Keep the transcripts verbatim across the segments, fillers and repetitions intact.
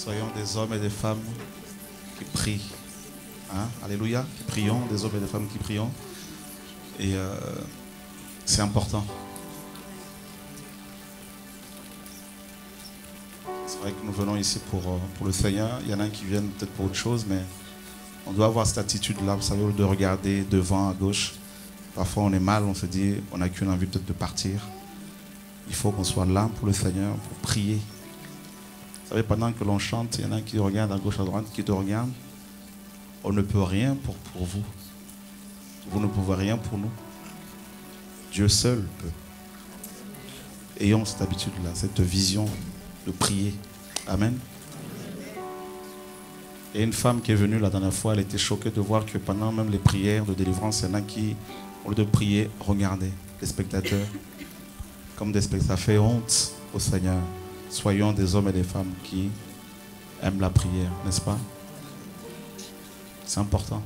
Soyons des hommes et des femmes qui prient. Hein? Alléluia. Qui prions, des hommes et des femmes qui prions. Et euh, c'est important. C'est vrai que nous venons ici pour, pour le Seigneur. Il y en a qui viennent peut-être pour autre chose, mais on doit avoir cette attitude-là, vous savez, de regarder devant, à gauche. Parfois on est mal, on se dit, on n'a qu'une envie peut-être de partir. Il faut qu'on soit là pour le Seigneur, pour prier. Vous savez, pendant que l'on chante, il y en a qui regardent à gauche, à droite, qui te regardent. On ne peut rien pour, pour vous. Vous ne pouvez rien pour nous. Dieu seul peut. Ayons cette habitude-là, cette vision de prier. Amen. Et une femme qui est venue la dernière fois, elle était choquée de voir que pendant même les prières de délivrance, il y en a qui, au lieu de prier, regardaient les spectateurs comme des spectateurs. Ça fait honte au Seigneur. Soyons des hommes et des femmes qui aiment la prière, n'est-ce pas? C'est important.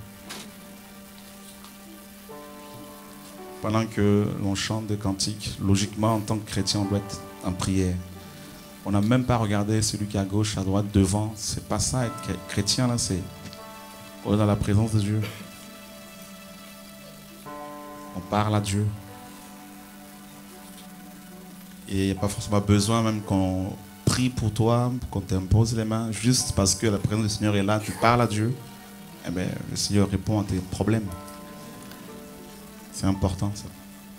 Pendant que l'on chante des cantiques, logiquement, en tant que chrétien, on doit être en prière. On n'a même pas regardé celui qui est à gauche, à droite, devant. C'est pas ça, être chrétien, là, c'est... On est dans la présence de Dieu. On parle à Dieu. Et il n'y a pas forcément besoin même qu'on prie pour toi, qu'on t'impose les mains. Juste parce que la présence du Seigneur est là, tu parles à Dieu. Eh bien, le Seigneur répond à tes problèmes. C'est important, ça.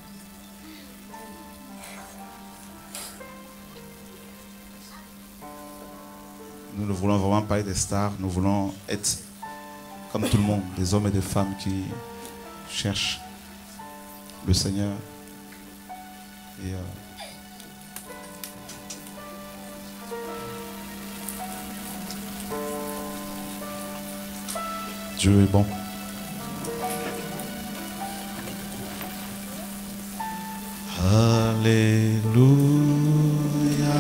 Nous ne voulons vraiment pas être des stars. Nous voulons être comme tout le monde, des hommes et des femmes qui cherchent le Seigneur. Et... Euh, Dieu est bon. Alléluia.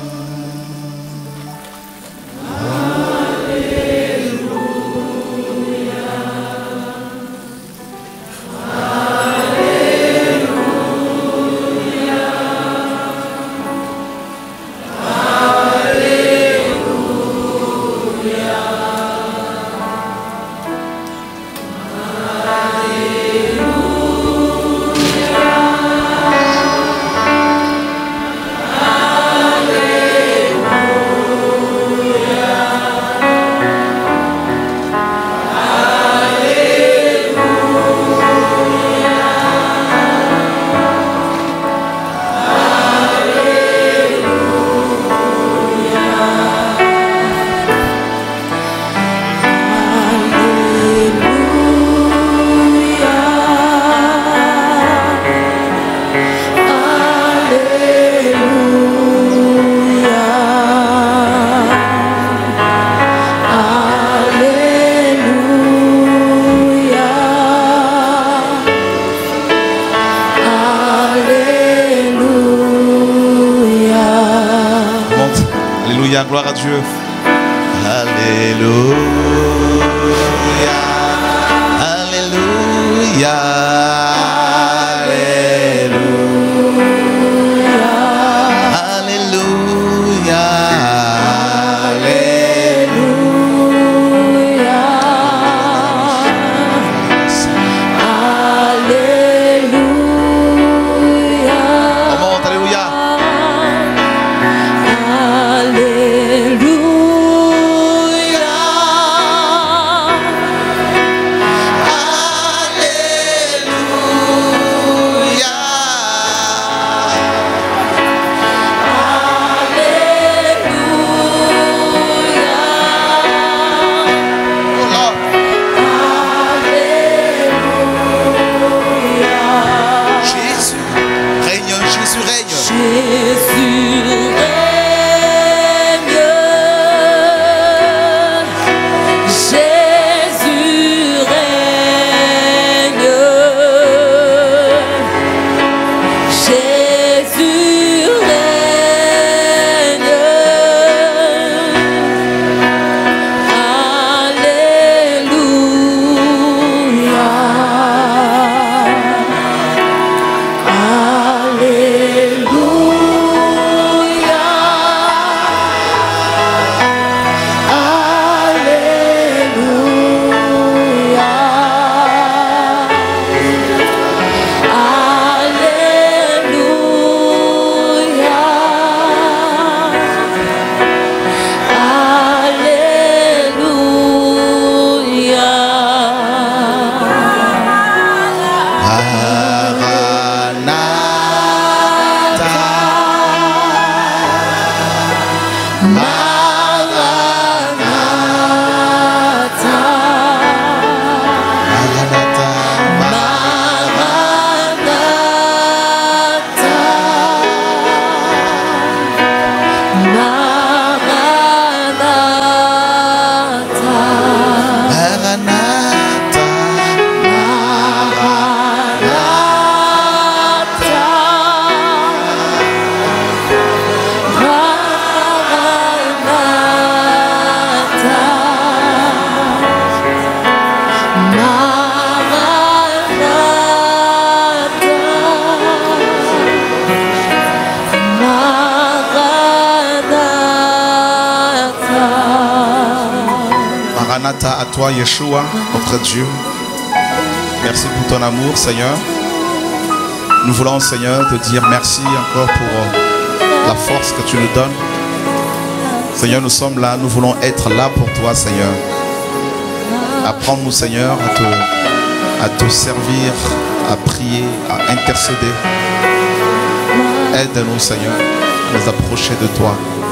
Gloire à Dieu. Alléluia. Alléluia. Alléluia. Alléluia. Golgotha, à toi, Yeshua, notre Dieu. Merci pour ton amour, Seigneur. Nous voulons, Seigneur, te dire merci encore pour la force que tu nous donnes. Seigneur, nous sommes là, nous voulons être là pour toi, Seigneur. Apprends-nous, Seigneur, à te, à te servir, à prier, à intercéder. Aide-nous, Seigneur, à nous approcher de toi.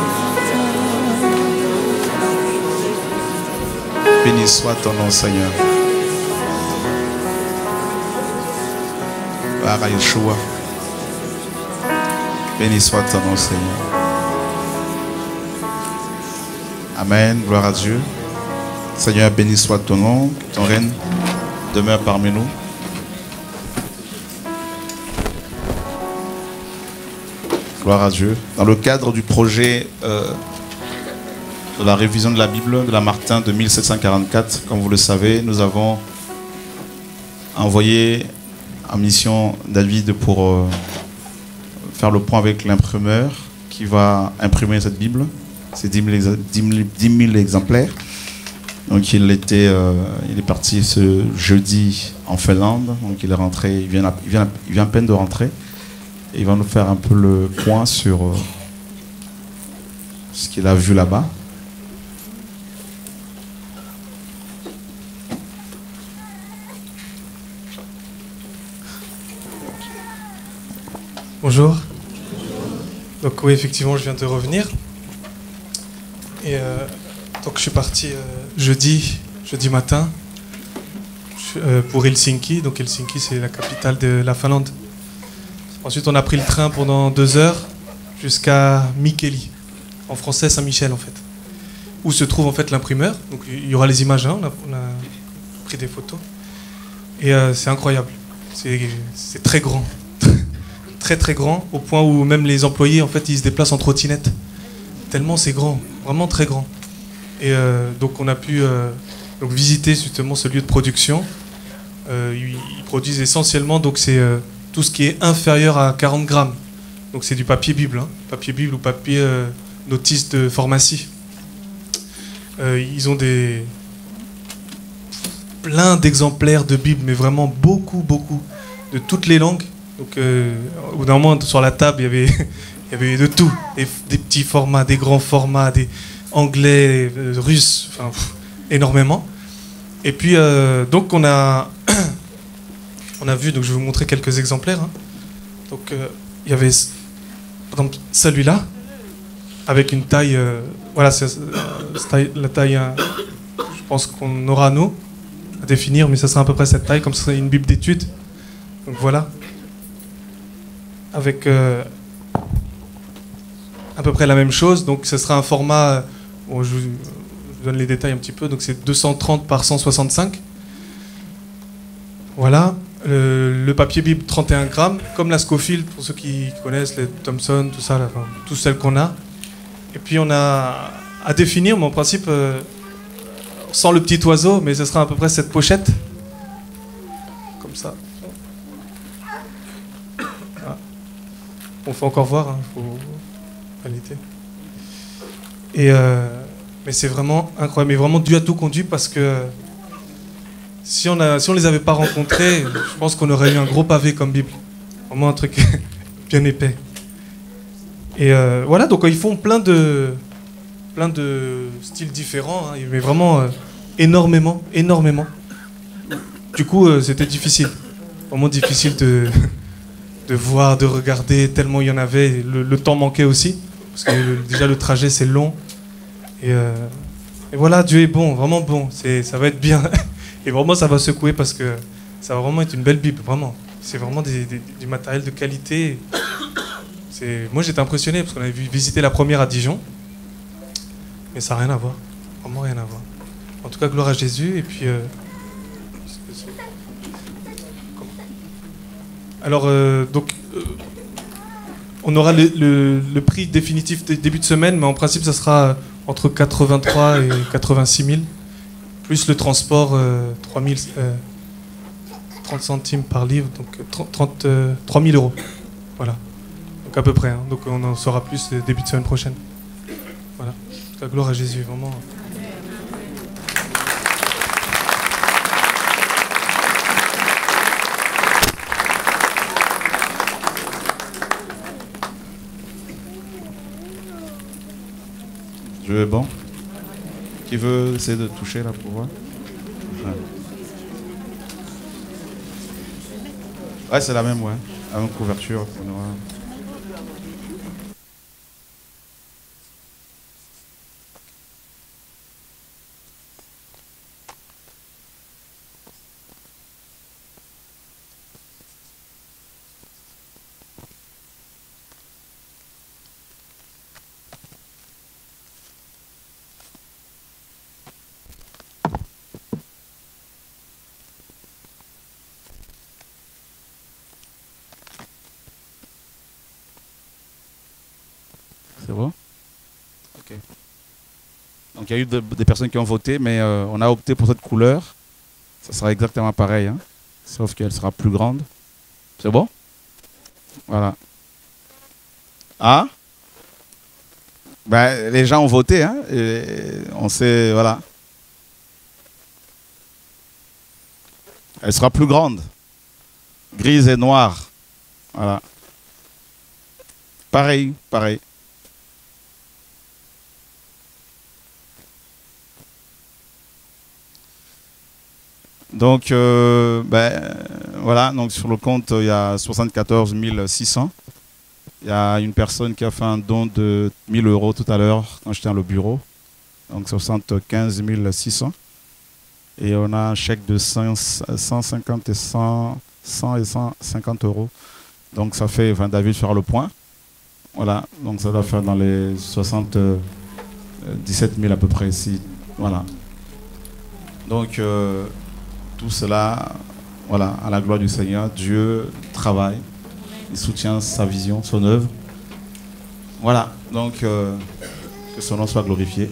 Béni soit ton nom, Seigneur. Gloire à Yeshua. Béni soit ton nom, Seigneur. Amen. Gloire à Dieu. Seigneur, béni soit ton nom. Que ton règne demeure parmi nous. Gloire à Dieu. Dans le cadre du projet euh, de la révision de la Bible de la Martin de mille sept cent quarante-quatre, comme vous le savez, nous avons envoyé en mission David pour euh, faire le point avec l'imprimeur qui va imprimer cette Bible. C'est dix mille exemplaires. Donc il, était, euh, il est parti ce jeudi en Finlande. Donc il est rentré, il vient, il vient, il vient à peine de rentrer. Et il va nous faire un peu le point sur euh, ce qu'il a vu là-bas. Bonjour. Donc oui, effectivement, je viens de revenir. Et euh, donc je suis parti euh, jeudi, jeudi matin euh, pour Helsinki. Donc Helsinki, c'est la capitale de la Finlande. Ensuite, on a pris le train pendant deux heures jusqu'à Mikkeli, en français Saint-Michel en fait, où se trouve en fait l'imprimeur. Donc il y aura les images, hein, on, a, on a pris des photos. Et euh, c'est incroyable, c'est très grand. Très très grand, au point où même les employés en fait ils se déplacent en trottinette. Tellement c'est grand, vraiment très grand. Et euh, donc on a pu euh, donc visiter justement ce lieu de production. Euh, ils, ils produisent essentiellement donc c'est euh, tout ce qui est inférieur à quarante grammes. Donc c'est du papier Bible, hein, papier Bible ou papier euh, notice de pharmacie. Euh, ils ont des plein d'exemplaires de Bible, mais vraiment beaucoup beaucoup de toutes les langues. Donc, euh, au bout d'un moment, sur la table, il y avait, il y avait de tout. Des, des petits formats, des grands formats, des anglais, euh, russes, enfin, pff, énormément. Et puis, euh, donc, on a, on a vu, donc je vais vous montrer quelques exemplaires. Hein. Donc, euh, il y avait, par exemple, celui-là, avec une taille, euh, voilà, c'est euh, la taille, euh, je pense qu'on aura, nous, à définir, mais ça sera à peu près cette taille, comme ce serait une Bible d'études. Donc, voilà. Avec euh, à peu près la même chose. Donc ce sera un format, bon, je, vous, je vous donne les détails un petit peu, donc c'est deux cent trente par cent soixante-cinq. Voilà. Le, le papier Bible trente et un grammes, comme la Scofield, pour ceux qui connaissent, les Thomson, tout ça, là, enfin, toutes celles qu'on a. Et puis on a à définir, mais en principe, euh, sans le petit oiseau, mais ce sera à peu près cette pochette. Comme ça. On faut encore voir, hein, faut qualité. Et euh, mais c'est vraiment incroyable, mais vraiment Dieu a tout conduit parce que si on a, si on les avait pas rencontrés, je pense qu'on aurait eu un gros pavé comme Bible, vraiment un truc bien épais. Et euh, voilà, donc ils font plein de plein de styles différents, hein, mais vraiment euh, énormément, énormément. Du coup, euh, c'était difficile, vraiment difficile de de voir, de regarder, tellement il y en avait. Le, le temps manquait aussi, parce que le, déjà le trajet c'est long. Et, euh, et voilà, Dieu est bon, vraiment bon. C'est, ça va être bien. Et vraiment ça va secouer parce que ça va vraiment être une belle Bible, vraiment. C'est vraiment des, des, du matériel de qualité. C'est, moi j'étais impressionné parce qu'on avait visité la première à Dijon. Mais ça n'a rien à voir, vraiment rien à voir. En tout cas, gloire à Jésus. Et puis... Euh, Alors, euh, donc, euh, on aura le, le, le prix définitif de début de semaine, mais en principe, ça sera entre quatre-vingt-trois et quatre-vingt-six mille, plus le transport, euh, trois mille, euh, trente centimes par livre, donc trente, euh, trois mille euros. Voilà, donc à peu près. Hein. Donc, on en saura plus début de semaine prochaine. Voilà, en tout cas, gloire à Jésus, vraiment. Dieu est bon. Qui veut essayer de toucher là pour voir? Ouais, ouais c'est la même, ouais. La même couverture. Ouais. C'est bon? Ok. Donc il y a eu de, des personnes qui ont voté, mais euh, on a opté pour cette couleur. Ça sera exactement pareil, hein, sauf qu'elle sera plus grande. C'est bon? Voilà. Ah? Ben, les gens ont voté, hein, et on sait, voilà. Elle sera plus grande. Grise et noire. Voilà. Pareil, pareil. Donc, euh, ben, voilà, donc sur le compte, il y a soixante-quatorze mille six cents. Il y a une personne qui a fait un don de mille euros tout à l'heure quand j'étais dans le bureau. Donc, soixante-quinze mille six cents. Et on a un chèque de cent cinquante et cent, cent et cent cinquante euros. Donc, ça fait, enfin, David fera le point. Voilà, donc ça doit faire dans les soixante-dix-sept mille à peu près ici. Voilà. Donc, euh, tout cela, voilà, à la gloire du Seigneur. Dieu travaille, il soutient sa vision, son œuvre. Voilà, donc euh, que son nom soit glorifié.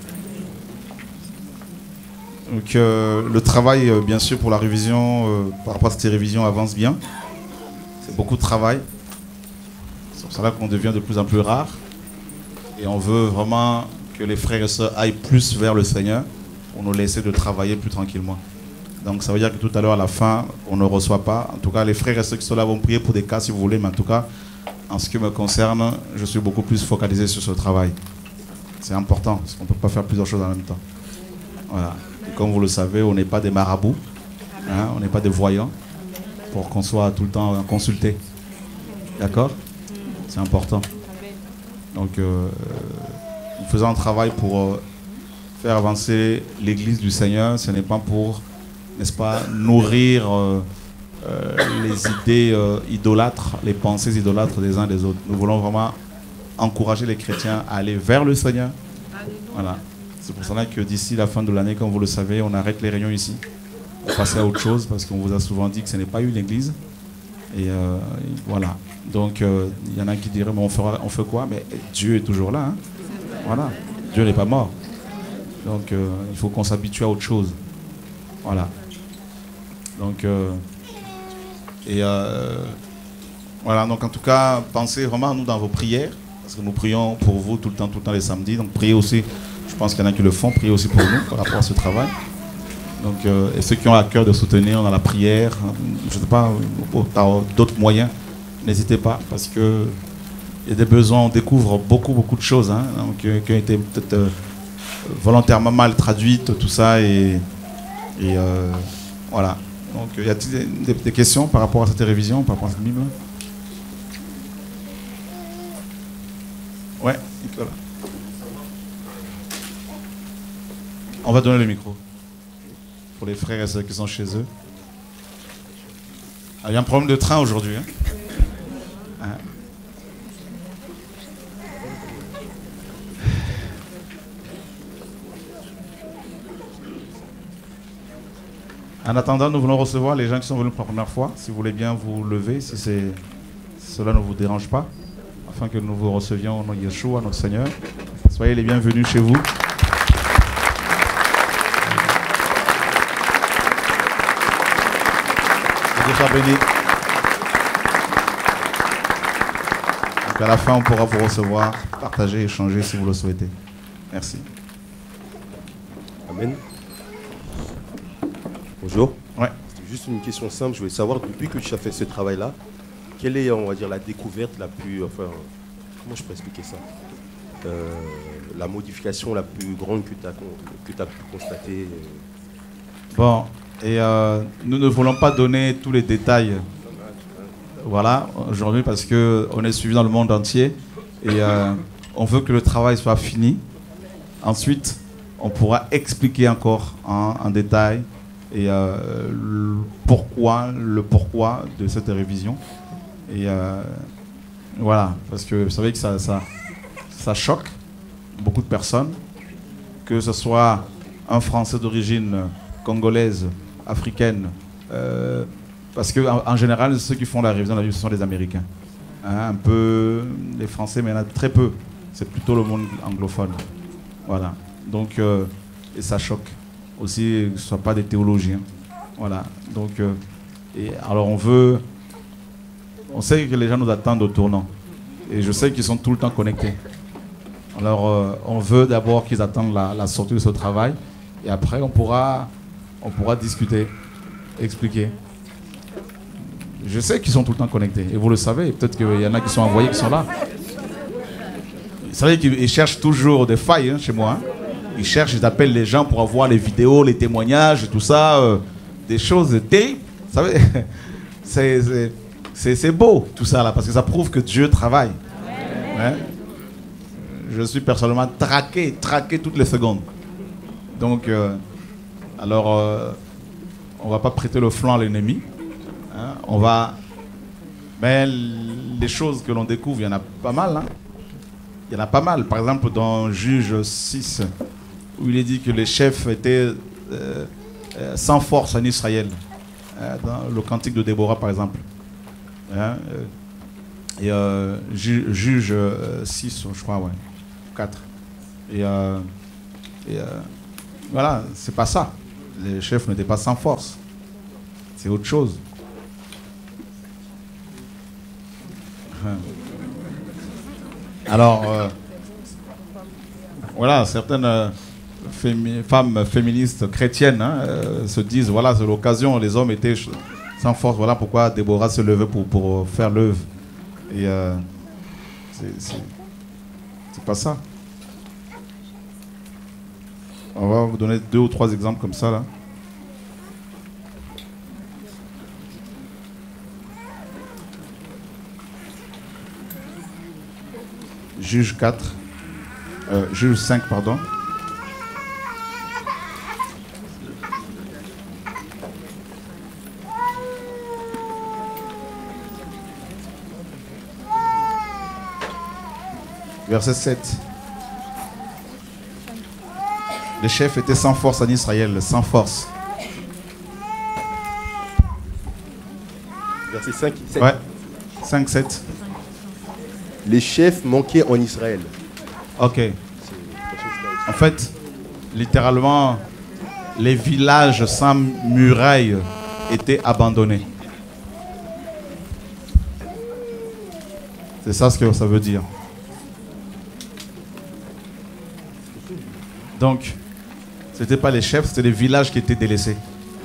Donc euh, le travail, euh, bien sûr, pour la révision, euh, par rapport à cette révision, avance bien. C'est beaucoup de travail. C'est pour cela qu'on devient de plus en plus rare. Et on veut vraiment que les frères et sœurs aillent plus vers le Seigneur pour nous laisser de travailler plus tranquillement. Donc ça veut dire que tout à l'heure, à la fin, on ne reçoit pas. En tout cas, les frères et ceux qui sont là vont prier pour des cas si vous voulez. Mais en tout cas, en ce qui me concerne, je suis beaucoup plus focalisé sur ce travail. C'est important, parce qu'on ne peut pas faire plusieurs choses en même temps. Voilà. Et comme vous le savez, on n'est pas des marabouts. Hein, on n'est pas des voyants pour qu'on soit tout le temps consulté. D'accord? C'est important. Donc, euh, nous faisons un travail pour euh, faire avancer l'Église du Seigneur. Ce n'est pas pour... n'est-ce pas, nourrir euh, euh, les idées euh, idolâtres, les pensées idolâtres des uns des autres. Nous voulons vraiment encourager les chrétiens à aller vers le Seigneur. Voilà. C'est pour cela que d'ici la fin de l'année, comme vous le savez, on arrête les réunions ici pour passer à autre chose, parce qu'on vous a souvent dit que ce n'est pas une église. Et, euh, et voilà. Donc, il euh, y en a qui diraient, mais on, fera, on fait quoi? Mais Dieu est toujours là. Hein. Voilà. Dieu n'est pas mort. Donc, euh, il faut qu'on s'habitue à autre chose. Voilà. Donc, euh, et euh, voilà, donc en tout cas, pensez vraiment à nous dans vos prières, parce que nous prions pour vous tout le temps, tout le temps les samedis. Donc, priez aussi, je pense qu'il y en a qui le font, priez aussi pour nous par rapport à ce travail. Donc, euh, et ceux qui ont à cœur de soutenir dans la prière, je ne sais pas, par d'autres moyens, n'hésitez pas, parce que il y a des besoins, on découvre beaucoup, beaucoup de choses, hein, donc, qui ont été peut-être euh, volontairement mal traduites, tout ça, et, et euh, voilà. Donc, y a-t-il des, des questions par rapport à cette révision, par rapport à cette Bible? Ouais, Nicolas. On va donner le micro pour les frères et ceux qui sont chez eux. Ah, il y a un problème de train aujourd'hui. Hein. Ah. En attendant, nous voulons recevoir les gens qui sont venus pour la première fois. Si vous voulez bien vous lever, si, si cela ne vous dérange pas, afin que nous vous recevions au nom de Yeshua, notre Seigneur. Soyez les bienvenus chez vous. Que Dieu soit béni. Donc à la fin, on pourra vous recevoir, partager, échanger si vous le souhaitez. Merci. Amen. Bonjour. Ouais. Juste une question simple. Je voulais savoir, depuis que tu as fait ce travail-là, quelle est, on va dire, la découverte la plus... Enfin, comment je peux expliquer ça euh, la modification la plus grande que tu as, que tu as pu constater? Bon, et euh, nous ne voulons pas donner tous les détails, voilà, aujourd'hui, parce qu'on est suivi dans le monde entier et euh, on veut que le travail soit fini. Ensuite, on pourra expliquer encore en, en détail et euh, le pourquoi, le pourquoi de cette révision. Et euh, voilà, parce que vous savez que ça, ça, ça choque beaucoup de personnes, que ce soit un Français d'origine congolaise, africaine, euh, parce qu'en en général, ceux qui font la révision, ce sont les Américains. Hein, un peu les Français, mais il y en a très peu. C'est plutôt le monde anglophone. Voilà. Donc, euh, et ça choque aussi que ce ne soit pas des théologiens. Voilà. Donc, euh, et alors on veut... On sait que les gens nous attendent au tournant. Et je sais qu'ils sont tout le temps connectés. Alors, euh, on veut d'abord qu'ils attendent la, la sortie de ce travail. Et après, on pourra, on pourra discuter, expliquer. Je sais qu'ils sont tout le temps connectés. Et vous le savez. Peut-être qu'il y en a qui sont envoyés, qui sont là. Vous savez qu'ils cherchent toujours des failles hein, chez moi. Hein. Ils cherchent, ils appellent les gens pour avoir les vidéos, les témoignages, tout ça. Euh, des choses terribles. Vous savez, c'est... c'est C'est beau tout ça là, parce que ça prouve que Dieu travaille. Hein? Je suis personnellement traqué, traqué toutes les secondes. Donc, euh, alors, euh, on va pas prêter le flanc à l'ennemi. Hein? On va... Mais les choses que l'on découvre, il y en a pas mal. Hein? Il y en a pas mal. Par exemple, dans Juge six, où il est dit que les chefs étaient euh, euh, sans force en Israël. Hein? Dans le cantique de Déborah, par exemple. Hein, et euh, ju juge euh, six, je crois, ouais, quatre. Et, euh, et euh, voilà, c'est pas ça. Les chefs n'étaient pas sans force. C'est autre chose. Alors, euh, voilà, certaines euh, fémi femmes féministes chrétiennes hein, euh, se disent, voilà, c'est l'occasion, les hommes étaient... sans force, voilà pourquoi Déborah se levait pour, pour faire l'œuvre. Et euh, c'est pas ça. On va vous donner deux ou trois exemples comme ça là. Juge quatre, euh, Juge cinq, pardon. Verset sept. Les chefs étaient sans force en Israël, sans force. Verset cinq, sept. Ouais. cinq, sept. Les chefs manquaient en Israël. Ok. En fait, littéralement, les villages sans murailles étaient abandonnés. C'est ça ce que ça veut dire. Donc, ce n'étaient pas les chefs, c'était les villages qui étaient délaissés.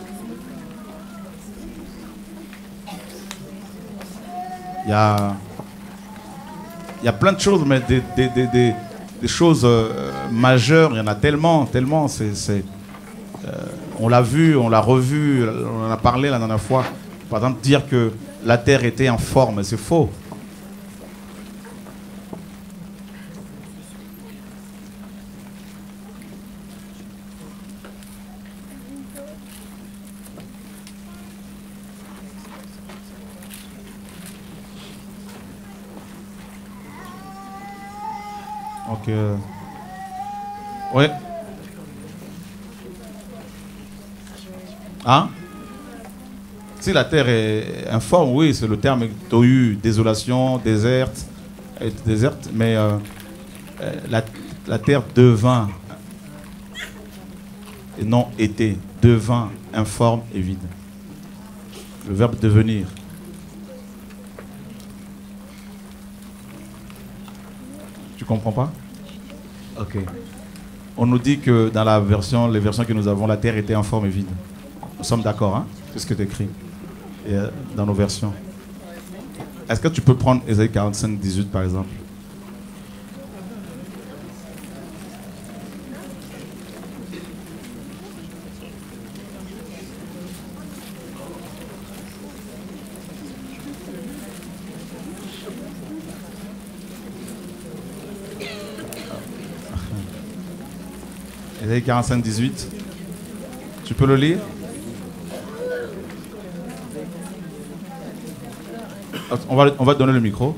Il y a, il y a plein de choses, mais des, des, des, des, des choses euh, majeures, il y en a tellement, tellement. C'est, c'est, euh, on l'a vu, on l'a revu, on en a parlé la dernière fois. Par exemple, dire que la terre était en forme, c'est faux. Donc, euh, ouais. Hein? Si la terre est informe, oui, c'est le terme tohu, désolation, déserte, déserte, mais euh, la, la terre devint, et non était, devint informe et vide. Le verbe devenir. Tu comprends pas? Ok. On nous dit que dans la version, les versions que nous avons, la terre était informe et vide. Nous sommes d'accord, hein? C'est ce que tu écris et, euh, dans nos versions. Est-ce que tu peux prendre Ésaïe quarante-cinq, dix-huit par exemple? Ésaïe quarante-cinq, dix-huit. Tu peux le lire? On va, on va te donner le micro.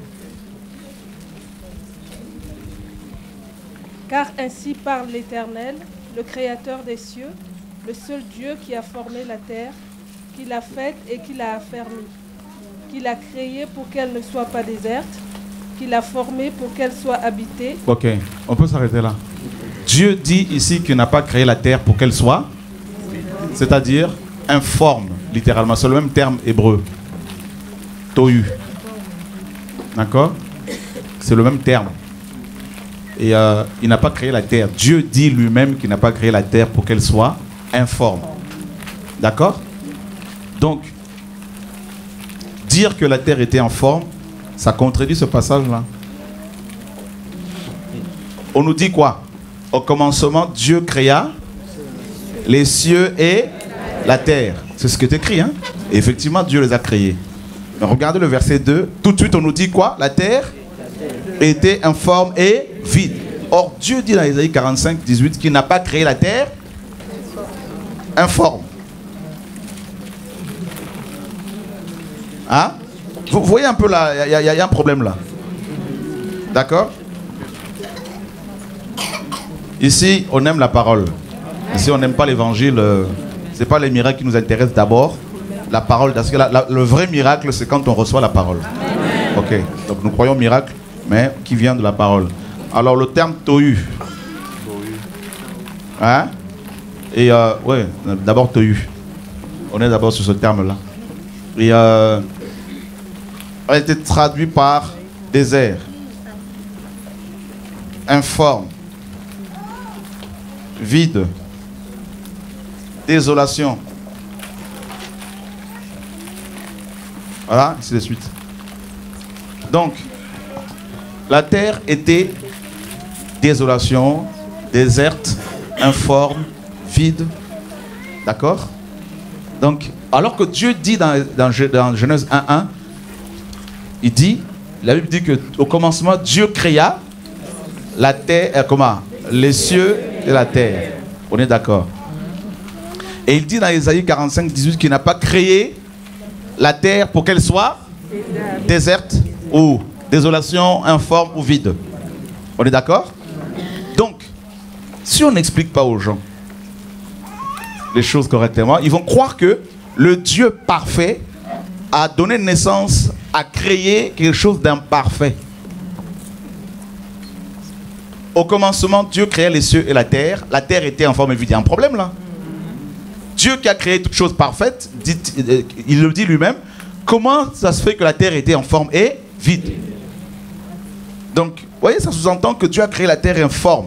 Car ainsi parle l'Éternel, le Créateur des cieux, le seul Dieu qui a formé la terre, qui l'a faite et qui l'a affermie, qui l'a créée pour qu'elle ne soit pas déserte, qui l'a formée pour qu'elle soit habitée. Ok, on peut s'arrêter là. Dieu dit ici qu'il n'a pas créé la terre pour qu'elle soit, c'est-à-dire informe, littéralement. C'est le même terme hébreu. Tohu. D'accord? C'est le même terme. Et euh, il n'a pas créé la terre. Dieu dit lui-même qu'il n'a pas créé la terre pour qu'elle soit informe. D'accord? Donc, dire que la terre était en forme, ça contredit ce passage-là. On nous dit quoi? Au commencement, Dieu créa les cieux et la terre. C'est ce qui est écrit, hein? Et effectivement, Dieu les a créés. Mais regardez le verset deux. Tout de suite, on nous dit quoi? La terre était informe et vide. Or, Dieu dit dans Ésaïe quarante-cinq, dix-huit qu'il n'a pas créé la terre informe. Hein? Vous voyez un peu là, il y, y, y a un problème là. D'accord? Ici, on aime la parole. Ici, on n'aime pas l'évangile. Euh, ce n'est pas les miracles qui nous intéressent d'abord. La parole, parce que la, la, le vrai miracle, c'est quand on reçoit la parole. Ok, donc nous croyons au miracle, mais qui vient de la parole. Alors le terme tohu. Hein? Et euh, ouais, d'abord tohu. On est d'abord sur ce terme-là. Et euh, a été traduit par désert, informe, vide, désolation. Voilà, ainsi de suite. Donc, la terre était désolation, déserte, informe, vide. D'accord? Donc, alors que Dieu dit dans, dans, dans Genèse un un, il dit, la Bible dit qu'au commencement, Dieu créa la terre, euh, comment? Les cieux et la terre. On est d'accord? Et il dit dans Ésaïe quarante-cinq, dix-huit qu'il n'a pas créé la terre pour qu'elle soit déserte ou désolation, informe ou vide. On est d'accord? Donc, si on n'explique pas aux gens les choses correctement, ils vont croire que le Dieu parfait a donné naissance à créer quelque chose d'imparfait. Au commencement, Dieu créait les cieux et la terre. La terre était en forme et vide. Il y a un problème là. Dieu qui a créé toutes choses parfaites, dit, il le dit lui-même, comment ça se fait que la terre était en forme et vide? Donc, vous voyez, ça sous-entend que Dieu a créé la terre informe.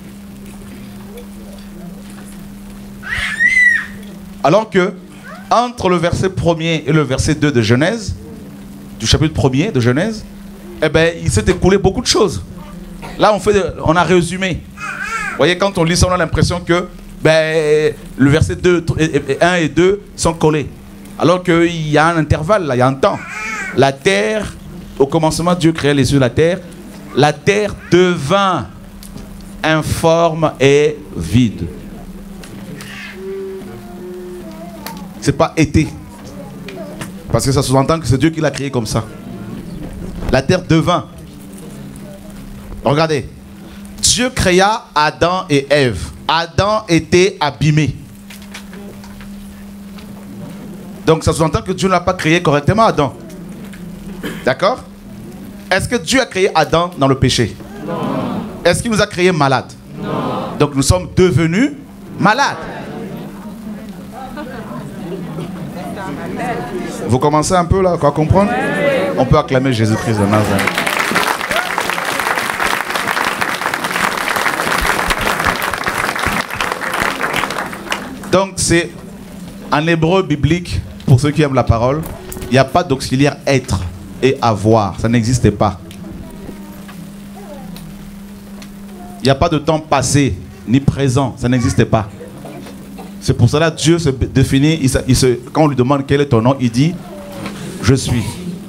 Alors que, entre le verset premier et le verset deux de Genèse, du chapitre premier de Genèse, eh ben, il s'est écoulé beaucoup de choses. Là, on, fait, on a résumé. Vous voyez, quand on lit ça, on a l'impression que ben, le verset deux, un et deux sont collés. Alors qu'il y a un intervalle, là, il y a un temps. La terre, au commencement, Dieu créait les cieux et la terre. La terre devint informe et vide. C'est pas été. Parce que ça sous-entend que c'est Dieu qui l'a créé comme ça. La terre devint. Regardez. Dieu créa Adam et Ève. Adam était abîmé. Donc ça sous-entend que Dieu n'a pas créé correctement Adam. D'accord? Est-ce que Dieu a créé Adam dans le péché? Non. Est-ce qu'il nous a créé malades? Non. Donc nous sommes devenus malades. Vous commencez un peu là à comprendre? On peut acclamer Jésus-Christ de Nazareth. Donc c'est en hébreu biblique, pour ceux qui aiment la parole, il n'y a pas d'auxiliaire être et avoir. Ça n'existait pas. Il n'y a pas de temps passé ni présent. Ça n'existait pas. C'est pour cela que Dieu se définit. Il se, il se, quand on lui demande quel est ton nom, il dit je suis.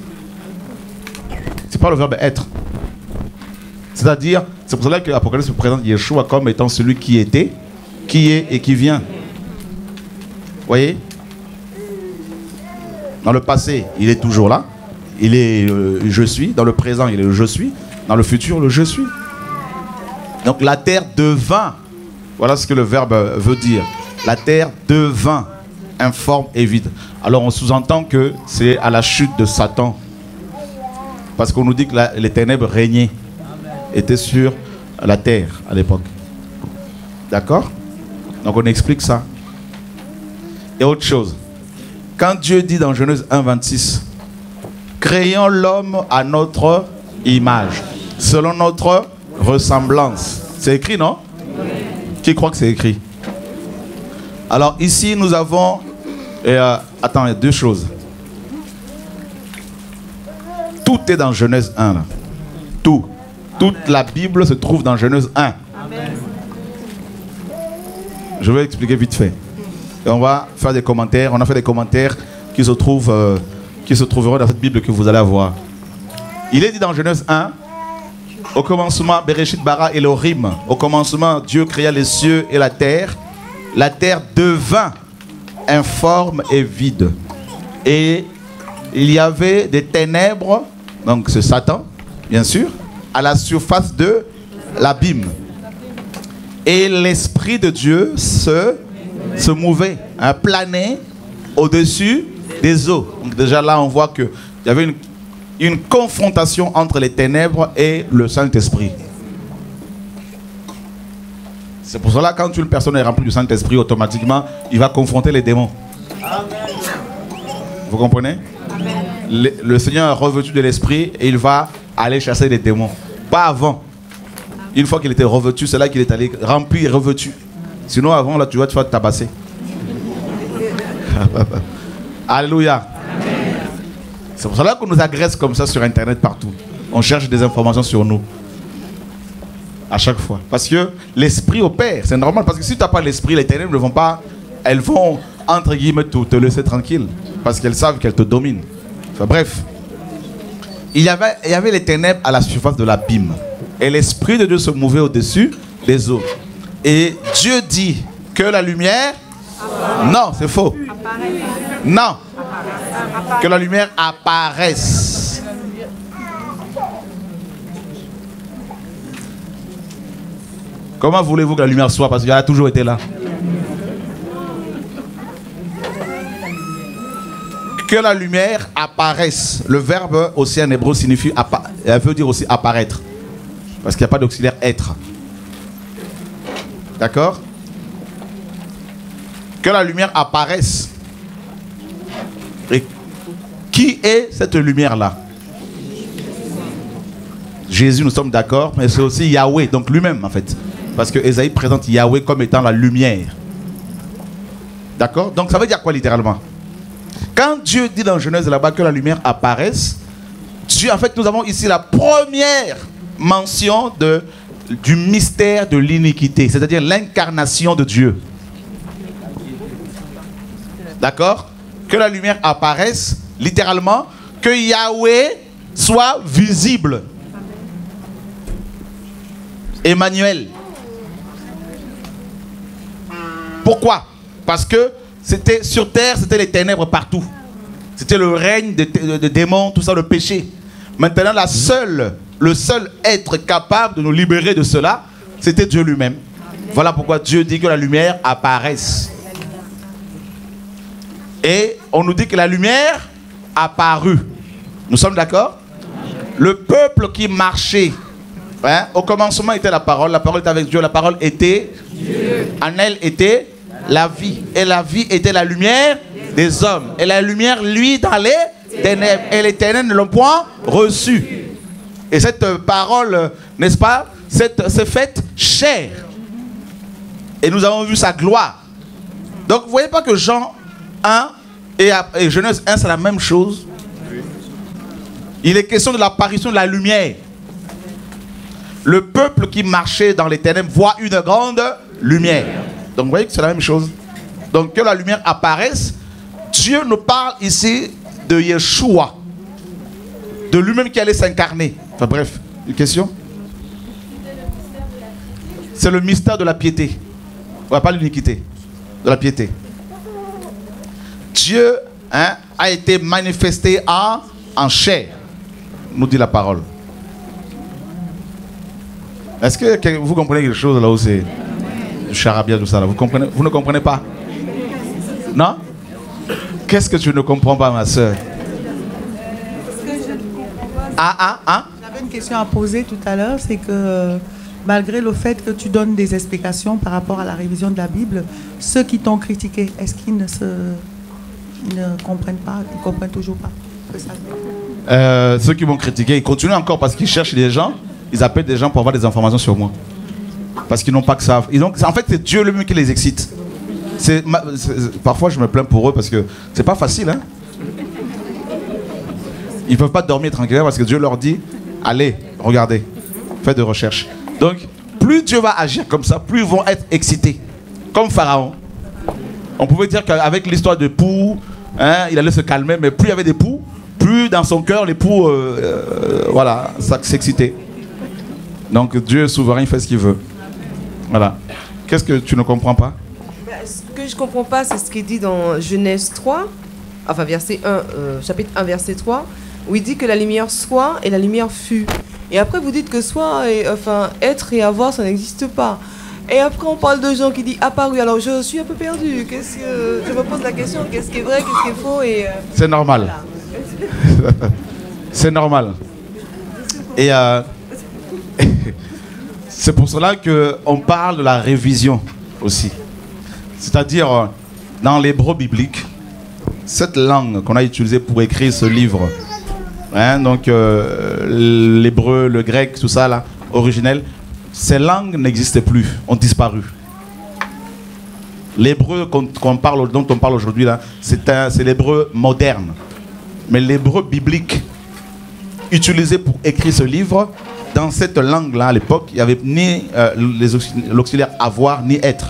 C'est pas le verbe être. C'est-à-dire, c'est pour cela que l'Apocalypse présente Yeshua comme étant celui qui était, qui est et qui vient. Voyez? Dans le passé, il est toujours là. Il est euh, je suis. Dans le présent, il est le je suis. Dans le futur, le je suis. Donc la terre devint. Voilà ce que le verbe veut dire. La terre devint informe et vide. Alors on sous-entend que c'est à la chute de Satan. Parce qu'on nous dit que la, les ténèbres régnaient, étaient sur la terre à l'époque. D'accord? Donc on explique ça. Et autre chose. Quand Dieu dit dans Genèse un, vingt-six, créons l'homme à notre image, selon notre ressemblance. C'est écrit, non? Oui. Qui croit que c'est écrit? Alors ici nous avons... Et euh, attends, il y a deux choses. Tout est dans Genèse un. Là. Tout. Toute la Bible se trouve dans Genèse un. Amen. Je vais expliquer vite fait. Et on va faire des commentaires. On a fait des commentaires qui se trouvent, euh, qui se trouveront dans cette Bible que vous allez avoir. Il est dit dans Genèse un, au commencement, Bereshit bara Elohim. Au commencement, Dieu créa les cieux et la terre. La terre devint informe et vide. Et il y avait des ténèbres, donc c'est Satan, bien sûr, à la surface de l'abîme. Et l'Esprit de Dieu se, se mouvait, hein, planait au-dessus des eaux. Donc déjà là, on voit qu'il y avait une, une confrontation entre les ténèbres et le Saint-Esprit. C'est pour cela que quand une personne est remplie du Saint-Esprit, automatiquement, il va confronter les démons. Amen. Vous comprenez? Le, le Seigneur est revêtu de l'Esprit et il va aller chasser les démons. Pas avant. Une fois qu'il était revêtu, c'est là qu'il est allé rempli et revêtu. Sinon, avant, là, tu vas te faire tabasser. Alléluia. C'est pour cela qu'on nous agresse comme ça sur Internet partout. On cherche des informations sur nous. À chaque fois. Parce que l'esprit opère. C'est normal. Parce que si tu n'as pas l'esprit, les ténèbres ne vont pas... Elles vont, entre guillemets, te, te laisser tranquille. Parce qu'elles savent qu'elles te dominent. Enfin bref. Il y, avait, il y avait les ténèbres à la surface de l'abîme. Et l'esprit de Dieu se mouvait au-dessus des eaux. Et Dieu dit que la lumière... Non, c'est faux. Non. Que la lumière apparaisse. Comment voulez-vous que la lumière soit? Parce qu'elle a toujours été là. Que la lumière apparaisse. Le verbe aussi en hébreu signifie, elle veut dire aussi apparaître. Parce qu'il n'y a pas d'auxiliaire être. D'accord? Que la lumière apparaisse. Et qui est cette lumière-là? Jésus, nous sommes d'accord, mais c'est aussi Yahweh, donc lui-même en fait. Parce que Ésaïe présente Yahweh comme étant la lumière. D'accord? Donc ça veut dire quoi littéralement? Quand Dieu dit dans Genèse là-bas que la lumière apparaisse, Dieu, en fait, nous avons ici la première mention de, du mystère de l'iniquité, c'est-à-dire l'incarnation de Dieu. D'accord? Que la lumière apparaisse, littéralement, que Yahweh soit visible. Emmanuel. Pourquoi? Parce que c'était sur terre, c'était les ténèbres partout. C'était le règne des de, de démons, tout ça, le péché. Maintenant, la seule, le seul être capable de nous libérer de cela, c'était Dieu lui-même. Voilà pourquoi Dieu dit que la lumière apparaisse. Et on nous dit que la lumière apparut. Nous sommes d'accord? Le peuple qui marchait, hein, au commencement était la parole, la parole était avec Dieu, la parole était Dieu. En elle était la vie. Et la vie était la lumière des hommes. Et la lumière, lui, dans les ténèbres. Et les ténèbres ne l'ont point reçue. Et cette parole, n'est-ce pas, s'est faite chair. Et nous avons vu sa gloire. Donc vous ne voyez pas que Jean un et, et Genèse un, c'est la même chose. Il est question de l'apparition de la lumière. Le peuple qui marchait dans les ténèbres voit une grande lumière. Donc vous voyez que c'est la même chose. Donc que la lumière apparaisse, Dieu nous parle ici de Yeshua, de lui-même qui allait s'incarner. Enfin bref, une question? C'est le mystère de la piété. Ouais, pas l'iniquité, de la piété. Dieu hein, a été manifesté en, en chair, nous dit la parole. Est-ce que vous comprenez quelque chose là où c'est du charabia, tout ça là? Vous, comprenez, vous ne comprenez pas? Non? Qu'est-ce que tu ne comprends pas, ma soeur? Ah, ah, ah? J'avais une question à poser tout à l'heure, c'est que malgré le fait que tu donnes des explications par rapport à la révision de la Bible, ceux qui t'ont critiqué, est-ce qu'ils ne, se, ils ne comprennent pas, ils ne comprennent toujours pas que ça... euh, Ceux qui m'ont critiqué, ils continuent encore parce qu'ils cherchent des gens, ils appellent des gens pour avoir des informations sur moi. Parce qu'ils n'ont pas que ça. Et donc, en fait, c'est Dieu lui-même qui les excite. C'est, c'est, parfois, je me plains pour eux parce que c'est pas facile. Hein? Ils ne peuvent pas dormir tranquillement parce que Dieu leur dit, allez, regardez, faites des recherches. Donc, plus Dieu va agir comme ça, plus ils vont être excités. Comme Pharaon. On pouvait dire qu'avec l'histoire de poux, hein, il allait se calmer, mais plus il y avait des poux, plus dans son cœur, les poux, euh, euh, voilà, ça s'excitait. Donc, Dieu est souverain, il fait ce qu'il veut. Voilà. Qu'est-ce que tu ne comprends pas? Ben, ce que je ne comprends pas, c'est ce qui est dit dans Genèse trois, enfin verset un, euh, chapitre un, verset trois, où il dit que la lumière soit et la lumière fut. Et après, vous dites que soit, et, enfin, être et avoir, ça n'existe pas. Et après, on parle de gens qui disent apparu. Alors, je suis un peu perdu. Qu'est-ce que je me pose la question, qu'est-ce qui est vrai, qu'est-ce qui est faux et, euh, c'est normal. Voilà. C'est normal. Et euh, c'est pour cela qu'on parle de la révision aussi. C'est-à-dire, dans l'hébreu biblique, cette langue qu'on a utilisée pour écrire ce livre, hein, donc euh, l'hébreu, le grec, tout ça là, originel, ces langues n'existaient plus, ont disparu. L'hébreu qu'on, qu'on parle, dont on parle aujourd'hui là, c'est, un, c'est l'hébreu moderne. Mais l'hébreu biblique, utilisé pour écrire ce livre, dans cette langue-là, à l'époque, il n'y avait ni euh, les l'auxiliaire avoir, ni être.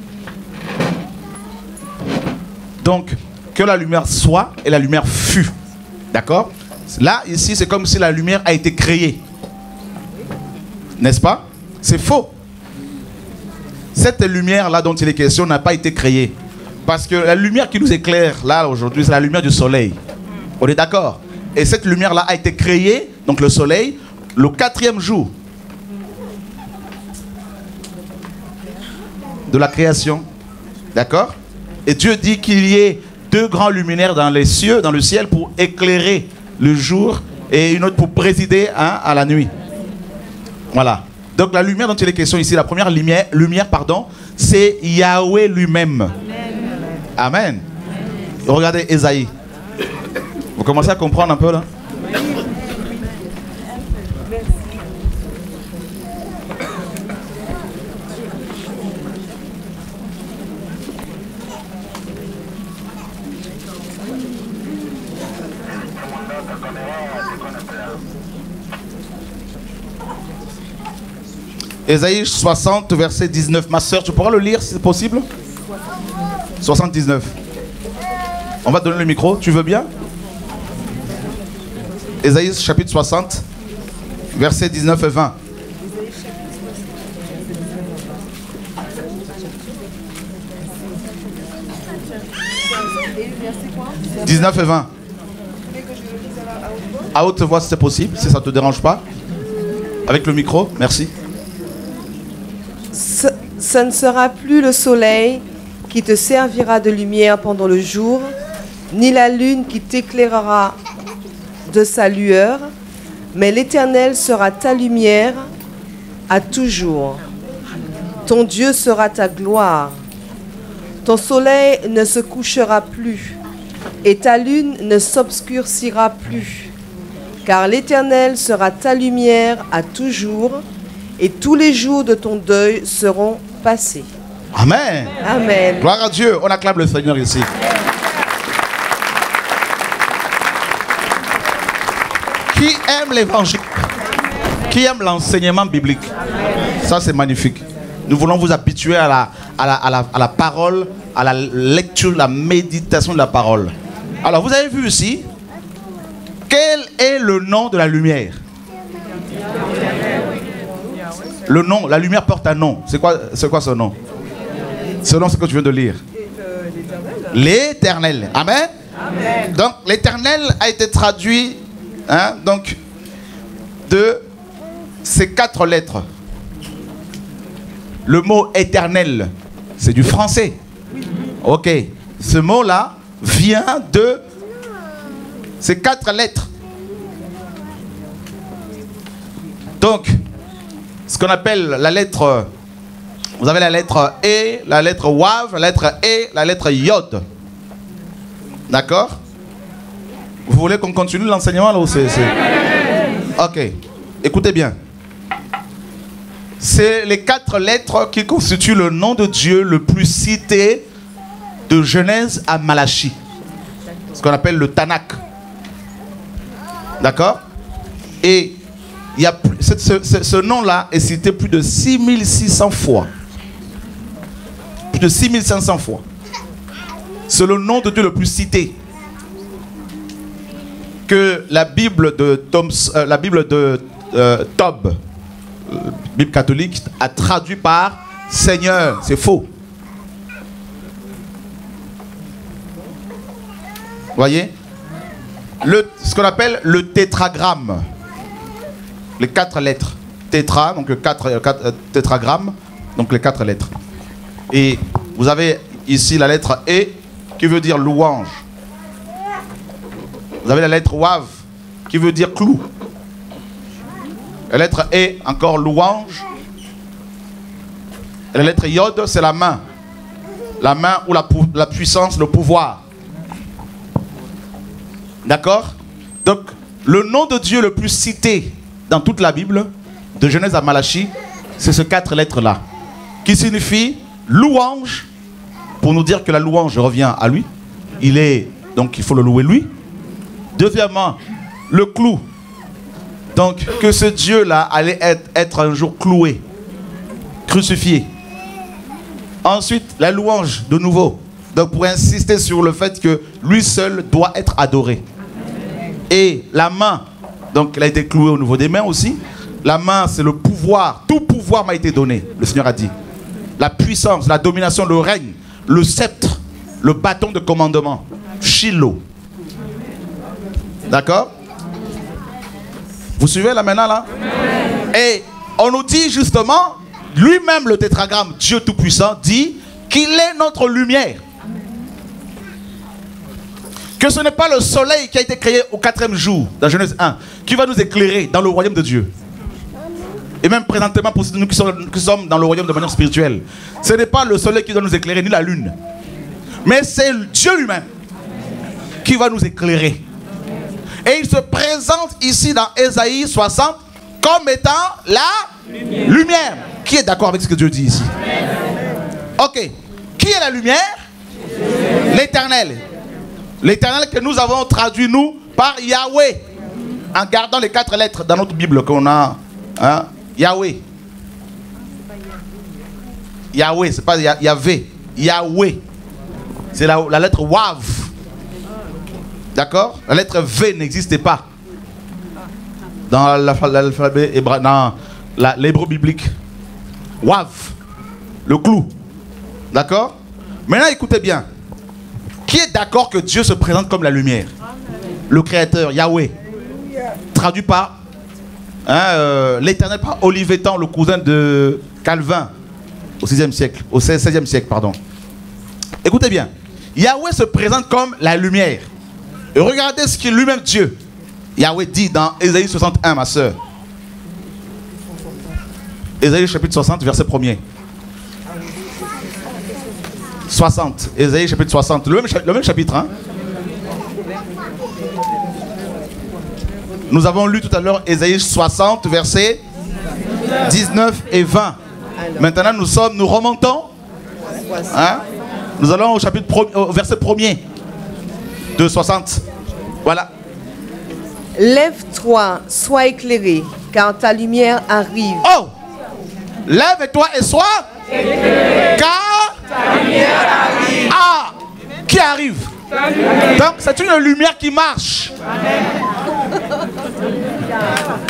Donc, que la lumière soit et la lumière fut. D'accord? Là, ici, c'est comme si la lumière a été créée. N'est-ce pas? C'est faux. Cette lumière-là dont il est question n'a pas été créée. Parce que la lumière qui nous éclaire, là, aujourd'hui, c'est la lumière du soleil. On est d'accord? Et cette lumière-là a été créée, donc le soleil, le quatrième jour de la création. D'accord? Et Dieu dit qu'il y ait deux grands luminaires dans les cieux, dans le ciel, pour éclairer le jour et une autre pour présider hein, à la nuit. Voilà. Donc la lumière dont il est question ici, la première lumière, lumière pardon, c'est Yahweh lui-même. Amen. Amen. Regardez Ésaïe. Vous commencez à comprendre un peu là? Ésaïe soixante, verset dix-neuf. Ma soeur, tu pourras le lire si c'est possible? soixante-dix-neuf. On va te donner le micro, tu veux bien? Ésaïe chapitre soixante, verset dix-neuf et vingt. dix-neuf et vingt. À haute voix si c'est possible, si ça ne te dérange pas. Avec le micro, merci. Ce, ce ne sera plus le soleil qui te servira de lumière pendant le jour, ni la lune qui t'éclairera de sa lueur, mais l'Éternel sera ta lumière à toujours. Ton Dieu sera ta gloire. Ton soleil ne se couchera plus, et ta lune ne s'obscurcira plus, car l'Éternel sera ta lumière à toujours, et tous les jours de ton deuil seront passés. Amen. Amen. Gloire à Dieu. On acclame le Seigneur ici. Qui aime l'évangile? Qui aime l'enseignement biblique? Ça, c'est magnifique. Nous voulons vous habituer à la, à la, à la, à la parole, à la lecture, la méditation de la parole. Alors, vous avez vu ici, quel est le nom de la lumière? Le nom, la lumière porte un nom. C'est quoi, c'est quoi ce nom? Selon ce que tu viens de lire. L'Éternel. Amen. Amen. Donc l'Éternel a été traduit hein, donc, de ces quatre lettres. Le mot éternel, c'est du français. Ok. Ce mot-là vient de ces quatre lettres. Donc, ce qu'on appelle la lettre, vous avez la lettre E, la lettre Wav, la lettre E, la lettre Yod. D'accord? Vous voulez qu'on continue l'enseignement là ou c'est... Ok, écoutez bien. C'est les quatre lettres qui constituent le nom de Dieu le plus cité de Genèse à Malachie. Ce qu'on appelle le Tanakh. D'accord? Et il y a plus, ce, ce, ce nom-là est cité plus de six mille six cents fois. Plus de six mille cinq cents fois. C'est le nom de Dieu le plus cité. Que la Bible de, Tom, euh, la Bible de euh, Tob, euh, Bible catholique, a traduit par Seigneur. C'est faux. Voyez? Le, ce qu'on appelle le tétragramme. Les quatre lettres. Tétra, donc le quatre, quatre, euh, tétragramme, donc les quatre lettres. Et vous avez ici la lettre E qui veut dire louange. Vous avez la lettre Wav qui veut dire clou. La lettre E, encore louange. Et la lettre Yod, c'est la main. La main ou la, la puissance, le pouvoir. D'accord? Donc, le nom de Dieu le plus cité dans toute la Bible, de Genèse à Malachie, c'est ces quatre lettres-là, qui signifie louange, pour nous dire que la louange revient à lui. Il est, donc il faut le louer lui. Deuxièmement, le clou. Donc, que ce Dieu-là allait être, être un jour cloué, crucifié. Ensuite, la louange, de nouveau. Donc, pour insister sur le fait que lui seul doit être adoré. Et la main, donc elle a été clouée au niveau des mains aussi. La main, c'est le pouvoir. Tout pouvoir m'a été donné, le Seigneur a dit. La puissance, la domination, le règne, le sceptre, le bâton de commandement. Shiloh. D'accord? Vous suivez là maintenant là? Et on nous dit justement, lui-même le tétragramme, Dieu Tout-Puissant, dit qu'il est notre lumière. Que ce n'est pas le soleil qui a été créé au quatrième jour, dans Genèse un, qui va nous éclairer dans le royaume de Dieu. Et même présentement pour nous qui sommes, qui sommes dans le royaume de manière spirituelle. Ce n'est pas le soleil qui doit nous éclairer, ni la lune. Mais c'est Dieu lui-même qui va nous éclairer. Et il se présente ici dans Ésaïe soixante comme étant la lumière. lumière. Qui est d'accord avec ce que Dieu dit ici? Ok. Qui est la lumière? L'Éternel. L'Éternel que nous avons traduit, nous, par Yahweh. En gardant les quatre lettres dans notre Bible qu'on a. Hein? Yahweh. Yahweh, c'est pas Yahvé. Yahweh. C'est la, la lettre Wav. D'accord? La lettre V n'existait pas dans l'alphabet hébreu, dans l'hébreu biblique. Wav. Le clou. D'accord? Maintenant, écoutez bien. Qui est d'accord que Dieu se présente comme la lumière? Le Créateur, Yahweh. Traduit par hein, euh, l'Éternel, par Olivetan, le cousin de Calvin, au sixième siècle, au seizième siècle, pardon. Écoutez bien. Yahweh se présente comme la lumière. Et regardez ce qu'il lui-même Dieu. Yahweh dit dans Ésaïe soixante et un, ma soeur. Ésaïe chapitre soixante, verset premier. soixante. Ésaïe chapitre soixante. Le même, le même chapitre. Hein? Nous avons lu tout à l'heure Ésaïe soixante, versets dix-neuf et vingt. Maintenant, nous sommes, nous remontons. Hein? Nous allons au chapitre pro, au verset premier de soixante. Voilà. Lève-toi, sois éclairé, car ta lumière arrive. Oh! Lève-toi et sois éclairé, car ta lumière arrive. Ah! Qui arrive? Donc, c'est une lumière qui marche. Amen.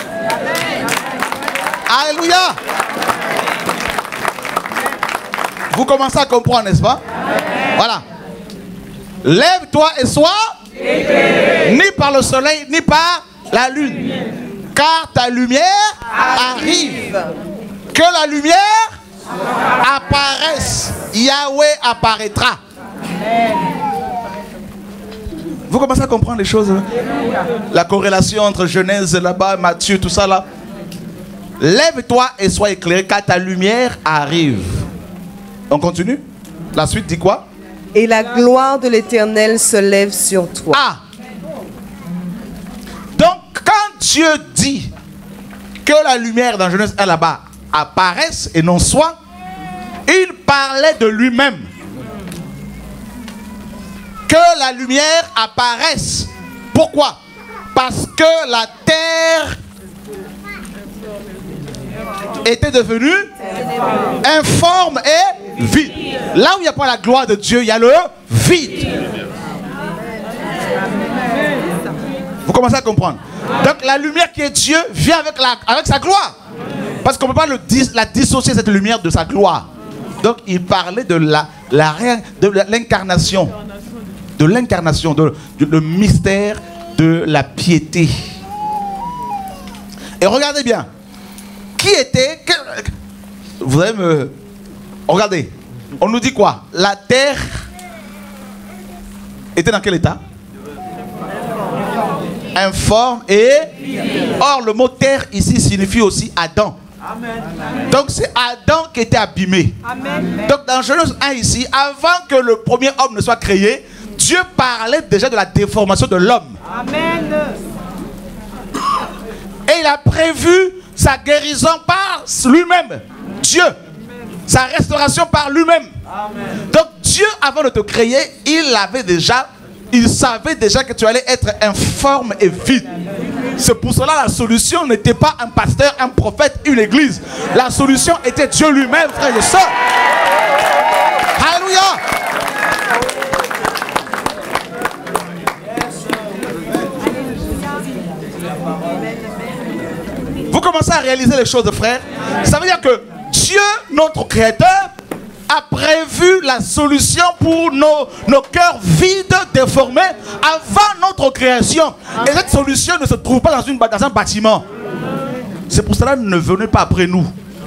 Alléluia. Vous commencez à comprendre, n'est-ce pas? Voilà. Lève-toi et sois éclairé. Ni par le soleil, ni par la lune. Car ta lumière arrive. arrive. Que la lumière apparaisse. Yahweh apparaîtra. Amen. Vous commencez à comprendre les choses, hein? La corrélation entre Genèse là-bas, Matthieu, tout ça là. Lève-toi et sois éclairé car ta lumière arrive. On continue? La suite dit quoi? Et la gloire de l'Éternel se lève sur toi. Ah! Donc quand Dieu dit que la lumière dans Genèse un là-bas apparaisse et non soit, il parlait de lui-même. Que la lumière apparaisse. Pourquoi? Parce que la terre était devenue informe et vide. Là où il n'y a pas la gloire de Dieu, il y a le vide. Vous commencez à comprendre? Donc la lumière qui est Dieu vient avec, la, avec sa gloire. Parce qu'on ne peut pas le dis, la dissocier, cette lumière, de sa gloire. Donc il parlait de la, la, de l'incarnation. De l'incarnation, de, de, le mystère de la piété. Et regardez bien. Qui était... Que, vous allez me... Regardez. On nous dit quoi? La terre était dans quel état? Informe et... Or, le mot terre ici signifie aussi Adam. Amen. Donc c'est Adam qui était abîmé. Amen. Donc dans Genèse un ici, avant que le premier homme ne soit créé, Dieu parlait déjà de la déformation de l'homme. Amen. Et il a prévu sa guérison par lui-même. Dieu. Sa restauration par lui-même. Donc Dieu, avant de te créer, il avait déjà, il savait déjà que tu allais être informe et vide. C'est pour cela la solution n'était pas un pasteur, un prophète, une église. La solution était Dieu lui-même, frères et sœurs. Alléluia. Vous commencez à réaliser les choses, frères. Ça veut dire que Dieu, notre Créateur, a prévu la solution pour nos, nos cœurs vides, déformés, avant notre création. Et cette solution ne se trouve pas dans, une, dans un bâtiment. C'est pour cela que ne venez pas après nous.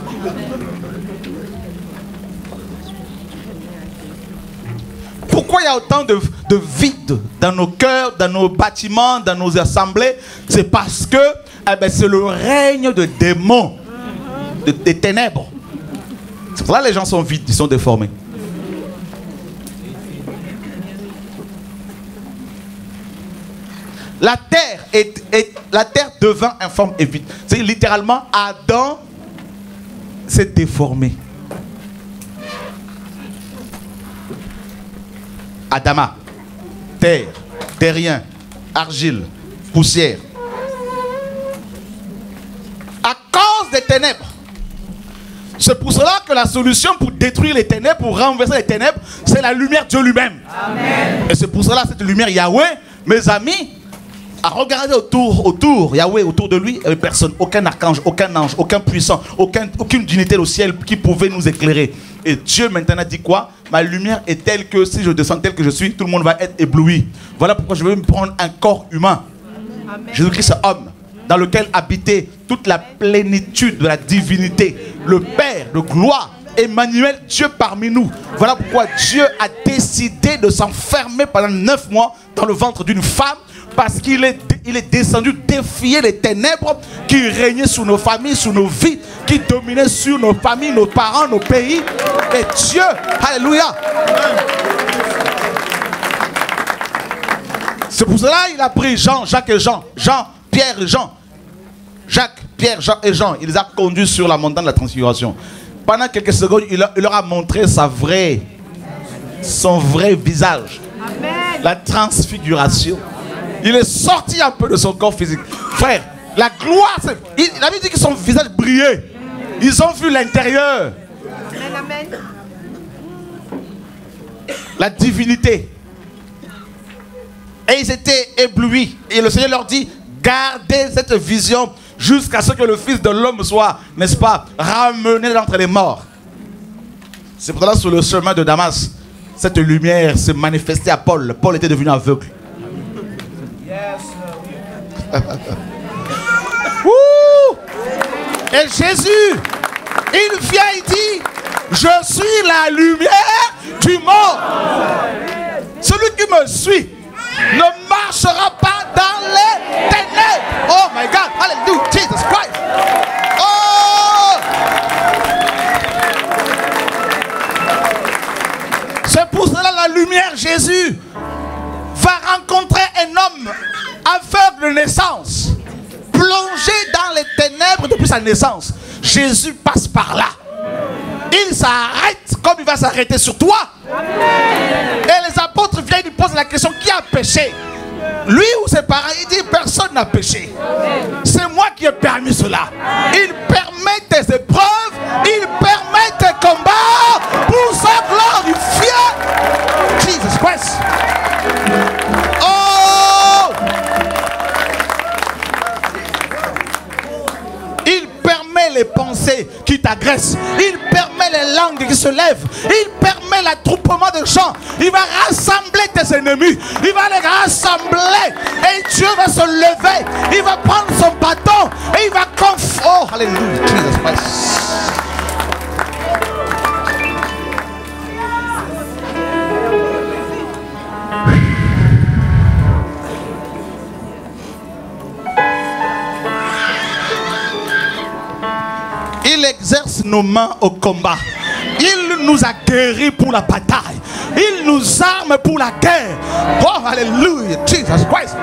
Pourquoi il y a autant de, de vide dans nos cœurs, dans nos bâtiments, dans nos assemblées? C'est parce que eh ben, c'est le règne de démons, de, des ténèbres. C'est pour ça que les gens sont vides, ils sont déformés. La terre, est, est, la terre devint informe et vide. C'est littéralement Adam s'est déformé. Adama, terre, terrien, argile, poussière. À cause des ténèbres. C'est pour cela que la solution pour détruire les ténèbres, pour renverser les ténèbres, c'est la lumière de Dieu lui-même. Et c'est pour cela cette lumière Yahweh, mes amis, à regarder autour, autour, Yahweh autour de lui, il n'y avait personne, aucun archange, aucun ange, aucun puissant, aucun, aucune dignité au ciel qui pouvait nous éclairer. Et Dieu maintenant dit quoi? Ma lumière est telle que si je descends tel que je suis, tout le monde va être ébloui. Voilà pourquoi je veux me prendre un corps humain. Jésus-Christ est homme, dans lequel habitait toute la plénitude de la divinité, le Père de gloire, Emmanuel, Dieu parmi nous. Voilà pourquoi Dieu a décidé de s'enfermer pendant neuf mois dans le ventre d'une femme, parce qu'il est, il est descendu défier les ténèbres qui régnaient sur nos familles, sur nos vies, qui dominaient sur nos familles, nos parents, nos pays. Et Dieu, alléluia. C'est pour cela qu'il a pris Jean, Jacques et Jean, Jean, Pierre et Jean. Jacques, Pierre, Jean et Jean, il les a conduits sur la montagne de la transfiguration. Pendant quelques secondes, il, a, il leur a montré sa vraie, son vrai visage. Amen. La transfiguration. Il est sorti un peu de son corps physique. Frère, la gloire, il, il avait dit que son visage brillait. Ils ont vu l'intérieur. Amen, amen. La divinité. Et ils étaient éblouis. Et le Seigneur leur dit, gardez cette vision jusqu'à ce que le Fils de l'homme soit, n'est-ce pas, ramené d'entre les morts. C'est pourtant là, sur le chemin de Damas, cette lumière s'est manifestée à Paul. Paul était devenu aveugle. Ouh! Et Jésus, il vient, il dit, je suis la lumière du monde. Celui qui me suit ne marchera pas dans les ténèbres. Oh my God, hallelujah, Jesus Christ. Oh! C'est pour cela la lumière, Jésus va rencontrer un homme aveugle de naissance, plongé dans les ténèbres depuis sa naissance. Jésus passe par là. Il s'arrête comme il va s'arrêter sur toi. Et les apôtres viennent, ils posent la question, qui a péché? Lui ou ses parents? Il dit, personne n'a péché. C'est moi qui ai permis cela. Il permet tes épreuves, il permet tes combats pour se glorifier. Jesus Christ. Oh! Il permet les pensées qui t'agressent. Il permet les langues qui se lèvent. Il permet l'attroupement de gens. Il va rassembler tes ennemis. Il va les rassembler. Et Dieu va se lever. Il va prendre son bâton. Et il va conf... Oh, alléluia. Jesus Christ. Il exerce nos mains au combat. Il nous a guéris pour la bataille. Il nous arme pour la guerre. Oh, alléluia, Jesus Christ.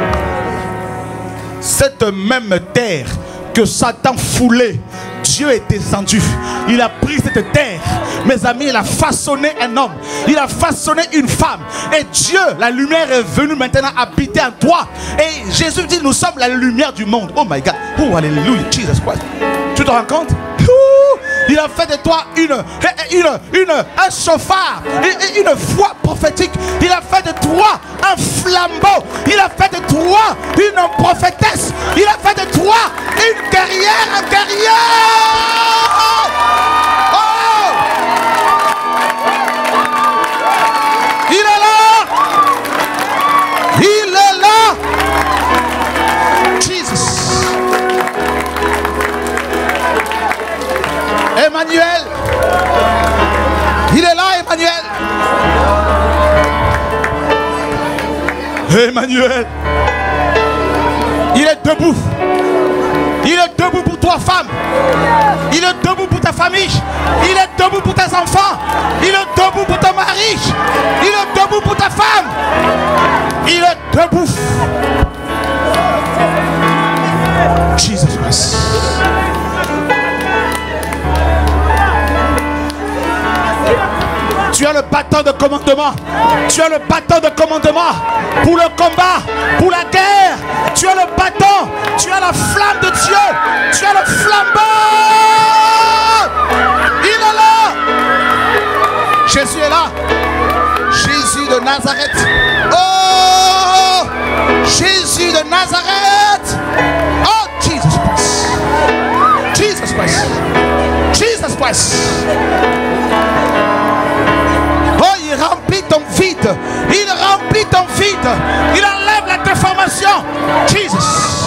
Cette même terre que Satan foulait, Dieu est descendu. Il a pris cette terre, mes amis, il a façonné un homme. Il a façonné une femme. Et Dieu, la lumière est venue maintenant habiter en toi. Et Jésus dit, nous sommes la lumière du monde. Oh my God. Oh, alléluia, Jesus Christ. Tu te rends compte? Il a fait de toi une, une, une, un chauffard, une, une voix prophétique. Il a fait de toi un flambeau. Il a fait de toi une prophétesse. Il a fait de toi une guerrière, un guerrier. Oh! Il est là. Il est là. Jesus. Emmanuel, il est là, Emmanuel. Emmanuel, il est debout. Il est debout pour toi, femme. Il est debout pour ta famille. Il est debout pour tes enfants. Il est debout pour ton mari. Il est debout pour ta femme. Il est debout. Jesus Christ. Tu as le bâton de commandement. Tu as le bâton de commandement pour le combat, pour la guerre. Tu as le bâton. Tu as la flamme de Dieu. Tu as le flambeau. Il est là. Jésus est là. Jésus de Nazareth. Oh, Jésus de Nazareth. Oh, Jesus Christ. Jesus Christ. Jesus Christ. Oh, il remplit ton vide. Il remplit ton vide. Il enlève la déformation. Jesus.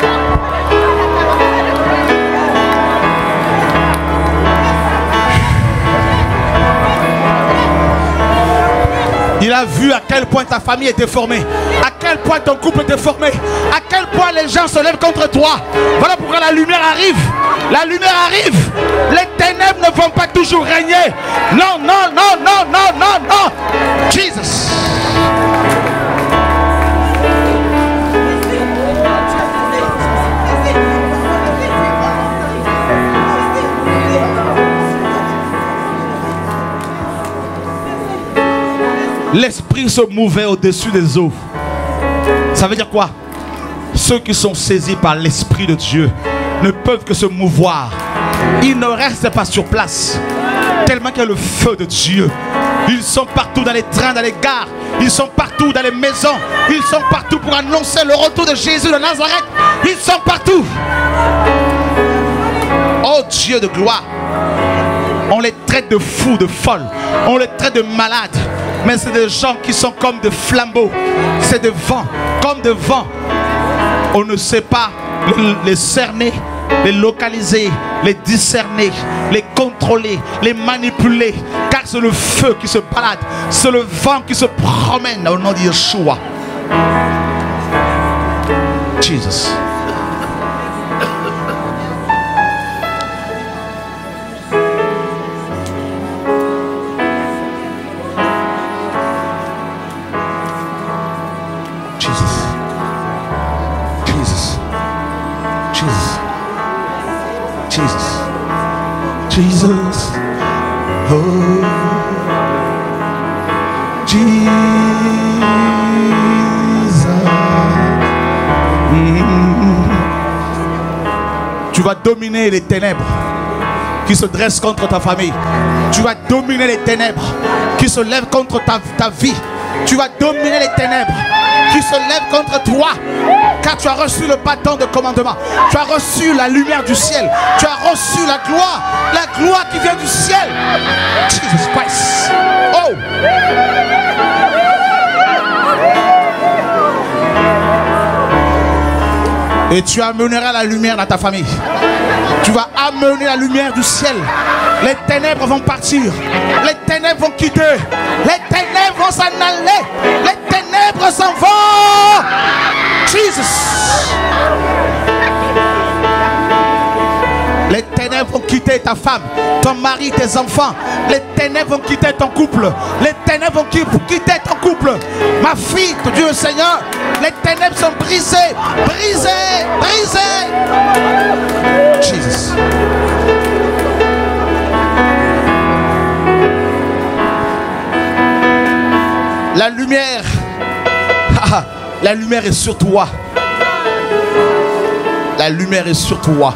Il a vu à quel point ta famille est déformée, à quel point ton couple est déformé, à quel point les gens se lèvent contre toi. Voilà pourquoi la lumière arrive. La lumière arrive. Les ténèbres ne vont pas toujours régner. Non, non, non, non, non, non, non. Jesus. L'esprit se mouvait au-dessus des eaux. Ça veut dire quoi? Ceux qui sont saisis par l'esprit de Dieu ne peuvent que se mouvoir. Ils ne restent pas sur place. Tellement qu'il y a le feu de Dieu. Ils sont partout dans les trains, dans les gares. Ils sont partout dans les maisons. Ils sont partout pour annoncer le retour de Jésus de Nazareth. Ils sont partout. Oh Dieu de gloire. On les traite de fous, de folles. On les traite de malades. Mais c'est des gens qui sont comme des flambeaux. C'est des vents, comme des vents. On ne sait pas les cerner, les localiser, les discerner, les contrôler, les manipuler. Car c'est le feu qui se balade. C'est le vent qui se promène au nom de Yeshua. Jesus. Jesus, oh, Jesus. Mm. Tu vas dominer les ténèbres qui se dressent contre ta famille. Tu vas dominer les ténèbres qui se lèvent contre ta, ta vie. Tu vas dominer les ténèbres qui se lèvent contre toi. Car tu as reçu le bâton de commandement. Tu as reçu la lumière du ciel. Tu as reçu la gloire. La gloire qui vient du ciel. Jesus Christ. Oh. Et tu amèneras la lumière dans ta famille. Tu vas amener la lumière du ciel. Les ténèbres vont partir. Les ténèbres vont quitter. Les ténèbres vont s'en aller. Les ténèbres s'en vont. Jesus. Les ténèbres vont quitter ta femme, ton mari, tes enfants. Les ténèbres vont quitter ton couple. Les ténèbres vont quitter ton couple. Ma fille, Dieu le Seigneur, les ténèbres sont brisées, brisées, brisées. Jesus. La lumière, la lumière est sur toi. La lumière est sur toi.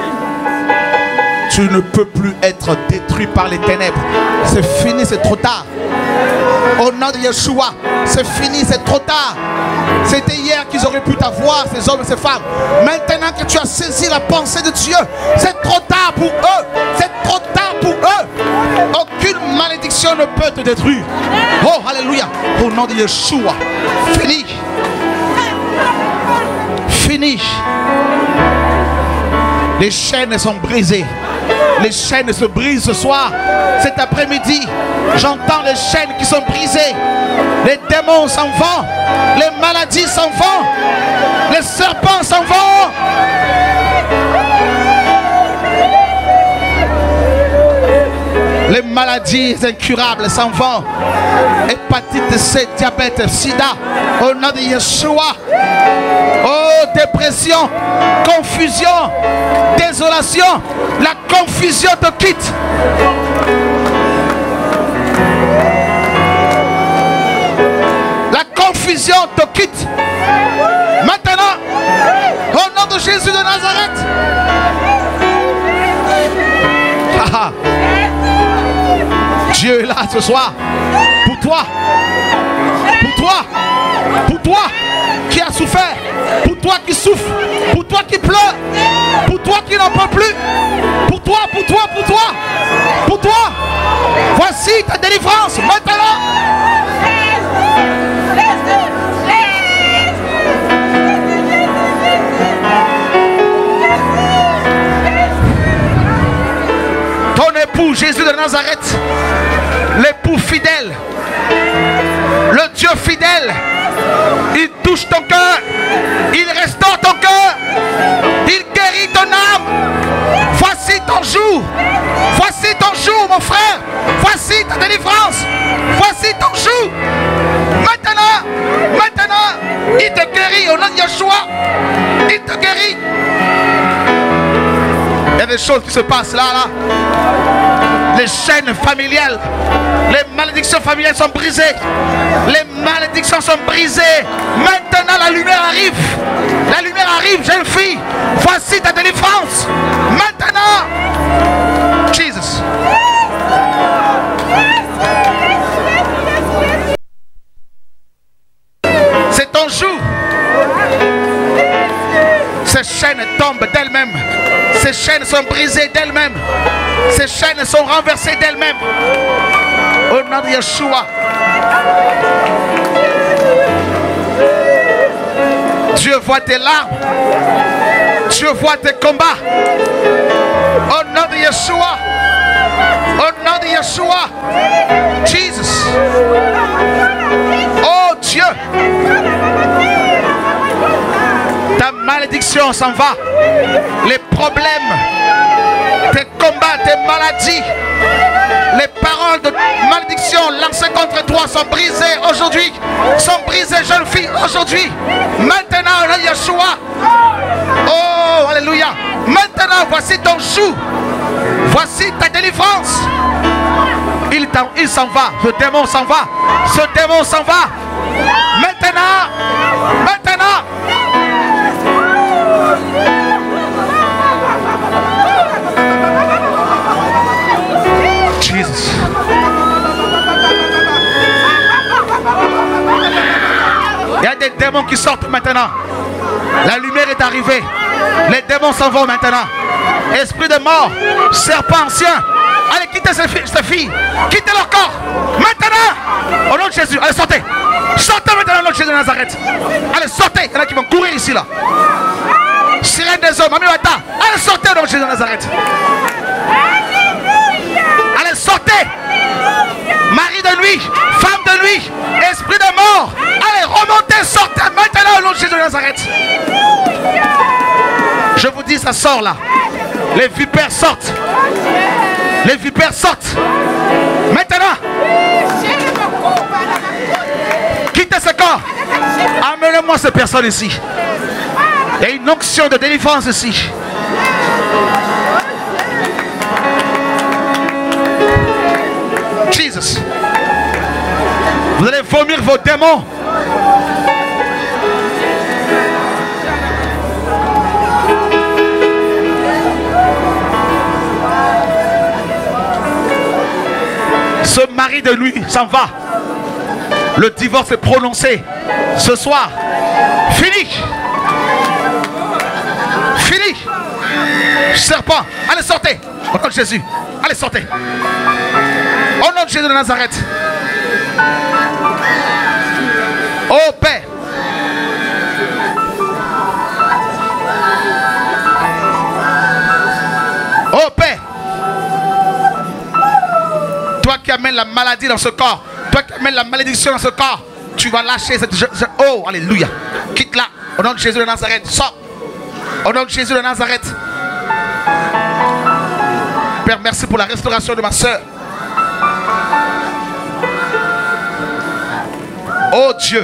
Tu ne peux plus être détruit par les ténèbres. C'est fini, c'est trop tard. Au nom de Yeshua, c'est fini, c'est trop tard. C'était hier qu'ils auraient pu t'avoir, ces hommes et ces femmes. Maintenant que tu as saisi la pensée de Dieu, c'est trop tard pour eux. C'est trop tard pour eux. Aucune malédiction ne peut te détruire. Oh, alléluia. Au nom de Yeshua. Fini. Fini. Les chaînes sont brisées. Les chaînes se brisent ce soir. Cet après-midi, j'entends les chaînes qui sont brisées. Les démons s'en vont. Les maladies s'en vont. Les serpents s'en vont. Les maladies incurables s'en vont. Hépatite C, diabète, sida. Au nom de Yeshua. Oh, dépression, confusion, désolation. La confusion te quitte. La confusion te quitte. Maintenant, au nom de Jésus de Nazareth. Dieu est là ce soir. Pour toi. Pour toi. Pour toi qui as souffert. Pour toi qui souffre. Pour toi qui pleure. Pour toi qui n'en peut plus. Pour toi, pour toi, pour toi. Pour toi. Voici ta délivrance maintenant. Ton époux Jésus de Nazareth, l'époux fidèle, le Dieu fidèle, il touche ton cœur, il restaure ton cœur, il guérit ton âme. Voici ton jour, voici ton jour mon frère, voici ta délivrance, voici ton jour. Maintenant, maintenant, il te guérit au nom de Yeshua, il te guérit. Il y a des choses qui se passent là, là. Les chaînes familiales, les malédictions familiales sont brisées. Les malédictions sont brisées. Maintenant, la lumière arrive. La lumière arrive, jeune fille. Voici ta délivrance. Maintenant. Jesus. C'est ton jour. Ces chaînes tombent d'elles-mêmes. Ces chaînes sont brisées d'elles-mêmes. Ces chaînes sont renversées d'elles-mêmes. Au nom de Yeshua. Dieu voit tes larmes. Dieu voit tes combats. Au nom de Yeshua. Au nom de Yeshua. Jesus. Oh Dieu. Ta malédiction s'en va. Les problèmes, tes combats, tes maladies, les paroles de malédiction lancées contre toi sont brisées aujourd'hui. Sont brisées, jeune fille, aujourd'hui. Maintenant, là, Yeshua. Oh, alléluia. Maintenant, voici ton joug. Voici ta délivrance. Il, il s'en va. Ce démon s'en va. Ce démon s'en va. Maintenant. Maintenant. Jesus. Il y a des démons qui sortent maintenant. La lumière est arrivée. Les démons s'en vont maintenant. Esprit de mort, serpent ancien. Allez, quittez ces filles, ces filles. Quittez leur corps. Maintenant. Au nom de Jésus. Allez, sortez. Sortez maintenant au nom de Jésus de Nazareth. Allez, sortez. Il y en a qui vont courir ici, là. Sirène des hommes. Amiwata. Allez, sortez au nom de Jésus de Nazareth. Allez, sortez. Mari de nuit, femme de nuit, esprit de mort. Allez, remontez, sortez maintenant au nom de Jésus de Nazareth. Je vous dis, ça sort là. Les vipères sortent. Les vipères sortent. Maintenant. Quittez ce corps. Amenez-moi ces personnes ici. Il y a une onction de délivrance ici. Jesus. Vous allez vomir vos démons. Ce mari de nuit s'en va. Le divorce est prononcé ce soir. Fini. Fini. Serpent, allez sortez. Au nom de Jésus. Allez sortez. Au nom de Jésus de Nazareth. Oh Père. Oh Père. Toi qui amènes la maladie dans ce corps, toi qui amènes la malédiction dans ce corps, tu vas lâcher cette... Oh, alléluia. Quitte-la. Au nom de Jésus de Nazareth. Sors. Au nom de Jésus de Nazareth. Père, merci pour la restauration de ma soeur. Oh Dieu.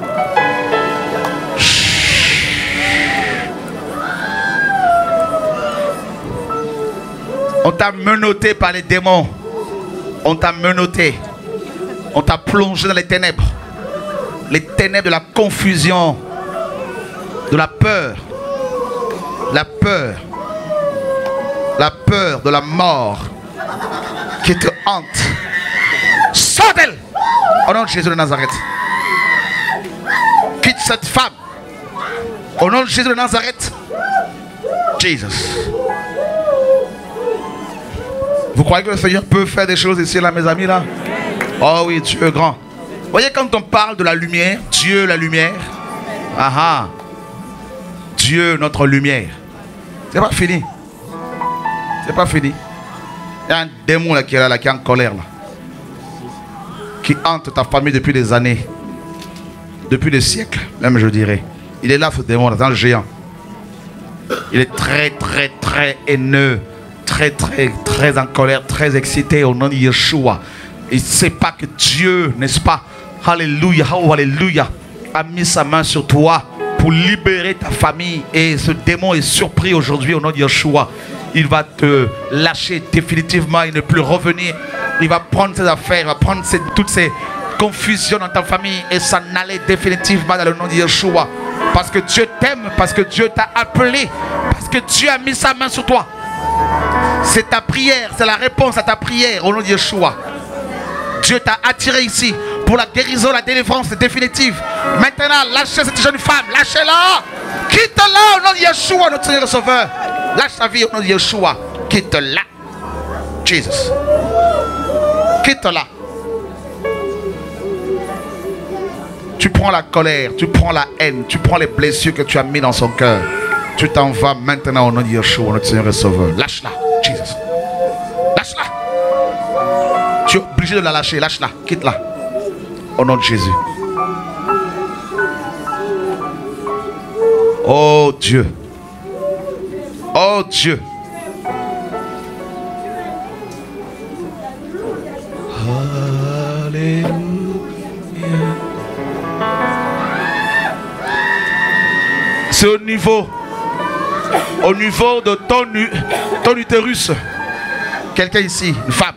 On t'a menotté par les démons. On t'a menotté. On t'a plongé dans les ténèbres. Les ténèbres de la confusion. De la peur. La peur. La peur de la mort qui te hante. Sors d'elle. Au nom de Jésus de Nazareth. Quitte cette femme. Au nom de Jésus de Nazareth. Jesus. Vous croyez que le Seigneur peut faire des choses ici là, mes amis là? Oh oui, Dieu est grand. Vous voyez, quand on parle de la lumière, Dieu la lumière. Ah ah. Dieu notre lumière. C'est pas fini. C'est pas fini. Il y a un démon là qui est là, là, qui est en colère là. Qui hante ta famille depuis des années. Depuis des siècles, même je dirais. Il est là ce démon là, c'est un géant. Il est très très très haineux. Très très très en colère, très excité au nom de Yeshua. Il ne sait pas que Dieu, n'est-ce pas? Alléluia, oh alléluia, a mis sa main sur toi pour libérer ta famille. Et ce démon est surpris aujourd'hui au nom de Yeshua. Il va te lâcher définitivement et ne plus revenir. Il va prendre ses affaires, il va prendre ses, toutes ces confusions dans ta famille et s'en aller définitivement dans le nom de Yeshua. Parce que Dieu t'aime, parce que Dieu t'a appelé, parce que Dieu a mis sa main sur toi. C'est ta prière, c'est la réponse à ta prière au nom de Yeshua. Dieu t'a attiré ici pour la guérison, la délivrance définitive. Maintenant, lâchez cette jeune femme, lâchez-la. Quitte-la au nom de Yeshua, notre Seigneur et Sauveur. Lâche sa vie au nom de Yeshua. Quitte-la. Jesus. Quitte-la. Tu prends la colère, tu prends la haine, tu prends les blessures que tu as mis dans son cœur. Tu t'en vas maintenant au nom de Yeshua, notre Seigneur et Sauveur. Lâche-la, Jesus. Lâche-la. Tu es obligé de la lâcher. Lâche-la, quitte-la. Au nom de Jésus. Oh Dieu. Oh Dieu. Alléluia. C'est au niveau, au niveau de ton, ton utérus. Quelqu'un ici, une femme.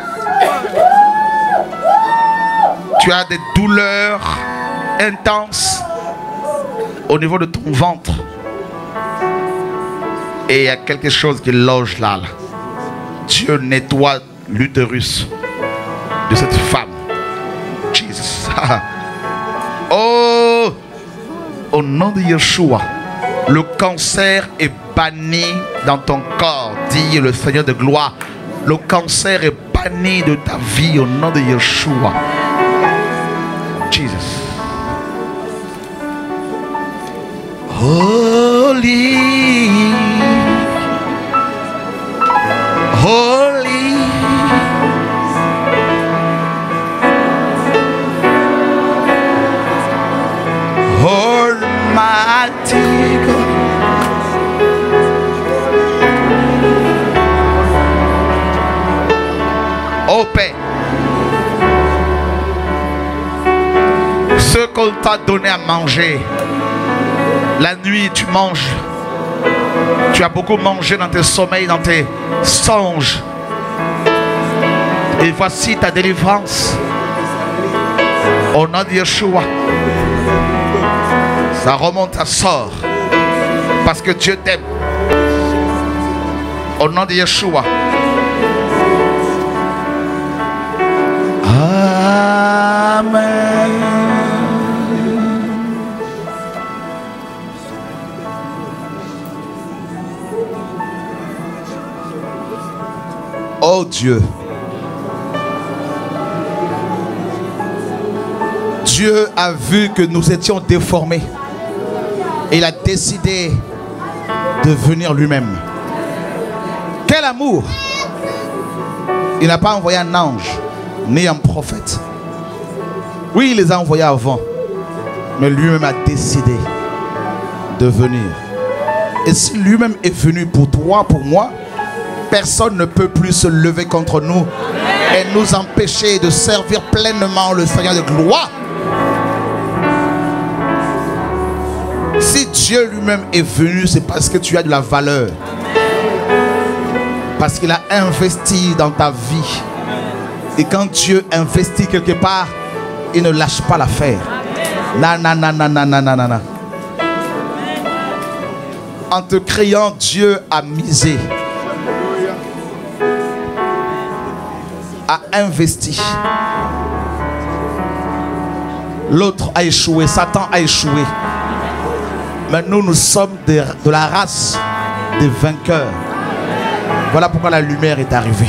Tu as des douleurs intenses au niveau de ton ventre. Et il y a quelque chose qui loge là, là. Dieu nettoie l'utérus de cette femme. Jesus. Oh, au nom de Yeshua, le cancer est banni dans ton corps, dit le Seigneur de gloire. Le cancer est banni de ta vie au nom de Yeshua. Jesus. Holy, holy, Almighty God. Oh Père, ce qu'on t'a donné à manger, la nuit tu manges, tu as beaucoup mangé dans tes sommeils, dans tes songes, et voici ta délivrance au nom de Yeshua. Ça remonte à sort parce que Dieu t'aime au nom de Yeshua. Amen. Oh Dieu, Dieu a vu que nous étions déformés et il a décidé de venir lui-même. Quel amour! Il n'a pas envoyé un ange ni un prophète. Oui, il les a envoyés avant, mais lui-même a décidé de venir. Et si lui-même est venu pour toi, pour moi, personne ne peut plus se lever contre nous et nous empêcher de servir pleinement le Seigneur de gloire. Si Dieu lui-même est venu, c'est parce que tu as de la valeur. Parce qu'il a investi dans ta vie. Et quand Dieu investit quelque part, il ne lâche pas l'affaire. Na na na na na na na na. En te créant, Dieu a misé, a investi. L'autre a échoué, Satan a échoué. Mais nous, nous sommes de, de la race des vainqueurs. Voilà pourquoi la lumière est arrivée.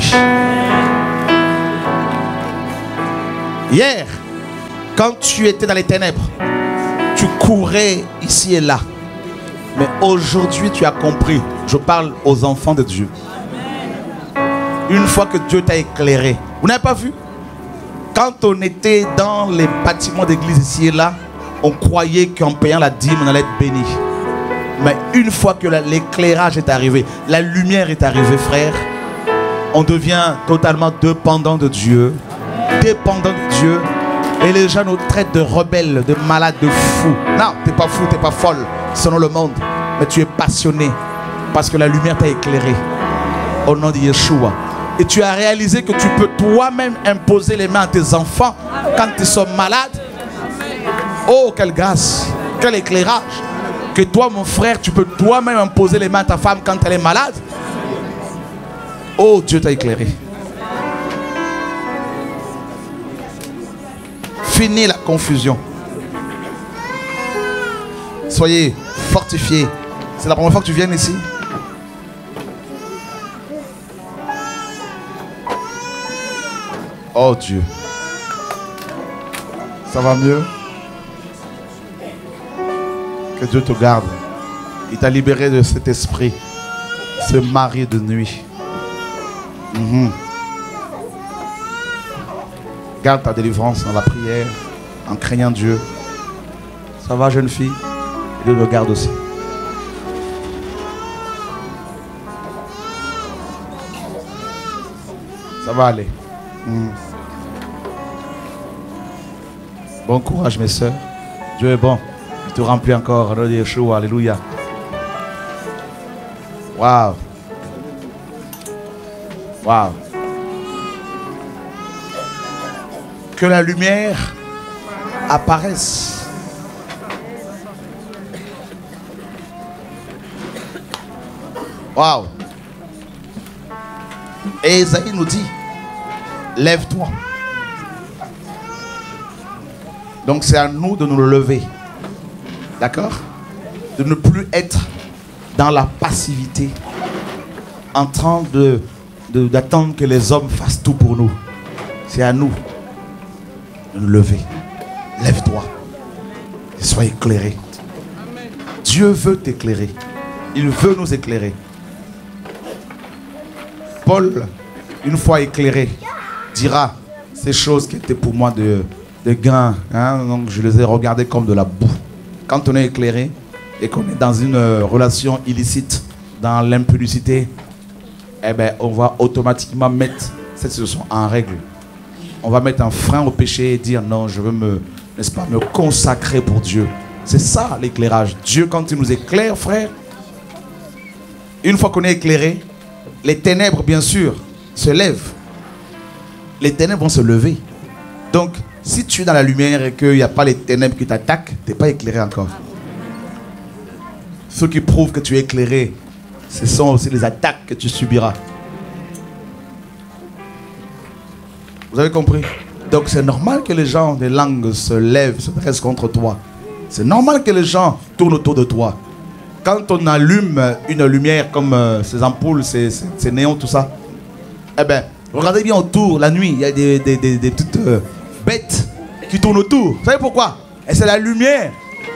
Hier, quand tu étais dans les ténèbres, tu courais ici et là. Mais aujourd'hui, tu as compris. Je parle aux enfants de Dieu. Une fois que Dieu t'a éclairé, vous n'avez pas vu? Quand on était dans les bâtiments d'église ici et là, on croyait qu'en payant la dîme, on allait être béni. Mais une fois que l'éclairage est arrivé, la lumière est arrivée, frère, on devient totalement dépendant de Dieu. Dépendant de Dieu. Et les gens nous traitent de rebelles, de malades, de fous. Non, tu n'es pas fou, tu n'es pas folle, selon le monde. Mais tu es passionné parce que la lumière t'a éclairé. Au nom de Yeshua. Et tu as réalisé que tu peux toi-même imposer les mains à tes enfants quand ils sont malades. Oh, quelle grâce, quel éclairage. Que toi, mon frère, tu peux toi-même imposer les mains à ta femme quand elle est malade. Oh, Dieu t'a éclairé. Fini la confusion. Soyez fortifiés. C'est la première fois que tu viens ici? Oh Dieu. Ça va mieux? Que Dieu te garde. Il t'a libéré de cet esprit, ce mari de nuit. Mm-hmm. Garde ta délivrance dans la prière, en craignant Dieu. Ça va, jeune fille? Dieu le garde aussi. Ça va aller. Mm. Bon courage, mes soeurs. Dieu est bon. Il te remplit encore. Alléluia. Waouh. Waouh. Que la lumière apparaisse. Waouh. Et Isaïe nous dit, lève-toi. Donc c'est à nous de nous lever. D'accord? De ne plus être dans la passivité, en train de, de, d'attendre que les hommes fassent tout pour nous. C'est à nous de nous lever. Lève-toi et sois éclairé. Dieu veut t'éclairer. Il veut nous éclairer. Paul, une fois éclairé, dira ces choses qui étaient pour moi de, de gain. Hein, donc je les ai regardées comme de la boue. Quand on est éclairé et qu'on est dans une euh, relation illicite, dans l'impudicité, eh ben, on va automatiquement mettre cette situation en règle. On va mettre un frein au péché et dire non, je veux me, n'est-ce pas, me consacrer pour Dieu. C'est ça l'éclairage. Dieu, quand il nous éclaire, frère, une fois qu'on est éclairé, les ténèbres, bien sûr, se lèvent. Les ténèbres vont se lever. Donc, si tu es dans la lumière et qu'il n'y a pas les ténèbres qui t'attaquent, tu n'es pas éclairé encore. Ce qui prouve que tu es éclairé, ce sont aussi les attaques que tu subiras. Vous avez compris? Donc, c'est normal que les gens, des langues se lèvent, se dressent contre toi. C'est normal que les gens tournent autour de toi. Quand on allume une lumière comme euh, ces ampoules, ces, ces, ces néons, tout ça, eh bien, regardez bien autour, la nuit, il y a des, des, des, des petites euh, bêtes qui tournent autour. Vous savez pourquoi? Et c'est la lumière.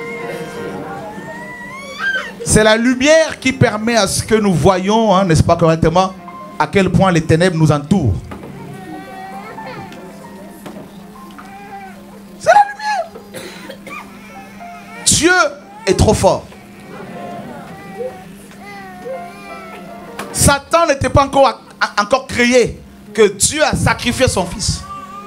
C'est la lumière qui permet à ce que nous voyons, hein, n'est-ce pas correctement, à quel point les ténèbres nous entourent. C'est la lumière. Dieu est trop fort. Satan n'était pas encore, a, encore créé, que Dieu a sacrifié son fils.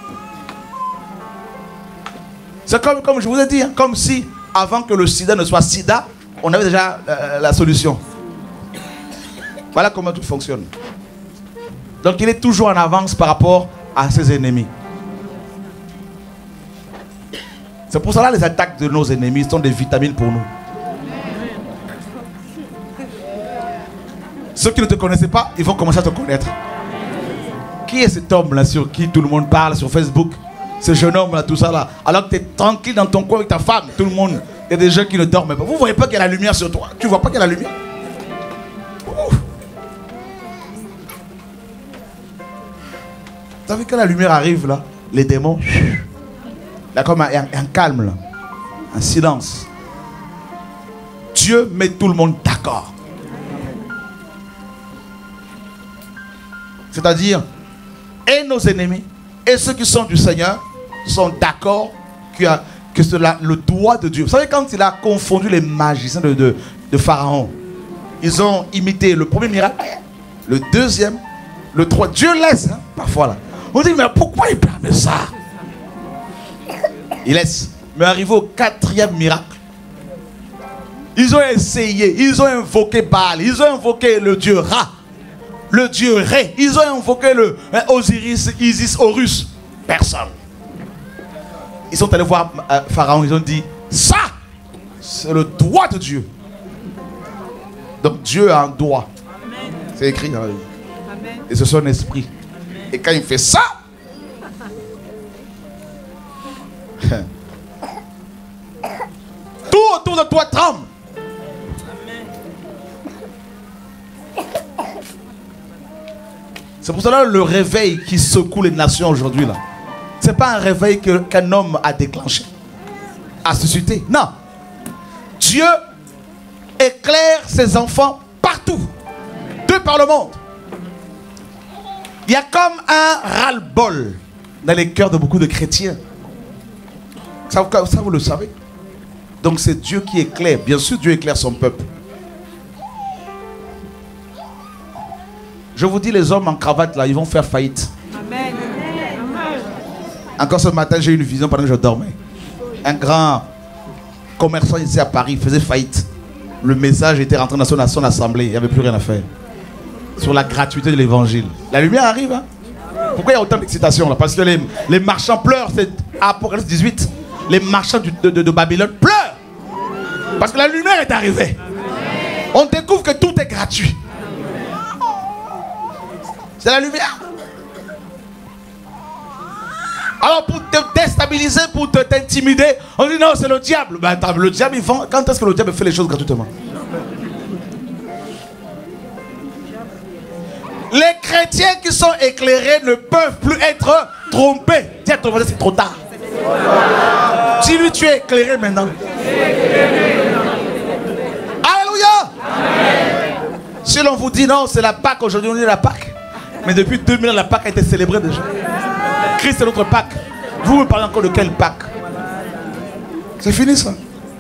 C'est comme, comme je vous ai dit, hein, comme si avant que le sida ne soit sida, on avait déjà euh, la solution. Voilà comment tout fonctionne. Donc il est toujours en avance par rapport à ses ennemis. C'est pour cela que les attaques de nos ennemis sont des vitamines pour nous. Ceux qui ne te connaissaient pas, ils vont commencer à te connaître. Qui est cet homme-là sur qui tout le monde parle sur Facebook? Ce jeune homme-là, tout ça là. Alors que tu es tranquille dans ton coin avec ta femme, tout le monde. Il y a des gens qui ne dorment pas. Vous ne voyez pas qu'il y a la lumière sur toi? Tu ne vois pas qu'il y a la lumière? Ouf. Vous savez que la lumière arrive là, les démons, il y a comme un, un, un calme là, un silence. Dieu met tout le monde d'accord. C'est-à-dire, et nos ennemis, et ceux qui sont du Seigneur, sont d'accord que, que c'est le doigt de Dieu. Vous savez, quand il a confondu les magiciens de, de, de Pharaon, ils ont imité le premier miracle, le deuxième, le troisième. Dieu laisse, hein, parfois là. On dit, mais pourquoi il permet ça? Il laisse. Mais arrivé au quatrième miracle, ils ont essayé, ils ont invoqué Baal, ils ont invoqué le dieu Ra, le dieu Ré, ils ont invoqué le hein, Osiris, Isis, Horus. Personne. Ils sont allés voir euh, Pharaon, ils ont dit, ça, c'est le doigt de Dieu. Donc Dieu a un doigt. C'est écrit dans la Bible. Et c'est son esprit. Et quand il fait ça, tout autour de toi tremble. C'est pour cela le réveil qui secoue les nations aujourd'hui là. Ce n'est pas un réveil que, qu'un homme a déclenché, a suscité. Non. Dieu éclaire ses enfants partout, de par le monde. Il y a comme un ras-le-bol dans les cœurs de beaucoup de chrétiens. Ça, ça vous le savez. Donc c'est Dieu qui éclaire. Bien sûr, Dieu éclaire son peuple. Je vous dis, les hommes en cravate là, ils vont faire faillite. Amen. Encore ce matin, j'ai eu une vision pendant que je dormais. Un grand commerçant ici à Paris faisait faillite. Le message était rentré dans son, dans son assemblée. Il n'y avait plus rien à faire. Sur la gratuité de l'évangile. La lumière arrive. Hein? Pourquoi il y a autant d'excitation là? Parce que les, les marchands pleurent. C'est Apocalypse dix-huit. Les marchands du, de, de, de Babylone pleurent. Parce que la lumière est arrivée. On découvre que tout est gratuit. C'est la lumière. Alors pour te déstabiliser, pour te t'intimider, on dit non, c'est le diable. Ben attends, le diable, il vend. Quand est-ce que le diable fait les choses gratuitement? Les chrétiens qui sont éclairés ne peuvent plus être trompés. Dis à ton voisin, c'est trop tard. Dis-lui, tu es éclairé maintenant. Alléluia. Si l'on vous dit non, c'est la Pâque, aujourd'hui on dit la Pâque. Mais depuis deux mille ans, la Pâque a été célébrée déjà. Christ est notre Pâque. Vous me parlez encore de quelle Pâque? C'est fini ça.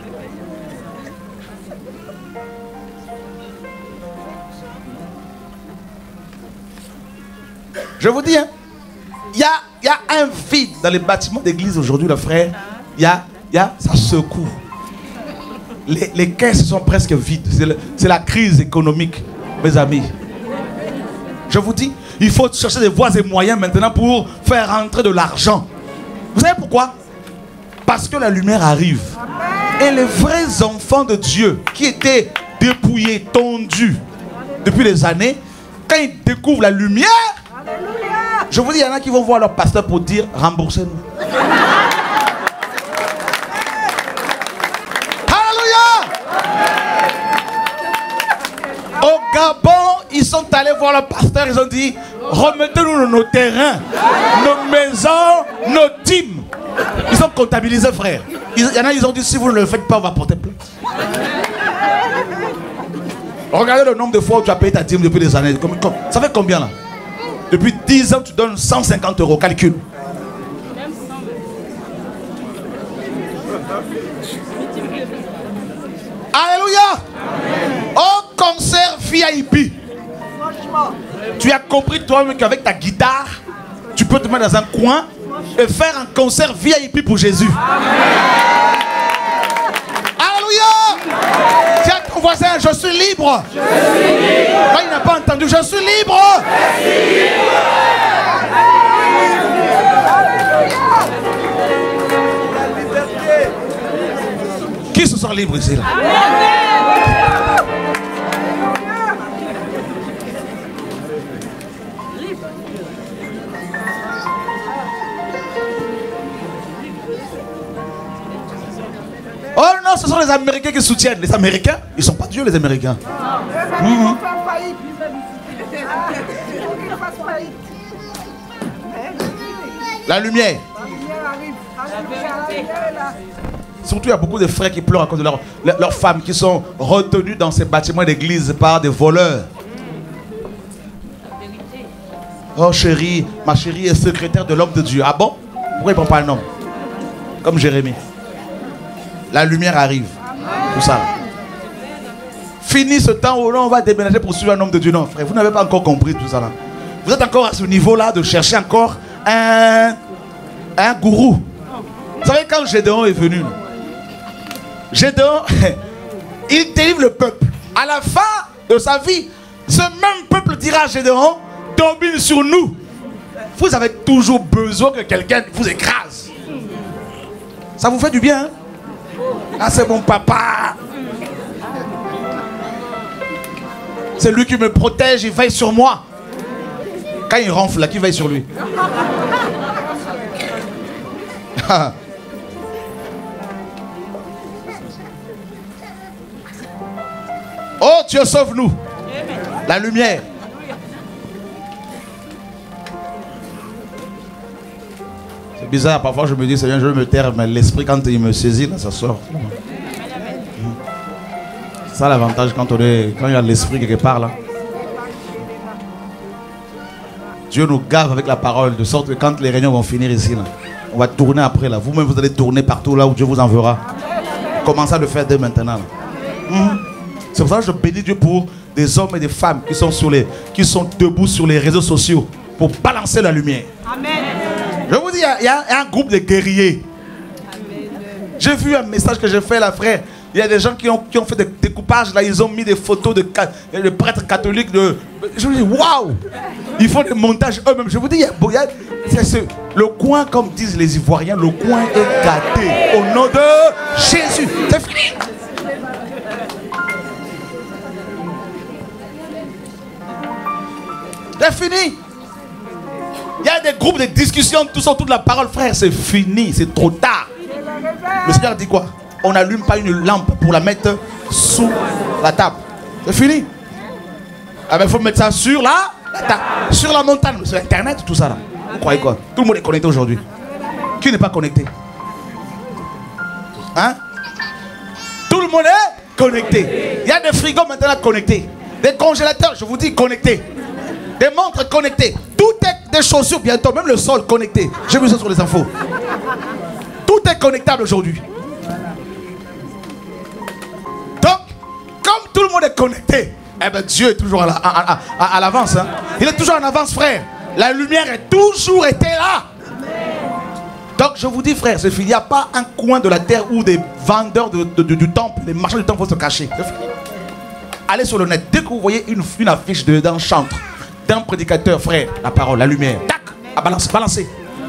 Je vous dis, hein, il y a, y a un vide dans les bâtiments d'église aujourd'hui, le frère. Il y a, y a, ça secoue. Les, les caisses sont presque vides. C'est la crise économique, mes amis. Je vous dis, il faut chercher des voies et moyens maintenant pour faire rentrer de l'argent. Vous savez pourquoi? Parce que la lumière arrive. Et les vrais enfants de Dieu qui étaient dépouillés, tondus depuis des années, quand ils découvrent la lumière, je vous dis, il y en a qui vont voir leur pasteur pour dire remboursez-nous. Alléluia! Au Gabon, ils sont allés voir le pasteur, ils ont dit remettez-nous nos terrains, nos maisons, nos dîmes. Ils sont comptabilisés, frère. Il y en a, ils ont dit si vous ne le faites pas, on va porter plainte. Regardez le nombre de fois où tu as payé ta dîme depuis des années. Ça fait combien là? Depuis dix ans, tu donnes cent cinquante euros. Calcule. Alléluia. Au concert V I P. Tu as compris toi-même qu'avec ta guitare, tu peux te mettre dans un coin et faire un concert V I P pour Jésus. Alléluia. Dis à ton voisin, je suis libre. Je suis libre. Là, il n'a pas entendu, je suis libre. Je suis libre. Qui se sent libre ici là? Oh non, ce sont les Américains qui soutiennent. Les Américains, ils ne sont pas Dieu, les Américains. Mmh. La lumière. Surtout, il y a beaucoup de frères qui pleurent à cause de leurs leur femmes qui sont retenues dans ces bâtiments d'église par des voleurs. Oh chérie, ma chérie est secrétaire de l'homme de Dieu. Ah bon? Pourquoi il ne prend pas un homme? Comme Jérémie. La lumière arrive. Tout ça. Fini ce temps où on va déménager pour suivre un homme de Dieu. Non, frère, vous n'avez pas encore compris tout ça là. Vous êtes encore à ce niveau-là de chercher encore un, un gourou. Vous savez, quand Gédéon est venu, Gédéon, il délivre le peuple. À la fin de sa vie, ce même peuple dira à Gédéon, domine sur nous. Vous avez toujours besoin que quelqu'un vous écrase. Ça vous fait du bien, hein? Ah, c'est mon papa. C'est lui qui me protège, il veille sur moi. Quand il ronfle, là, qui veille sur lui? Oh Dieu, sauve-nous. La lumière. C'est bizarre, parfois je me dis, Seigneur, je veux me taire, mais l'esprit, quand il me saisit, là, ça sort. C'est ça l'avantage quand, on est, quand il y a l'esprit quelque part, là. Dieu nous gave avec la parole, de sorte que quand les réunions vont finir ici, là, on va tourner après, là. Vous-même, vous allez tourner partout là où Dieu vous enverra. Commencez à le faire dès maintenant, là. Mmh. C'est pour ça que je bénis Dieu pour des hommes et des femmes qui sont, sur les, qui sont debout sur les réseaux sociaux pour balancer la lumière. Amen. Je vous dis, il y, y a un groupe de guerriers. J'ai vu un message que j'ai fait là, frère. Il y a des gens qui ont, qui ont fait des découpages, là, ils ont mis des photos de, de prêtres catholiques. De, je vous dis, waouh! Ils font des montages eux-mêmes. Je vous dis, il y a, il y a, c'est ce, le coin, comme disent les Ivoiriens, le coin est gâté. Au nom de Jésus. C'est fini. C'est fini. Il y a des groupes de discussion, tous autour de la parole, frère, c'est fini, c'est trop tard. Le Seigneur dit quoi? On n'allume pas une lampe pour la mettre sous la table. C'est fini. Ah ben, il faut mettre ça sur la, la table, sur la montagne, sur Internet, tout ça là. Vous croyez quoi? Tout le monde est connecté aujourd'hui. Qui n'est pas connecté? Hein? Tout le monde est connecté. Il y a des frigos maintenant connectés. Des congélateurs, je vous dis, connectés. Des montres connectées. Tout est des chaussures bientôt, même le sol connecté. J'ai vu ça sur les infos. Tout est connectable aujourd'hui. Donc, comme tout le monde est connecté, eh ben Dieu est toujours à, à, à, à l'avance. Hein. Il est toujours en avance, frère. La lumière est toujours été là. Donc je vous dis, frère, c'est fini. Il n'y a pas un coin de la terre où des vendeurs de, de, de, du temple, les marchands du temple vont se cacher. C'est fini. Allez sur le net. Dès que vous voyez une, une affiche d'un chantre, d'un prédicateur, frère, la parole, la lumière, tac, à balancer, balancer.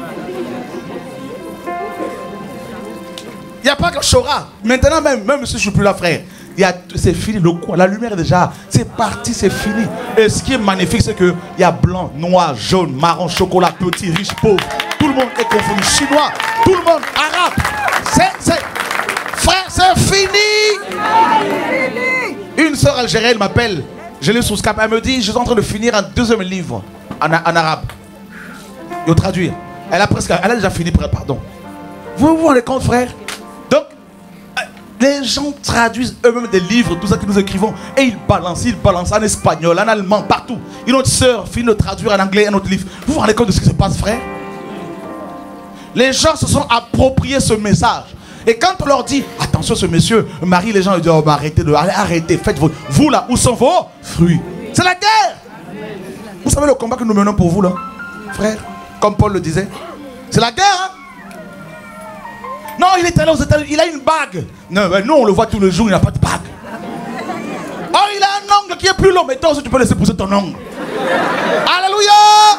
Il n'y a pas que Chora. Maintenant même, même si je ne suis plus là, frère, c'est fini le coin. La lumière est déjà, c'est parti, c'est fini. Et ce qui est magnifique, c'est qu'il y a blanc, noir, jaune, marron, chocolat, petit, riche, pauvre. Tout le monde est confondu. Chinois, tout le monde, arabe. C'est, frère, c'est fini. Une soeur algérienne m'appelle. Je l'ai sur Skype. Elle me dit, je suis en train de finir un deuxième livre en, en arabe. Il faut traduire. Elle a presque, elle a déjà fini, pardon. Vous vous rendez compte, frère? Donc, les gens traduisent eux-mêmes des livres, tout ça que nous écrivons, et ils balancent, ils balancent en espagnol, en allemand, partout. Une autre sœur finit de traduire en anglais un autre livre. Vous vous rendez compte de ce qui se passe, frère? Les gens se sont appropriés ce message. Et quand on leur dit, attention ce monsieur, marie les gens, ils disent, oh, bah, arrêtez, de, arrêtez, faites vos... Vous là, où sont vos fruits? C'est la guerre. Vous savez le combat que nous menons pour vous là, frère? Comme Paul le disait. C'est la guerre, hein? Non, il est allé aux États-Unis, il a une bague. Non, mais nous on le voit tous les jours, il n'a pas de bague. Oh, il a un ongle qui est plus long, mais toi aussi tu peux laisser pousser ton ongle. Alléluia.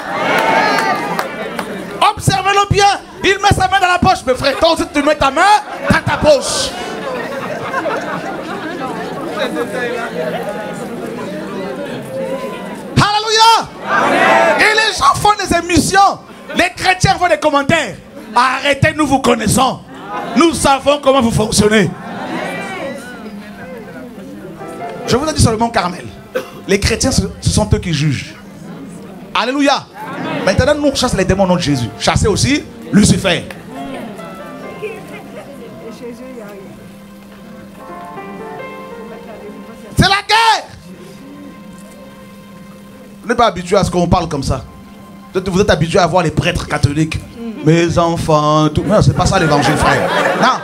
Observez-le bien. Il met sa main dans la poche, mes frères. Toi aussi tu mets ta main dans ta poche. Alléluia. Et les gens font des émissions. Les chrétiens font des commentaires. Arrêtez, nous vous connaissons. Nous savons comment vous fonctionnez. Je vous ai dit sur le mont Carmel. Les chrétiens, ce sont eux qui jugent. Alléluia. Maintenant, nous chassons les démons au nom de Jésus. Chassez aussi Lucifer. C'est la guerre. Vous n'êtes pas habitué à ce qu'on parle comme ça. Vous êtes habitué à voir les prêtres catholiques. Mes enfants, tout. Non, c'est pas ça l'évangile, frère. Non.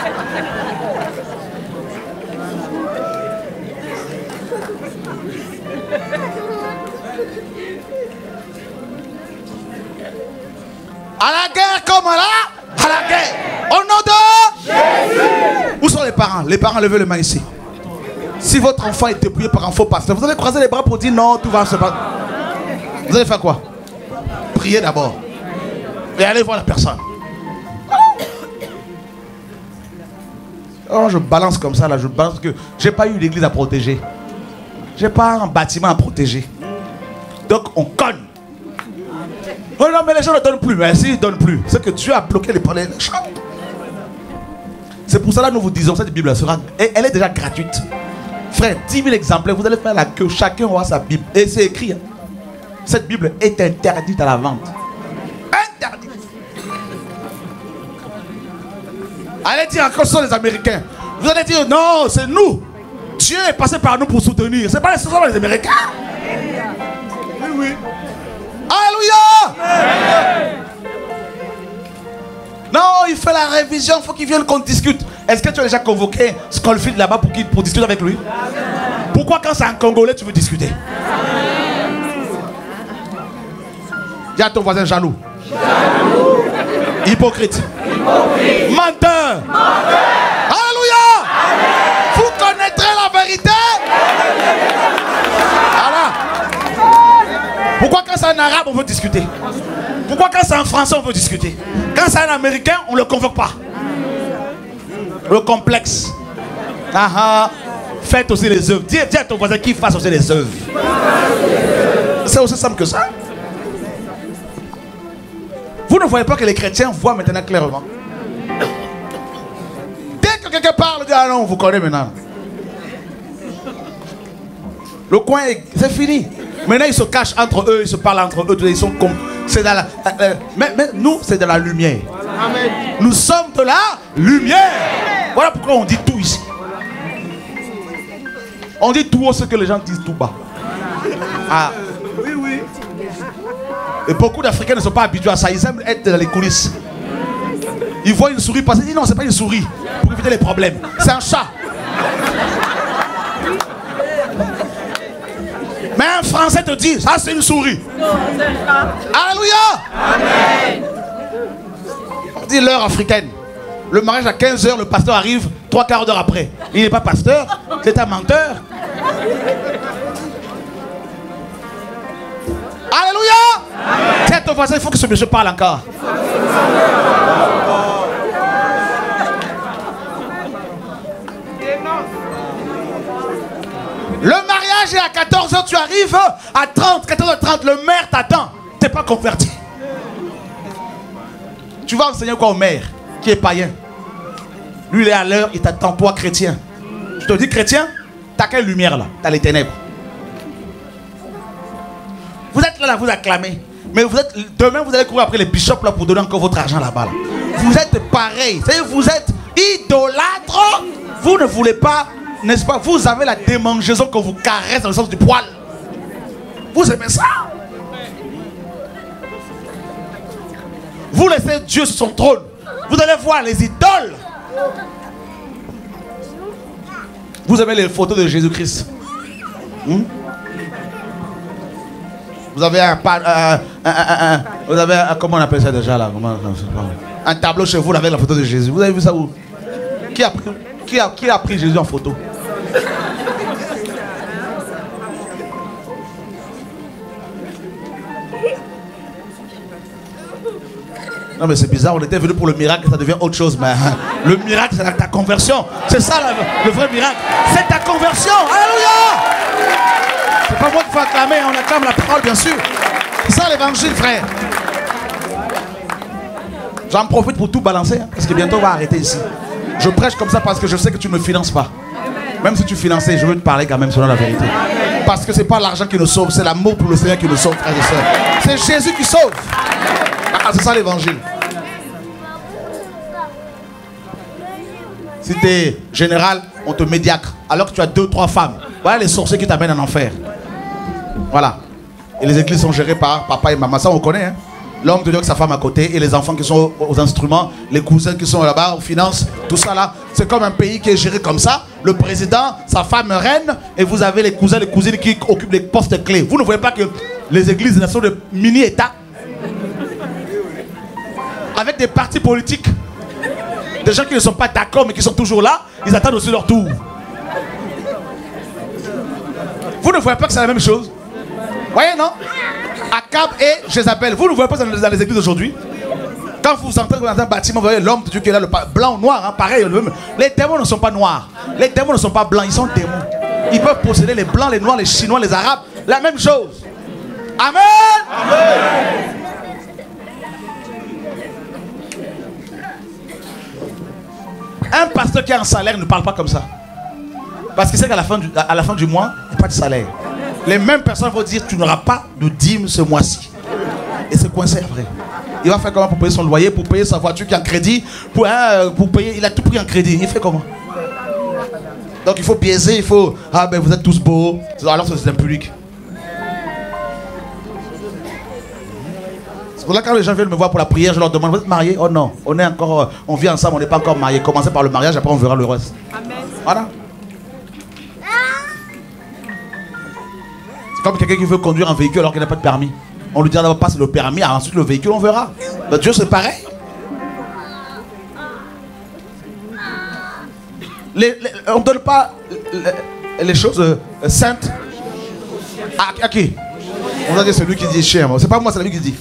À la guerre comme à la, à la guerre. Au nom de Jésus. Où sont les parents? Les parents, levez les mains ici. Si votre enfant est dépouillé par un faux pasteur, vous allez croiser les bras pour dire non, tout va se passer. Vous allez faire quoi? Priez d'abord. Et allez voir la personne. Oh, je balance comme ça là, je balance que j'ai pas eu l'église à protéger. J'ai pas un bâtiment à protéger. Donc on cogne. Oh non, mais les gens ne donnent plus. Mais s'ils ne donnent plus, c'est que Dieu a bloqué les palais. C'est pour cela que nous vous disons, cette Bible sera, elle est déjà gratuite. Frère, dix mille exemplaires, vous allez faire la queue, chacun aura sa Bible. Et c'est écrit. Hein. Cette Bible est interdite à la vente. Interdite. Allez dire encore ce sont les Américains. Vous allez dire non, c'est nous. Dieu est passé par nous pour soutenir. C'est pas les, ce sont les Américains. Oui, oui. Alléluia. Non, il fait la révision, il faut qu'il vienne qu'on discute. Est-ce que tu as déjà convoqué Schofield là-bas pour, pour discuter avec lui? Pourquoi quand c'est un Congolais, tu veux discuter? Dis à ton voisin jaloux. Jaloux. Hypocrite. Hypocrite. Menteur. Menteur. Alléluia. Amen. Vous connaîtrez la vérité. Voilà. Pourquoi quand c'est un arabe, on veut discuter? Pourquoi quand c'est un français, on veut discuter? Quand c'est un américain, on ne le convoque pas. Le complexe. Ah ah. Faites aussi les œuvres. Dis, dis à ton voisin qu'il fasse aussi les œuvres. C'est aussi simple que ça. Vous ne voyez pas que les chrétiens voient maintenant clairement. Dès que quelqu'un parle, dit ah non, vous connaissez maintenant. Le coin, c'est fini. Maintenant, ils se cachent entre eux, ils se parlent entre eux. Ils sont comme. C'est dans la. Euh, mais, mais nous, c'est de la lumière. Amen. Nous sommes de la lumière. Voilà pourquoi on dit tout ici. On dit tout haut ce que les gens disent tout bas. Ah. Oui, oui. Et beaucoup d'Africains ne sont pas habitués à ça. Ils aiment être dans les coulisses. Ils voient une souris passer. Ils disent non, c'est pas une souris. Pour éviter les problèmes. C'est un chat. Mais un Français te dit, ça c'est une souris. Non, c'est un chat. Alléluia. Amen. On dit l'heure africaine. Le mariage à quinze heures, le pasteur arrive trois quarts d'heure après. Il n'est pas pasteur, c'est un menteur. Alléluia. Tiens ton voisin, il faut que ce monsieur parle encore. Le mariage est à quatorze heures, tu arrives à trente, quatorze heures trente, le maire t'attend. Tu n'es pas converti. Tu vas enseigner quoi au maire qui est païen? Lui il est à l'heure, il t'attend, toi chrétien. Je te dis chrétien, t'as quelle lumière là? T'as les ténèbres. Vous êtes là, là, vous acclamez. Mais vous êtes, demain vous allez courir après les bishops là pour donner encore votre argent là-bas. Là. Vous êtes pareil. Vous êtes idolâtre. Vous ne voulez pas, n'est-ce pas? Vous avez la démangeaison qu'on vous caresse dans le sens du poil. Vous aimez ça? Vous laissez Dieu sur son trône. Vous allez voir les idoles. Vous aimez les photos de Jésus-Christ? hmm? Vous avez un, un, un, un, un vous avez un, comment on appelle ça déjà là? Comment, un tableau chez vous avec la photo de Jésus. Vous avez vu ça où? Qui a pris, qui a, qui a pris Jésus en photo? Non mais c'est bizarre, on était venu pour le miracle, ça devient autre chose. Mais le miracle, c'est ta conversion. C'est ça le, le vrai miracle. C'est ta conversion. Alléluia. C'est pas moi qui faut acclamer, on acclame la parole bien sûr. C'est ça l'évangile, frère. J'en profite pour tout balancer, hein, parce que bientôt on va arrêter ici. Je prêche comme ça parce que je sais que tu ne me finances pas. Même si tu finançais, je veux te parler quand même selon la vérité. Parce que c'est pas l'argent qui nous sauve, c'est l'amour pour le Seigneur qui nous sauve, frères et sœurs. C'est Jésus qui sauve. Ah, c'est ça l'évangile. Si tu es général, on te médiacre. Alors que tu as deux, trois femmes. Voilà les sorciers qui t'amènent en enfer. Voilà. Et les églises sont gérées par papa et maman. Ça, on connaît. Hein? L'homme de Dieu avec sa femme à côté. Et les enfants qui sont aux instruments. Les cousins qui sont là-bas, aux finances. Tout ça là. C'est comme un pays qui est géré comme ça. Le président, sa femme reine. Et vous avez les cousins, les cousines qui occupent les postes clés. Vous ne voyez pas que les églises sont des mini-états? Avec des partis politiques. Des gens qui ne sont pas d'accord mais qui sont toujours là. Ils attendent aussi leur tour. Vous ne voyez pas que c'est la même chose? Voyez, non? Akab et Jézabel. Vous ne voyez pas dans les, dans les églises aujourd'hui? Quand vous entrez dans un bâtiment, vous voyez l'homme de Dieu qui est là, le blanc ou noir, hein, pareil. Les démons ne sont pas noirs. Les démons ne sont pas blancs, ils sont démons. Ils peuvent posséder les blancs, les noirs, les chinois, les arabes. La même chose. Amen. Amen. Un pasteur qui a un salaire ne parle pas comme ça. Parce qu'il sait qu'à la fin du, à la fin du mois, il n'y a pas de salaire. Les mêmes personnes vont dire tu n'auras pas de dîme ce mois-ci. Et c'est coincé après. Il va faire comment pour payer son loyer, pour payer sa voiture qui est en crédit, pour, hein, pour payer, il a tout pris en crédit. Il fait comment? Donc il faut biaiser, il faut... Ah ben vous êtes tous beaux, alors c'est un public. C'est pour ça que quand les gens viennent me voir pour la prière, je leur demande, vous êtes mariés? Oh non, on est encore, on vit ensemble, on n'est pas encore mariés. Commencez par le mariage, après on verra le reste. Amen. Voilà. C'est comme quelqu'un qui veut conduire un véhicule alors qu'il n'a pas de permis. On lui dit d'abord passe le permis, ensuite le véhicule, on verra. Ben, Dieu c'est pareil. Les, les, on ne donne pas les, les choses euh, saintes à, à qui? On va dire celui qui dit chien. C'est pas moi, c'est lui qui dit.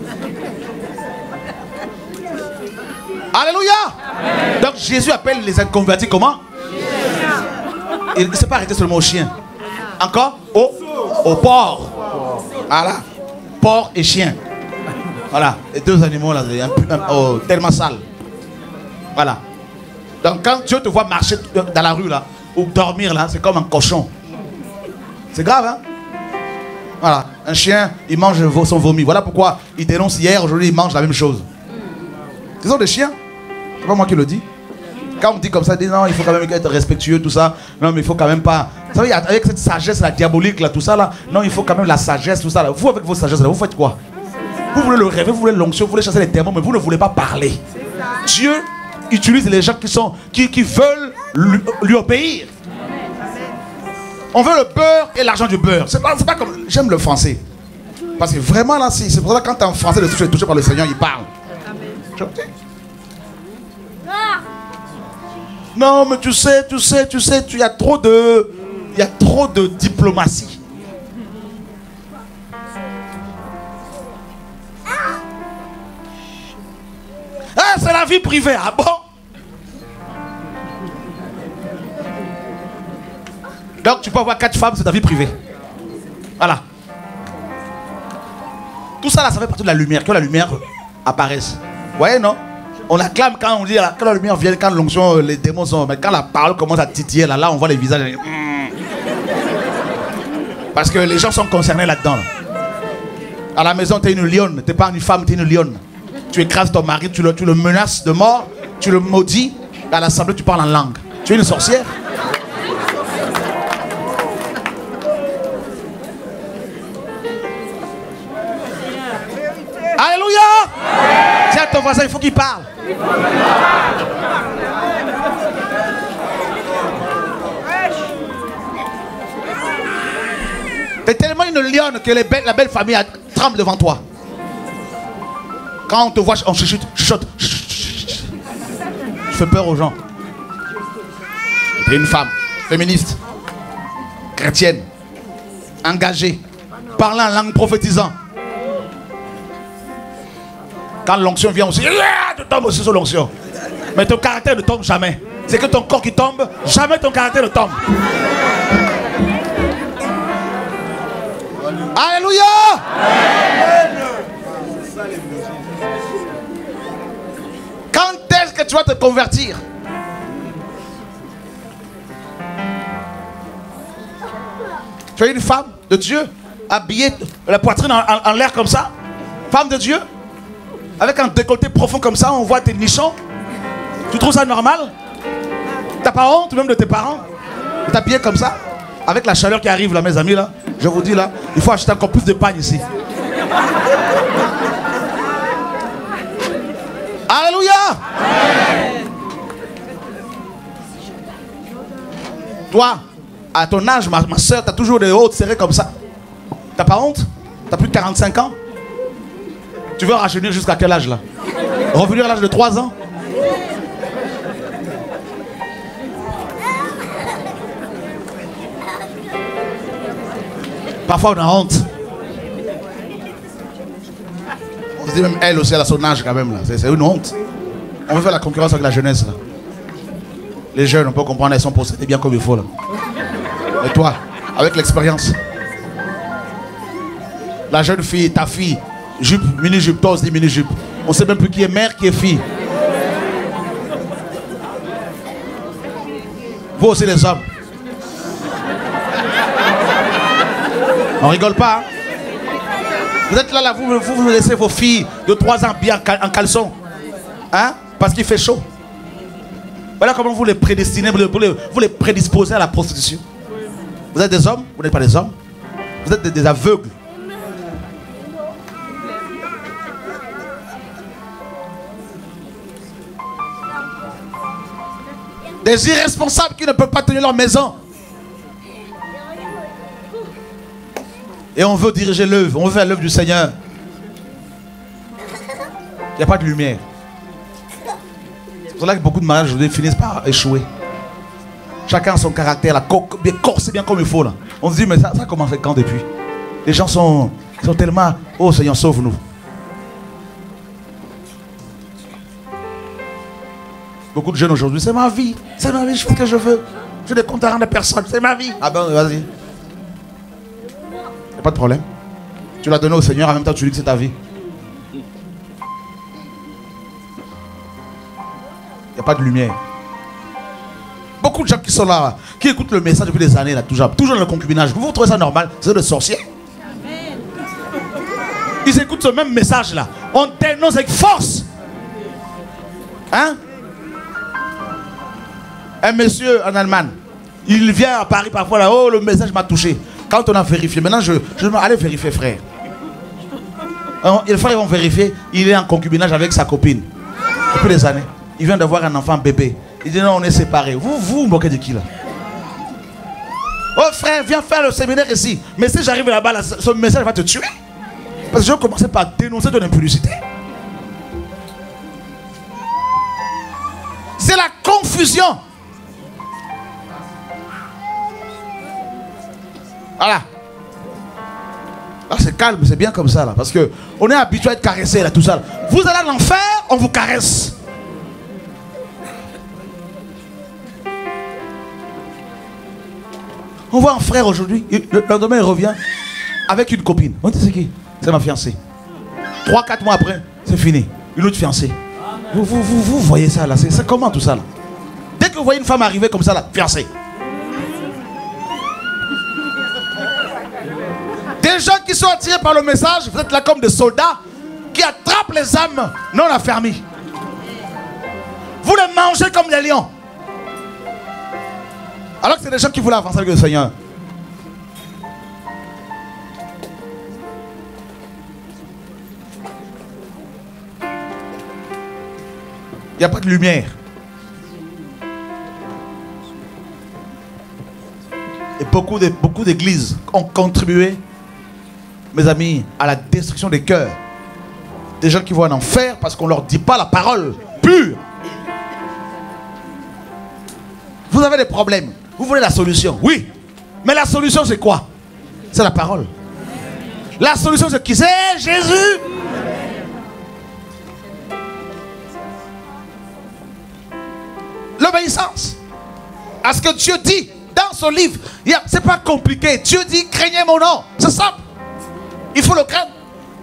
Alléluia. Amen. Donc Jésus appelle les inconvertis comment? Il ne s'est pas arrêté seulement au chien. Encore au, au porc. Voilà. Porc et chien. Voilà. Les deux animaux là, un, un, oh, tellement sales. Voilà. Donc quand Dieu te voit marcher dans la rue là, ou dormir là, c'est comme un cochon. C'est grave, hein? Voilà. Un chien, il mange son vomi. Voilà pourquoi il dénonce hier, aujourd'hui il mange la même chose. Ce sont des chiens. C'est pas moi qui le dis. Quand on dit comme ça, on dit non, il faut quand même être respectueux, tout ça. Non, mais il faut quand même pas. Vous savez, avec cette sagesse là, diabolique là, tout ça là, non, il faut quand même la sagesse, tout ça là. Vous, avec vos sagesses là, vous faites quoi? Vous voulez le rêver, vous voulez l'onction, vous voulez chasser les démons, mais vous ne voulez pas parler. Dieu utilise les gens qui sont, qui, qui veulent lui, lui obéir. On veut le beurre et l'argent du beurre. C'est pas, c'est pas comme. J'aime le français. Parce que vraiment là, c'est pour ça que quand tu es en français, tu es touché par le Seigneur, il parle. Non, mais tu sais, tu sais, tu sais, il y a trop de, il y a trop de diplomatie. Ah, c'est la vie privée, ah bon? Donc tu peux avoir quatre femmes, c'est ta vie privée. Voilà. Tout ça là, ça fait partie de la lumière, que la lumière apparaisse. Vous voyez, non? On acclame quand on dit, quand la lumière vient, quand l'onction, les démons sont... Mais quand la parole commence à titiller, là, là on voit les visages. Parce que les gens sont concernés là-dedans. Là. À la maison, tu es une lionne. Tu n'es pas une femme, tu es une lionne. Tu écrases ton mari, tu le, tu le menaces de mort, tu le maudis. À l'assemblée, tu parles en langue. Tu es une sorcière. Alléluia. Tiens ton voisin, il faut qu'il parle. T'es tellement une lionne que les belles, la belle famille tremble devant toi. Quand on te voit, on chuchote, chuchote. Tu fais peur aux gens. T'es une femme féministe, chrétienne, engagée, parlant en langue, prophétisant. Quand l'onction vient aussi, tu tombes aussi sur l'onction. Mais ton caractère ne tombe jamais. C'est que ton corps qui tombe, jamais ton caractère ne tombe. Alléluia. Quand est-ce que tu vas te convertir? Tu es une femme de Dieu, habillée, la poitrine en, en, en l'air comme ça. Femme de Dieu. Avec un décolleté profond comme ça, on voit tes nichons. Tu trouves ça normal? T'as pas honte même de tes parents? Tu t'habiller comme ça? Avec la chaleur qui arrive là, mes amis là, je vous dis là, il faut acheter encore plus de pagne ici. Alléluia. Amen. Toi, à ton âge, ma, ma soeur, t'as toujours des hautes serrées comme ça. T'as pas honte? T'as plus de quarante-cinq ans? Tu veux rajeunir jusqu'à quel âge là? Revenir à l'âge de trois ans? Parfois on a honte. On se dit même elle aussi elle a son âge quand même là. C'est une honte. On veut faire la concurrence avec la jeunesse là. Les jeunes on peut comprendre, elles sont possédées bien comme il faut là. Et toi, avec l'expérience. La jeune fille, ta fille, jupe, mini-jupe, toi aussi mini-jupe. On sait même plus qui est mère, qui est fille. Vous aussi les hommes. On rigole pas. Hein? Vous êtes là, là vous, vous, vous laissez vos filles de trois ans bien en caleçon. Hein? Parce qu'il fait chaud. Voilà comment vous les prédestinez, vous les, vous les, vous les prédisposez à la prostitution. Vous êtes des hommes, vous n'êtes pas des hommes. Vous êtes des, des aveugles. Des irresponsables qui ne peuvent pas tenir leur maison. Et on veut diriger l'œuvre, on veut faire l'œuvre du Seigneur. Il n'y a pas de lumière. C'est pour ça que beaucoup de mariages aujourd'hui finissent par échouer. Chacun a son caractère, la coque, bien corsé bien comme il faut là. On se dit mais ça, ça a commencé quand depuis? Les gens sont, sont tellement, oh Seigneur sauve-nous. Beaucoup de jeunes aujourd'hui, c'est ma vie, c'est ma vie, je fais ce que je veux. Je ne compte à rendre à personne, c'est ma vie. Ah ben vas-y. Il n'y a pas de problème. Tu l'as donné au Seigneur, en même temps tu dis que c'est ta vie. Il n'y a pas de lumière. Beaucoup de gens qui sont là, qui écoutent le message depuis des années, là, toujours, toujours dans le concubinage. Vous trouvez ça normal? C'est des sorciers. Ils écoutent ce même message là. On dénonce avec force. Hein? Un monsieur en Allemagne, il vient à Paris parfois là, oh le message m'a touché. Quand on a vérifié, maintenant je, je vais aller vérifier frère. Alors, les frères vont vérifier, il est en concubinage avec sa copine. Depuis des années. Il vient d'avoir un enfant bébé. Il dit non, on est séparés. Vous, vous vous moquez de qui là? Oh frère, viens faire le séminaire ici. Mais si j'arrive là-bas, là, ce message va te tuer. Parce que je vais commencer par dénoncer ton impudicité. C'est la confusion. Voilà. Là c'est calme, c'est bien comme ça là. Parce que on est habitué à être caressé là, tout ça là. Vous allez à l'enfer, on vous caresse. On voit un frère aujourd'hui, le lendemain il revient avec une copine. On dit c'est qui? C'est ma fiancée. Trois, quatre mois après, c'est fini. Une autre fiancée. Vous, vous, vous, vous voyez ça là, c'est comment tout ça là? Dès que vous voyez une femme arriver comme ça là, fiancée. Des gens qui sont attirés par le message, vous êtes là comme des soldats qui attrapent les âmes non affermies. Vous les mangez comme des lions. Alors que c'est des gens qui voulaient avancer avec le Seigneur. Il n'y a pas de lumière. Et beaucoup de, beaucoup d'églises ont contribué, mes amis, à la destruction des cœurs. Des gens qui vont en enfer parce qu'on ne leur dit pas la parole pure. Vous avez des problèmes. Vous voulez la solution? Oui. Mais la solution c'est quoi? C'est la parole. La solution c'est qui? C'est Jésus. L'obéissance à ce que Dieu dit dans son livre. C'est pas compliqué. Dieu dit craignez mon nom. C'est simple. Il faut le craindre.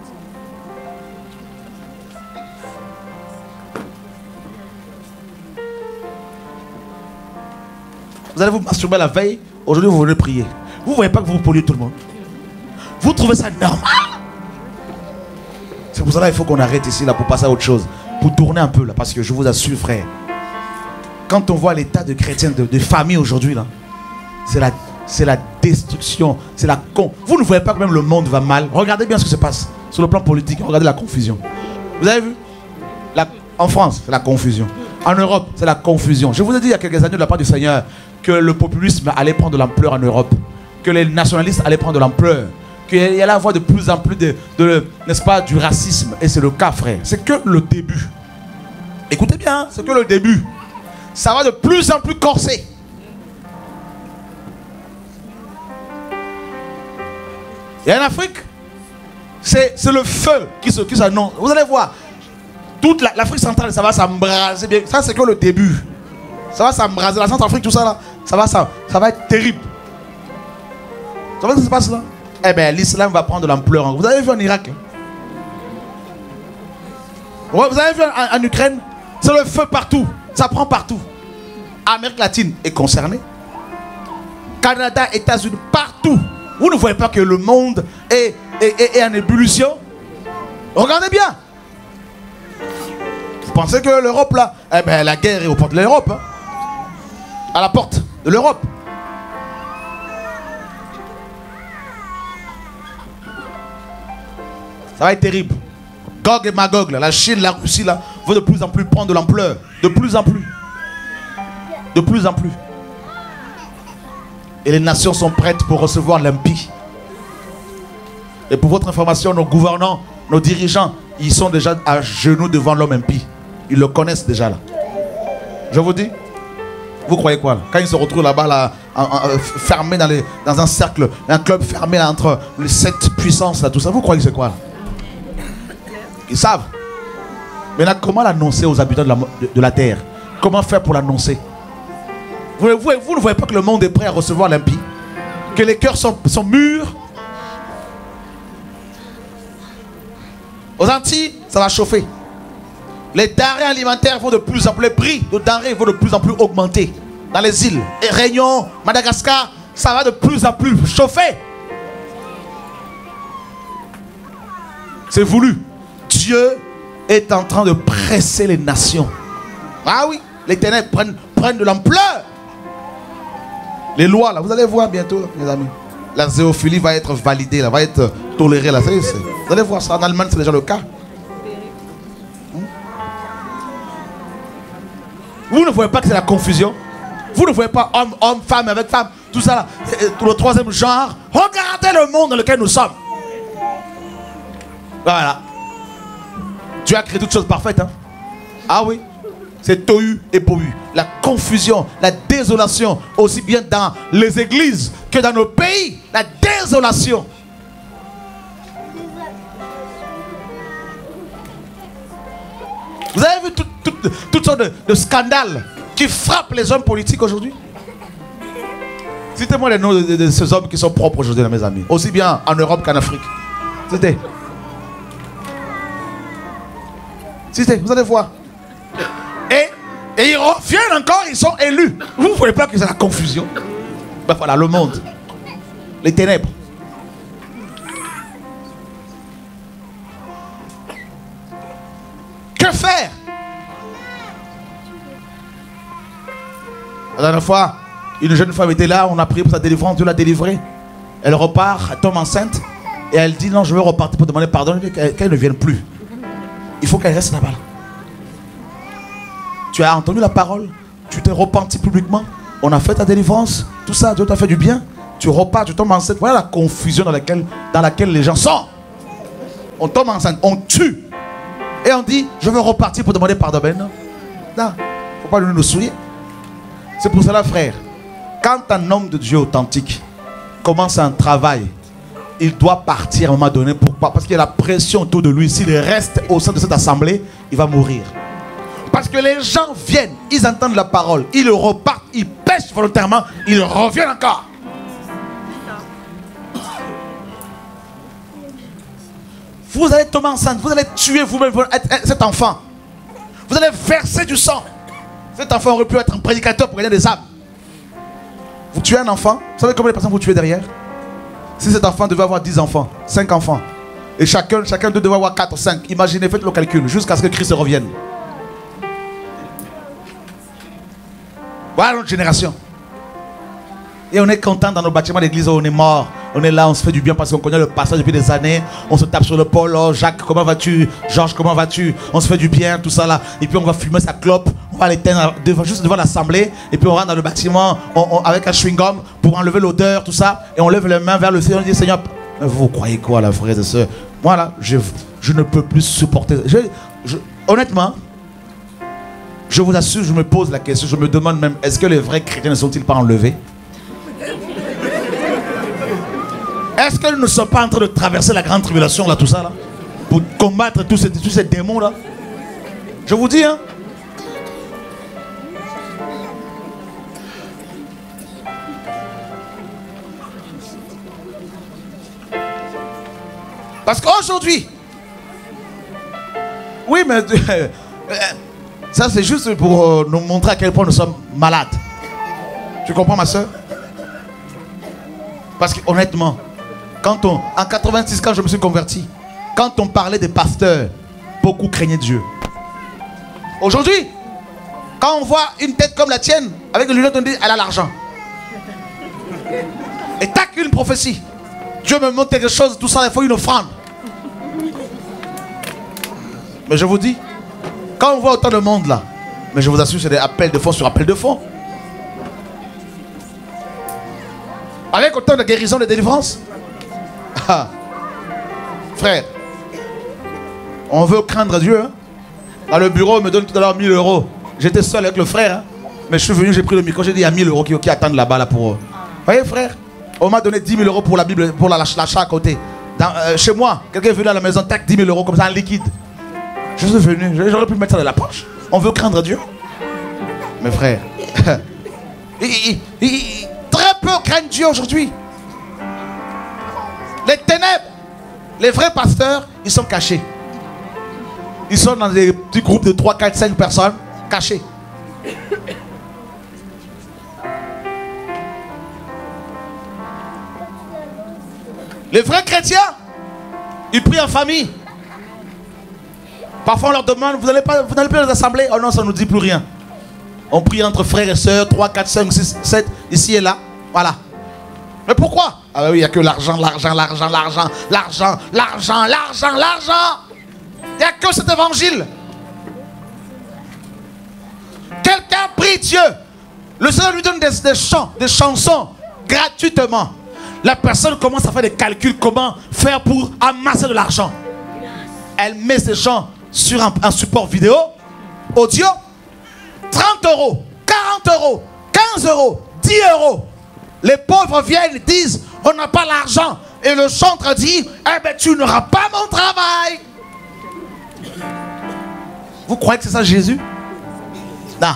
Vous allez vous masturber la veille. Aujourd'hui vous venez prier. Vous ne voyez pas que vous polluez tout le monde. Vous trouvez ça normal? C'est pour cela qu'il faut qu'on arrête ici là pour passer à autre chose. Pour tourner un peu là. Parce que je vous assure frère, quand on voit l'état de chrétiens, de, de famille aujourd'hui là, c'est la, c'est la destruction, c'est la con. Vous ne voyez pas que même le monde va mal. Regardez bien ce qui se passe sur le plan politique. Regardez la confusion. Vous avez vu la, en France, c'est la confusion. En Europe, c'est la confusion. Je vous ai dit il y a quelques années de la part du Seigneur que le populisme allait prendre de l'ampleur en Europe, que les nationalistes allaient prendre de l'ampleur, qu'il y allait avoir de plus en plus de, de n'est-ce pas, du racisme. Et c'est le cas, frère. C'est que le début. Écoutez bien, hein, c'est que le début. Ça va de plus en plus corsé. Et en Afrique, c'est le feu qui se, qui s'annonce. Vous allez voir, toute l'Afrique centrale, ça va s'embraser bien. Ça, c'est que le début. Ça va s'embraser. La Centrafrique, tout ça là, ça va, ça, ça va être terrible. Vous savez ce qui se passe là? Eh bien, l'islam va prendre de l'ampleur. Vous avez vu en Irak? Ouais, vous avez vu en, en Ukraine? C'est le feu partout. Ça prend partout. Amérique latine est concernée. Canada, États-Unis, partout. Vous ne voyez pas que le monde est est, est, est en ébullition. Regardez bien. Vous pensez que l'Europe là, eh ben la guerre est aux portes de l'Europe, hein? À la porte de l'Europe. Ça va être terrible. Gog et Magog, là, la Chine, la Russie là, vont de plus en plus prendre de l'ampleur. De plus en plus. De plus en plus. Et les nations sont prêtes pour recevoir l'impie. Et pour votre information, nos gouvernants, nos dirigeants, ils sont déjà à genoux devant l'homme impie. Ils le connaissent déjà là. Je vous dis, vous croyez quoi là? Quand ils se retrouvent là-bas, là, en, en, fermés dans, les, dans un cercle, un club fermé là, entre les sept puissances, là, tout ça, vous croyez que c'est quoi là? Ils savent. Mais là, comment l'annoncer aux habitants de la, de, de la terre? Comment faire pour l'annoncer? vous, vous, vous ne voyez pas que le monde est prêt à recevoir l'impie? Que les cœurs sont, sont mûrs? Aux Antilles, ça va chauffer. Les denrées alimentaires vont de plus en plus, les prix de denrées vont de plus en plus augmenter. Dans les îles, et Réunion, Madagascar, ça va de plus en plus chauffer. C'est voulu. Dieu est en train de presser les nations. Ah oui, les ténèbres prennent, prennent de l'ampleur. Les lois, là, vous allez voir bientôt, mes amis. La zéophilie va être validée, là, va être tolérée. Là. C'est, c'est, vous allez voir ça. En Allemagne, c'est déjà le cas. Hmm? Vous ne voyez pas que c'est la confusion? Vous ne voyez pas homme, homme, femme avec femme, tout ça là, tout le troisième genre? Regardez le monde dans lequel nous sommes. Voilà. Dieu a créé toutes choses parfaites. Hein? Ah oui. C'est tohu et bohu. La confusion, la désolation, aussi bien dans les églises que dans nos pays. La désolation. Vous avez vu toutes tout, tout sortes de, de scandales qui frappent les hommes politiques aujourd'hui? Citez-moi les noms de, de, de ces hommes qui sont propres aujourd'hui, mes amis. Aussi bien en Europe qu'en Afrique. Citez. Citez, vous allez voir. Et, et ils reviennent encore, ils sont élus. Vous ne voyez pas que c'est la confusion? Ben voilà, le monde. Les ténèbres. Que faire? La dernière fois, une jeune femme était là, on a prié pour sa délivrance, Dieu l'a délivrée. Elle repart, elle tombe enceinte. Et elle dit non, je veux repartir pour demander pardon, qu'elle, qu'elle ne vienne plus. Il faut qu'elle reste là-bas. Tu as entendu la parole, tu t'es repenti publiquement, on a fait ta délivrance, tout ça, Dieu t'a fait du bien. Tu repars, tu tombes enceinte. Voilà la confusion dans laquelle, dans laquelle les gens sont. On tombe enceinte, on tue. Et on dit, je veux repartir pour demander pardon. Ben non, non, il ne faut pas nous souiller. C'est pour cela, frère, quand un homme de Dieu authentique commence un travail, il doit partir à un moment donné. Pourquoi? Parce qu'il y a la pression autour de lui. S'il reste au sein de cette assemblée, il va mourir. Parce que les gens viennent, ils entendent la parole, ils repartent, ils pêchent volontairement, ils reviennent encore. Vous allez tomber enceinte, vous allez tuer vous-même cet enfant. Vous allez verser du sang. Cet enfant aurait pu être un prédicateur pour gagner des âmes. Vous tuez un enfant, vous savez combien de personnes vous tuez derrière? Si cet enfant devait avoir dix enfants, cinq enfants, et chacun, chacun d'eux devait avoir quatre ou cinq, imaginez, faites le calcul, jusqu'à ce que Christ revienne. Voilà notre génération. Et on est content dans nos bâtiments d'église où on est mort. On est là, on se fait du bien parce qu'on connaît le passage depuis des années. On se tape sur le pôle. Oh, Jacques, comment vas-tu? Georges, comment vas-tu? On se fait du bien, tout ça là. Et puis on va fumer sa clope. On va l'éteindre devant, juste devant l'assemblée. Et puis on rentre dans le bâtiment on, on, avec un chewing-gum pour enlever l'odeur, tout ça. Et on lève les mains vers le Seigneur. On dit, Seigneur, vous croyez quoi, la frère et sœur? Moi là, je, je ne peux plus supporter. Je, je, honnêtement, je vous assure, je me pose la question. Je me demande même, est-ce que les vrais chrétiens ne sont-ils pas enlevés? Est-ce que nous ne sommes pas en train de traverser la grande tribulation, là, tout ça, là, pour combattre tous ces, tous ces démons, là? Je vous dis, hein. Parce qu'aujourd'hui, oui, mais euh, ça, c'est juste pour euh, nous montrer à quel point nous sommes malades. Tu comprends, ma soeur? Parce que, honnêtement, Quand on, en quatre-vingt-six, quand je me suis converti, quand on parlait des pasteurs, beaucoup craignaient Dieu. Aujourd'hui, quand on voit une tête comme la tienne, avec des lunettes, on dit elle a l'argent. Et tac, une prophétie. Dieu me montre quelque chose, tout ça, il faut une offrande. Mais je vous dis, quand on voit autant de monde là, mais je vous assure, c'est des appels de fonds sur appels de fonds. Avec autant de guérison, de délivrance. Ah. Frère, on veut craindre Dieu. Hein? Dans le bureau, on me donne tout à l'heure mille euros. J'étais seul avec le frère. Hein? Mais je suis venu, j'ai pris le micro, j'ai dit il y a mille euros qui, qui attendent là-bas là pour eux. Vous voyez, frère, on m'a donné dix mille euros pour la Bible, pour l'achat à côté. Dans, euh, chez moi, quelqu'un est venu à la maison, tac, dix mille euros comme ça en liquide. Je suis venu, j'aurais pu mettre ça dans la poche. On veut craindre Dieu. Mes frères, il, il, il, très peu craignent Dieu aujourd'hui. Les ténèbres, les vrais pasteurs, ils sont cachés. Ils sont dans des petits groupes de trois, quatre, cinq personnes, cachés. Les vrais chrétiens, ils prient en famille. Parfois on leur demande, vous n'allez pas, vous n'allez pas les assembler? Oh non, ça ne nous dit plus rien. On prie entre frères et sœurs, trois, quatre, cinq, six, sept, ici et là. Voilà. Mais pourquoi? Ah oui, il n'y a que l'argent, l'argent, l'argent, l'argent, l'argent, l'argent, l'argent, l'argent. Il n'y a que cet évangile. Quelqu'un prie Dieu. Le Seigneur lui donne des, des chants, des chansons gratuitement. La personne commence à faire des calculs, comment faire pour amasser de l'argent. Elle met ses chants sur un, un support vidéo, audio, trente euros, quarante euros, quinze euros, dix euros. Les pauvres viennent et disent, on n'a pas l'argent. Et le chanteur dit, eh bien tu n'auras pas mon travail. Vous croyez que c'est ça Jésus? Non.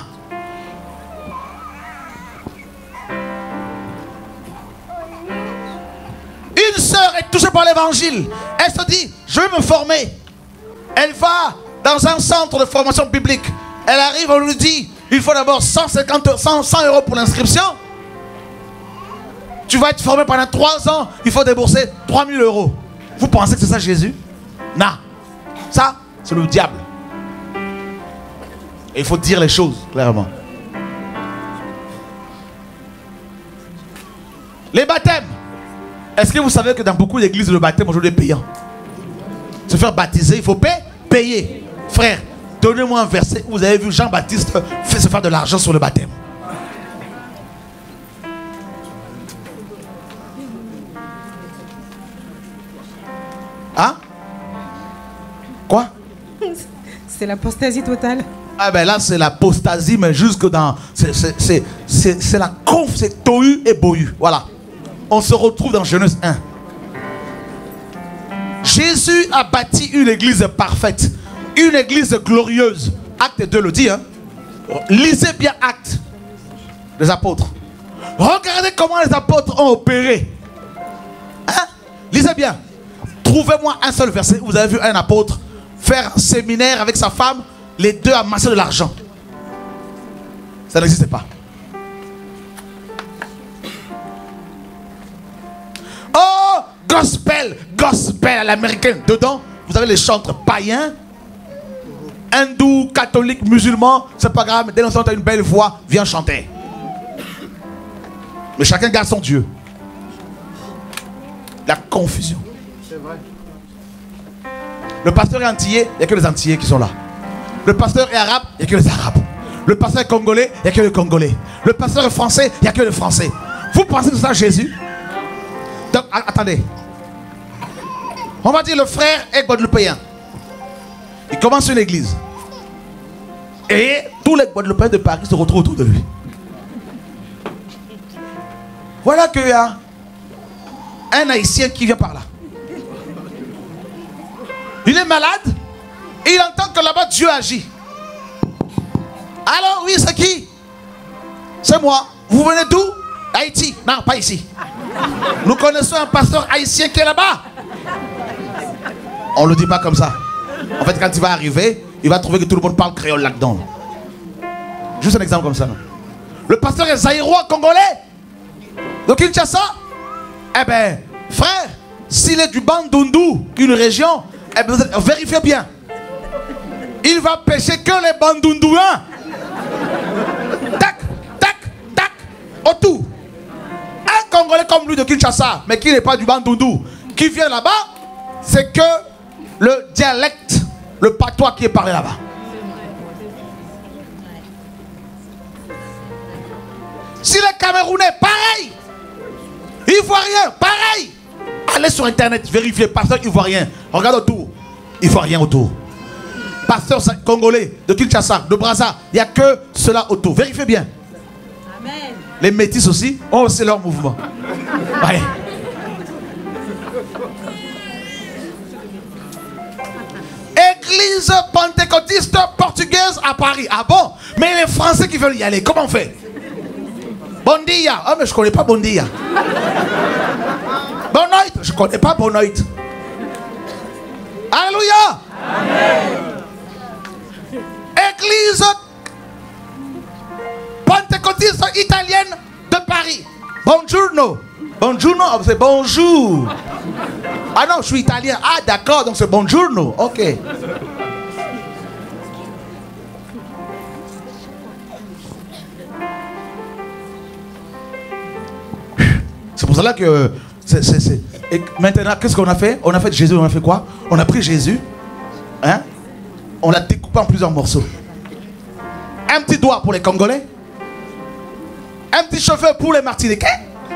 Une sœur est touchée par l'évangile. Elle se dit, je vais me former. Elle va dans un centre de formation biblique. Elle arrive, on lui dit, il faut d'abord cent cinquante, cent, cent euros pour l'inscription. Tu vas être formé pendant trois ans, il faut débourser trois mille euros. Vous pensez que c'est ça Jésus? Non. Ça, c'est le diable. Et il faut dire les choses clairement. Les baptêmes. Est-ce que vous savez que dans beaucoup d'églises, le baptême aujourd'hui est payant? Se faire baptiser, il faut payer. payer. Frère, donnez-moi un verset où vous avez vu Jean-Baptiste fait se faire de l'argent sur le baptême. Hein? Quoi? C'est l'apostasie totale. Ah ben là c'est l'apostasie, mais jusque dans... C'est la conf, c'est tohu et bohu. Voilà. On se retrouve dans Genèse un. Jésus a bâti une église parfaite. Une église glorieuse. Acte deux le dit. Hein? Lisez bien Acte des apôtres. Regardez comment les apôtres ont opéré. Hein? Lisez bien. Trouvez-moi un seul verset où vous avez vu un apôtre faire un séminaire avec sa femme, les deux amasser de l'argent. Ça n'existe pas. Oh, gospel, gospel à l'américaine. Dedans, vous avez les chantres païens, hindous, catholiques, musulmans. C'est pas grave, mais dès l'instant tu as une belle voix, viens chanter. Mais chacun garde son Dieu. La confusion. C'est vrai. Le pasteur est antillais, il n'y a que les antillais qui sont là. Le pasteur est arabe, il n'y a que les arabes. Le pasteur est congolais, il n'y a que les congolais. Le pasteur est français, il n'y a que les français. Vous pensez que c'est ça Jésus? Donc, attendez. On va dire le frère est guadeloupéen. Il commence une église. Et tous les guadeloupéens de Paris se retrouvent autour de lui. Voilà qu'il y a un haïtien qui vient par là. Il est malade et il entend que là-bas Dieu agit. Alors oui, c'est qui? C'est moi. Vous venez d'où? Haïti. Non, pas ici. Nous connaissons un pasteur haïtien qui est là-bas. On ne le dit pas comme ça. En fait, quand il va arriver, il va trouver que tout le monde parle créole là-dedans. Juste un exemple comme ça. Non? Le pasteur est zaïrois congolais. Donc Kinshasa. Eh bien, frère, s'il est du Bandundu, une région, eh bien, vérifiez bien. Il va pêcher que les Bandundouins. Tac, tac, tac, autour. Un Congolais comme lui de Kinshasa, mais qui n'est pas du Bandundu, qui vient là-bas, c'est que le dialecte, le patois qui est parlé là-bas. Si les Camerounais, pareil. Ivoiriens, pareil. Allez sur internet, vérifiez, pasteur ivoirien. Regarde autour. Ivoirien autour. Pasteur congolais de Kinshasa, de Brazza, il n'y a que cela autour. Vérifiez bien. Amen. Les métis aussi, oh, c'est leur mouvement. Ouais. Église pentecôtiste portugaise à Paris. Ah bon? Mais les Français qui veulent y aller, comment on fait? Bondia. Ah, mais je ne connais pas Bondia. Bonoit. Je ne connais pas Bonoit. Alléluia. Amen. Église pentecôtiste italienne de Paris. Buongiorno. Buongiorno, c'est bonjour. Ah non, je suis italien. Ah d'accord, donc c'est buongiorno. Ok. C'est pour cela que... c'est, c'est, c'est. Et maintenant, qu'est-ce qu'on a fait? On a fait Jésus, on a fait quoi? On a pris Jésus, hein? On l'a découpé en plusieurs morceaux. Un petit doigt pour les Congolais. Un petit cheveu pour les Martiniquais.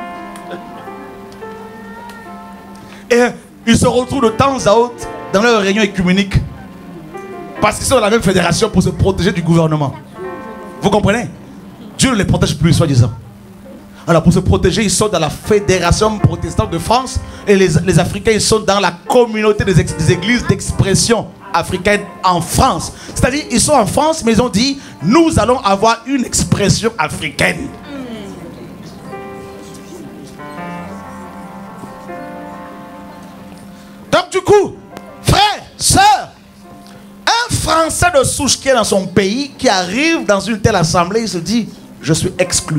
Et ils se retrouvent de temps à autre dans leurs réunions écuméniques. Parce qu'ils sont dans la même fédération pour se protéger du gouvernement. Vous comprenez? Dieu ne les protège plus, soi-disant. Alors pour se protéger, ils sont dans la fédération protestante de France. Et les, les Africains, ils sont dans la communauté des, ex, des églises d'expression africaine en France. C'est-à-dire, ils sont en France, mais ils ont dit, nous allons avoir une expression africaine. Donc du coup, frère, sœur, un Français de souche qui est dans son pays, qui arrive dans une telle assemblée, il se dit, je suis exclu.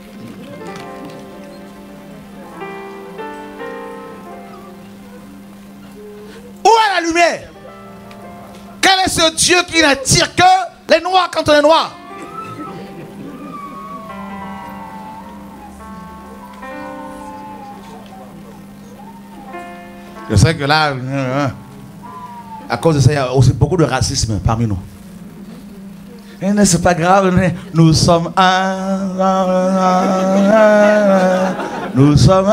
Où est la lumière? Quel est ce Dieu qui n'attire que les noirs quand on est noir? Je sais que là, à cause de ça, il y a aussi beaucoup de racisme parmi nous. Et c'est pas grave, nous sommes un, nous sommes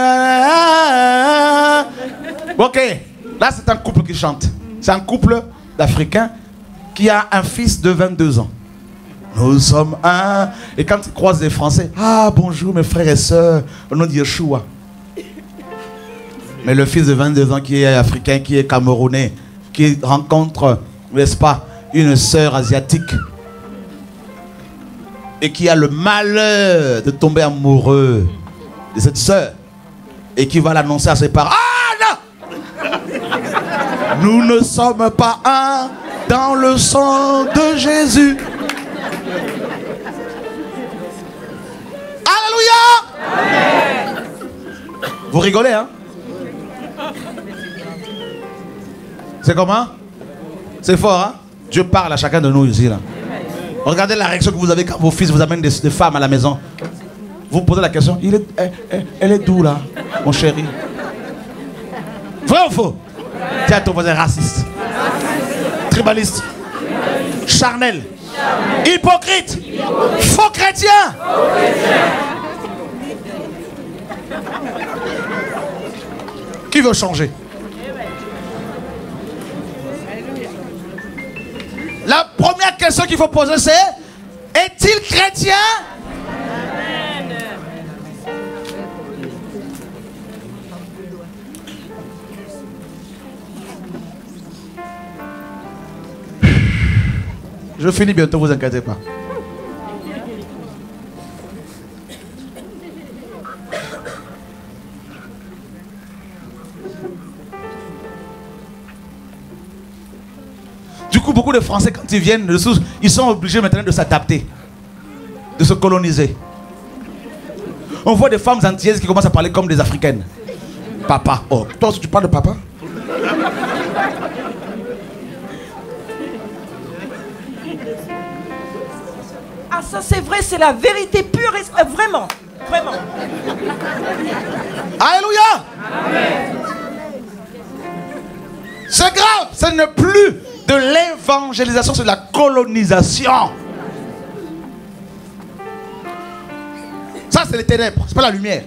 un. Ok, là c'est un couple qui chante. C'est un couple d'Africains qui a un fils de vingt-deux ans. Nous sommes un. Et quand ils croisent des Français, ah bonjour mes frères et sœurs, au nom de Yeshua. Mais le fils de vingt-deux ans qui est africain, qui est camerounais, qui rencontre, n'est-ce pas, une sœur asiatique et qui a le malheur de tomber amoureux de cette sœur et qui va l'annoncer à ses parents. Ah non! Nous ne sommes pas un dans le sang de Jésus. Alléluia! Amen. Vous rigolez, hein? C'est comment? C'est fort, hein? Dieu parle à chacun de nous ici, là. Regardez la réaction que vous avez quand vos fils vous amènent des, des femmes à la maison. Vous posez la question, il est, elle, elle, elle est d'où, là, mon chéri? Vrai ou faux? Tiens, ton voisin raciste, tribaliste, charnel, hypocrite, faux chrétien. Qui veut changer? La première question qu'il faut poser, c'est: est-il chrétien? Amen. Je finis bientôt, vous inquiétez pas. Du coup, beaucoup de Français, quand ils viennent, ils sont obligés maintenant de s'adapter, de se coloniser. On voit des femmes antillaises qui commencent à parler comme des Africaines. Papa. Oh, toi aussi tu parles de papa? Ah, ça c'est vrai, c'est la vérité pure et euh, vraiment, vraiment. Alléluia. C'est grave, ce n'est plus de l'évangélisation, c'est de la colonisation. Ça c'est les ténèbres, c'est pas la lumière.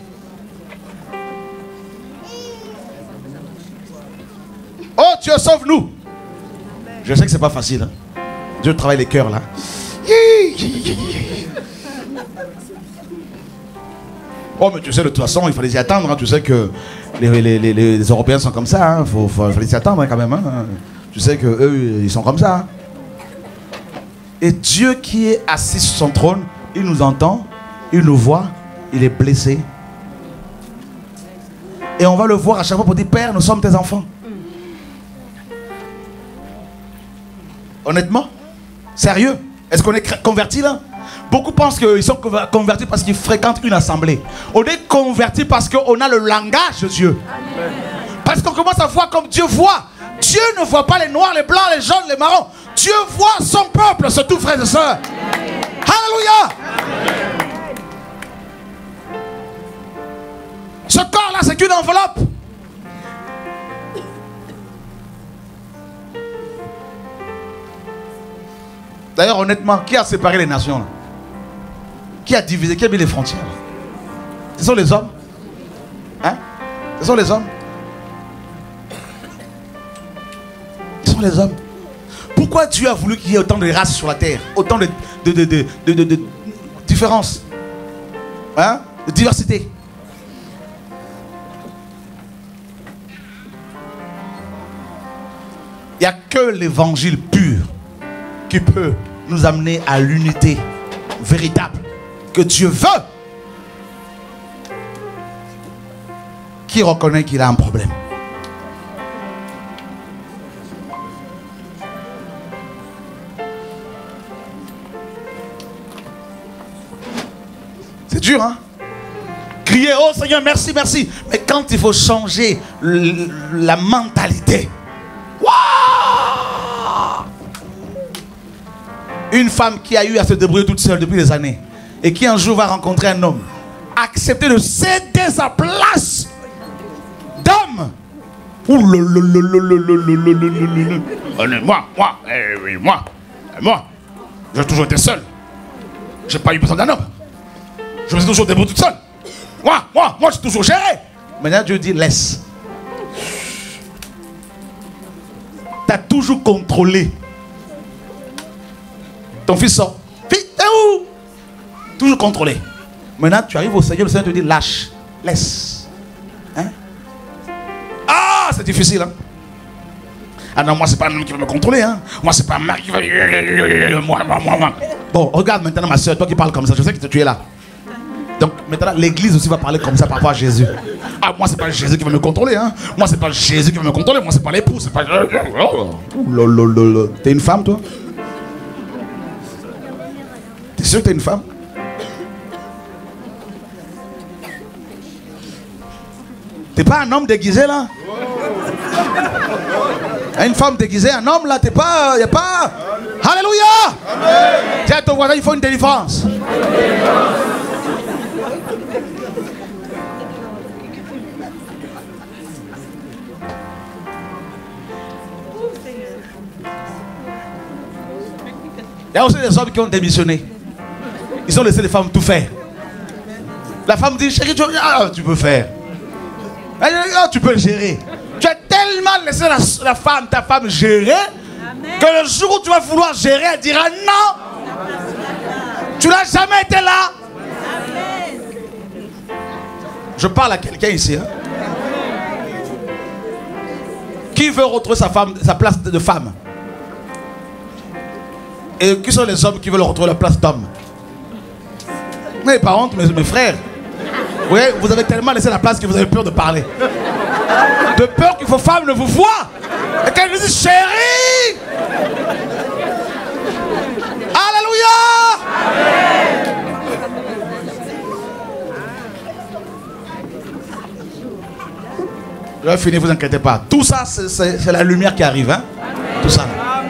Oh Dieu, sauve-nous. Je sais que c'est pas facile, hein. Dieu travaille les cœurs là. Oh mais tu sais, de toute façon il fallait s'y attendre, hein. Tu sais que les, les, les, les Européens sont comme ça, hein. faut, faut, il fallait s'y attendre, hein, quand même, hein. Tu sais que eux ils sont comme ça, hein. Et Dieu qui est assis sur son trône, il nous entend, il nous voit, il est blessé. Et on va le voir à chaque fois pour dire: Père, nous sommes tes enfants. Honnêtement, sérieux, est-ce qu'on est convertis là? Beaucoup pensent qu'ils sont convertis parce qu'ils fréquentent une assemblée. On est convertis parce qu'on a le langage de Dieu. Parce qu'on commence à voir comme Dieu voit. Dieu ne voit pas les noirs, les blancs, les jaunes, les marrons. Dieu voit son peuple, surtout frères et sœurs. Alléluia. Ce corps là, c'est qu'une enveloppe. D'ailleurs, honnêtement, qui a séparé les nations là? Qui a divisé, qui a mis les frontières? Ce sont les hommes. Hein? Ce sont les hommes. Ce sont les hommes. Pourquoi Dieu a voulu qu'il y ait autant de races sur la terre? Autant de, de, de, de, de, de, de différences, hein? De diversité. Il n'y a que l'évangile pur qui peut nous amener à l'unité véritable que Dieu veut. Qui reconnaît qu'il a un problème? C'est dur, hein? Crier: oh Seigneur, merci, merci. Mais quand il faut changer la mentalité, une femme qui a eu à se débrouiller toute seule depuis des années et qui un jour va rencontrer un homme, accepter de céder sa place d'homme. Moi, moi, eh, oui, moi, moi, j'ai toujours été seul. J'ai pas eu besoin d'un homme. Je me suis toujours débrouillé toute seule. Moi, moi, moi, j'ai toujours géré. Maintenant, Dieu dit: laisse. Tu as toujours contrôlé. Ton fils sort. Fils, t'es où? Toujours contrôlé. Maintenant, tu arrives au Seigneur, le Seigneur te dit: lâche, laisse. Hein? Ah, c'est difficile, hein? Ah non, moi, c'est pas un homme qui va me contrôler, hein? Moi, c'est pas un mari qui va. Moi, moi, moi, moi. Bon, regarde maintenant, ma soeur, toi qui parles comme ça, je sais que tu es là. Donc, maintenant, l'église aussi va parler comme ça par rapport à Jésus. Ah, moi, c'est pas Jésus qui va me contrôler, hein? Moi, c'est pas Jésus qui va me contrôler. Moi, c'est pas l'époux, c'est pas. T'es une femme, toi? T'es sûr que t'es une femme? T'es pas un homme déguisé là? Une femme déguisée, un homme là, t'es pas... Y'a pas... Alléluia! Tiens, ton voisin, il faut une délivrance. Il y a aussi des hommes qui ont démissionné. Ils ont laissé les femmes tout faire. La femme dit: chérie, tu, ah, tu peux faire. Ah, tu peux le gérer. Tu as tellement laissé la, la femme, ta femme gérer. Amen. Que le jour où tu vas vouloir gérer, elle dira non. Amen. Tu n'as jamais été là. Amen. Je parle à quelqu'un ici, hein? Qui veut retrouver sa, femme, sa place de femme? Et qui sont les hommes qui veulent retrouver la place d'homme? Mais par contre, mes, mes frères, vous voyez, vous avez tellement laissé la place que vous avez peur de parler. De peur que vos femmes ne vous voient. Et qu'elles vous disent: chérie! Alléluia! Amen. Je vais finir, vous inquiétez pas. Tout ça, c'est la lumière qui arrive. Hein? Tout ça.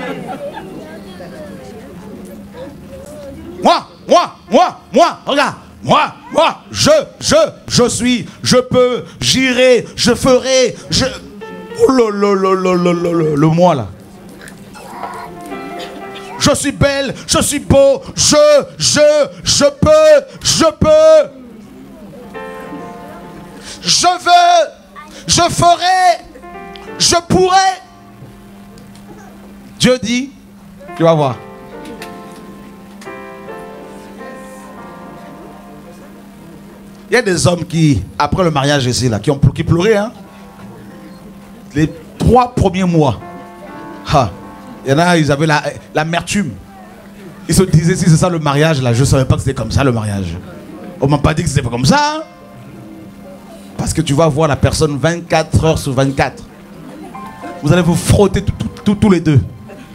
Moi, moi, moi, moi, regarde. Moi, moi, je, je, je suis, je peux, j'irai, je ferai, je... Oh le, le, le, le, le, le, le moi là. Je suis belle, je suis beau, je, je, je peux, je peux. Je veux, je ferai, je pourrai. Dieu dit, tu vas voir. Il y a des hommes qui, après le mariage ici, là, qui ont qui pleuraient, hein. Les trois premiers mois. Ha. Il y en a, ils avaient l'amertume. La, ils se disaient, si c'est ça le mariage, là, je ne savais pas que c'était comme ça le mariage. On m'a pas dit que c'était pas comme ça. Hein? Parce que tu vas voir la personne vingt-quatre heures sur vingt-quatre. Vous allez vous frotter tous les deux.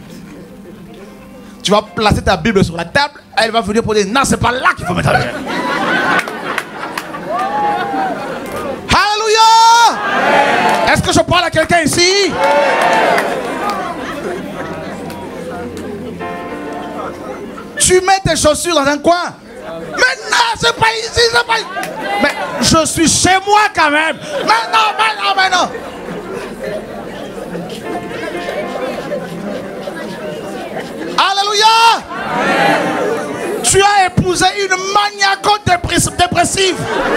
Tu vas placer ta Bible sur la table, elle va venir pour dire, non, c'est pas là qu'il faut mettre la Bible. Est-ce que je parle à quelqu'un ici? Tu mets tes chaussures dans un coin. Mais non, c'est pas ici, c'est pas ici. Mais je suis chez moi quand même. Mais non, mais non, mais non. Alléluia. Tu as épousé une maniaco-dépressive.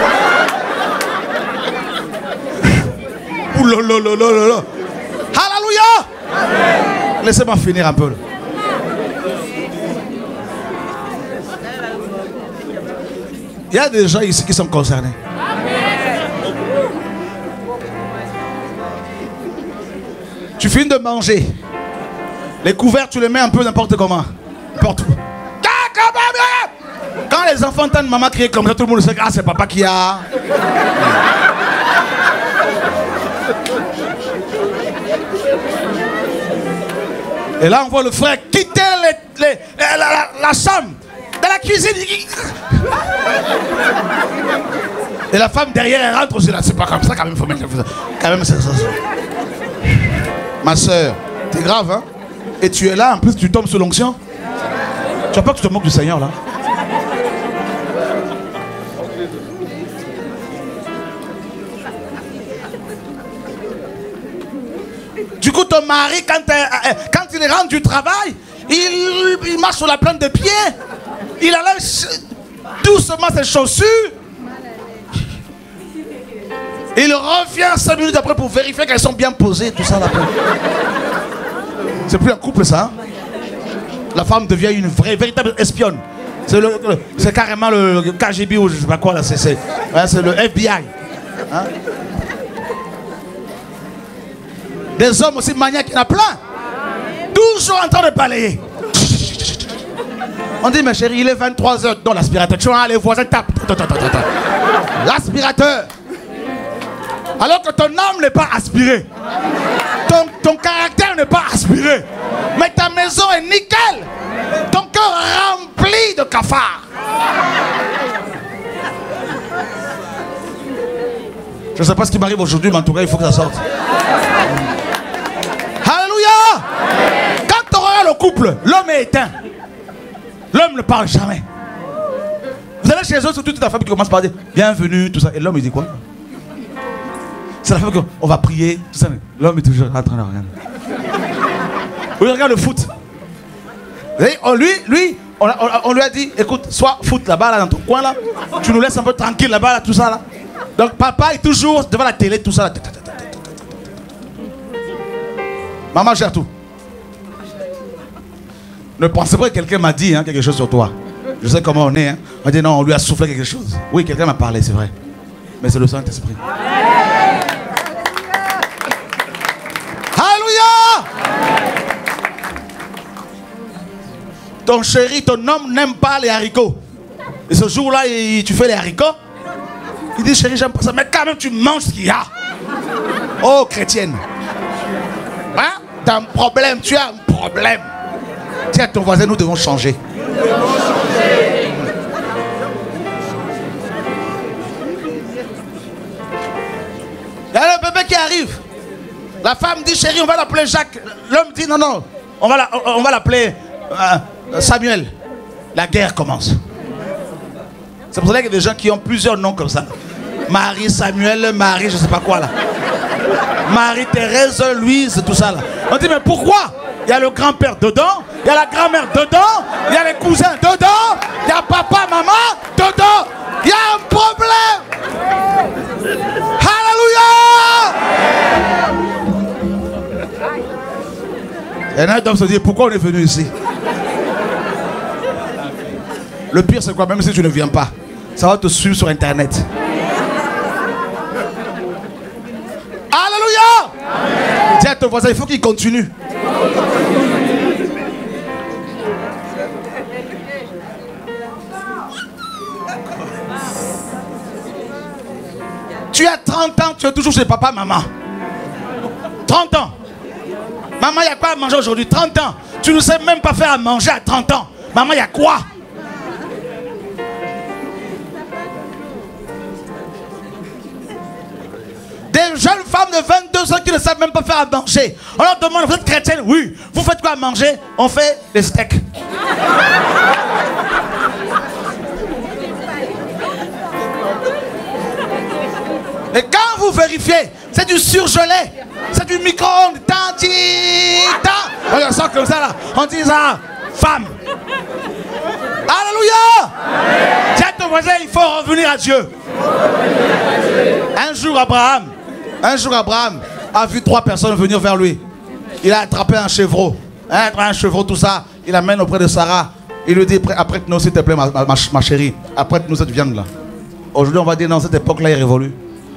Ouh là là là là là. Alléluia. Laissez-moi finir un peu. Il y a des gens ici qui sont concernés. Tu finis de manger. Les couverts, tu les mets un peu n'importe comment. N'importe où. Quand les enfants entendent maman crier comme ça, tout le monde sait que ah, c'est papa qui a. Et là, on voit le frère quitter les, les, la, la, la chambre, dans la cuisine. Et la femme derrière, elle rentre aussi là. C'est pas comme ça, quand même, il faut mettre le feu. Quand même, c'est ça. Ma soeur, t'es grave, hein? Et tu es là, en plus, tu tombes sous l'onction. Tu vois pas que tu te moques du Seigneur, là? Du coup, ton mari, quand, euh, quand il rentre du travail, il, il marche sur la plante de pied. Il enlève doucement ses chaussures. Il revient cinq minutes après pour vérifier qu'elles sont bien posées. Tout ça là. C'est plus un couple, ça. Hein? La femme devient une vraie, véritable espionne. C'est carrément le K G B ou je sais pas quoi là. C'est ouais, le F B I. Hein? Des hommes aussi maniaques, il y en a plein. Toujours en train de balayer. On dit, mais chérie, il est vingt-trois heures. Dans l'aspirateur. Tu vois, les voisins tapent. L'aspirateur. Alors que ton âme n'est pas aspirée. Ton, ton caractère n'est pas aspiré. Mais ta maison est nickel. Ton cœur rempli de cafards. Je ne sais pas ce qui m'arrive aujourd'hui, mais en tout cas, il faut que ça sorte. Alléluia. Quand tu auras le couple, l'homme est éteint. L'homme ne parle jamais. Vous allez chez eux, c'est toute la famille qui commence par dire bienvenue, tout ça. Et l'homme, il dit quoi? C'est la famille qu'on va prier, tout ça. L'homme est toujours en train de regarder. Oui, regarde le foot. Vous voyez, on, lui, lui on, on, on lui a dit écoute, sois foot là-bas, là, dans ton coin, là. Tu nous laisses un peu tranquille là-bas, là, tout ça, là. Donc, papa est toujours devant la télé, tout ça, là. Maman gère tout. Ne pensez pas que quelqu'un m'a dit hein, quelque chose sur toi. Je sais comment on est. Hein. On dit non, on lui a soufflé quelque chose. Oui, quelqu'un m'a parlé, c'est vrai. Mais c'est le Saint-Esprit. Alléluia. Ton chéri, ton homme n'aime pas les haricots. Et ce jour-là, tu fais les haricots. Il dit chéri, j'aime pas ça. Mais quand même, tu manges ce qu'il y a. Oh, chrétienne. Hein? T'as un problème, tu as un problème. Tiens, ton voisin, nous devons changer. Nous devons changer. Il y a le bébé qui arrive. La femme dit, chérie, on va l'appeler Jacques. L'homme dit, non, non, on va la, on va l'appeler euh, Samuel. La guerre commence. C'est pour ça qu'il y a des gens qui ont plusieurs noms comme ça. Marie, Samuel, Marie, je sais pas quoi là. Marie-Thérèse, Louise, tout ça là. On dit, mais pourquoi? Il y a le grand-père dedans, il y a la grand-mère dedans, il y a les cousins dedans, il y a papa, maman dedans. Il y a un problème. Alléluia. Et un homme se dit, pourquoi on est venu ici? Le pire c'est quoi? Même si tu ne viens pas, ça va te suivre sur internet. Alléluia. Dis à ton voisin, il faut qu'il continue. Tu as trente ans, tu es toujours chez papa, maman. trente ans. Maman, il y a quoi à manger aujourd'hui? trente ans. Tu ne sais même pas faire à manger à trente ans. Maman, il y a quoi? Des jeunes femmes de vingt-deux ans qui ne savent même pas faire à manger. On leur demande, vous êtes chrétienne? Oui. Vous faites quoi à manger? On fait des steaks. Et quand vous vérifiez, c'est du surgelé, c'est du micro-ondes. On le sort comme ça là. On dit ça, femme. Alléluia. Dis à ton voisin, il faut revenir à Dieu. Un jour, Abraham, un jour, Abraham a vu trois personnes venir vers lui. Il a attrapé un chevreau. Hein, un chevreau, tout ça. Il l'amène auprès de Sarah. Il lui dit, apprête-nous s'il te plaît, ma, ma, ma chérie. Apprête-nous cette viande là. Aujourd'hui, on va dire, non, cette époque-là est révolue.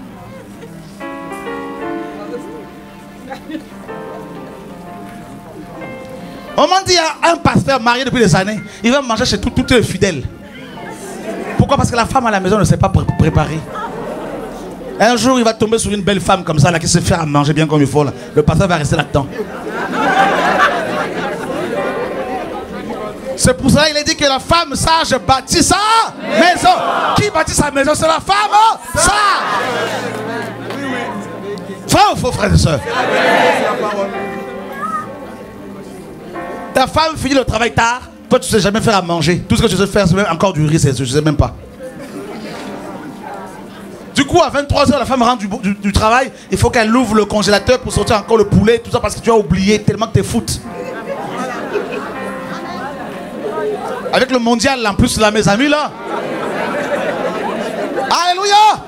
On m'a dit, il y a un pasteur marié depuis des années. Il va manger chez tous les fidèles. Pourquoi? Parce que la femme à la maison ne sait pas pr préparer. Un jour, il va tomber sur une belle femme comme ça, là, qui sait faire à manger bien comme il faut. Là. Le pasteur va rester là-dedans. C'est pour ça qu'il a dit que la femme sage bâtit sa maison. Qui bâtit sa maison? C'est la femme sage. Vrai ou faux, frères et sœurs? Ta femme finit le travail tard, toi tu sais jamais faire à manger. Tout ce que tu sais faire, c'est même encore du riz, je ne sais même pas. Du coup, à vingt-trois heures, la femme rentre du, du, du travail, il faut qu'elle ouvre le congélateur pour sortir encore le poulet, tout ça parce que tu as oublié tellement que t'es foot. Avec le mondial là, en plus là, mes amis là. Alléluia.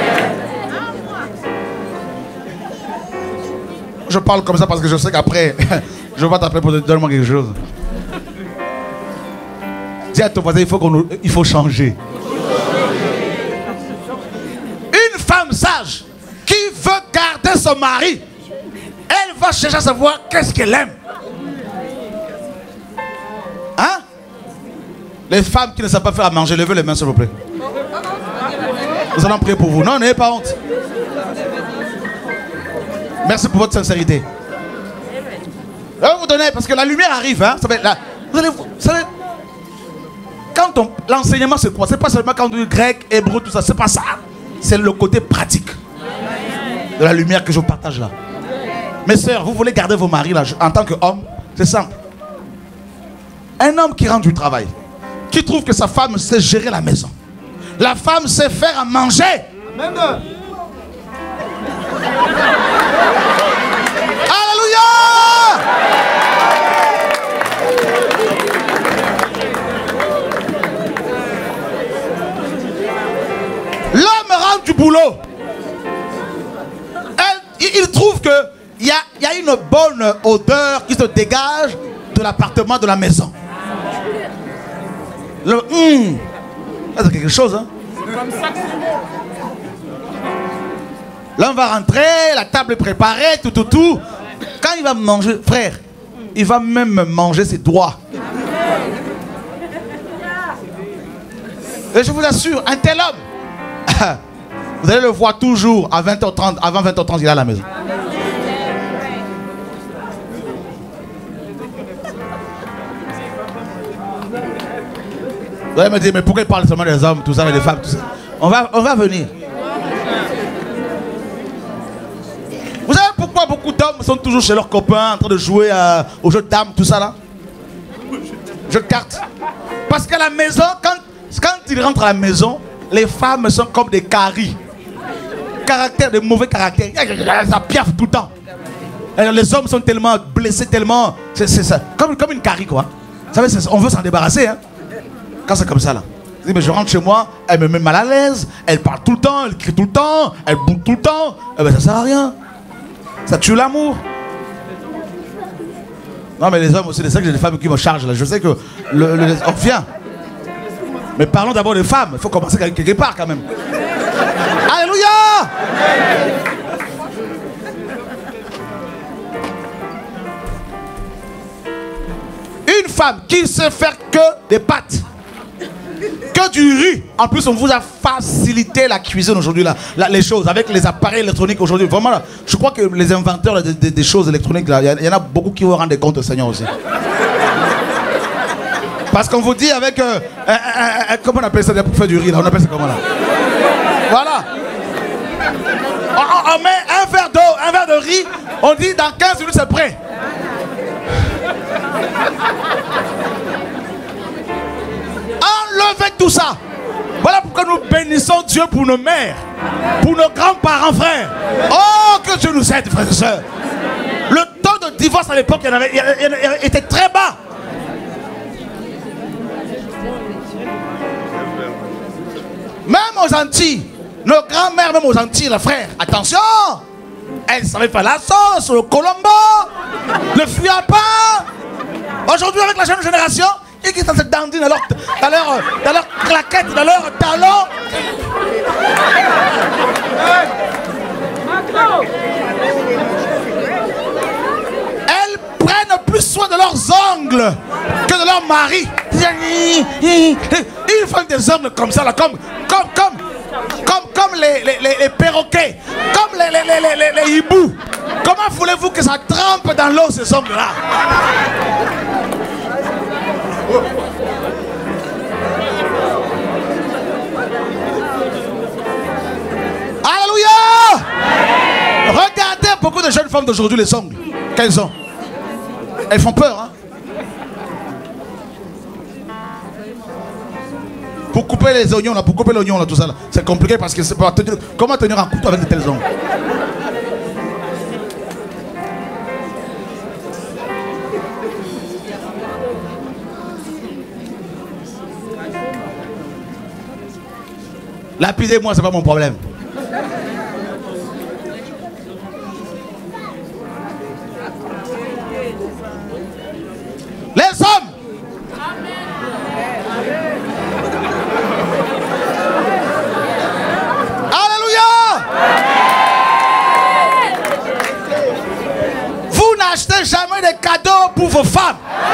Je parle comme ça parce que je sais qu'après, je vais t'appeler pour te donner quelque chose. Dis à ton voisin, il faut, qu'on, il faut changer. Une femme sage qui veut garder son mari, elle va chercher à savoir qu'est-ce qu'elle aime. Hein? Les femmes qui ne savent pas faire à manger, levez les mains s'il vous plaît. Nous allons prier pour vous. Non, n'ayez pas honte. Merci pour votre sincérité. Je vais vous donner, parce que la lumière arrive. Hein, ça va être là. Vous allez, vous savez, quand on, l'enseignement c'est quoi? C'est pas seulement quand on dit grec, hébreu, tout ça. C'est pas ça. C'est le côté pratique de la lumière que je vous partage là. Mes sœurs, vous voulez garder vos maris là, en tant qu'homme, c'est simple. Un homme qui rentre du travail, qui trouve que sa femme sait gérer la maison. La femme sait faire à manger. Amen. Alléluia. L'homme rentre du boulot. Elle, il trouve que il y a, y a une bonne odeur qui se dégage de l'appartement, de la maison. Le hum, c'est quelque chose, hein. L'homme va rentrer, la table est préparée, tout, tout, tout. Quand il va manger, frère, il va même manger ses doigts. Et je vous assure, un tel homme, vous allez le voir toujours à vingt heures trente, avant vingt heures trente, il est à la maison. Vous allez me dire, mais pourquoi il parle seulement des hommes, tout ça, mais des femmes, tout ça? On va, on va venir. beaucoup d'hommes sont toujours chez leurs copains en train de jouer euh, aux jeux de dames, tout ça là. Jeux de cartes. Parce qu'à la maison, quand, quand ils rentrent à la maison, les femmes sont comme des caries. Caractère, de mauvais caractère. Ça piaffe tout le temps. Alors, les hommes sont tellement blessés, tellement... C'est ça. Comme, comme une carie, quoi. Vous savez, on veut s'en débarrasser, hein. Quand c'est comme ça, là. Mais je rentre chez moi, elle me met mal à l'aise, elle parle tout le temps, elle crie tout le temps, elle bouge tout le temps. Eh ben, ça sert à rien. Ça tue l'amour. Non, mais les hommes aussi, c'est ça que j'ai des femmes qui me chargent, là. Je sais que... Le, le, on revient. Mais parlons d'abord des femmes. Il faut commencer quelque part, quand même. Alléluia! Une femme qui ne sait faire que des pâtes, que du riz. En plus, on vous a facilité la cuisine aujourd'hui, là, là, les choses, avec les appareils électroniques aujourd'hui. Vraiment, là, je crois que les inventeurs là, des, des, des choses électroniques, il y en a beaucoup qui vont rendre compte au Seigneur aussi. Parce qu'on vous dit avec... Euh, euh, euh, comment on appelle ça pour faire du riz là? On appelle ça comment là? Voilà. On, on, on met un verre d'eau, un verre de riz. On dit dans quinze minutes c'est prêt. Enlevez tout ça. Voilà pourquoi nous bénissons Dieu pour nos mères, pour nos grands-parents frères. Oh, que Dieu nous aide, frères et sœurs. Le taux de divorce à l'époque il, il, il, il était très bas. Même aux Antilles, nos grands-mères, même aux Antilles, les frères, attention, elles savaient faire la sauce, le colombo, le fuyapa. Aujourd'hui, avec la jeune génération, ils qui sont cette dandine dans leur, dans leur, dans leur claquette, dans leur talon. Elles prennent plus soin de leurs ongles que de leur mari. Ils font des ongles comme ça, là, comme, comme, comme, comme, comme les, les, les, les perroquets, comme les, les, les, les, les hiboux. Comment voulez-vous que ça trempe dans l'eau, ces ongles-là? Alléluia! Regardez beaucoup de jeunes femmes d'aujourd'hui, les ongles qu'elles ont. Elles font peur, hein? Pour couper les oignons, là, pour couper l'oignon, là, tout ça, là, c'est compliqué parce que c'est pas tenir. Comment tenir un couteau avec de tels ongles? Lapidez-moi, c'est pas mon problème. Les hommes. Alléluia. Vous n'achetez jamais des cadeaux pour vos femmes.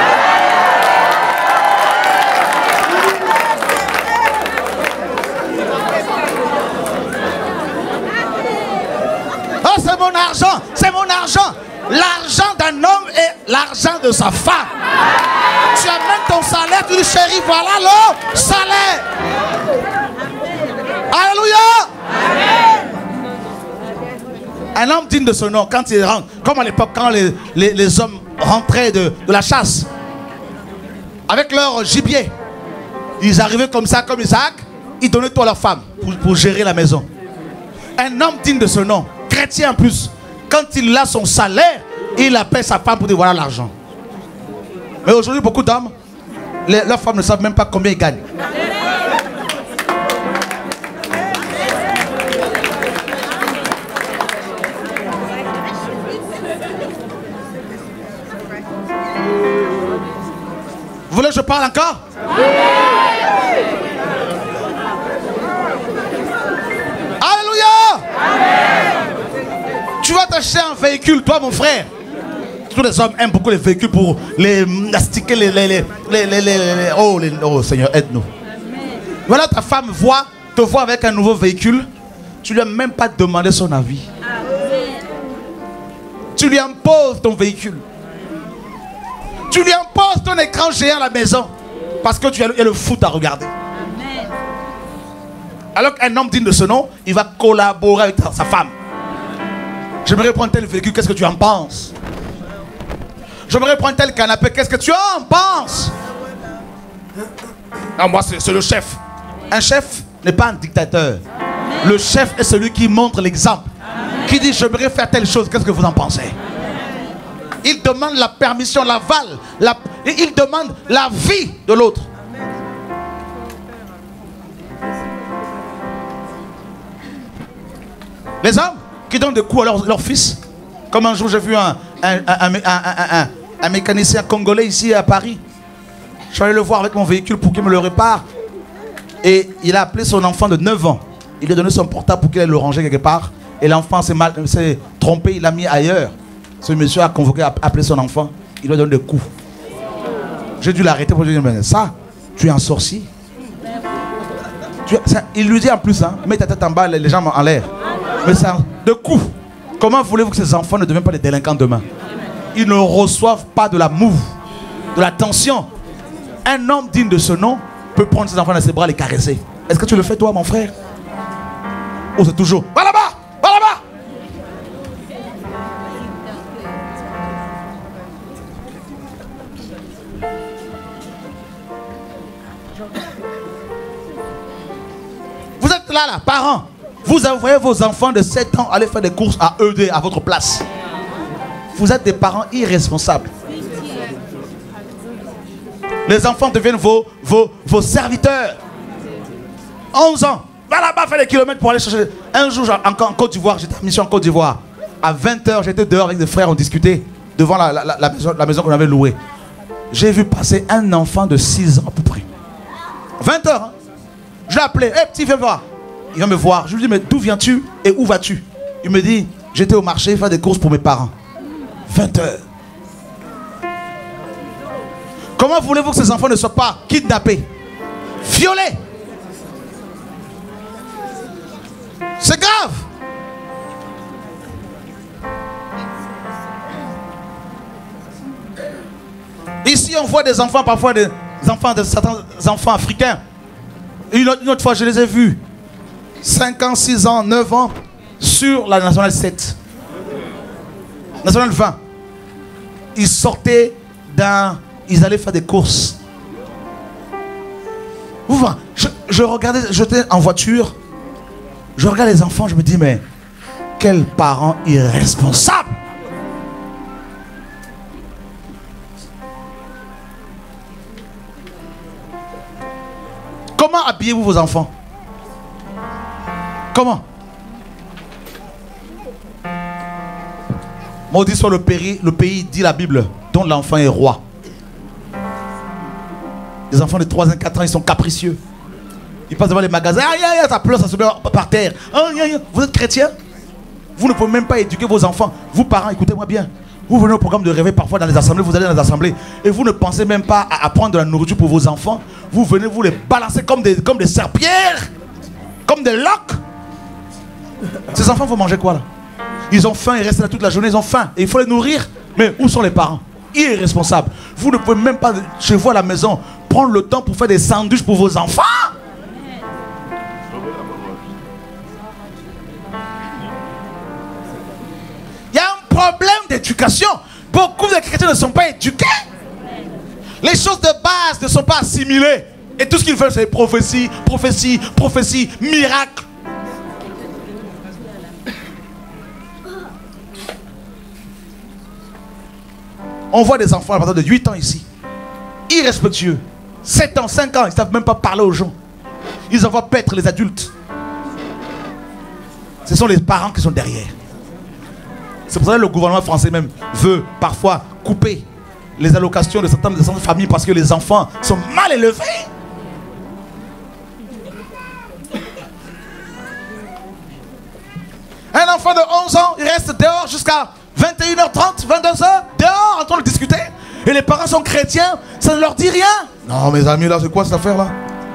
Oh, c'est mon argent, c'est mon argent. L'argent d'un homme est l'argent de sa femme. Tu amènes ton salaire, tu dis chérie, voilà le salaire. Alléluia. Un homme digne de ce nom, quand il rentre, comme à l'époque, quand les, les, les hommes rentraient de, de la chasse, avec leur gibier, ils arrivaient comme ça, comme Isaac, ils donnaient tout à leur femme pour, pour gérer la maison. Un homme digne de ce nom, chrétien en plus, quand il a son salaire, il appelle sa femme pour dire voilà l'argent. Mais aujourd'hui, beaucoup d'hommes, leurs femmes ne savent même pas combien ils gagnent. Vous voulez que je parle encore? Alléluia! Tu vas t'acheter un véhicule, toi mon frère. Tous les hommes aiment beaucoup les véhicules pour les mastiquer, les, les, les, les, les, les, les oh, les, oh Seigneur, aide-nous. Voilà, ta femme voit, te voit avec un nouveau véhicule. Tu lui as même pas demandé son avis. Tu lui imposes ton véhicule. Tu lui imposes ton écran géant à la maison. Parce que tu as le, le foot à regarder. Alors qu'un homme digne de ce nom, il va collaborer avec sa femme. J'aimerais prendre tel véhicule, qu'est-ce que tu en penses? J'aimerais prendre tel canapé, qu'est-ce que tu en penses? Non, moi c'est le chef. Un chef n'est pas un dictateur. Le chef est celui qui montre l'exemple. Qui dit j'aimerais faire telle chose, qu'est-ce que vous en pensez? Il demande la permission, l'aval. La... Il demande la vie de l'autre. Les hommes qui donnent des coups à leur, leur fils. Comme un jour j'ai vu un, un, un, un, un, un, un mécanicien congolais ici à Paris. Je suis allé le voir avec mon véhicule pour qu'il me le répare. Et il a appelé son enfant de neuf ans. Il lui a donné son portable pour qu'il aille le ranger quelque part. Et l'enfant s'est trompé, il l'a mis ailleurs. Ce monsieur a convoqué, a appelé son enfant. Il lui a donné des coups. J'ai dû l'arrêter pour lui dire, mais ça, tu es un sorcier. Tu, ça, il lui dit en plus, hein, mets ta tête en bas, les jambes en l'air. Mais ça, de coups. Comment voulez-vous que ces enfants ne deviennent pas des délinquants demain? Ils ne reçoivent pas de l'amour, de l'attention. Un homme digne de ce nom peut prendre ses enfants dans ses bras et les caresser. Est-ce que tu le fais toi, mon frère? Ou c'est toujours, va là-bas, va là-bas. Vous êtes là, là, parents. Vous envoyez vos enfants de sept ans aller faire des courses à E D à votre place. Vous êtes des parents irresponsables. Les enfants deviennent vos, vos, vos serviteurs. onze ans. Va là-bas faire des kilomètres pour aller chercher. Un jour, en, en Côte d'Ivoire, j'étais en mission en Côte d'Ivoire. À vingt heures, j'étais dehors avec des frères, on discutait devant la, la, la, la maison, la maison qu'on avait louée. J'ai vu passer un enfant de six ans à peu près. vingt heures. Hein. Je l'ai appelé. Hé, hey, petit, viens voir. Il vient me voir. Je lui dis, mais d'où viens-tu et où vas-tu? Il me dit, j'étais au marché faire des courses pour mes parents. vingt heures. Comment voulez-vous que ces enfants ne soient pas kidnappés, violés? C'est grave. Ici, on voit des enfants, parfois des enfants de certains enfants africains. Une autre, une autre fois, je les ai vus. cinq ans, six ans, neuf ans, sur la nationale sept. Nationale vingt. Ils sortaient d'un... Ils allaient faire des courses. Vous voyez, je, je regardais, j'étais en voiture. Je regarde les enfants, je me dis, mais quels parents irresponsables! Comment habillez-vous vos enfants? Comment? Maudit soit le pays, le pays, dit la Bible, dont l'enfant est roi. Les enfants de trois ans, quatre ans, ils sont capricieux. Ils passent devant les magasins, aïe aïe aïe, ça pleure, ça se met par terre. Aïe, aïe, vous êtes chrétien? Vous ne pouvez même pas éduquer vos enfants. Vous parents, écoutez-moi bien. Vous venez au programme de réveil parfois dans les assemblées, vous allez dans les assemblées et vous ne pensez même pas à, à prendre de la nourriture pour vos enfants. Vous venez vous les balancer comme des, comme des serpillères, comme des loques. Ces enfants, vous mangez quoi là? Ils ont faim, ils restent là toute la journée, ils ont faim et il faut les nourrir. Mais où sont les parents? Irresponsables. Vous ne pouvez même pas, chez vous à la maison, prendre le temps pour faire des sandwichs pour vos enfants. Il y a un problème d'éducation. Beaucoup de chrétiens ne sont pas éduqués. Les choses de base ne sont pas assimilées. Et tout ce qu'ils veulent, c'est prophétie, prophétie, prophétie, miracle. On voit des enfants à partir de huit ans ici. Irrespectueux. sept ans, cinq ans, ils ne savent même pas parler aux gens. Ils envoient paître les adultes. Ce sont les parents qui sont derrière. C'est pour ça que le gouvernement français même veut parfois couper les allocations de certaines, de certaines familles parce que les enfants sont mal élevés. Un enfant de onze ans, il reste dehors jusqu'à vingt et une heures trente, vingt-deux heures, dehors en train de discuter. Et les parents sont chrétiens, ça ne leur dit rien. Non, mes amis, là, c'est quoi cette affaire-là?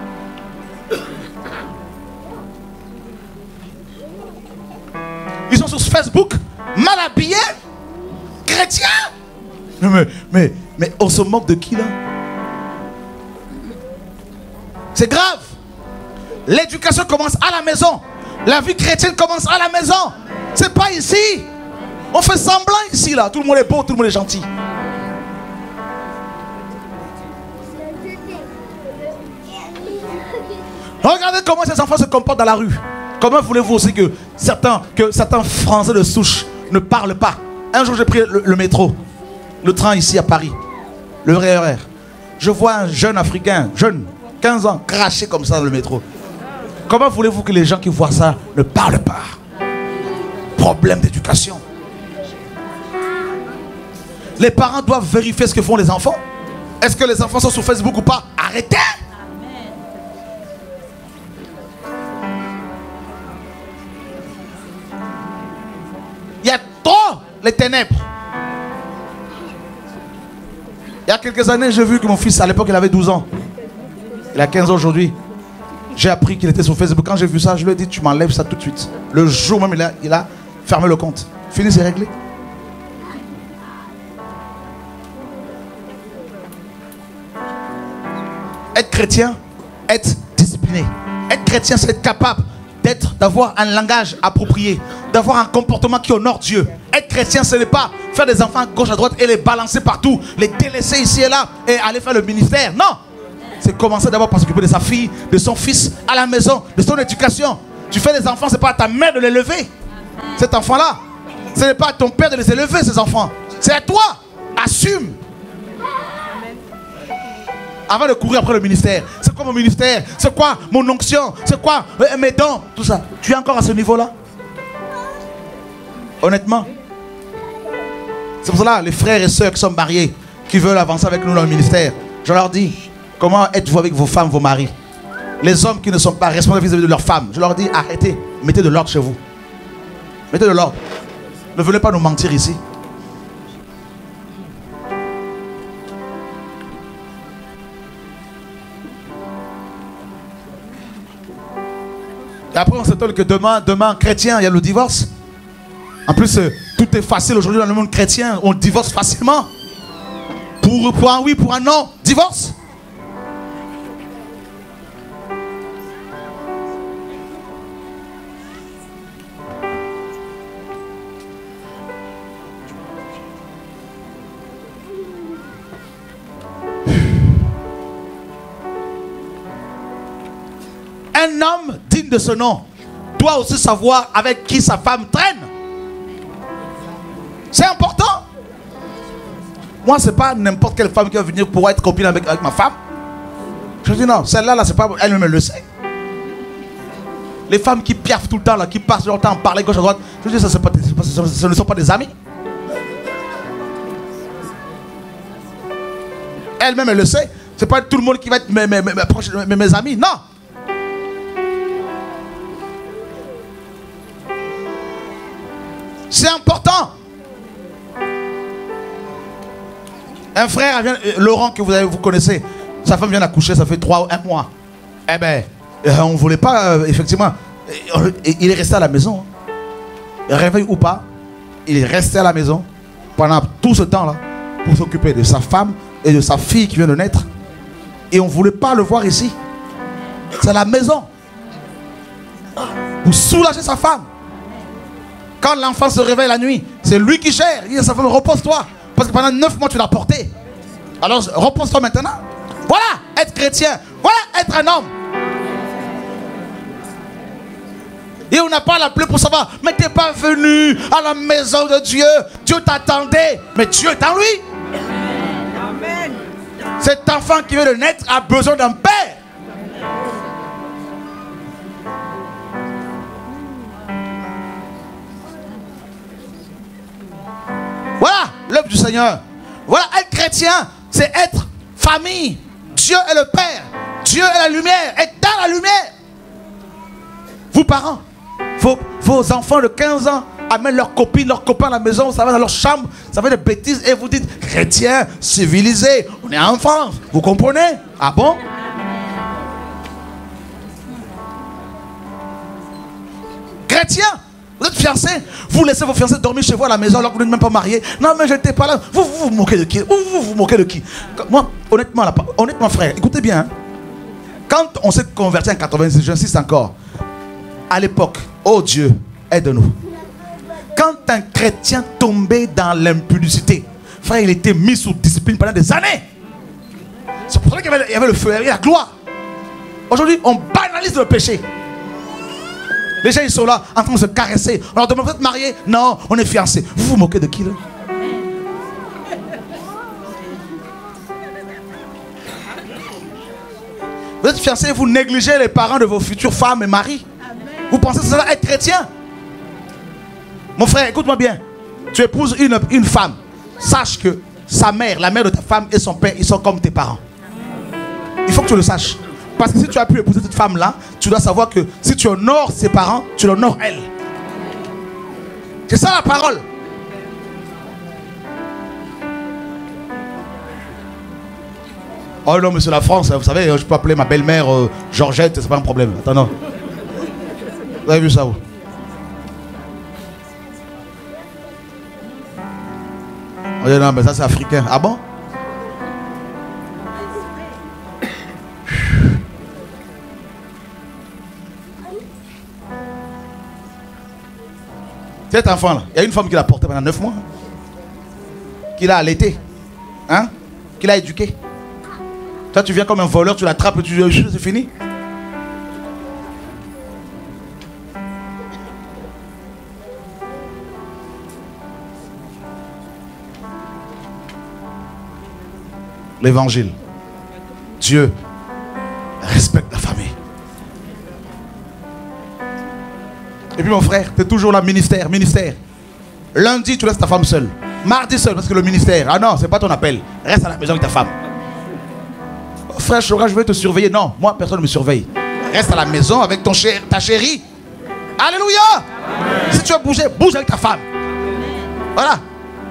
Ils sont sur Facebook, mal habillés, chrétiens. Mais, mais, mais on se moque de qui, là? C'est grave. L'éducation commence à la maison. La vie chrétienne commence à la maison. C'est pas ici. On fait semblant ici, là. Tout le monde est beau, tout le monde est gentil. Regardez comment ces enfants se comportent dans la rue. Comment voulez-vous aussi que certains, que certains Français de souche ne parlent pas? Un jour, j'ai pris le, le métro, le train ici à Paris, le R E R. Je vois un jeune Africain, jeune, quinze ans, cracher comme ça dans le métro. Comment voulez-vous que les gens qui voient ça ne parlent pas? Problème d'éducation. Les parents doivent vérifier ce que font les enfants. Est-ce que les enfants sont sur Facebook ou pas? Arrêtez! Il y a trop les ténèbres. Il y a quelques années, j'ai vu que mon fils, à l'époque, il avait douze ans. Il a quinze ans aujourd'hui. J'ai appris qu'il était sur Facebook. Quand j'ai vu ça, je lui ai dit, tu m'enlèves ça tout de suite. Le jour même, il a, il a fermé le compte. Fini, c'est réglé. Être chrétien, être discipliné. Être chrétien, c'est être capable d'être, d'avoir un langage approprié, d'avoir un comportement qui honore Dieu. Être chrétien, ce n'est pas faire des enfants à gauche à droite et les balancer partout, les délaisser ici et là et aller faire le ministère. Non, c'est commencer d'abord par s'occuper de sa fille, de son fils, à la maison, de son éducation. Tu fais des enfants, c'est pas à ta mère de les élever. Cet enfant-là, ce n'est pas à ton père de les élever, ces enfants. C'est à toi. Assume. Avant de courir après le ministère, c'est quoi mon ministère? C'est quoi mon onction? C'est quoi euh, mes dons? Tout ça. Tu es encore à ce niveau-là? Honnêtement. C'est pour cela, les frères et sœurs qui sont mariés, qui veulent avancer avec nous dans le ministère, je leur dis, comment êtes-vous avec vos femmes, vos maris? Les hommes qui ne sont pas responsables vis-à-vis de leurs femmes, je leur dis, arrêtez, mettez de l'ordre chez vous. Mettez de l'ordre. Ne venez pas nous mentir ici. Et après on s'étonne que demain, demain, chrétien, il y a le divorce. En plus, euh, tout est facile aujourd'hui dans le monde chrétien. On divorce facilement. Pour, pour un oui, pour un non, divorce. Un homme digne de ce nom doit aussi savoir avec qui sa femme traîne. C'est important. Moi, c'est pas n'importe quelle femme qui va venir pour être copine avec, avec ma femme. Je dis non, celle-là, là, c'est pas elle-même le sait. Les femmes qui piaffent tout le temps, là, qui passent leur temps à parler gauche à droite, je dis ça, c'est pas, pas, ce ne sont pas des amis. Elle-même, elle le sait. C'est pas tout le monde qui va être mes, mes, mes, mes, mes, mes amis. Non. C'est important. Un frère, vient, euh, Laurent, que vous, avez, vous connaissez, sa femme vient d'accoucher, ça fait trois, un mois. Eh bien, euh, on ne voulait pas, euh, effectivement. Euh, il est resté à la maison. Réveil ou pas, il est resté à la maison pendant tout ce temps-là pour s'occuper de sa femme et de sa fille qui vient de naître. Et on ne voulait pas le voir ici. C'est à la maison. Pour soulager sa femme. Quand l'enfant se réveille la nuit, c'est lui qui gère. Il dit à sa femme, repose-toi. Parce que pendant neuf mois, tu l'as porté. Alors, repose-toi maintenant. Voilà, être chrétien. Voilà, être un homme. Et on n'a pas l'appelé pour savoir, mais tu n'es pas venu à la maison de Dieu. Dieu t'attendait. Mais Dieu est en lui. Amen. Cet enfant qui vient de naître a besoin d'un père. Voilà l'œuvre du Seigneur. Voilà, être chrétien, c'est être famille. Dieu est le Père. Dieu est la lumière. Être dans la lumière. Vous parents, vos, vos enfants de quinze ans amènent leurs copines, leurs copains à la maison, ça va dans leur chambre, ça fait des bêtises et vous dites, chrétien, civilisé, on est enfants. Vous comprenez? Ah bon? Chrétien. Vous êtes fiancés, vous laissez vos fiancés dormir chez vous à la maison alors que vous n'êtes même pas mariés. Non mais je n'étais pas là. Vous, vous vous moquez de qui? Vous vous, vous moquez de qui? Moi, honnêtement, là, honnêtement frère, écoutez bien. Hein. Quand on s'est converti en quatre-vingt-six, j'insiste encore. À l'époque, oh Dieu, aide-nous. Quand quand un chrétien tombait dans l'impudicité, frère, il était mis sous discipline pendant des années. C'est pour ça qu'il y avait, il y avait le feu, il y avait la gloire. Aujourd'hui, on banalise le péché. Les gens, ils sont là, en train de se caresser. On leur demande, vous êtes mariés? Non, on est fiancés. Vous vous moquez de qui, là? Vous êtes fiancés, vous négligez les parents de vos futures femmes et maris. Vous pensez que ça va être chrétien? Mon frère, écoute-moi bien. Tu épouses une, une femme. Sache que sa mère, la mère de ta femme et son père, ils sont comme tes parents. Il faut que tu le saches. Parce que si tu as pu épouser cette femme-là, tu dois savoir que si tu honores ses parents, tu l'honores elle. C'est ça la parole. Oh non, mais c'est la France, vous savez, je peux appeler ma belle-mère euh, Georgette, c'est pas un problème. Attends, non. Vous avez vu ça où? Oh non, mais ça c'est africain. Ah bon? Cet enfant là, il y a une femme qui l'a porté pendant neuf mois. Qui l'a allaité. Hein? Qui l'a éduqué. Toi tu viens comme un voleur, tu l'attrapes et tu dis c'est fini. L'évangile. Dieu respecte la famille. Et puis mon frère, tu es toujours là, ministère, ministère. Lundi, tu laisses ta femme seule. Mardi seul, parce que le ministère, ah non, c'est pas ton appel. Reste à la maison avec ta femme. Oh, frère Chora, je vais te surveiller. Non, moi, personne ne me surveille. Reste à la maison avec ton cher, ta chérie. Alléluia. Amen. Si tu veux bouger, bouge avec ta femme. Voilà.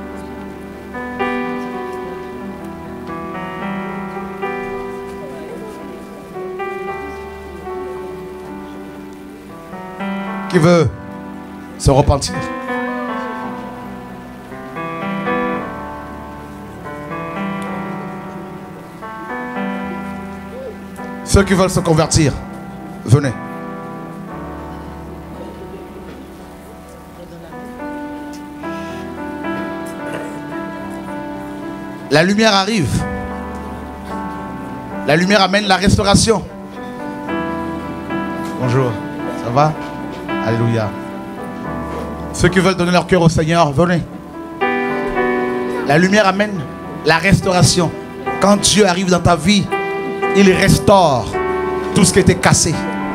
Qui veut se repentir? Ceux qui veulent se convertir, venez. La lumière arrive. La lumière amène la restauration. Bonjour, ça va? Alléluia. Ceux qui veulent donner leur cœur au Seigneur, venez. La lumière amène la restauration. Quand Dieu arrive dans ta vie, il restaure tout ce qui était cassé,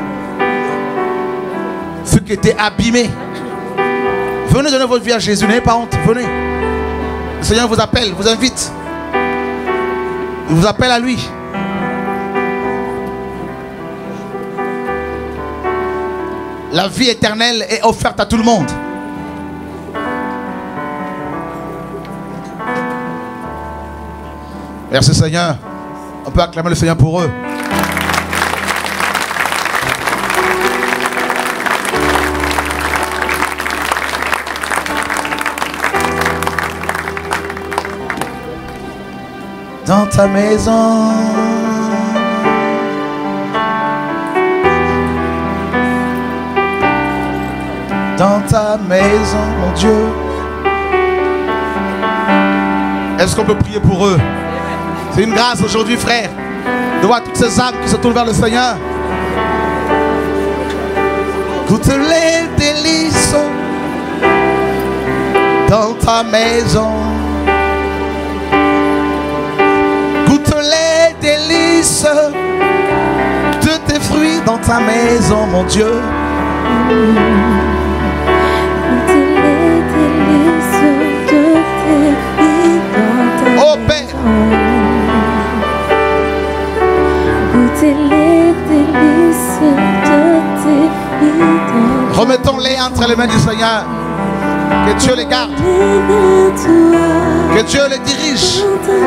ce qui était abîmé. Venez donner votre vie à Jésus, n'ayez pas honte, venez. Le Seigneur vous appelle, vous invite. Il vous appelle à lui. La vie éternelle est offerte à tout le monde. Merci Seigneur. On peut acclamer le Seigneur pour eux. Dans ta maison, dans ta maison, mon Dieu. Est-ce qu'on peut prier pour eux? C'est une grâce aujourd'hui, frère, de voir toutes ces âmes qui se tournent vers le Seigneur. Goûte les délices dans ta maison. Goûte les délices de tes fruits dans ta maison, mon Dieu. Oh Père, remettons-les entre les mains du Seigneur. Que Dieu les garde, que Dieu les dirige.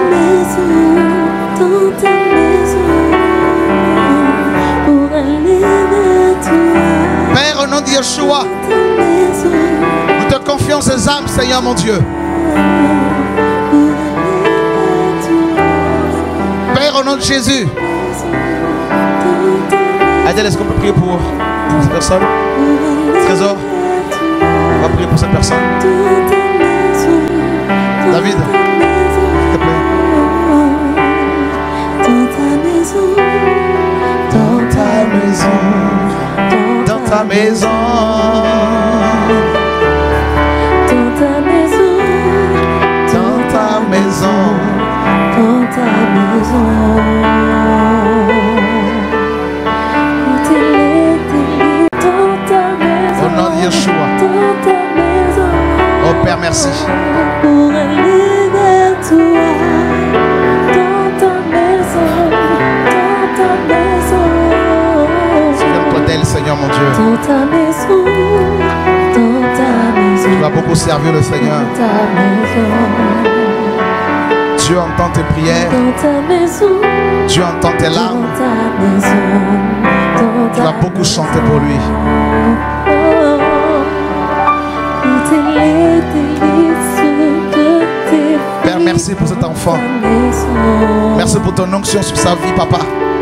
Père, au nom de Yeshua, nous te confions ces âmes, Seigneur mon Dieu. Père, au nom de Jésus. Adèle, est-ce qu'on peut prier pour, pour ces personnes? Trésor. va prier pour cette personne. David, s'il te plaît. Dans ta maison, dans ta maison, dans ta maison, dans ta maison, dans ta maison. Au nom de Yeshua. Oh Père, merci. Pour aller vers toi, dans ta maison, dans ta maison. Souviens-toi d'elle, Seigneur mon Dieu. Dans ta maison, dans ta maison. Tu vas beaucoup servir le Seigneur. Dans ta maison. Dieu entend tes prières. Dans ta maison. Dieu entend tes larmes. Dans ta maison. Dans tu vas beaucoup chanter pour lui. Père, merci pour cet enfant. Merci pour ton onction sur sa vie, papa.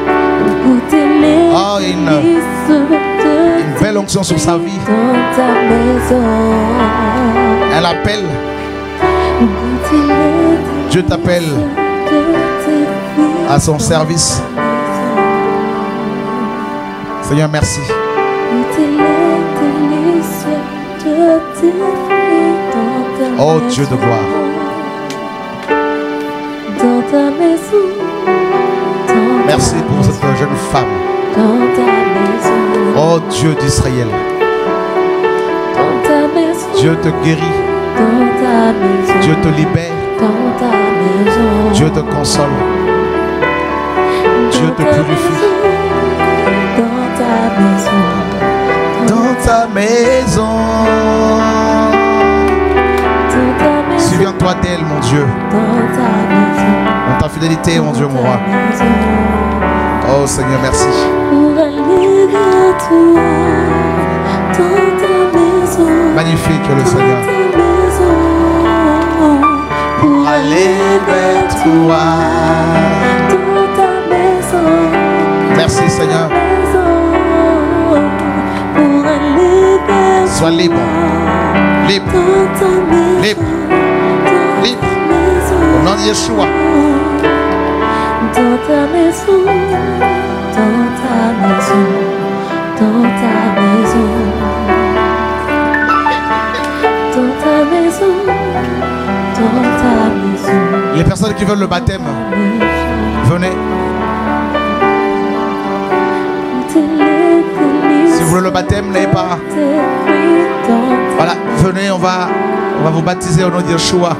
Oh, il y a une, une belle onction sur sa vie. Elle appelle. Dieu t'appelle à son service. Seigneur, merci. Oh Dieu de gloire. Dans ta maison, merci pour cette jeune femme. Dans ta maison, oh Dieu d'Israël. Dans ta maison, Dieu te guérit. Dans ta maison, Dieu te libère. Dans ta maison, Dieu te console. Dieu te purifie. Dans ta maison, dans ta maison. Souviens-toi d'elle, mon Dieu. Dans ta fidélité, mon Dieu, mon roi. Oh Seigneur, merci. Pour aller vers toi, dans ta maison. Magnifique le Seigneur. Pour aller vers toi, dans ta maison. Merci Seigneur. Pour aller vers sois libre. Libre. Libre. Libre. Au nom de Yeshua. Dans ta maison, dans ta maison, dans ta maison, dans ta maison, dans ta maison. Les personnes qui veulent le baptême, venez. Si vous voulez le baptême, n'ayez pas. Voilà, venez, on va, on va vous baptiser au nom de Yeshua.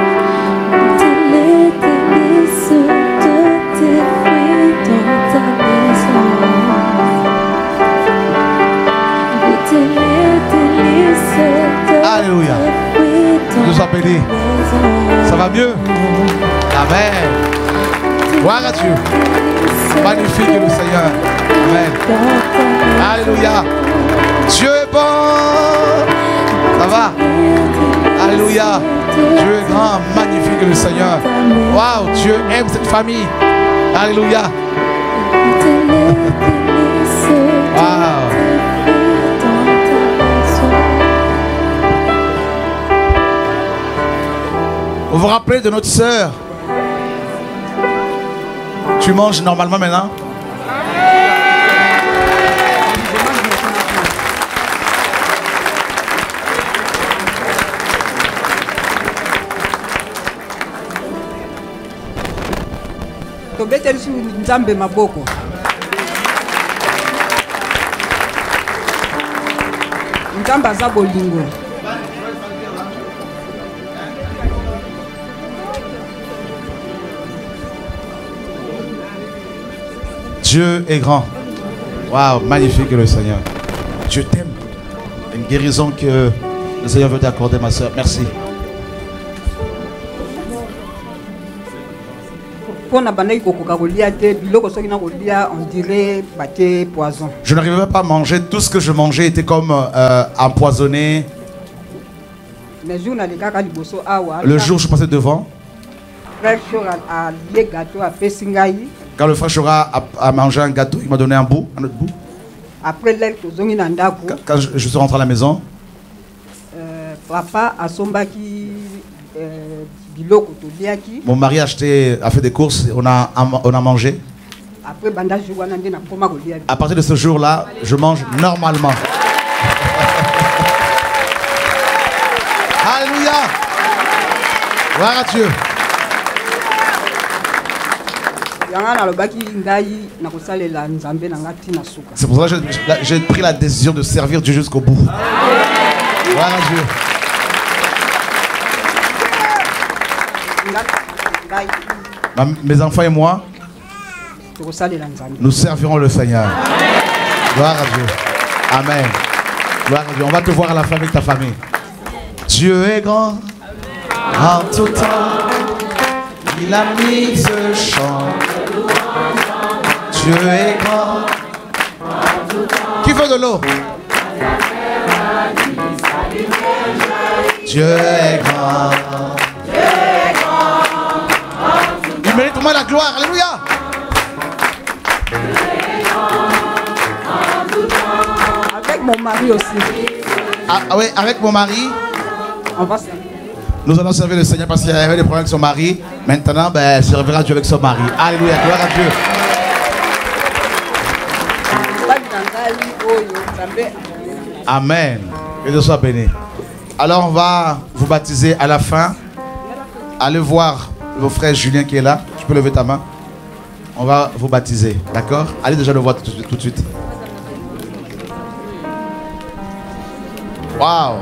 Alléluia. Dieu soit béni. Ça va mieux? Amen. Gloire à Dieu. Magnifique le Seigneur. Amen. Alléluia. Dieu est bon. Ça va? Alléluia. Dieu est grand, magnifique le Seigneur. Waouh, Dieu aime cette famille. Alléluia. Waouh. Vous vous rappelez de notre sœur? Tu manges normalement maintenant? Tobeteli nzambe maboko. Nzambe aza bolingo. Dieu est grand. Waouh, magnifique le Seigneur. Dieu t'aime. Une guérison que le Seigneur veut t'accorder, ma soeur. Merci. Je n'arrivais pas à manger. Tout ce que je mangeais était comme euh, empoisonné. Le jour où je passais devant, quand le frère Chora a, a mangé un gâteau, il m'a donné un bout, un autre bout. Quand je, je suis rentré à la maison, papa asombaki euh, biloko toliaki. Mon mari a, acheté, a fait des courses, on a, on a mangé. Après bandage wana nde na koma kolia. À partir de ce jour-là, je mange normalement. Alléluia. Gloire à Dieu. C'est pour ça que j'ai pris la décision de servir Dieu jusqu'au bout. Gloire à Dieu. Mes enfants et moi, nous servirons le Seigneur. Gloire à Dieu. Amen. Gloire à Dieu. On va te voir à la fin avec ta famille. Dieu est grand en tout temps. Il a mis ce chant. Dieu est grand. Qui veut de l'eau? Dieu est grand. Il mérite au moins la gloire. Alléluia. Avec mon mari aussi. Ah, ah oui, avec mon mari. On va Nous allons servir le Seigneur parce qu'il y avait des problèmes avec son mari. Maintenant, ben, elle servira Dieu avec son mari. Alléluia, gloire à Dieu. Amen. Que Dieu soit béni. Alors, on va vous baptiser à la fin. Allez voir vos frères Julien qui est là. Tu peux lever ta main. On va vous baptiser. D'accord? Allez déjà le voir tout, tout de suite. Waouh!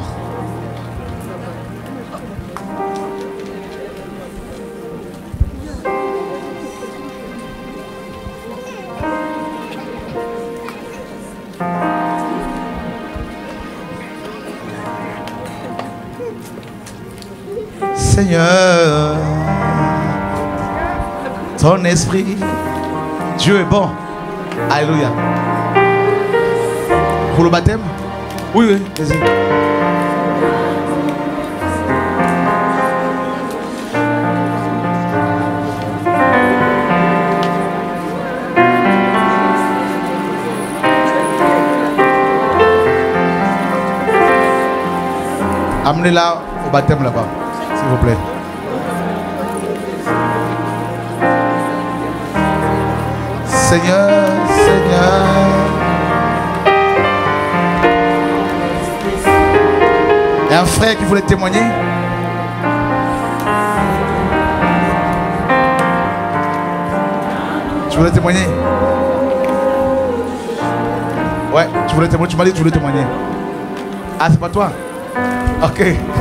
Seigneur, ton esprit, Dieu est bon. Alléluia. Pour le baptême? Oui, oui, vas-y. Amenez-la au baptême là-bas, s'il vous plaît. Seigneur, Seigneur. Il y a un frère qui voulait témoigner. Tu voulais témoigner? Ouais, tu voulais témoigner. Tu m'as dit que tu voulais témoigner. Ah, c'est pas toi? Ok.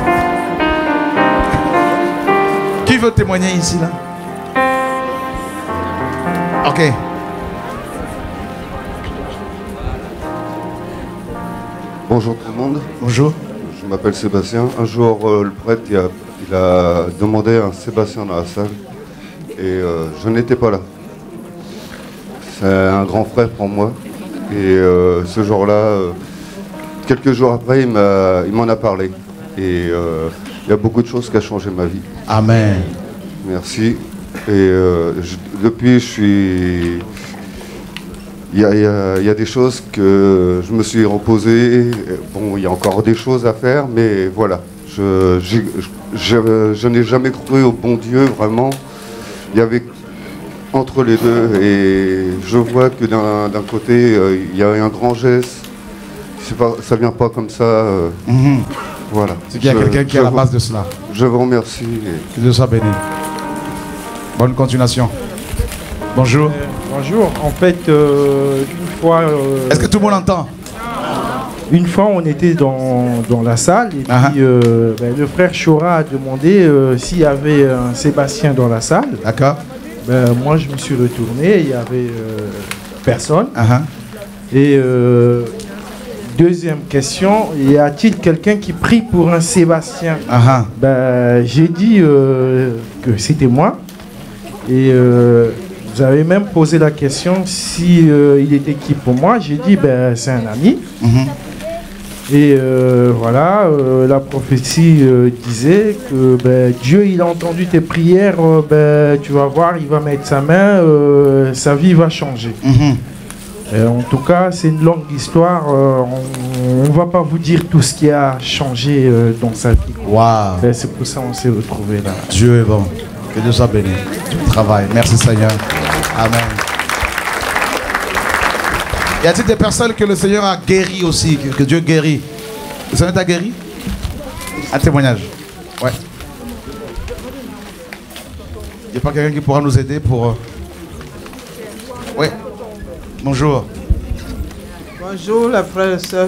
Qui veut témoigner ici, là? Ok. Bonjour tout le monde. Bonjour. Je m'appelle Sébastien. Un jour, euh, le prêtre il a, il a demandé un Sébastien dans la salle et euh, je n'étais pas là. C'est un grand frère pour moi. Et euh, ce jour-là, euh, quelques jours après, il m'a, il m'en a parlé. Et euh, il y a beaucoup de choses qui ont changé ma vie. Amen. Merci. Et euh, je, depuis, je suis... Il y, a, il, y a, il y a des choses que je me suis reposé. Bon, il y a encore des choses à faire, mais voilà. Je, je, je, je n'ai jamais cru au bon Dieu, vraiment. Il y avait entre les deux, et je vois que d'un, d'un côté, euh, il y a un grand geste. C'est pas, ça ne vient pas comme ça. Euh, mm-hmm. Voilà. C'est qu'il y a je, quelqu'un qui est à la base de cela. Je vous remercie. Et... Que Dieu soit béni. Bonne continuation. Bonjour. Euh, bonjour. En fait, euh, une fois... Euh, Est-ce que tout le monde entend? Une fois, on était dans, dans la salle et uh-huh. puis euh, ben, le frère Chora a demandé euh, s'il y avait un Sébastien dans la salle. D'accord. Ben, moi, je me suis retourné, il y avait euh, personne. Uh-huh. Et euh, deuxième question, y a-t-il quelqu'un qui prie pour un Sébastien? uh-huh. Ben, j'ai dit euh, que c'était moi. Et euh, vous avez même posé la question si euh, il était qui pour moi. J'ai dit ben c'est un ami. Mm-hmm. Et euh, voilà, euh, la prophétie euh, disait que ben, Dieu il a entendu tes prières. Euh, ben tu vas voir, il va mettre sa main, euh, sa vie va changer. Mm-hmm. Euh, en tout cas, c'est une longue histoire. Euh, on ne va pas vous dire tout ce qui a changé euh, dans sa vie. Wow. C'est pour ça qu'on s'est retrouvés là. Dieu est bon. Que Dieu soit béni. Du travail. Merci Seigneur. Amen. Y a-t-il des personnes que le Seigneur a guéri aussi, que, que Dieu guérit? Le Seigneur t'a guéri? Un témoignage. Ouais. Il n'y a pas quelqu'un qui pourra nous aider pour... Euh... Oui. Bonjour. Bonjour les frères et sœurs.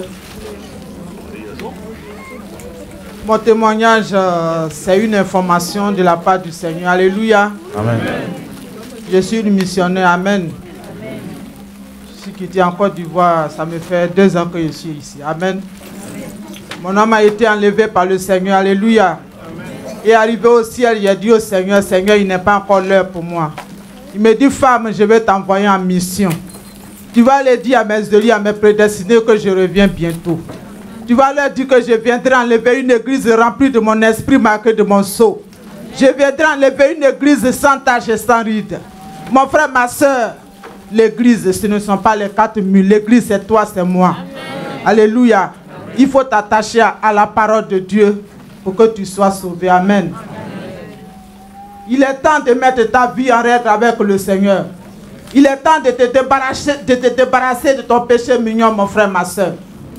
Mon témoignage, euh, c'est une information de la part du Seigneur. Alléluia. Amen. Je suis une missionnaire. Amen. Je suis quitté en Côte d'Ivoire. Ça me fait deux ans que je suis ici. Amen. Mon âme a été enlevée par le Seigneur. Alléluia. Et arrivé au ciel, j'ai dit au Seigneur, Seigneur, il n'est pas encore l'heure pour moi. Il me dit, femme, je vais t'envoyer en mission. Tu vas leur dire à mes élus, à mes prédestinés que je reviens bientôt. Tu vas leur dire que je viendrai enlever une église remplie de mon esprit marqué de mon sceau. Je viendrai enlever une église sans tache et sans ride. Mon frère, ma soeur, l'église, ce ne sont pas les quatre murs. L'église, c'est toi, c'est moi. Amen. Alléluia. Il faut t'attacher à, à la parole de Dieu pour que tu sois sauvé. Amen. Amen. Il est temps de mettre ta vie en règle avec le Seigneur. Il est temps de te débarrasser de, te débarrasser de ton péché mignon, mon frère, ma soeur.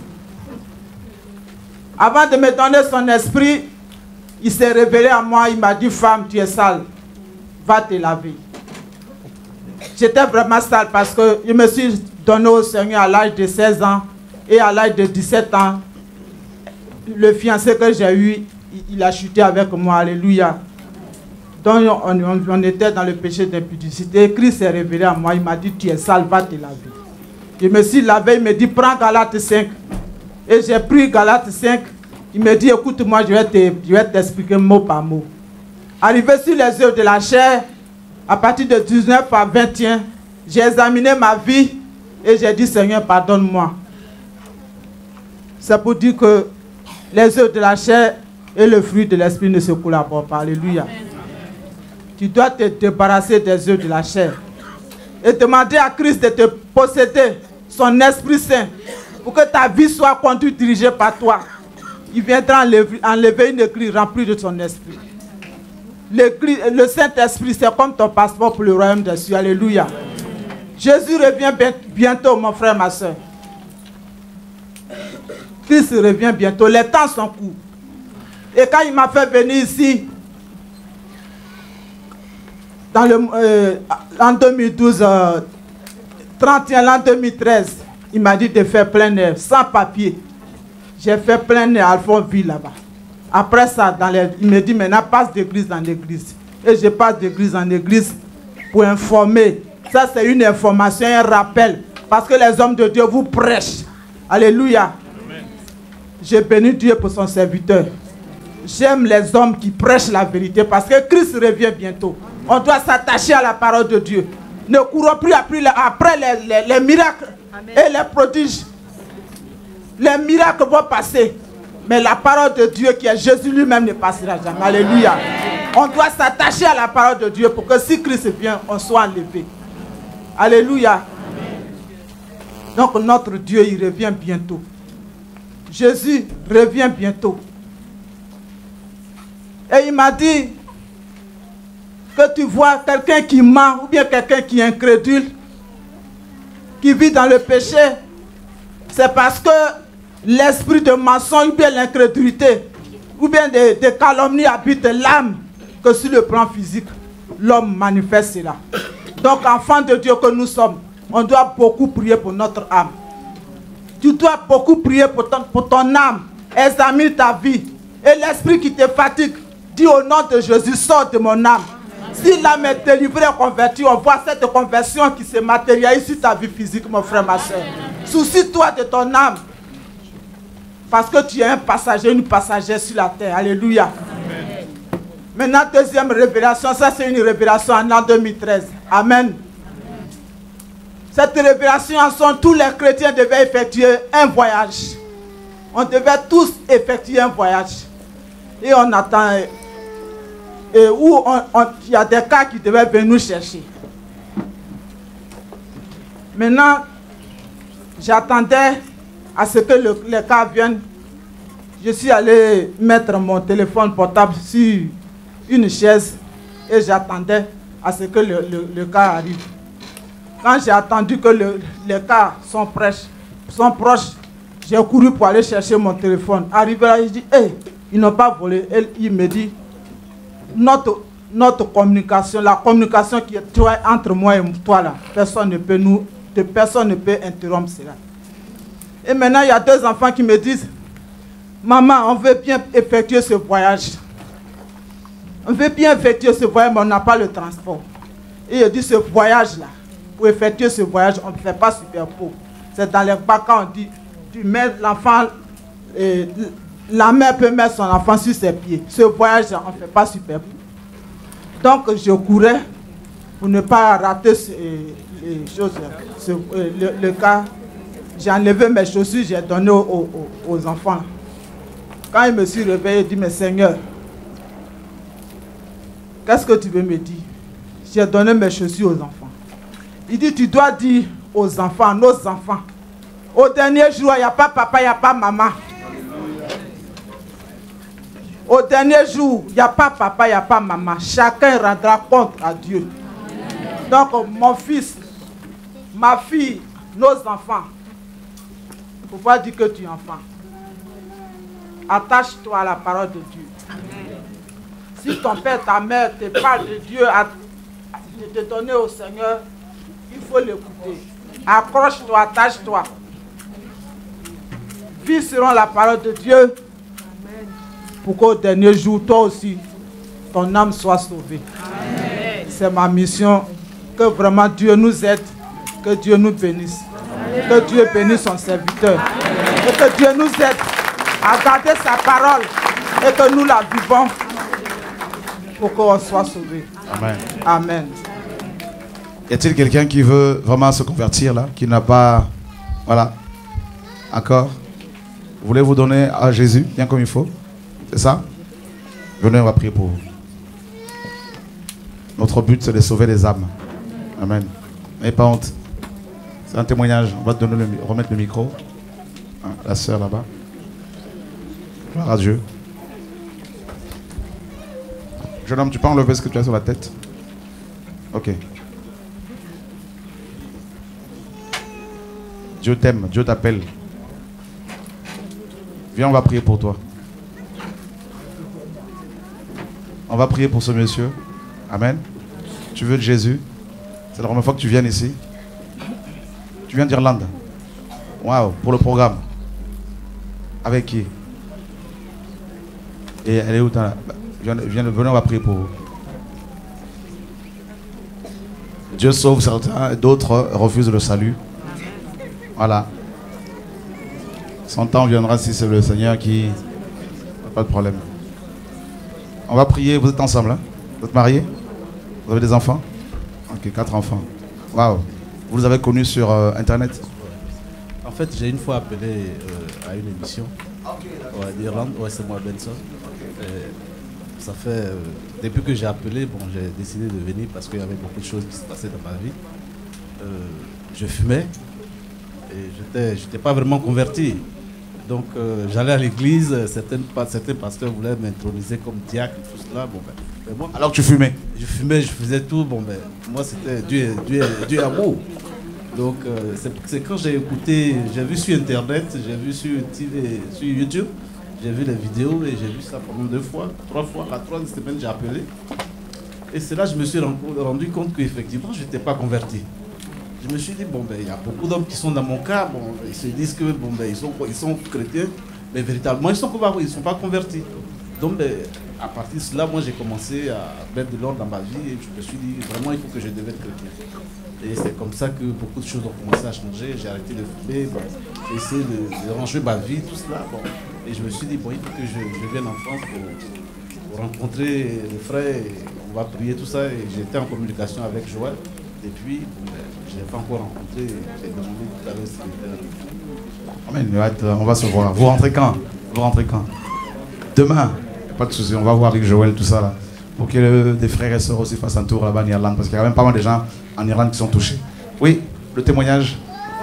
Avant de me donner son esprit, il s'est révélé à moi, il m'a dit, femme, tu es sale, va te laver. J'étais vraiment sale parce que je me suis donné au Seigneur à l'âge de seize ans et à l'âge de dix-sept ans, le fiancé que j'ai eu, il a chuté avec moi, alléluia. Donc on, on, on était dans le péché d'impudicité. Christ s'est révélé à moi, il m'a dit, tu es sale, va te laver. Je me suis lavé, il me dit, prends Galates cinq. Et j'ai pris Galates cinq. Il me dit, écoute-moi, je vais t'expliquer mot par mot. Arrivé sur les œuvres de la chair, à partir de dix-neuf à vingt et un, j'ai examiné ma vie et j'ai dit, Seigneur, pardonne-moi. C'est pour dire que les œuvres de la chair et le fruit de l'esprit ne se collaborent pas. Alléluia. Amen. Tu dois te débarrasser des œuvres de la chair et demander à Christ de te posséder son Esprit Saint pour que ta vie soit conduite, dirigée par toi. Il viendra enlever, enlever une église remplie de son esprit. Le Saint-Esprit, c'est comme ton passeport pour le royaume des cieux. Alléluia. Jésus revient bientôt, mon frère, ma soeur. Christ revient bientôt. Les temps sont courts. Et quand il m'a fait venir ici, dans le, euh, en deux mille douze, euh, trente et un, l'an deux mille treize, il m'a dit de faire plein air, sans papier. J'ai fait plein air à Alphonville là-bas. Après ça, dans les, il me dit maintenant passe d'église en église. Et je passe d'église en église pour informer. Ça, c'est une information, un rappel. Parce que les hommes de Dieu vous prêchent. Alléluia. Je bénis Dieu pour son serviteur. J'aime les hommes qui prêchent la vérité parce que Christ revient bientôt. On doit s'attacher à la parole de Dieu. Ne courons plus après les, les, les miracles. Amen. Et les prodiges. Les miracles vont passer. Mais la parole de Dieu qui est Jésus lui-même ne passera jamais. Alléluia. Amen. On doit s'attacher à la parole de Dieu pour que si Christ vient, on soit enlevé. Alléluia. Amen. Donc notre Dieu, il revient bientôt. Jésus revient bientôt. Et il m'a dit que tu vois quelqu'un qui ment ou bien quelqu'un qui est incrédule, qui vit dans le péché, c'est parce que l'esprit de mensonge ou bien l'incrédulité ou bien des de calomnies habite l'âme, que sur le plan physique, l'homme manifeste cela. Donc, enfant de Dieu que nous sommes, on doit beaucoup prier pour notre âme. Tu dois beaucoup prier pour ton, pour ton âme. Examine ta vie. Et l'esprit qui te fatigue, dis au nom de Jésus, sors de mon âme. Si l'âme est délivrée et convertie, on voit cette conversion qui se matérialise sur ta vie physique, mon frère, ma soeur. Soucie-toi de ton âme. Parce que tu es un passager, une passagère sur la terre. Alléluia. Amen. Maintenant, deuxième révélation. Ça, c'est une révélation en l'an deux mille treize. Amen. Cette révélation, en son, tous les chrétiens devaient effectuer un voyage. On devait tous effectuer un voyage. Et on attend... Et où il y a des cas qui devaient venir nous chercher. Maintenant, j'attendais à ce que le, les cas viennent. Je suis allé mettre mon téléphone portable sur une chaise et j'attendais à ce que le, le, le cas arrive. Quand j'ai attendu que le, les cas sont proches, sont proches, j'ai couru pour aller chercher mon téléphone. Arrivé là, je dis, hé, hey, ils n'ont pas volé. Et il me dit, notre, notre communication, la communication qui est toi, entre moi et toi là, personne ne peut nous, personne ne peut interrompre cela. Et maintenant, il y a deux enfants qui me disent, maman, on veut bien effectuer ce voyage. On veut bien effectuer ce voyage, mais on n'a pas le transport. Et il dit, ce voyage-là, pour effectuer ce voyage, on ne fait pas super pauvre. C'est dans les bacs quand on dit, tu mets l'enfant, la mère peut mettre son enfant sur ses pieds. Ce voyage-là, on ne fait pas super pauvre. Donc, je courais pour ne pas rater ce, les choses, ce, le, le cas. J'ai enlevé mes chaussures, j'ai donné aux, aux, aux enfants. Quand il me suis réveillé, il dit, mais Seigneur, qu'est-ce que tu veux me dire? J'ai donné mes chaussures aux enfants. Il dit, tu dois dire aux enfants, nos enfants, au dernier jour, il n'y a pas papa, il n'y a pas maman. Au dernier jour, il n'y a pas papa, il n'y a pas maman. Chacun rendra compte à Dieu. Donc, mon fils, ma fille, nos enfants, il ne faut pas dire que tu es enfant. Attache-toi à la parole de Dieu. Si ton père, ta mère te parle de Dieu, de te donner au Seigneur, il faut l'écouter. Accroche-toi, attache-toi. Vis selon la parole de Dieu pour qu'au dernier jour, toi aussi, ton âme soit sauvée. C'est ma mission. Que vraiment Dieu nous aide. Que Dieu nous bénisse. Amen. Que Dieu bénisse son serviteur. Amen. Et que Dieu nous aide à garder sa parole et que nous la vivons pour qu'on soit sauvés. Amen. Amen. Y a-t-il quelqu'un qui veut vraiment se convertir là, qui n'a pas... Voilà. Encore. Vous voulez vous donner à Jésus, bien comme il faut? C'est ça? Venez, on va prier pour vous. Notre but, c'est de sauver les âmes. Amen. Mais pas honte. C'est un témoignage. On va te donner le, remettre le micro. Hein, la sœur là-bas. Gloire à Dieu. Jeune homme, tu peux enlever ce que tu as sur la tête? Ok. Dieu t'aime, Dieu t'appelle. Viens, on va prier pour toi. On va prier pour ce monsieur. Amen. Tu veux de Jésus? C'est la première fois que tu viens ici. Tu viens d'Irlande. Waouh, pour le programme. Avec qui? Et elle est où? Viens, viens, venez, on va prier pour vous. Dieu sauve certains, d'autres refusent le salut. Voilà. Son temps viendra si c'est le Seigneur qui... Pas de problème. On va prier. Vous êtes ensemble, hein? Vous êtes mariés? Vous avez des enfants? Ok, quatre enfants. Waouh. Vous les avez connus sur euh, Internet? En fait, j'ai une fois appelé euh, à une émission ouais, d'Irlande. Ouais, c'est moi, Benson. Et ça fait... Euh, depuis que j'ai appelé, bon, j'ai décidé de venir parce qu'il y avait beaucoup de choses qui se passaient dans ma vie. Euh, je fumais et je n'étais pas vraiment converti. Donc euh, j'allais à l'église, certains, certains pasteurs voulaient m'introniser comme diacre, tout cela. Bon, ben, ben moi, alors tu fumais? Je fumais, je faisais tout. Bon, ben, moi c'était Dieu, Dieu, Dieu amour. Donc euh, c'est quand j'ai écouté, j'ai vu sur Internet, j'ai vu sur, T V, sur YouTube, j'ai vu les vidéos et j'ai vu ça pendant deux fois, trois fois. La troisième semaine j'ai appelé. Et c'est là que je me suis rendu compte qu'effectivement je n'étais pas converti. Je me suis dit, bon, ben, il y a beaucoup d'hommes qui sont dans mon cas, bon, ils se disent que bon, ben, ils, sont, ils sont chrétiens, mais véritablement, ils ne sont, sont pas convertis. Donc, ben, à partir de cela, moi, j'ai commencé à mettre de l'ordre dans ma vie et je me suis dit, vraiment, il faut que je devienne chrétien. Et c'est comme ça que beaucoup de choses ont commencé à changer. J'ai arrêté de fumer, bon, j'ai essayé de, de ranger ma vie, tout cela. Bon. Et je me suis dit, bon, il faut que je, je vienne en France pour, pour rencontrer les frères, et on va prier, tout ça. Et j'étais en communication avec Joël. Et puis, bon, ben, je ne l'ai pas encore rencontré, j'ai demandé tout à l'heure s'il était là. Amen, on va se voir. Vous rentrez quand? Vous rentrez quand? Demain? Pas de souci, on va voir avec Joël, tout ça là. Pour que le, des frères et sœurs aussi fassent un tour là-bas en Irlande, parce qu'il y a quand même pas mal de gens en Irlande qui sont touchés. Oui, le témoignage.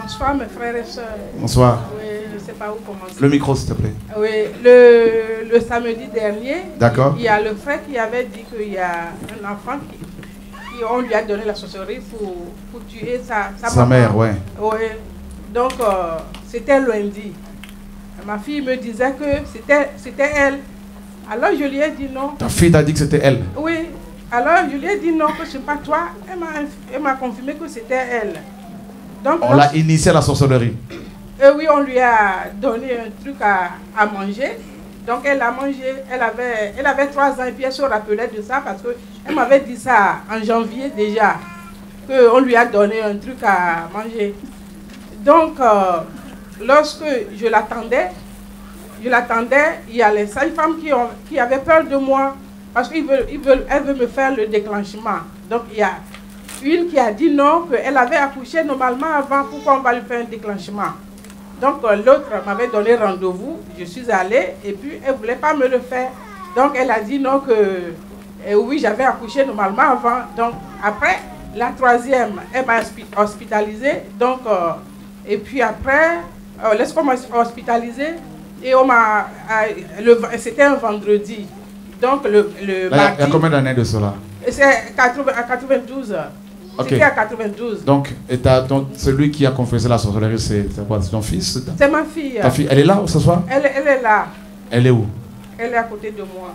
Bonsoir mes frères et sœurs. Bonsoir. Oui, je ne sais pas où commencer. Le micro, s'il te plaît. Oui, le, le samedi dernier, D'accord. il y a le frère qui avait dit qu'il y a un enfant qui, qui on lui a donné la sorcellerie pour, pour tuer sa, sa, Sa maman. mère, ouais. Oui. Donc, euh, c'était lundi. Ma fille me disait que c'était c'était elle. Alors, je lui ai dit non. Ta fille t'a dit que c'était elle. Oui. Alors, je lui ai dit non, que ce n'est pas toi. Elle m'a- Elle m'a confirmé que c'était elle. Donc, On l'a initié à la sorcellerie. et oui, on lui a donné un truc à, à manger. Donc elle a mangé, elle avait, elle avait trois ans et puis elle se rappelait de ça parce qu'elle m'avait dit ça en janvier déjà, qu'on lui a donné un truc à manger. Donc euh, lorsque je l'attendais, je l'attendais, il y a les sages-femmes qui, ont- qui avaient peur de moi parce qu'elles veulent, ils veulent, elles veulent me faire le déclenchement. Donc il y a une qui a dit non, qu'elle avait accouché normalement avant, pourquoi on va lui faire un déclenchement? Donc euh, l'autre m'avait donné rendez-vous, je suis allée et puis elle ne voulait pas me le faire. Donc elle a dit non, que euh, oui, j'avais accouché normalement avant. Donc après, la troisième, elle m'a hospi- hospitalisée. Donc, euh, et puis après, euh, laisse-moi hospitalisée et on m'a, euh, le- c'était un vendredi. Donc le, le Là, il y a- il y mardi, a combien d'années de cela? c'est quatre-vingts à quatre-vingt-douze. Ok. C'était à quatre-vingt-douze. Donc, et t'as- donc, celui qui a confessé la sorcellerie, c'est c'est quoi? C'est ton fils? C'est ma fille. Ta fille, elle est là ce soir? Elle, elle est là. Elle est où? Elle est à côté de moi.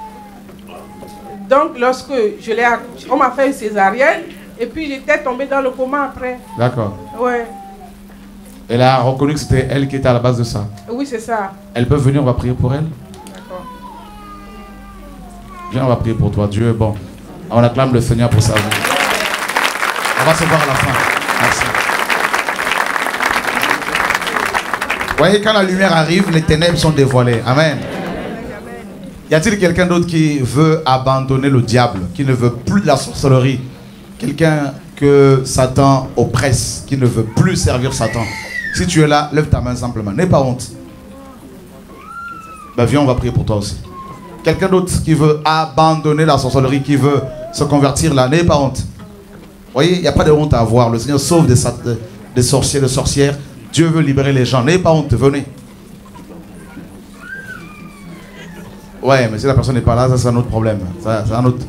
Donc, lorsque je l'ai accouché, on m'a fait une césarienne et puis j'étais tombée dans le coma après. D'accord. Ouais. Elle a reconnu que c'était elle qui était à la base de ça. Oui, c'est ça. Elle peut venir, on va prier pour elle. D'accord. Viens, on va prier pour toi. Dieu est bon. On acclame le Seigneur pour sa vie. On va se voir à la fin. Merci. Vous voyez, quand la lumière arrive, les ténèbres sont dévoilées. Amen. Y a-t-il quelqu'un d'autre qui veut abandonner le diable, qui ne veut plus de la sorcellerie? Quelqu'un que Satan oppresse, qui ne veut plus servir Satan? Si tu es là, lève ta main simplement. N'aie pas honte. Ben viens, on va prier pour toi aussi. Quelqu'un d'autre qui veut abandonner la sorcellerie, qui veut se convertir là, n'aie pas honte. Vous voyez, il n'y a pas de honte à avoir. Le Seigneur sauve des, sat- des sorciers, des sorcières. Dieu veut libérer les gens. N'ayez pas honte, venez. Ouais, mais si la personne n'est pas là, ça c'est un autre problème. Ça, c'est un autre.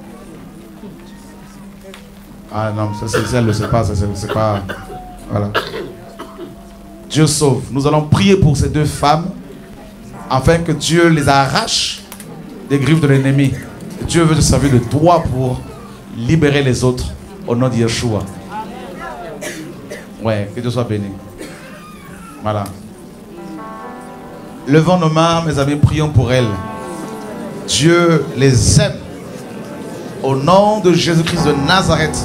Ah non, ça c'est elle ne le sait pas, ça c'est c'est pas. Voilà. Dieu sauve. Nous allons prier pour ces deux femmes afin que Dieu les arrache des griffes de l'ennemi. Dieu veut te servir de toi pour libérer les autres au nom de Yeshua. Ouais, que Dieu soit béni. Voilà. Levons nos mains, mes amis, prions pour elles. Dieu les aime. Au nom de Jésus-Christ de Nazareth,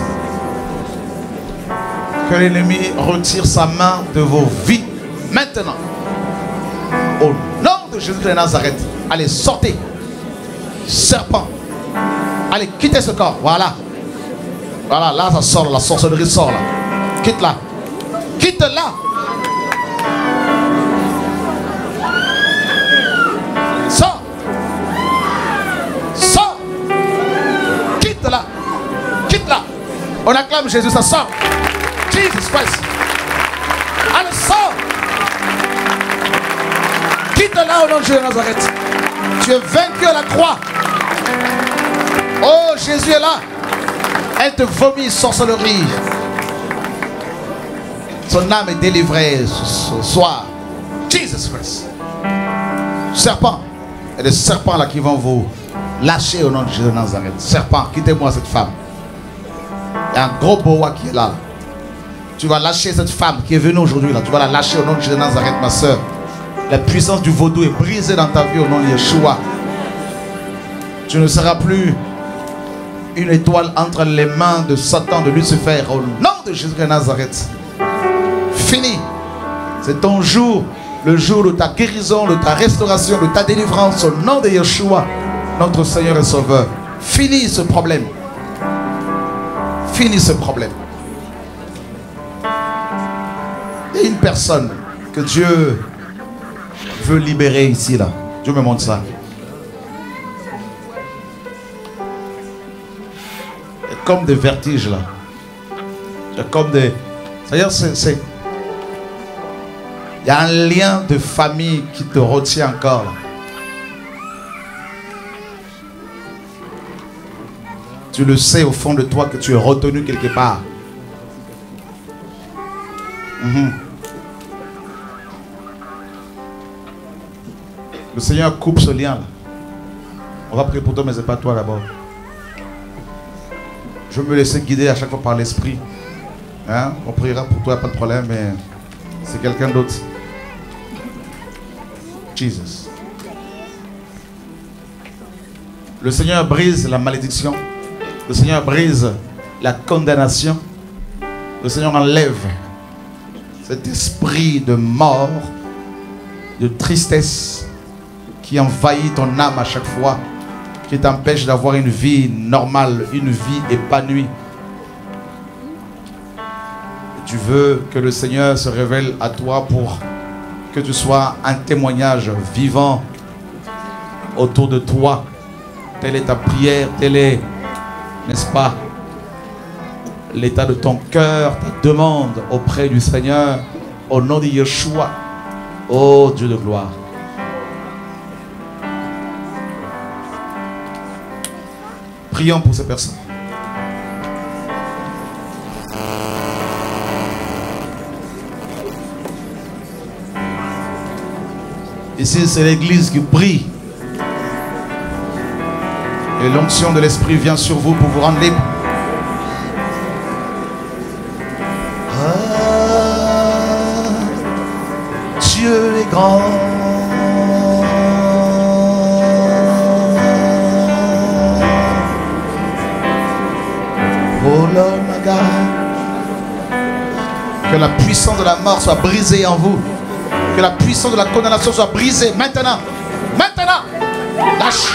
que l'ennemi retire sa main de vos vies maintenant. Au nom de Jésus-Christ de Nazareth, allez, sortez. Serpent, allez, quittez ce corps. Voilà. Voilà, là ça sort, la sorcellerie sort là. Quitte-la. Quitte-la. Sors. Sors. Quitte-la. Quitte-la. On acclame Jésus, ça sort. Jesus Christ. Allez, sors. Quitte-la au nom de Jésus de Nazareth. Tu es vaincu à la croix. Oh, Jésus est là. Elle te vomit sorcellerie. Son âme est délivrée ce soir. Jesus Christ. Serpent. Il y a des serpents là qui vont vous lâcher au nom de Jésus de Nazareth. Serpent, quittez-moi cette femme. Il y a un gros boa qui est là. Tu vas lâcher cette femme qui est venue aujourd'hui là. Tu vas la lâcher au nom de Jésus de Nazareth, ma soeur. La puissance du vaudou est brisée dans ta vie au nom de Yeshua. Tu ne seras plus une étoile entre les mains de Satan, de Lucifer, au nom de Jésus de Nazareth. Fini. C'est ton jour, le jour de ta guérison, de ta restauration, de ta délivrance au nom de Yeshua, notre Seigneur et Sauveur. Fini ce problème. Fini ce problème. Il y a une personne que Dieu veut libérer ici, là. Dieu me montre ça. Il y a comme des vertiges, là. Il y a comme des... C'est-à-dire, c'est... c'est- Il y a un lien de famille qui te retient encore. Là. Tu le sais au fond de toi que tu es retenu quelque part. Mm-hmm. Le Seigneur coupe ce lien là. On va prier pour toi, mais ce n'est pas toi d'abord. Je vais me laisser guider à chaque fois par l'Esprit. Hein? On priera pour toi, pas de problème, mais c'est quelqu'un d'autre. Jesus. Le Seigneur brise la malédiction. Le Seigneur brise la condamnation. Le Seigneur enlève cet esprit de mort, de tristesse qui envahit ton âme à chaque fois, qui t'empêche d'avoir une vie normale, une vie épanouie. Tu veux que le Seigneur se révèle à toi pour que tu sois un témoignage vivant autour de toi. Telle est ta prière, telle est, n'est-ce pas, l'état de ton cœur, ta demande auprès du Seigneur, au nom de Yeshua, ô Dieu de gloire. Prions pour ces personnes. Ici, c'est l'église qui prie. Et l'onction de l'Esprit vient sur vous pour vous rendre libre. Ah, Dieu est grand. Oh Lord my God. Que la puissance de la mort soit brisée en vous. Que la puissance de la condamnation soit brisée maintenant. Maintenant. Lâche.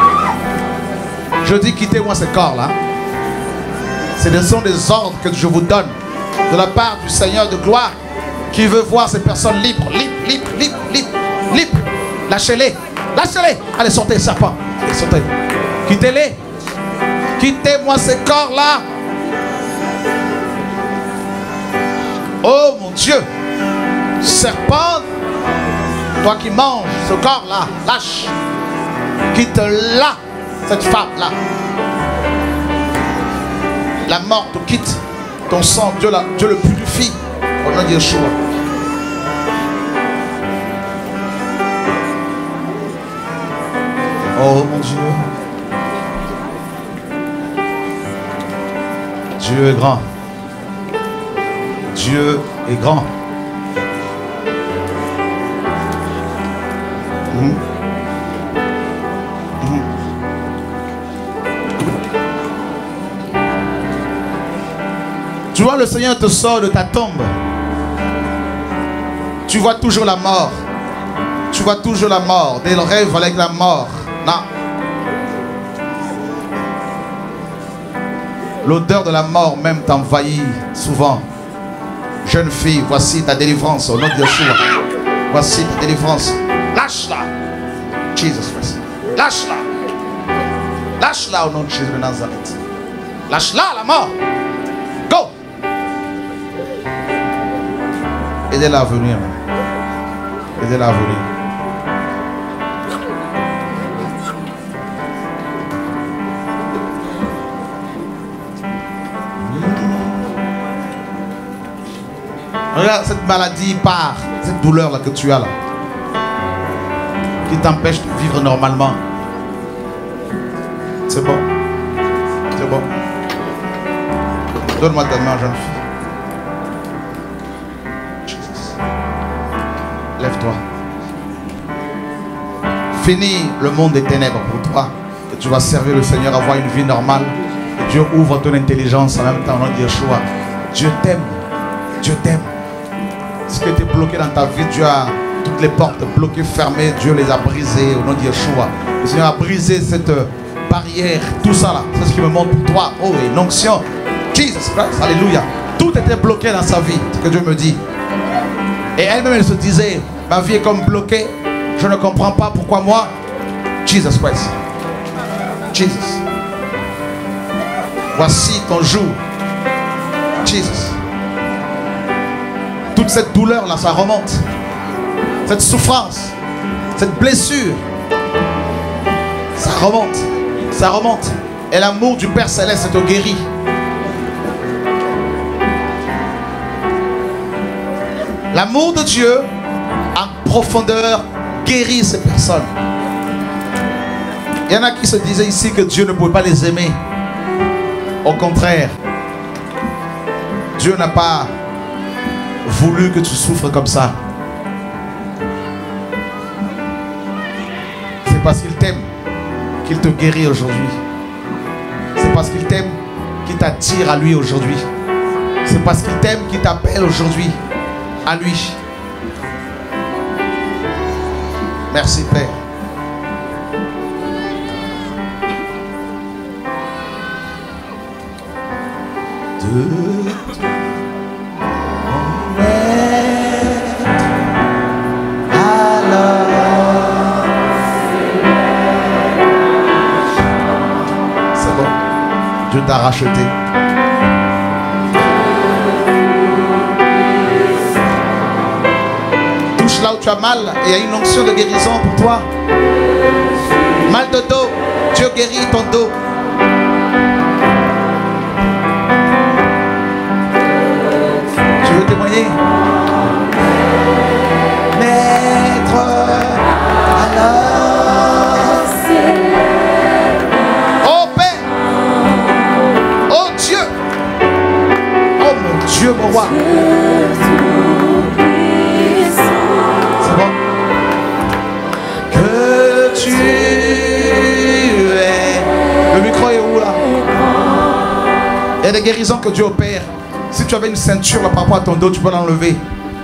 Je dis quittez-moi ce corps-là. Ce sont des ordres que je vous donne de la part du Seigneur de gloire qui veut voir ces personnes libres, libres, libres, libres, libres, libres. Lâchez-les. Lâchez-les. Allez, sortez, serpent. Allez, sortez. Quittez-les. Quittez-moi ce corps-là. Oh mon Dieu. Serpent, toi qui manges ce corps-là, lâche. Quitte-la, cette femme-là. La mort te quitte. Ton sang, Dieu, la, Dieu le purifie. Au nom de Yeshua. Oh mon Dieu. Dieu est grand. Dieu est grand. Mmh. Mmh. Tu vois, le Seigneur te sort de ta tombe. Tu vois toujours la mort. Tu vois toujours la mort. Des rêves avec la mort. Non. L'odeur de la mort même t'envahit souvent. Jeune fille, voici ta délivrance au nom de Yeshua. Voici ta délivrance. Lâche-la. Jesus Christ. Lâche-la. Lâche-la au nom de Jésus de Nazareth. Lâche-la, la mort. Go. Aidez-la à venir. Aidez-la à venir. Regarde, cette maladie part, cette douleur là que tu as là, qui t'empêche de vivre normalement. C'est bon. C'est bon. Donne-moi ta main, jeune fille. Jesus. Lève-toi. Finis le monde des ténèbres pour toi. Et tu vas servir le Seigneur, avoir une vie normale. Et Dieu ouvre ton intelligence en même temps, au nom de Yeshua. Dieu t'aime. Dieu t'aime. Ce qui était bloqué dans ta vie, Dieu a toutes les portes bloquées, fermées, Dieu les a brisées au nom de Yeshua. Le Seigneur a brisé cette barrière, tout ça là, c'est ce qui me montre pour toi. Oh, une onction. Jesus Christ, alléluia. Tout était bloqué dans sa vie, ce que Dieu me dit. Et elle-même, elle se disait, ma vie est comme bloquée, je ne comprends pas pourquoi moi. Jesus Christ. Jesus. Voici ton jour. Jesus. Toute cette douleur là, ça remonte. cette souffrance, cette blessure, ça remonte, ça remonte. Et l'amour du Père Céleste te guérit. L'amour de Dieu en profondeur guérit ces personnes. Il y en a qui se disaient ici que Dieu ne pouvait pas les aimer. Au contraire, Dieu n'a pas voulu que tu souffres comme ça. C'est parce qu'il t'aime qu'il te guérit aujourd'hui. C'est parce qu'il t'aime qu'il t'attire à lui aujourd'hui. C'est parce qu'il t'aime qu'il t'appelle aujourd'hui à lui. Merci Père. De Dieu t'a racheté. Touche là où tu as mal et il y a une onction de guérison pour toi. Mal de dos, Dieu guérit ton dos. Tu veux témoigner? Maître, alors. Dieu mon roi. C'est bon. Que tu es. Le micro est où là? Il y a des guérisons que Dieu opère. Si tu avais une ceinture là par rapport à ton dos, tu peux l'enlever.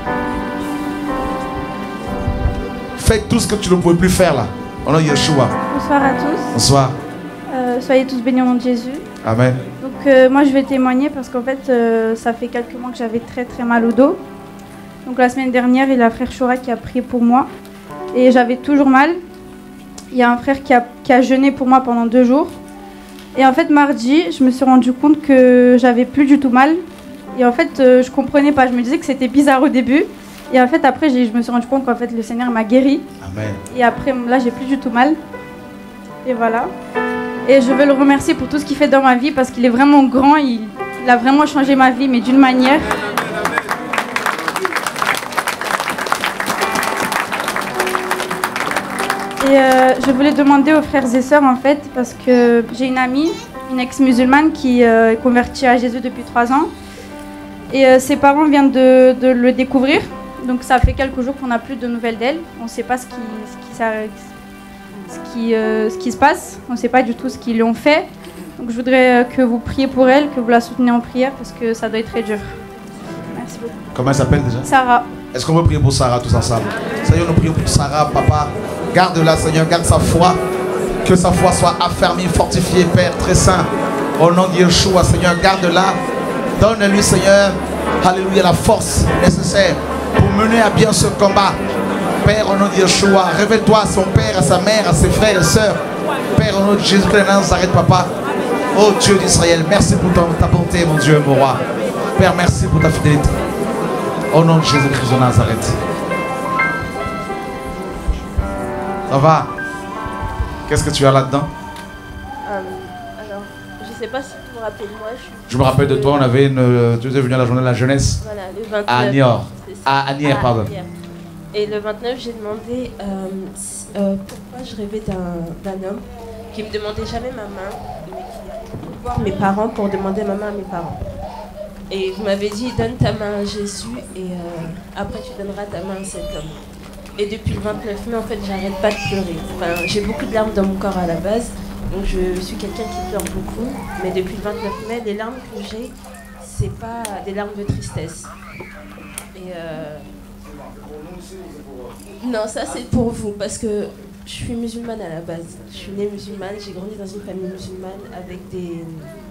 Fais tout ce que tu ne pouvais plus faire là. On a Yeshua. Bonsoir à tous. Bonsoir. Euh, soyez tous bénis au nom de Jésus. Amen. Donc euh, moi je vais témoigner parce qu'en fait euh, ça fait quelques mois que j'avais très très mal au dos. Donc la semaine dernière il y a le frère Chora qui a prié pour moi et j'avais toujours mal. Il y a un frère qui a, qui a jeûné pour moi pendant deux jours. Et en fait mardi je me suis rendu compte que j'avais plus du tout mal. Et en fait euh, je comprenais pas, je me disais que c'était bizarre au début. Et en fait après je me suis rendu compte qu'en fait le Seigneur m'a guéri. Amen. Et après là j'ai plus du tout mal. Et voilà. Et je veux le remercier pour tout ce qu'il fait dans ma vie parce qu'il est vraiment grand, il, il a vraiment changé ma vie, mais d'une manière. Et euh, je voulais demander aux frères et sœurs en fait, parce que j'ai une amie, une ex-musulmane qui euh, est convertie à Jésus depuis trois ans. Et euh, ses parents viennent de, de le découvrir, donc ça fait quelques jours qu'on n'a plus de nouvelles d'elle. On ne sait pas ce qui, ce qui s'arrête. Ce qui, euh, ce qui se passe, on ne sait pas du tout ce qu'ils lui ont fait. Donc je voudrais euh, que vous priez pour elle, que vous la souteniez en prière parce que ça doit être très dur. Merci beaucoup. Comment elle s'appelle déjà? Sarah. Est-ce qu'on veut prier pour Sarah tous ensemble? Seigneur, nous prions pour Sarah, papa. Garde-la, Seigneur, garde sa foi. Que sa foi soit affermie, fortifiée, Père, très saint. Au nom de Yeshua, Seigneur, garde-la. Donne-lui, Seigneur, alléluia, la force nécessaire pour mener à bien ce combat. Père, au nom de Yeshua, révèle-toi à son père, à sa mère, à ses frères et sœurs. Père, au nom de Jésus-Christ de Nazareth, papa. Oh Dieu d'Israël, merci pour ton, ta bonté, mon Dieu, mon roi. Père, merci pour ta fidélité. Au nom de Jésus-Christ de Nazareth. Ça va? Qu'est-ce que tu as là-dedans? euh, Alors, je ne sais pas si vous vous rappelez de moi. Je, suis... Je me rappelle de toi, on avait une... Tu étais venu à la journée de la jeunesse. Voilà, le vingt-neuf. À Niort. À Anières, ah, pardon. Anières. Et le vingt-neuf, j'ai demandé euh, si, euh, pourquoi je rêvais d'un homme qui me demandait jamais ma main, mais qui allait voir mes parents pour demander ma main à mes parents. Et vous m'avez dit, donne ta main à Jésus et euh, après tu donneras ta main à cet homme. Et depuis le vingt-neuf mai, en fait, j'arrête pas de pleurer. Enfin, j'ai beaucoup de larmes dans mon corps à la base, donc je suis quelqu'un qui pleure beaucoup. Mais depuis le vingt-neuf mai, les larmes que j'ai, c'est pas des larmes de tristesse. Et euh, non, ça c'est pour vous, parce que je suis musulmane à la base. Je suis née musulmane, j'ai grandi dans une famille musulmane avec des...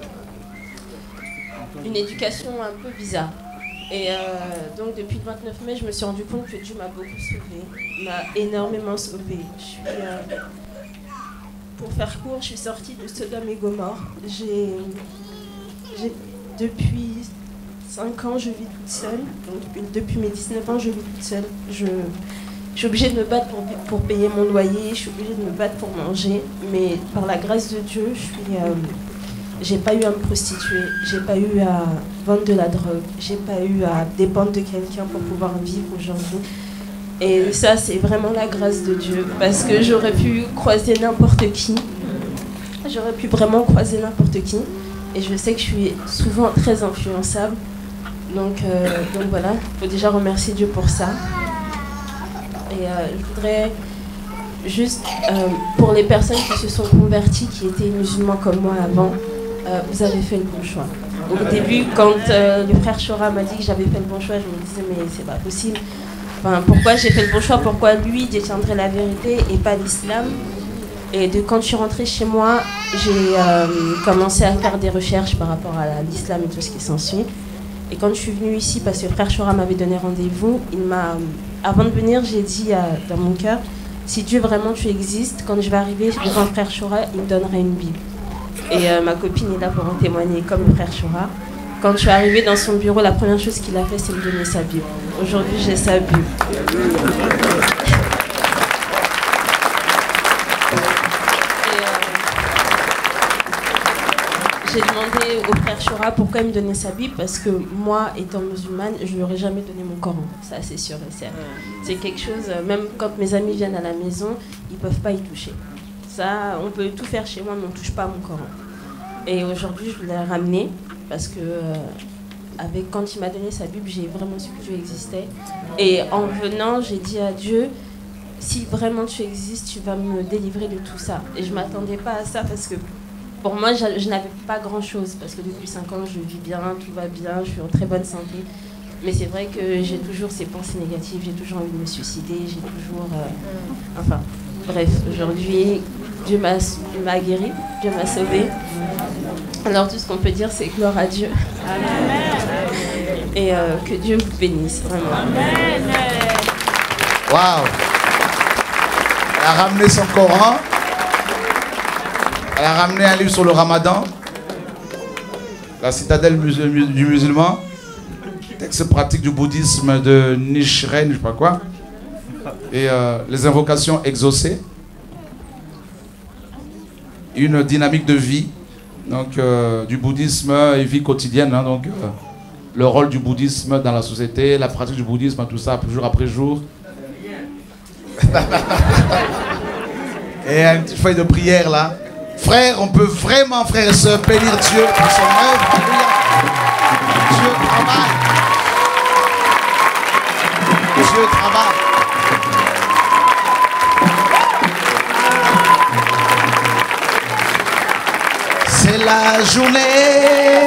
une éducation un peu bizarre. Et euh, donc depuis le vingt-neuf mai, je me suis rendu compte que Dieu m'a beaucoup sauvée, m'a énormément sauvée. Je suis, euh, pour faire court, je suis sortie de Sodome et Gomorrhe. J'ai, j'ai, depuis cinq ans, je vis toute seule. Donc depuis, depuis mes dix-neuf ans, je vis toute seule. Je, je suis obligée de me battre pour, pour payer mon loyer, je suis obligée de me battre pour manger. Mais par la grâce de Dieu, je suis, euh, j'ai pas eu à me prostituer, j'ai pas eu à vendre de la drogue, j'ai pas eu à dépendre de quelqu'un pour pouvoir vivre aujourd'hui. Et ça, c'est vraiment la grâce de Dieu, parce que j'aurais pu croiser n'importe qui, j'aurais pu vraiment croiser n'importe qui, et je sais que je suis souvent très influençable. Donc, euh, donc voilà, il faut déjà remercier Dieu pour ça. Et euh, je voudrais juste, euh, pour les personnes qui se sont converties, qui étaient musulmans comme moi avant, euh, vous avez fait le bon choix. Au début, quand euh, le frère Chora m'a dit que j'avais fait le bon choix, je me disais mais c'est pas possible. Enfin, pourquoi j'ai fait le bon choix? Pourquoi lui détiendrait la vérité et pas l'islam? Et de, quand je suis rentrée chez moi, j'ai euh, commencé à faire des recherches par rapport à l'islam et tout ce qui s'ensuit. Et quand je suis venue ici, parce que le frère Chora m'avait donné rendez-vous, il m'a, avant de venir, j'ai dit euh, dans mon cœur, si Dieu vraiment tu existes, quand je vais arriver devant le frère Chora, il me donnera une Bible. Et euh, ma copine est là pour en témoigner, comme le frère Chora. Quand je suis arrivée dans son bureau, la première chose qu'il a fait, c'est me donner sa Bible. Aujourd'hui, j'ai sa Bible. J'ai demandé au frère Chora pourquoi il me donnait sa Bible, parce que moi, étant musulmane, je ne lui aurais jamais donné mon Coran. Ça, c'est sûr et certain. C'est quelque chose, même quand mes amis viennent à la maison, ils ne peuvent pas y toucher. Ça, on peut tout faire chez moi, mais on ne touche pas à mon Coran. Et aujourd'hui, je l'ai ramené, parce que euh, avec, quand il m'a donné sa Bible, j'ai vraiment su que Dieu existait. Et en venant, j'ai dit à Dieu, si vraiment tu existes, tu vas me délivrer de tout ça. Et je ne m'attendais pas à ça, parce que pour moi, je, je n'avais pas grand-chose, parce que depuis cinq ans, je vis bien, tout va bien, je suis en très bonne santé. Mais c'est vrai que j'ai toujours ces pensées négatives, j'ai toujours envie de me suicider, j'ai toujours... Euh, enfin, bref, aujourd'hui, Dieu m'a m'a guéri, Dieu m'a sauvé. Alors tout ce qu'on peut dire, c'est gloire à Dieu. Amen. Et euh, que Dieu vous bénisse, vraiment. Amen. Waouh! Elle a ramené son Coran. Elle a ramené un livre sur le Ramadan, la citadelle du musulman, texte pratique du bouddhisme de Nichiren, je sais pas quoi, et euh, les invocations exaucées, une dynamique de vie, donc euh, du bouddhisme et vie quotidienne, hein, donc euh, le rôle du bouddhisme dans la société, la pratique du bouddhisme, tout ça, jour après jour. Et une petite feuille de prière là. Frère, on peut vraiment, frères et sœurs, bénir Dieu pour son œuvre. Dieu travaille. Dieu travaille. C'est la journée.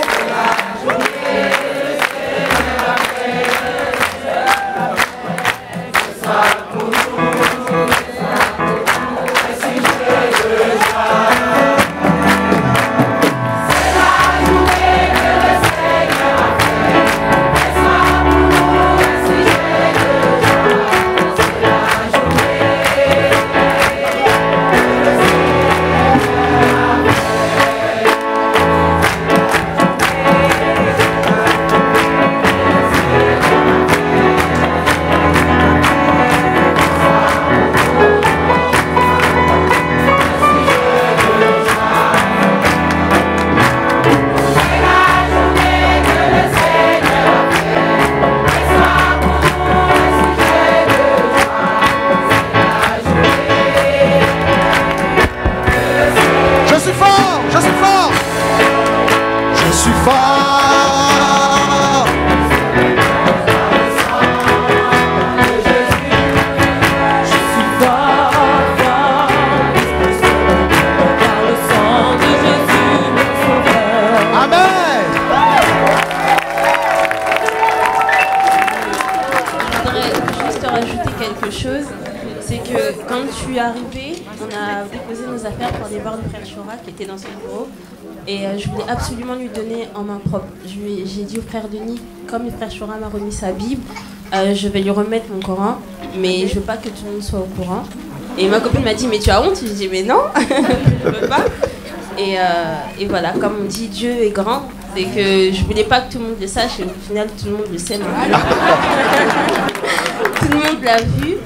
Et euh, je voulais absolument lui donner en main propre. J'ai dit au frère Denis, comme le frère Chora m'a remis sa Bible, euh, je vais lui remettre mon Coran, mais je veux pas que tout le monde soit au courant. Et ma copine m'a dit, mais tu as honte? Je dis, mais non, je veux pas. Et, euh, et voilà, comme on dit, Dieu est grand, c'est que je voulais pas que tout le monde le sache, et au final, tout le monde le sait maintenant. Tout le monde l'a vu.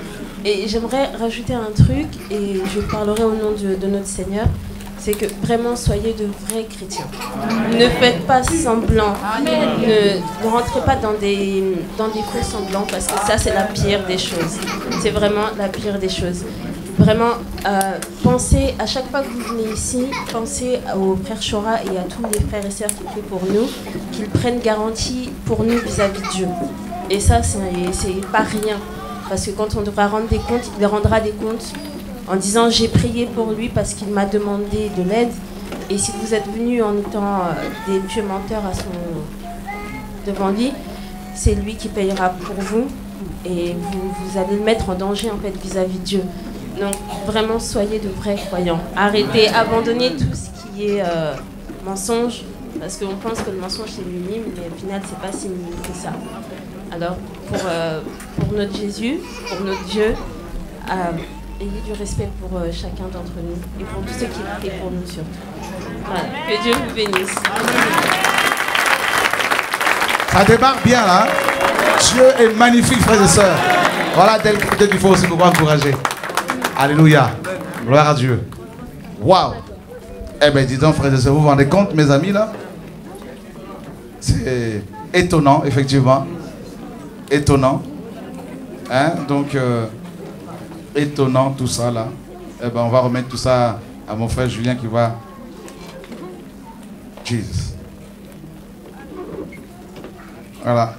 Et j'aimerais rajouter un truc, et je parlerai au nom de, de notre Seigneur, c'est que vraiment soyez de vrais chrétiens. Ne faites pas semblant, ne, ne rentrez pas dans des, dans des faux semblants, parce que ça c'est la pire des choses. C'est vraiment la pire des choses. Vraiment, euh, pensez, à chaque fois que vous venez ici, pensez au frère Chora et à tous les frères et sœurs qui prient pour nous, qu'ils prennent garantie pour nous vis-à-vis de Dieu. Et ça, c'est pas rien. Parce que quand on devra rendre des comptes, il rendra des comptes en disant j'ai prié pour lui parce qu'il m'a demandé de l'aide. Et si vous êtes venus en étant euh, des pieux menteurs à son... devant lui, c'est lui qui payera pour vous. Et vous, vous allez le mettre en danger en fait vis-à-vis de Dieu. Donc vraiment soyez de vrais croyants. Arrêtez, abandonnez tout ce qui est euh, mensonge, parce qu'on pense que le mensonge c'est minime, mais au final c'est pas si minime que ça. Alors pour, euh, pour notre Jésus, pour notre Dieu, euh, ayez du respect pour euh, chacun d'entre nous et pour tous ceux qui prient pour nous surtout. Voilà. Que Dieu vous bénisse. Ça démarre bien là. Hein? Dieu est magnifique, frères et sœurs. Voilà, peut-être qu'il faut aussi nous encourager. Alléluia. Gloire à Dieu. Waouh. Eh bien, dis donc, frères et sœurs, vous vous rendez compte, mes amis, là? C'est étonnant, effectivement. Étonnant. Hein? Donc, euh, étonnant tout ça, là. Eh bien, on va remettre tout ça à mon frère Julien qui va... Jesus. Voilà.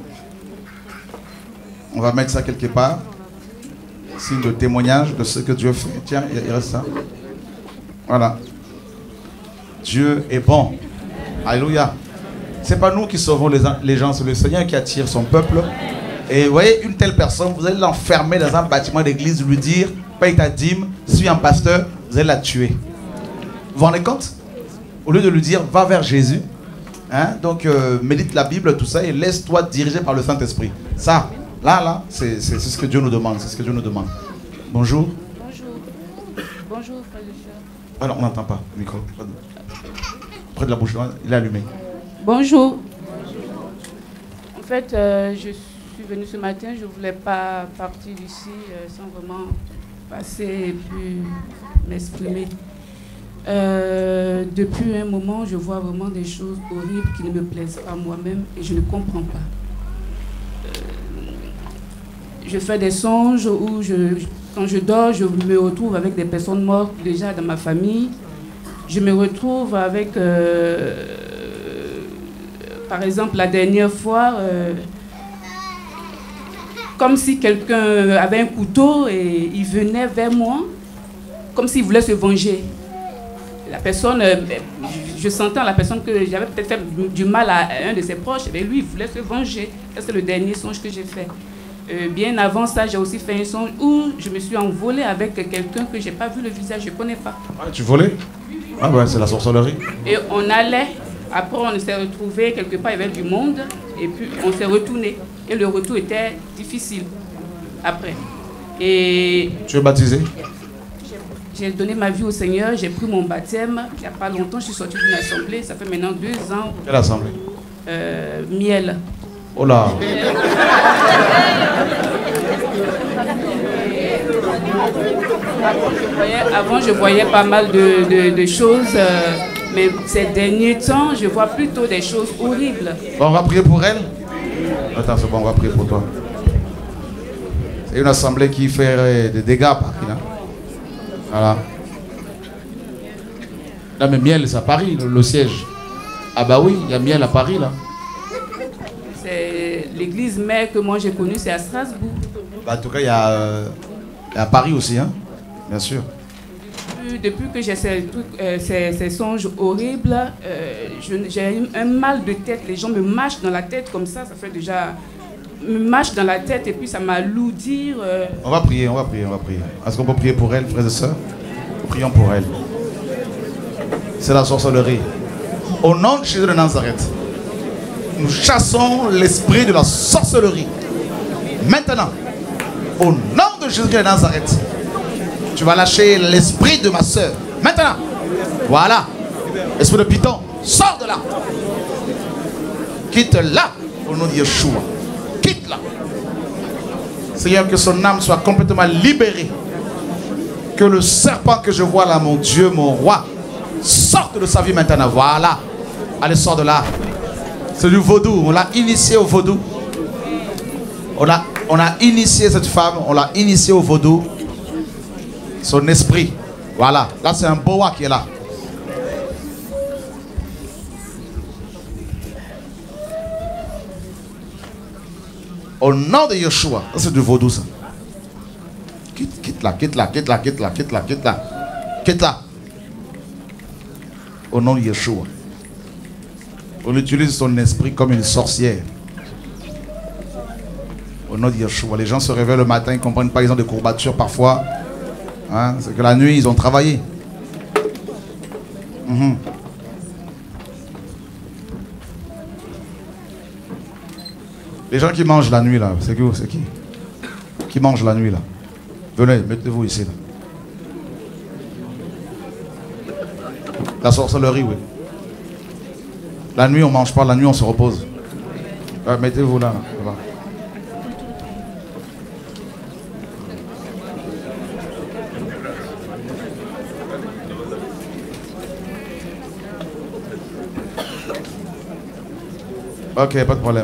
On va mettre ça quelque part. Signe de témoignage de ce que Dieu fait. Tiens, il reste ça. Voilà. Dieu est bon. Alléluia. C'est pas nous qui sauvons les, les gens, c'est le Seigneur qui attire son peuple. Et vous voyez, une telle personne, vous allez l'enfermer dans un bâtiment d'église, lui dire, paye ta dîme, suis un pasteur, vous allez la tuer. Vous vous rendez compte? Au lieu de lui dire, va vers Jésus, hein, donc euh, médite la Bible, tout ça, et laisse-toi diriger par le Saint-Esprit. Ça, là, là, c'est ce que Dieu nous demande. C'est ce que Dieu nous demande. Bonjour. Bonjour. Bonjour, frère et sœurs. Alors, on n'entend pas. Le micro. Près de la bouche, il est allumé. Bonjour. En fait, euh, je suis venue ce matin. Je ne voulais pas partir d'ici euh, sans vraiment passer et puis m'exprimer. Euh, depuis un moment, je vois vraiment des choses horribles qui ne me plaisent pas moi-même et je ne comprends pas. Je fais des songes où, je, quand je dors, je me retrouve avec des personnes mortes déjà dans ma famille. Je me retrouve avec, euh, par exemple, la dernière fois, euh, comme si quelqu'un avait un couteau et il venait vers moi, comme s'il voulait se venger. La personne, euh, je sentais la personne que j'avais peut-être fait du mal à un de ses proches, et lui, il voulait se venger. C'est le dernier songe que j'ai fait. Euh, bien avant ça, j'ai aussi fait un songe où je me suis envolée avec quelqu'un que je n'ai pas vu le visage, je ne connais pas. Ah, tu volais? Ah ouais, c'est la sorcellerie. Et on allait, après on s'est retrouvés quelque part, il y avait du monde, et puis on s'est retourné. Et le retour était difficile, après. Et tu es baptisé? J'ai donné ma vie au Seigneur, j'ai pris mon baptême. Il n'y a pas longtemps, je suis sortie d'une assemblée, ça fait maintenant deux ans. Quelle assemblée? euh, Miel. Oh là. Avant je, voyais, avant, je voyais pas mal de, de, de choses, euh, mais ces derniers temps, je vois plutôt des choses horribles. Bon, on va prier pour elle. Attends, c'est bon, on va prier pour toi. C'est une assemblée qui fait des dégâts à Paris. Hein? Voilà. Là, mais Miel, c'est à Paris, le, le siège. Ah bah oui, il y a Miel à Paris, là. C'est l'église mère que moi j'ai connue, c'est à Strasbourg. Bah, en tout cas, il y a euh, à Paris aussi, hein, bien sûr. Depuis, depuis que j'ai ces, trucs, euh, ces, ces songes horribles, euh, j'ai un mal de tête. Les gens me mâchent dans la tête comme ça, ça fait déjà... me mâchent dans la tête et puis ça m'alourdir. Euh... On va prier, on va prier, on va prier. Est-ce qu'on peut prier pour elle, frères et sœurs? Prions pour elle. C'est la sorcellerie. Au nom de Jésus de Nazareth, nous chassons l'esprit de la sorcellerie. Maintenant, au nom de Jésus de Nazareth, tu vas lâcher l'esprit de ma soeur. Maintenant, voilà. Esprit de Python, sors de là. Quitte là au nom de Yeshua. Quitte là. Seigneur, que son âme soit complètement libérée. Que le serpent que je vois là, mon Dieu, mon roi, sorte de sa vie maintenant. Voilà. Allez, sort de là. C'est du vaudou. On l'a initié au vaudou. On a, on a initié cette femme. On l'a initié au vaudou. Son esprit. Voilà. Là, c'est un boa qui est là. Au nom de Yeshua. Ça, c'est du vaudou, ça. Quitte, quitte là, quitte là, quitte là, quitte là, quitte là, quitte là. Quitte là. Au nom de Yeshua. On utilise son esprit comme une sorcière. Au nom de Yeshua. Les gens se réveillent le matin, ils ne comprennent pas, ils ont des courbatures parfois. Hein? C'est que la nuit, ils ont travaillé. Mm-hmm. Les gens qui mangent la nuit, là, c'est qui? C'est qui? Qui mange la nuit, là? Venez, mettez-vous ici, là. La sorcellerie, oui. La nuit, on ne mange pas, la nuit, on se repose. Ouais, mettez-vous là, là. Ok, pas de problème.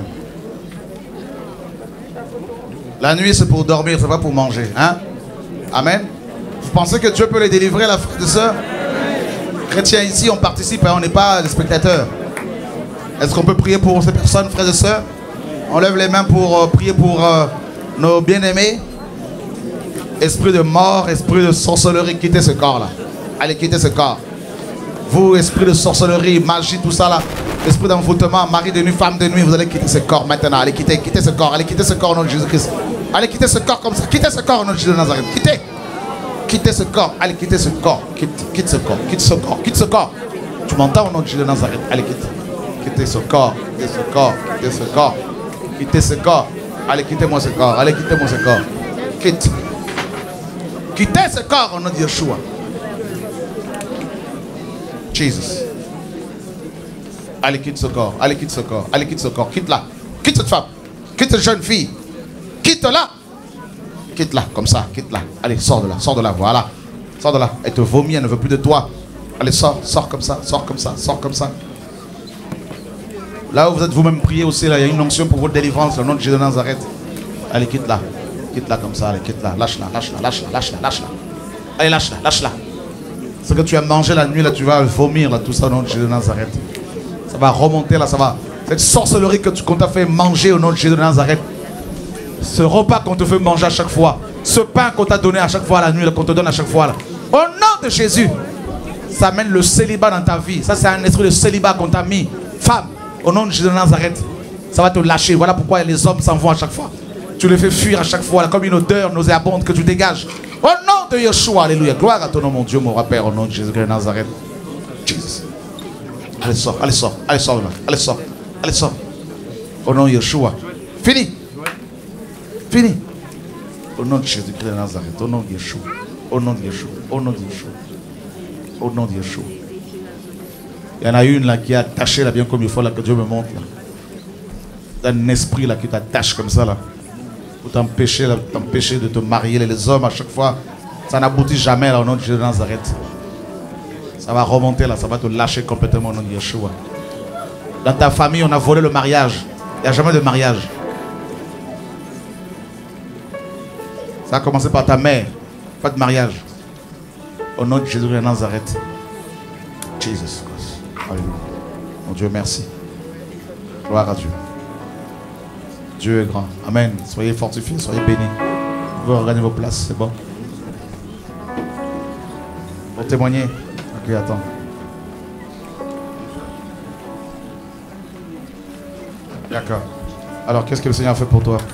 La nuit, c'est pour dormir, c'est pas pour manger. Hein? Amen. Vous pensez que Dieu peut les délivrer, la frère de sœur? Chrétiens ici, on participe, hein, on n'est pas des spectateurs. Est-ce qu'on peut prier pour ces personnes, frères et sœurs? On lève les mains pour euh, prier pour euh, nos bien-aimés. Esprit de mort, esprit de sorcellerie, quittez ce corps-là. Allez, quittez ce corps. Vous, esprit de sorcellerie, magie, tout ça là. Esprit d'envoûtement, mari de nuit, femme de nuit, vous allez quitter ce corps maintenant. Allez, quittez, quittez ce corps. Allez, quittez ce corps au nom de Jésus-Christ. Allez, quittez ce corps comme ça. Quittez ce corps au nom de Jésus de Nazareth. Quittez. Quittez ce corps. Allez, quittez ce corps. Quitte, quitte ce corps. Quitte ce corps. Quitte ce corps. Tu m'entends au nom de Jésus de Nazareth. Allez, quittez. Quittez ce corps. Quittez ce corps. Quittez ce corps. Quittez ce corps. Allez, quittez-moi ce corps. Allez, quittez-moi ce corps. Quitte. Quittez ce corps au nom de Yeshua. Jesus. Allez, quitte ce corps. Allez, quitte ce corps. Allez, quitte ce corps. Quitte-la. Quitte cette femme. Quitte cette jeune fille. Quitte-la. Quitte-la, comme ça. Quitte-la. Allez, sors de là. Sors de là. Voilà. Sors de là. Elle te vomit. Elle ne veut plus de toi. Allez, sors. Sors comme ça. Sors comme ça. Sors comme ça. Là où vous êtes vous-même prié aussi, là, il y a une onction pour votre délivrance. Le nom de Jésus de Nazareth. Allez, quitte-la. Quitte-la comme ça. Allez, quitte-la. Lâche-la. Lâche-la. Lâche-la. Lâche-la. Lâche-la. Allez, lâche-la. Lâche-la. Ce que tu as mangé la nuit, là, tu vas vomir, là, tout ça au nom de Jésus de Nazareth. Ça va remonter là, ça va. Cette sorcellerie que tu qu'on t'a fait manger au nom de Jésus de Nazareth. Ce repas qu'on te fait manger à chaque fois. Ce pain qu'on t'a donné à chaque fois la nuit, qu'on te donne à chaque fois là. Au nom de Jésus. Ça amène le célibat dans ta vie. Ça, c'est un esprit de célibat qu'on t'a mis. Femme, au nom de Jésus de Nazareth. Ça va te lâcher. Voilà pourquoi les hommes s'en vont à chaque fois. Tu les fais fuir à chaque fois, là, comme une odeur nauséabonde que tu dégages. Au nom de Yeshua, alléluia. Gloire à ton nom, mon Dieu, mon Père, au nom de Jésus de Nazareth. Jesus. Allez, sors, allez, sors, allez, sors là. Allez, sors, allez, sors. Au nom de Yeshua. Fini. Fini. Au nom de Jésus-Christ de Nazareth. Au nom de Yeshua. Au nom de Yeshua. Au nom de Yeshua. Au nom de Yeshua. Il y en a une là qui est attachée là, bien comme il faut, là, que Dieu me montre. Là. Un esprit là qui t'attache comme ça là. Pour t'empêcher là, t'empêcher de te marier. Les hommes à chaque fois, ça n'aboutit jamais là, au nom de Jésus de Nazareth. Ça va remonter là, ça va te lâcher complètement au nom de Yeshua. Dans ta famille, on a volé le mariage. Il n'y a jamais de mariage. Ça a commencé par ta mère. Pas de mariage. Au nom de Jésus de Nazareth. Jesus Christ. Alléluia. Mon Dieu, merci. Gloire à Dieu. Dieu est grand. Amen. Soyez fortifiés, soyez bénis. Vous pouvez regagner vos places, c'est bon. Pour témoigner. Ok, attends. D'accord. Alors, qu'est-ce que le Seigneur a fait pour toi?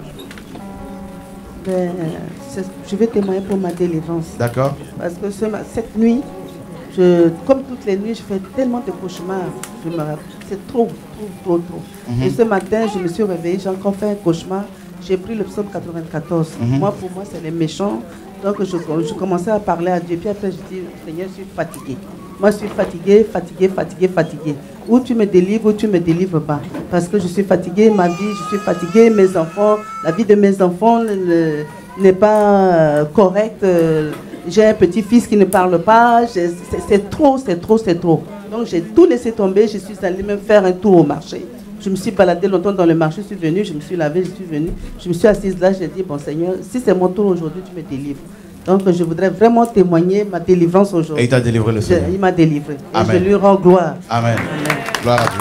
Ben, je vais témoigner pour ma délivrance. D'accord. Parce que ce, cette nuit, je, comme toutes les nuits, je fais tellement de cauchemars. C'est trop, trop, trop, trop. Mm-hmm. Et ce matin, je me suis réveillée, j'ai encore fait un cauchemar. J'ai pris le psaume quatre-vingt-quatorze. Mm-hmm. Moi, pour moi, c'est les méchants. Donc, je, je commençais à parler à Dieu. Puis après, je dis, Seigneur, je suis fatiguée. Moi, je suis fatiguée, fatiguée, fatiguée, fatiguée. ou tu me délivres ou tu ne me délivres pas. Parce que je suis fatiguée, ma vie, je suis fatiguée, mes enfants, la vie de mes enfants n'est pas correcte. J'ai un petit-fils qui ne parle pas, c'est trop, c'est trop, c'est trop. Donc j'ai tout laissé tomber, je suis allée même faire un tour au marché. Je me suis baladée longtemps dans le marché, je suis venue, je me suis lavée, je suis venue, je me suis assise là, j'ai dit, bon Seigneur, si c'est mon tour aujourd'hui, tu me délivres. Donc je voudrais vraiment témoigner ma délivrance aujourd'hui. Et il t'a délivré le Seigneur. Il m'a délivré. Et Amen. je lui rends gloire. Amen. Amen. Gloire à Dieu.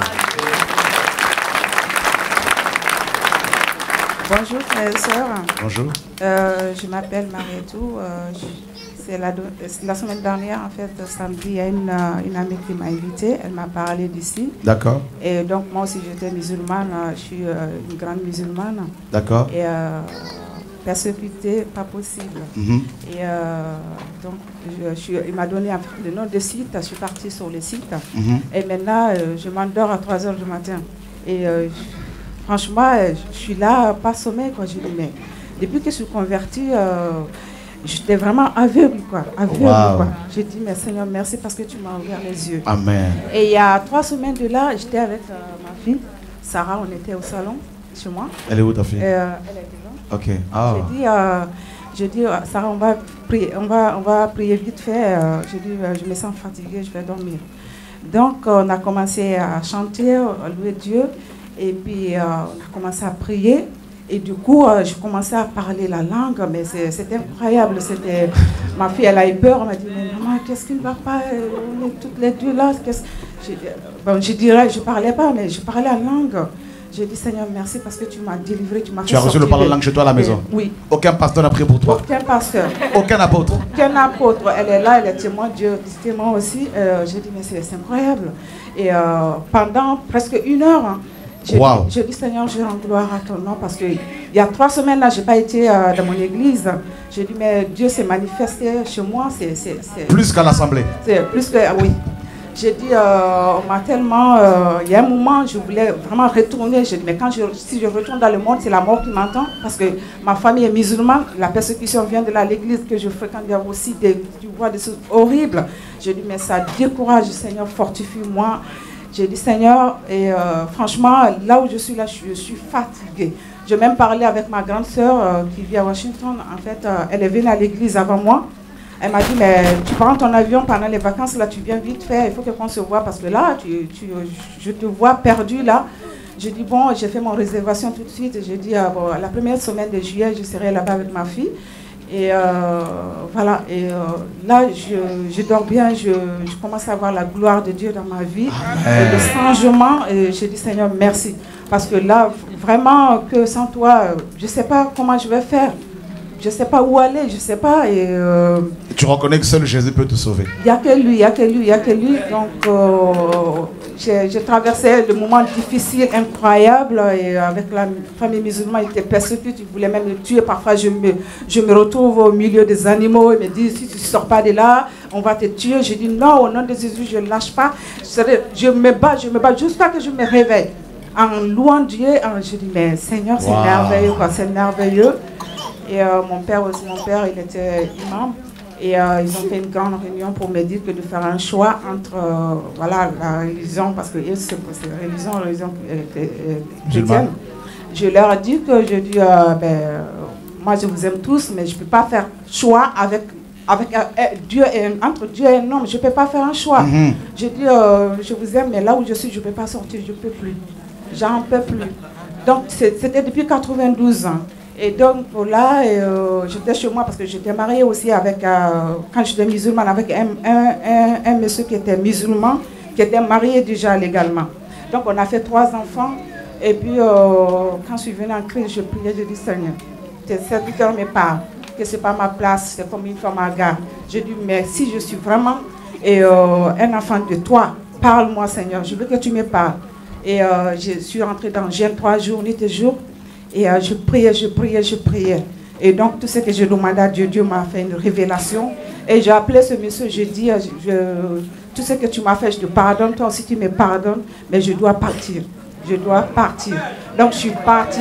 Bonjour frères et sœurs. Bonjour. Euh, je m'appelle Marietou. Euh, c'est la, la semaine dernière, en fait, samedi, il y a une, une amie qui m'a invitée. Elle m'a parlé d'ici. D'accord. Et donc moi aussi j'étais musulmane. Je suis euh, une grande musulmane. D'accord. Et euh, persécutée, pas possible. Mm-hmm. Et euh, donc je, je suis, il m'a donné un, le nom de site. Je suis partie sur le site. Mm-hmm. Et maintenant, euh, je m'endors à trois heures du matin. Et euh, franchement, je suis là, pas sommeil, quoi. Je dis, mais depuis que je suis convertie, euh, j'étais vraiment aveugle, quoi. Aveugle, Wow. quoi. J'ai dit, mais Seigneur, merci parce que tu m'as ouvert les yeux. Amen. Et il y a trois semaines de là, j'étais avec euh, ma fille, Sarah, on était au salon, chez moi. Elle est où ta fille? Euh, Elle est devant. Ok. Ah. J'ai dit, euh, j'ai dit, euh, Sarah, on va prier, on va, on va prier vite fait. Euh, j'ai dit, euh, je me sens fatiguée, je vais dormir. Donc, euh, on a commencé à chanter, à louer Dieu. Et puis, euh, on a commencé à prier. Et du coup, euh, je commençais à parler la langue. Mais c'était incroyable. C'était... Ma fille, elle a eu peur. Elle m'a dit, mais maman, qu'est-ce qui ne va pas? On est toutes les deux là. Je, bon, je dirais, je ne parlais pas, mais je parlais la langue. J'ai dit, Seigneur, merci parce que tu m'as délivré. Tu m'as fait Tu as reçu le parler la langue chez toi à la maison? Et, oui. Aucun pasteur n'a prié pour toi? Aucun pasteur. Aucun apôtre? Aucun apôtre. Elle est là, elle est témoin, Dieu est témoin aussi. Euh, J'ai dit, mais c'est incroyable. Et euh, pendant presque une heure, hein, j'ai wow. dit, dit, Seigneur, je rends gloire à ton nom parce qu'il y a trois semaines, là, je n'ai pas été euh, dans mon église. J'ai dit, mais Dieu s'est manifesté chez moi. C'est plus qu'à l'assemblée? C'est plus que, oui. J'ai dit, euh, on m'a tellement... Euh, il y a un moment, je voulais vraiment retourner. J'ai dit, mais quand je, si je retourne dans le monde, c'est la mort qui m'entend. Parce que ma famille est musulmane. La persécution vient de l'église que je fréquente. Il y a aussi des, tu vois, des choses horribles. J'ai dit, mais ça décourage, Seigneur, fortifie-moi. J'ai dit, Seigneur, et euh, franchement, là où je suis là, je, je suis fatiguée. J'ai même parlé avec ma grande sœur euh, qui vit à Washington. En fait, euh, elle est venue à l'église avant moi. Elle m'a dit, mais tu prends ton avion pendant les vacances, là, tu viens vite faire, il faut qu'on se voit parce que là, tu, tu, je te vois perdu là. J'ai dit, bon, j'ai fait mon réservation tout de suite. J'ai dit, euh, bon, la première semaine de juillet, je serai là-bas avec ma fille. Et euh, voilà, et euh, là, je, je dors bien, je, je commence à voir la gloire de Dieu dans ma vie, et le changement, et j'ai dit, Seigneur, merci. Parce que là, vraiment, que sans toi, je ne sais pas comment je vais faire. Je ne sais pas où aller, je ne sais pas. Et euh, tu reconnais que seul Jésus peut te sauver. Il n'y a que lui, il n'y a que lui, il n'y a que lui. Donc, euh, j'ai traversé des moments difficiles, incroyables. Et avec la famille musulmane, ils étaient persécutés, ils voulaient même me tuer. Parfois, je me, je me retrouve au milieu des animaux. Ils me disent, si tu ne sors pas de là, on va te tuer. Je dis, non, au nom de Jésus, je ne lâche pas. Je me bats, je me bats jusqu'à ce que je me réveille. En louant Dieu, je dis, mais Seigneur, c'est wow. merveilleux, c'est merveilleux. Et euh, mon père aussi, mon père, il était imam. Et euh, ils ont fait une grande réunion pour me dire que de faire un choix entre euh, voilà, la religion, parce que c'est religion, religion euh, chrétienne. Je leur ai dit que je dis, euh, ben, moi je vous aime tous, mais je ne peux pas faire choix avec, avec euh, Dieu et, entre Dieu et un homme. Je ne peux pas faire un choix. Mm-hmm. Je dis, euh, je vous aime, mais là où je suis, je ne peux pas sortir, je ne peux plus. J'en peux plus. Donc c'était depuis quatre-vingt-douze ans. Et donc là, euh, j'étais chez moi parce que j'étais mariée aussi avec, euh, quand j'étais musulmane, avec un, un, un, un monsieur qui était musulman, qui était marié déjà légalement. Donc on a fait trois enfants. Et puis euh, quand je suis venue en crise, je priais, je dis, Seigneur, tes serviteurs me parlent, que ce n'est pas ma place, c'est comme une femme à garde. Je dis, mais si je suis vraiment et, euh, un enfant de toi, parle-moi Seigneur, je veux que tu me parles. Et euh, je suis rentrée dans le jeûne trois jours, nuit et jour. Et euh, je priais, je priais, je priais. Et donc, tout ce que je demandais à Dieu, Dieu m'a fait une révélation. Et j'ai appelé ce monsieur, je dis, je, tout ce que tu m'as fait, je te pardonne. Toi aussi, tu me pardonnes, mais je dois partir. Je dois partir. Donc, je suis partie.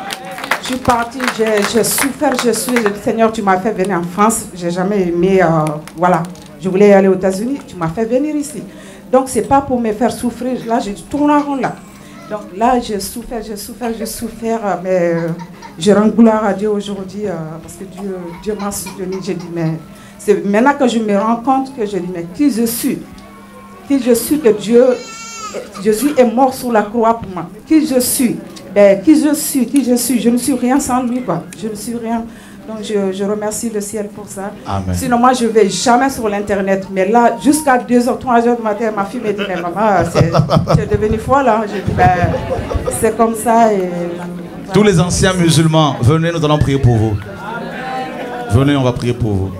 Je suis partie, j'ai souffert, je suis... Seigneur, tu m'as fait venir en France. Je n'ai jamais aimé... Euh, voilà. Je voulais aller aux États-Unis. Tu m'as fait venir ici. Donc, ce n'est pas pour me faire souffrir. Là, je tourne en rond là. Donc là, j'ai souffert, j'ai souffert, j'ai souffert, mais euh, je rends gloire à Dieu aujourd'hui euh, parce que Dieu, Dieu m'a soutenu. J'ai dit, mais c'est maintenant que je me rends compte que je dis, mais qui je suis? Qui je suis que Dieu, Jésus est mort sur la croix pour moi? Qui je suis? Ben, qui je suis? Qui je suis? Je ne suis rien sans lui, quoi. Je ne suis rien. Donc je, je remercie le ciel pour ça. Amen. Sinon, moi, je ne vais jamais sur l'Internet. Mais là, jusqu'à deux heures, trois heures du matin, ma fille me dit, mais maman, c'est devenu folle. Hein. Je dis, ben, c'est comme ça. Et, voilà. Tous les anciens musulmans, venez, nous allons prier pour vous. Venez, on va prier pour vous.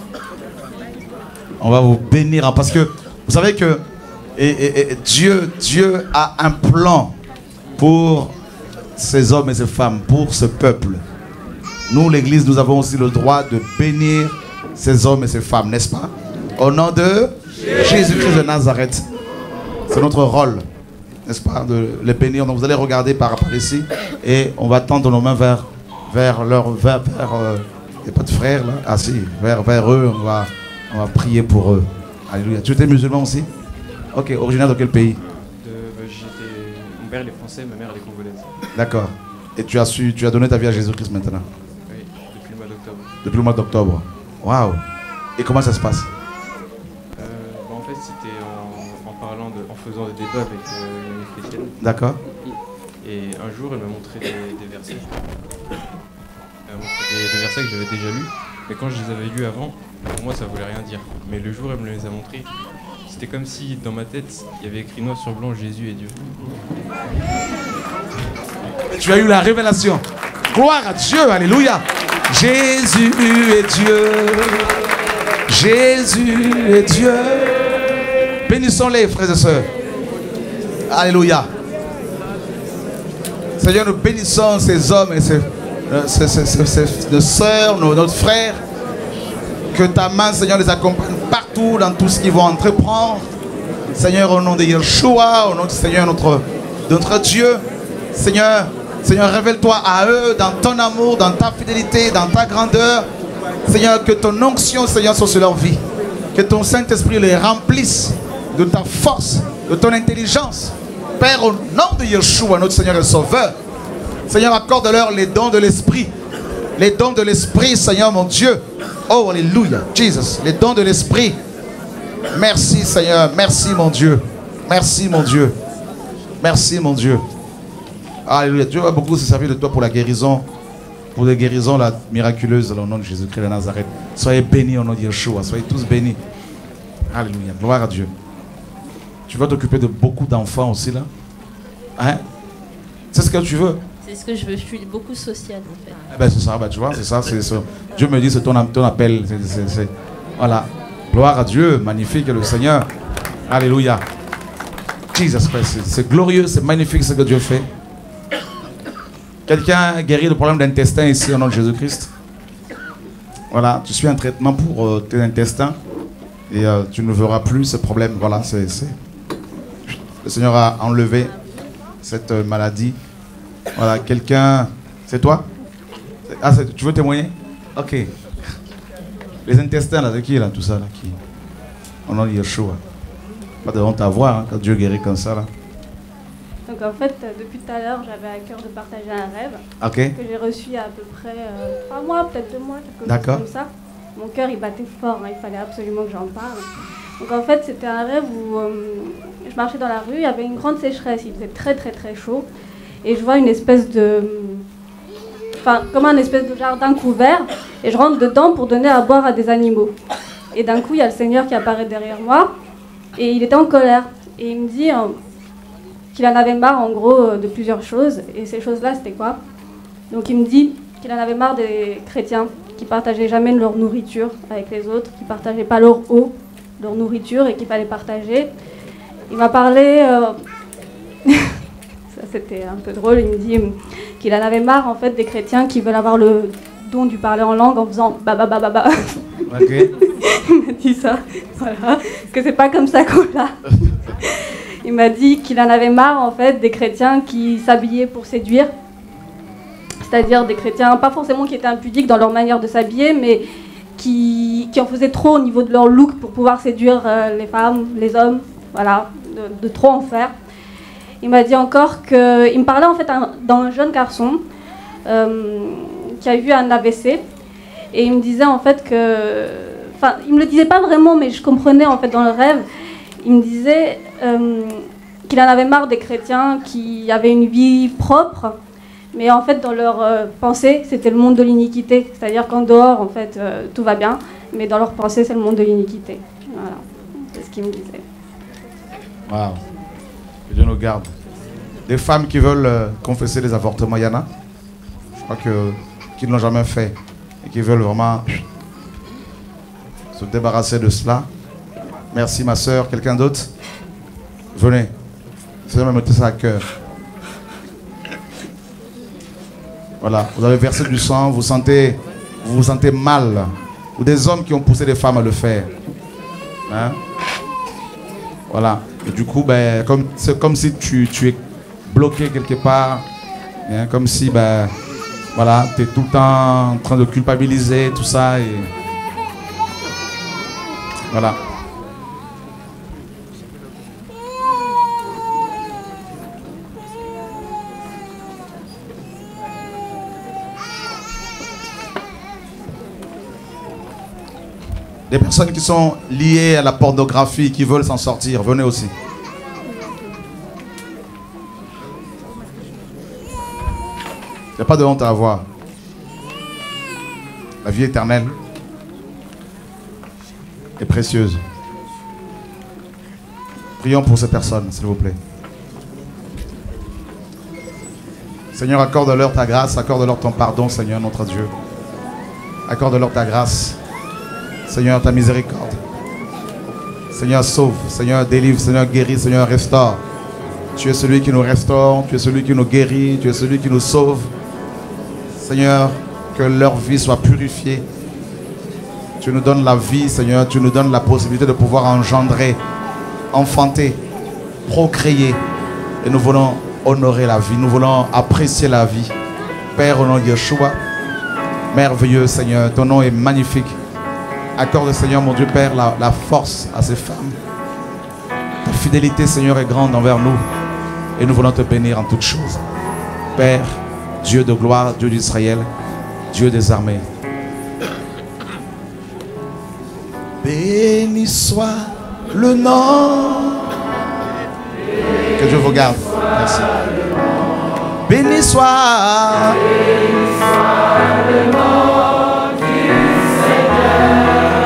On va vous bénir. Parce que vous savez que et, et, et Dieu, Dieu a un plan pour ces hommes et ces femmes, pour ce peuple. Nous, l'Église, nous avons aussi le droit de bénir ces hommes et ces femmes, n'est-ce pas? Au nom de Jésus-Christ de Nazareth. C'est notre rôle, n'est-ce pas, de les bénir. Donc vous allez regarder par, par ici et on va tendre nos mains vers, vers leur... Vers, vers, euh, il n'y a pas de frères là? Ah si, vers, vers eux, on va, on va prier pour eux. Alléluia. Tu étais musulman aussi? Ok, originaire de quel pays? de, bah, Mon père est français, ma mère elle est congolaise. D'accord. Et tu as, su, tu as donné ta vie à Jésus-Christ maintenant? Oui, depuis le mois d'octobre. Depuis le mois d'octobre. Waouh. Et comment ça se passe? euh, bah, En fait, c'était en, en parlant, de, en faisant des débats avec euh, une chrétienne. D'accord. Et un jour, elle m'a montré des, des versets. Elle m'a montré des, des versets que j'avais déjà lus. Mais quand je les avais lus avant, pour moi, ça voulait rien dire. Mais le jour où elle me les a montrés, c'était comme si dans ma tête, il y avait écrit noir sur blanc Jésus est Dieu. Tu as eu la révélation. Gloire à Dieu, alléluia. Jésus est Dieu. Jésus est Dieu. Bénissons-les, frères et sœurs. Alléluia. Seigneur, nous bénissons ces hommes et ces, ces, ces, ces, ces, nos sœurs, nos, nos frères. Que ta main, Seigneur, les accompagne partout dans tout ce qu'ils vont entreprendre. Seigneur, au nom de Yeshua, au nom du Seigneur, notre, notre Dieu. Seigneur, Seigneur, révèle-toi à eux dans ton amour, dans ta fidélité, dans ta grandeur. Seigneur, que ton onction, Seigneur, soit sur leur vie. Que ton Saint-Esprit les remplisse de ta force, de ton intelligence. Père, au nom de Yeshua, notre Seigneur et Sauveur. Seigneur, accorde-leur les dons de l'Esprit. Les dons de l'Esprit, Seigneur, mon Dieu. Oh, alléluia, Jesus. Les dons de l'Esprit. Merci, Seigneur. Merci, mon Dieu. Merci, mon Dieu. Merci, mon Dieu. Alléluia. Dieu va beaucoup se servir de toi pour la guérison, pour les guérisons là, miraculeuses au nom de Jésus-Christ de Nazareth. Soyez bénis au nom de Yeshua. Soyez tous bénis. Alléluia. Gloire à Dieu. Tu vas t'occuper de beaucoup d'enfants aussi là. Hein? C'est ce que tu veux? C'est ce que je veux. Je suis beaucoup sociale en fait. Eh ben, c'est ça, ben, tu vois, c'est ça. C'est, c'est, Dieu me dit, c'est ton, ton appel. C'est, c'est, c'est, voilà. Gloire à Dieu. Magnifique le Seigneur. Alléluia. Jesus Christ. C'est, c'est glorieux, c'est magnifique ce que Dieu fait. Quelqu'un guéri de problème d'intestin ici au nom de Jésus-Christ? Voilà, tu suis un traitement pour euh, tes intestins et euh, tu ne verras plus ce problème. Voilà, c'est, c'est... le Seigneur a enlevé cette euh, maladie. Voilà, quelqu'un... C'est toi? Ah, c'est... tu veux témoigner? Ok. Les intestins, là, c'est qui, là, tout ça, là, qui... Au nom de Yeshua. Pas de honte à voir, hein, quand Dieu guérit comme ça, là. Donc en fait, depuis tout à l'heure, j'avais à cœur de partager un rêve okay. que j'ai reçu il y a à peu près euh, trois mois, peut-être deux mois, quelque D'accord. chose comme ça. Mon cœur, il battait fort, hein, il fallait absolument que j'en parle. Donc en fait, c'était un rêve où euh, je marchais dans la rue, il y avait une grande sécheresse, il faisait très très très chaud. Et je vois une espèce de... Enfin, comme un espèce de jardin couvert, et je rentre dedans pour donner à boire à des animaux. Et d'un coup, il y a le Seigneur qui apparaît derrière moi, et il était en colère. Et il me dit... Euh, qu'il en avait marre en gros de plusieurs choses, et ces choses-là c'était quoi? Donc il me dit qu'il en avait marre des chrétiens qui partageaient jamais leur nourriture avec les autres, qui partageaient pas leur eau, leur nourriture, et qu'il fallait partager. Il m'a parlé, euh... ça c'était un peu drôle, il me dit qu'il en avait marre en fait des chrétiens qui veulent avoir le don du parler en langue en faisant ba ba ba ba ba. Okay. Il m'a dit ça, voilà, que c'est pas comme ça qu'on l'a. Il m'a dit qu'il en avait marre en fait des chrétiens qui s'habillaient pour séduire, c'est-à-dire des chrétiens pas forcément qui étaient impudiques dans leur manière de s'habiller, mais qui, qui en faisaient trop au niveau de leur look pour pouvoir séduire euh, les femmes, les hommes. voilà, de, de trop en faire. Il m'a dit encore que, il me parlait en fait d'un jeune garçon euh, qui a eu un A V C et il me disait en fait que, enfin, il me le disait pas vraiment, mais je comprenais en fait dans le rêve. Il me disait euh, qu'il en avait marre des chrétiens qui avaient une vie propre, mais en fait dans leur euh, pensée c'était le monde de l'iniquité, c'est-à-dire qu'en dehors en fait euh, tout va bien, mais dans leur pensée c'est le monde de l'iniquité. Voilà, c'est ce qu'il me disait. Waouh. Que Dieu nous garde. Des femmes qui veulent euh, confesser les avortements, il y en a. Je crois que qui ne l'ont jamais fait et qui veulent vraiment se débarrasser de cela. Merci ma soeur. Quelqu'un d'autre? Venez. Vous allez mettre ça à cœur. Voilà. Vous avez versé du sang. Vous sentez, vous vous sentez mal. Ou des hommes qui ont poussé des femmes à le faire. Hein? Voilà. Et du coup, ben, comme, c'est comme si tu, tu es bloqué quelque part. Hein, comme si ben, voilà, tu es tout le temps en train de culpabiliser, tout ça. Et voilà. Des personnes qui sont liées à la pornographie, qui veulent s'en sortir, venez aussi. Il n'y a pas de honte à avoir. La vie éternelle est précieuse. Prions pour ces personnes, s'il vous plaît. Seigneur, accorde-leur ta grâce, accorde-leur ton pardon, Seigneur, notre Dieu. Accorde-leur ta grâce. Seigneur, ta miséricorde. Seigneur, sauve. Seigneur, délivre. Seigneur, guéris. Seigneur, restaure. Tu es celui qui nous restaure. Tu es celui qui nous guérit. Tu es celui qui nous sauve. Seigneur, que leur vie soit purifiée. Tu nous donnes la vie, Seigneur. Tu nous donnes la possibilité de pouvoir engendrer, enfanter, procréer. Et nous voulons honorer la vie. Nous voulons apprécier la vie. Père, au nom de Yeshua, merveilleux, Seigneur. Ton nom est magnifique. Accorde, Seigneur, mon Dieu Père, la, la force à ces femmes. Ta fidélité, Seigneur, est grande envers nous. Et nous voulons te bénir en toutes choses. Père, Dieu de gloire, Dieu d'Israël, Dieu des armées. Béni soit le nom. Que Dieu vous garde. Merci. Béni soit, Béni soit le nom du Seigneur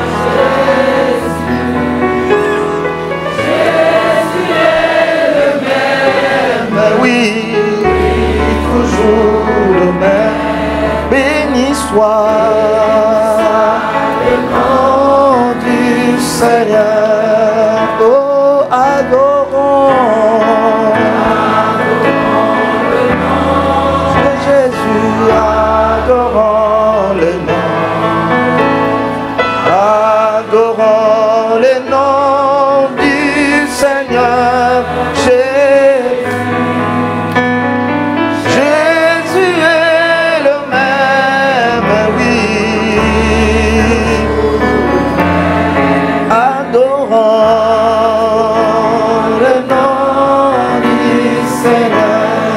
Jésus. Jésus est le même, oui, toujours le même. Béni soit le nom du Seigneur. Oh, adorons. Adorons le nom, adorons le nom du Seigneur Jésus. Jésus est le même, oui. Adorons le nom du Seigneur.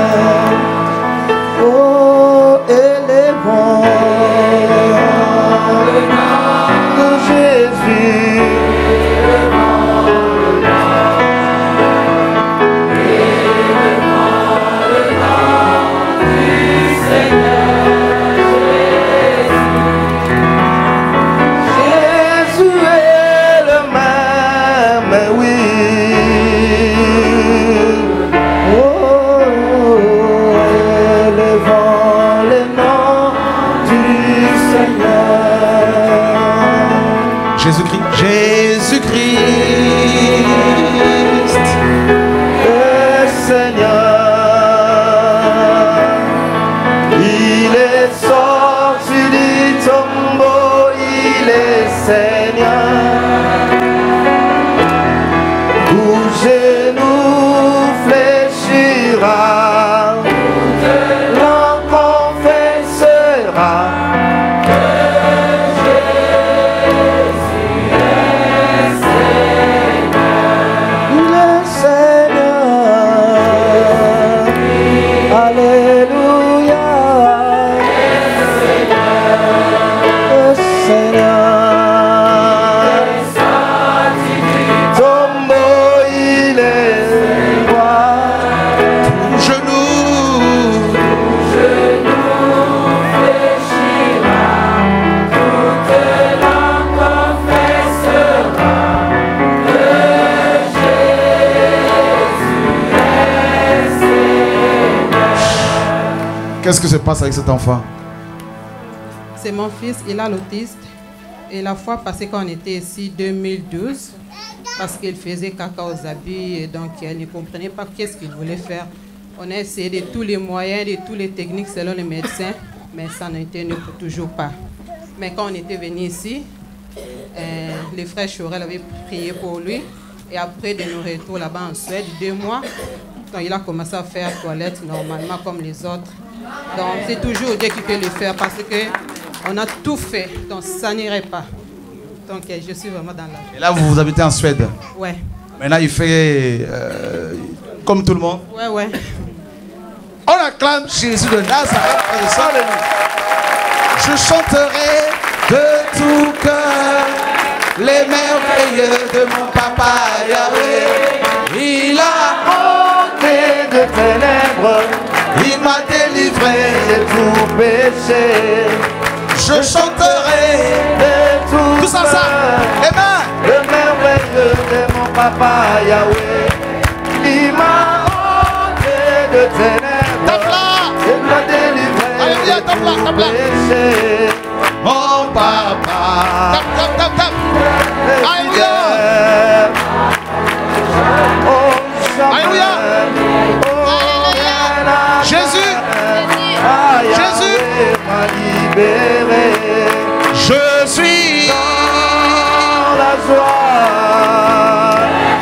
Jésus-Christ, Jésus-Christ, le Seigneur, il est sorti du tombeau, il est Seigneur, tout genou fléchira, l'on confessera. Il est Qu'est-ce qui se passe avec cet enfant? C'est mon fils, il a l'autiste. Et la fois passée, quand on était ici, deux mille douze, parce qu'il faisait caca aux habits, et donc elle ne comprenait pas qu'est-ce qu'il voulait faire. On a essayé de tous les moyens, de toutes les techniques selon les médecins, mais ça ne tenait toujours pas. Mais quand on était venu ici, euh, les frères Chorel avaient prié pour lui. Et après de nos retours là-bas en Suède, deux mois, quand il a commencé à faire toilette normalement comme les autres. Donc c'est toujours Dieu qui peut le faire parce qu'on a tout fait, donc ça n'irait pas. Donc je suis vraiment dans la... Et là, vous, vous habitez en Suède? Ouais. Maintenant, il fait euh, comme tout le monde? Ouais, ouais. On acclame Jésus de Nazareth. Je chanterai de tout cœur les merveilleux de mon papa Yahweh. Il a ôté de ténèbres, il m'a délivré de tout péché. Je chanterai de tout, tout ça, ça. Les mains. Le merveilleux de mon papa Yahweh. Il m'a ôté de ténèbres, tape là. Il m'a délivré Alléluia, tape là, tape là. Péché. Mon papa. Tape, tape, tape, tape. Alléluia. Alléluia. Jésus. Jésus m'a libéré. Je suis dans la joie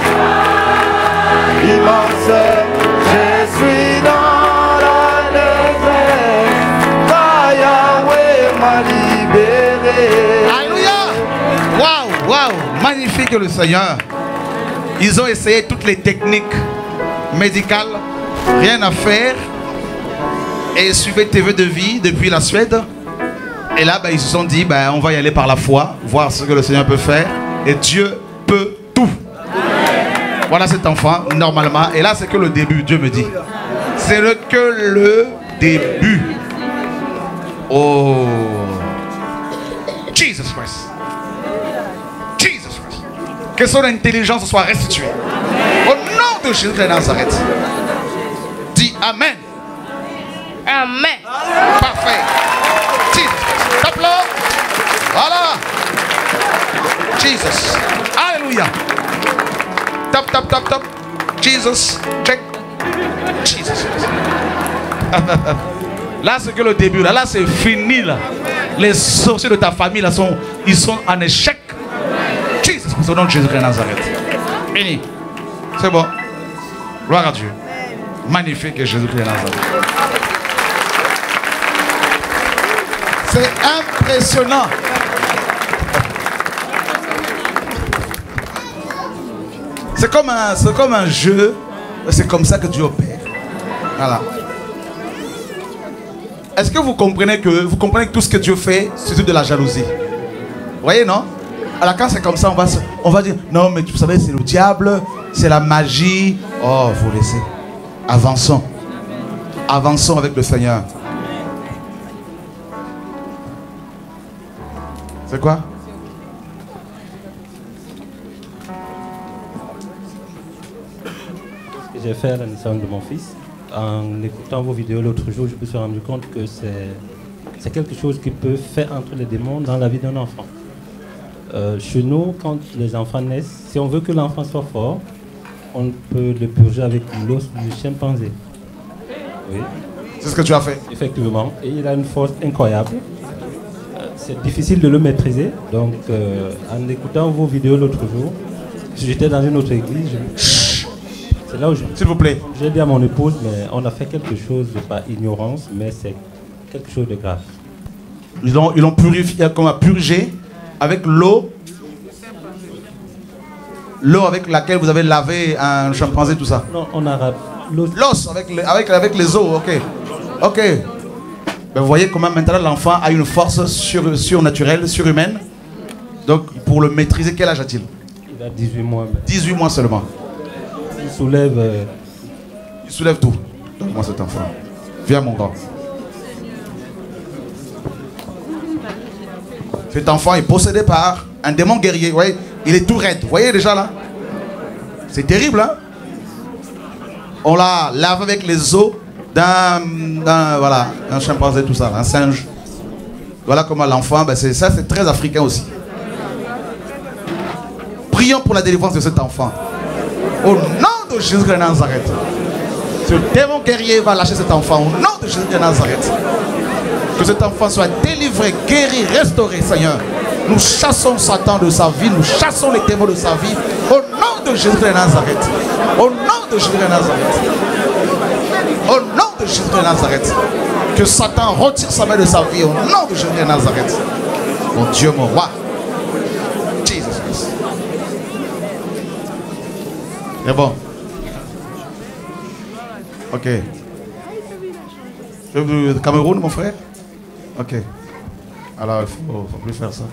immense. Je suis dans la détresse. Yahweh m'a libéré. Alléluia. Waouh, waouh, magnifique le Seigneur. Ils ont essayé toutes les techniques médicales, rien à faire. Et ils suivaient T V de vie depuis la Suède. Et là, ben, ils se sont dit, ben, on va y aller par la foi, voir ce que le Seigneur peut faire. Et Dieu peut tout. Voilà cet enfant, normalement. Et là, c'est que le début, Dieu me dit. C'est le, que le début. Oh. Jesus Christ. Jesus Christ. Que son intelligence soit restituée. Au nom de Jésus de Nazareth. Dis Amen. Amen. Parfait. Jesus. Top là. Voilà. Jesus. Alléluia. Top, top, top, top. Jesus. Check. Jesus. Là, c'est que le début. Là, là c'est fini. Là. Les sorciers de ta famille, là, sont, ils sont en échec. Jesus. Au nom de Jésus de Nazareth. Fini. C'est bon. Gloire à Dieu. Magnifique Jésus de Nazareth. C'est impressionnant. C'est comme un, c'est comme un jeu. C'est comme ça que Dieu opère. Voilà. Est-ce que vous comprenez que vous comprenez que tout ce que Dieu fait, c'est de la jalousie? Vous voyez, non? Alors quand c'est comme ça, on va, se, on va dire non, mais vous savez, c'est le diable, c'est la magie. Oh, vous laissez. Avançons. Avançons avec le Seigneur. C'est quoi? Ce que j'ai fait à la naissance de mon fils, en écoutant vos vidéos l'autre jour, je me suis rendu compte que c'est quelque chose qui peut faire entrer les démons dans la vie d'un enfant. Euh, chez nous, quand les enfants naissent, si on veut que l'enfant soit fort, on peut le purger avec l'os du chimpanzé. Oui. C'est ce que tu as fait? Effectivement. Et il a une force incroyable. C'est difficile de le maîtriser. Donc, euh, en écoutant vos vidéos l'autre jour, j'étais dans une autre église. Je... C'est là où je... S'il vous plaît. J'ai dit à mon épouse, mais on a fait quelque chose de pas ignorance, mais c'est quelque chose de grave. Ils l'ont ils l'ont purifié, comme à purger avec l'eau. L'eau avec laquelle vous avez lavé un chimpanzé, tout ça. Non, on a l'os. L'os avec, les, avec, avec les os, ok. Ok. Ben vous voyez comment maintenant l'enfant a une force sur, surnaturelle, surhumaine. Donc pour le maîtriser, quel âge a-t-il? Il a dix-huit mois. dix-huit mois seulement. Il soulève... Euh... Il soulève tout. Donne-moi cet enfant. Viens mon grand. Cet enfant est possédé par un démon guerrier. Vous voyez, il est tout raide. Vous voyez déjà là? C'est terrible, hein? On l'a lavé avec les eaux d'un, d'un, voilà, un chimpanzé, tout ça, un singe. Voilà comment l'enfant, ben c'est, ça c'est très africain aussi. Prions pour la délivrance de cet enfant. Au nom de Jésus de Nazareth. Ce démon guerrier va lâcher cet enfant au nom de Jésus de Nazareth. Que cet enfant soit délivré, guéri, restauré, Seigneur. Nous chassons Satan de sa vie, nous chassons les démons de sa vie au nom de Jésus de Nazareth. Au nom de Jésus de Nazareth. Au nom de Jésus de Nazareth. Que Satan retire sa main de sa vie au nom de Jésus de Nazareth. Mon Dieu, mon roi. Jesus Christ. C'est bon. Ok. Le Cameroun, mon frère? Ok. Alors, il ne faut, faut plus faire ça.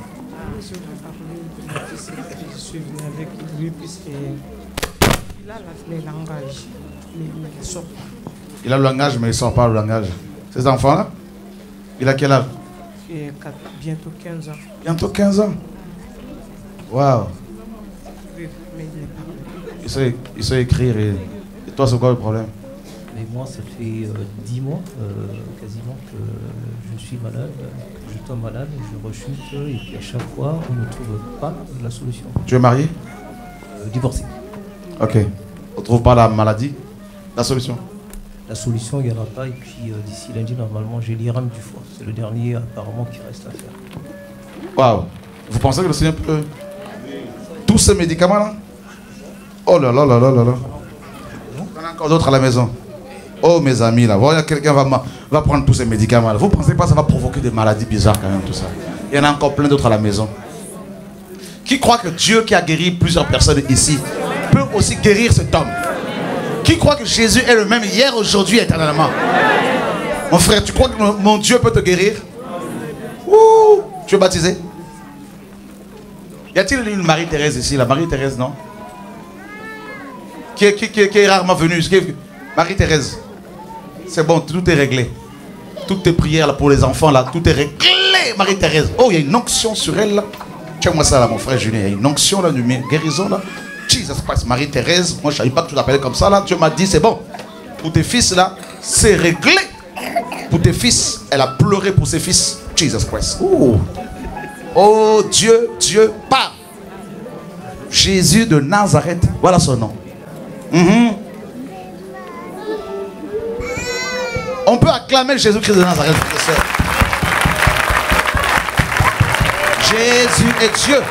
Je suis venu avec lui puisqu'il a les langages, mais il ne sort pas. Il a le langage, mais il ne sort pas le langage. Ces enfants-là, il a quel âge? Il a bientôt quinze ans. Bientôt quinze ans. Waouh. Oui, mais il n'est pas. Il sait, il sait écrire. Et, et toi, c'est quoi le problème? Mais moi, ça fait euh, dix mois euh, quasiment que je suis malade, que je tombe malade, je rechute, et puis à chaque fois, on ne trouve pas la solution. Tu es marié? euh, Divorcé. Ok. On ne trouve pas la maladie? La solution? La solution, il n'y en a pas, et puis euh, d'ici lundi, normalement, j'ai l'I R A M du foie. C'est le dernier, apparemment, qui reste à faire. Waouh. Vous pensez que le Seigneur peut... Tous ces médicaments-là? Oh là là là là là là. Il y en a encore d'autres à la maison. Oh mes amis là, voilà, quelqu'un va, va prendre tous ces médicaments là. Vous ne pensez pas que ça va provoquer des maladies bizarres quand même tout ça? Il y en a encore plein d'autres à la maison. Qui croit que Dieu qui a guéri plusieurs personnes ici peut aussi guérir cet homme? Qui croit que Jésus est le même hier, aujourd'hui, éternellement? Mon frère, tu crois que mon, mon Dieu peut te guérir? Ouh, tu es baptisé? Y a-t-il une Marie-Thérèse ici? La Marie-Thérèse, non? Qui est, qui, qui, qui est rarement venue? Marie-Thérèse. C'est bon, tout est réglé. Toutes tes prières là, pour les enfants, là, tout est réglé, Marie-Thérèse. Oh, il y a une onction sur elle, là. Tiens-moi ça, là, mon frère Julien. Il y a une onction, là, une guérison, là. Jesus Christ, Marie-Thérèse. Moi, je ne savais pas que tu l'appelais comme ça, là. Dieu m'a dit, c'est bon. Pour tes fils, là, c'est réglé. Pour tes fils, elle a pleuré pour ses fils. Jesus Christ. Oh, oh Dieu, Dieu, parle. Jésus de Nazareth. Voilà son nom. Mm-hmm. On peut acclamer Jésus-Christ de Nazareth, frère. Jésus est Dieu.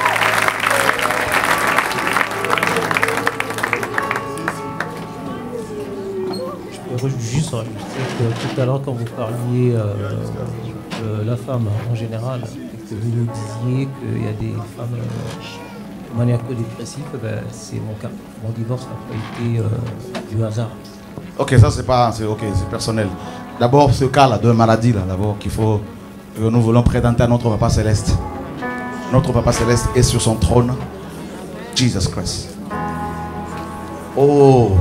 Je peux juste rajouter que tout à l'heure, quand vous parliez euh, de la femme en général, et que vous nous disiez qu'il y a des femmes euh, maniaco-dépressives, ben, c'est mon cas. Mon divorce n'a pas été euh, du hasard. Ok, ça c'est pas, c'est ok, c'est personnel. D'abord ce cas-là de maladie là, d'abord qu'il faut que nous voulons présenter à notre Papa Céleste. Notre Papa Céleste est sur son trône. Jesus Christ. Oh,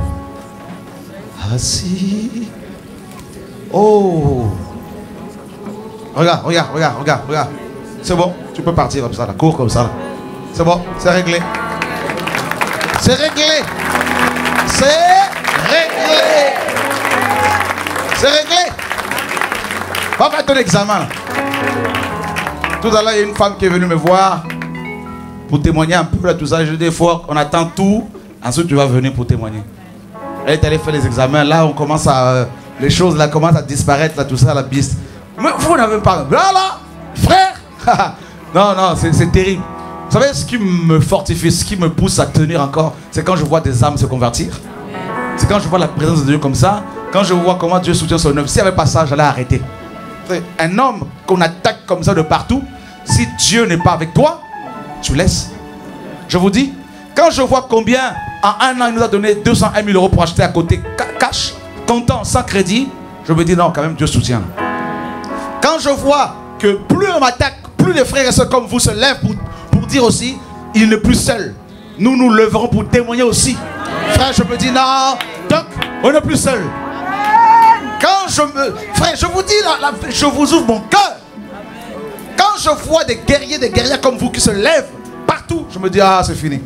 assis. Oh, regarde, regarde, regarde, regarde, regarde. C'est bon, tu peux partir comme ça, là, cours comme ça. C'est bon, c'est réglé. C'est réglé. C'est réglé. C'est réglé. Va faire ton examen. Tout à l'heure, il y a une femme qui est venue me voir pour témoigner un peu là, tout ça. Je dis des fois, on attend tout. Ensuite, tu vas venir pour témoigner. Elle est allée faire les examens. Là, on commence à... Euh, les choses là commencent à disparaître, là, tout ça, la biste. Mais vous n'avez pas... Là, là, frère. Non, non, c'est terrible. Vous savez, ce qui me fortifie, ce qui me pousse à tenir encore, c'est quand je vois des âmes se convertir. C'est quand je vois la présence de Dieu comme ça. Quand je vois comment Dieu soutient son œuvre. S'il n'y avait pas ça, j'allais arrêter. Un homme qu'on attaque comme ça de partout, si Dieu n'est pas avec toi, tu laisses. Je vous dis, quand je vois combien en un an il nous a donné deux cent un mille euros pour acheter à côté cash, comptant, sans crédit, je me dis non, quand même Dieu soutient. Quand je vois que plus on m'attaque, plus les frères et sœurs comme vous se lèvent pour, pour dire aussi, il n'est plus seul. Nous nous lèverons pour témoigner aussi. Frère, je me dis non, donc on n'est plus seul. Quand je me... Frère, je vous dis, là, là, je vous ouvre mon cœur. Quand je vois des guerriers, des guerrières comme vous qui se lèvent partout, je me dis, ah, c'est fini.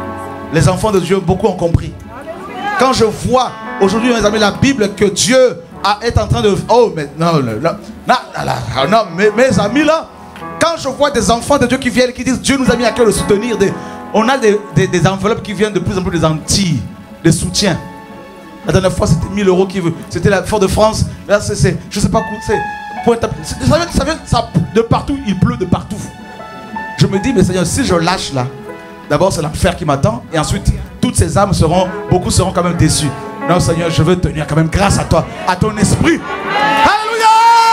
Les enfants de Dieu, beaucoup ont compris. Quand je vois, aujourd'hui, mes amis, la Bible, que Dieu à être en train de... Oh, mais non, non, non, non, non mes, mes amis là, quand je vois des enfants de Dieu qui viennent, qui disent Dieu nous a mis à cœur de soutenir, des, on a des, des, des enveloppes qui viennent de plus en plus des Antilles, des soutiens. La dernière fois c'était mille euros qui veut, c'était la Fort-de-France, là c'est, je sais pas quoi, c'est... Ça vient, ça vient ça, de partout, il pleut de partout. Je me dis, mais Seigneur, si je lâche là, d'abord c'est l'enfer qui m'attend, et ensuite toutes ces âmes seront, beaucoup seront quand même déçus. Non Seigneur, je veux tenir quand même grâce à toi, à ton esprit. Alléluia!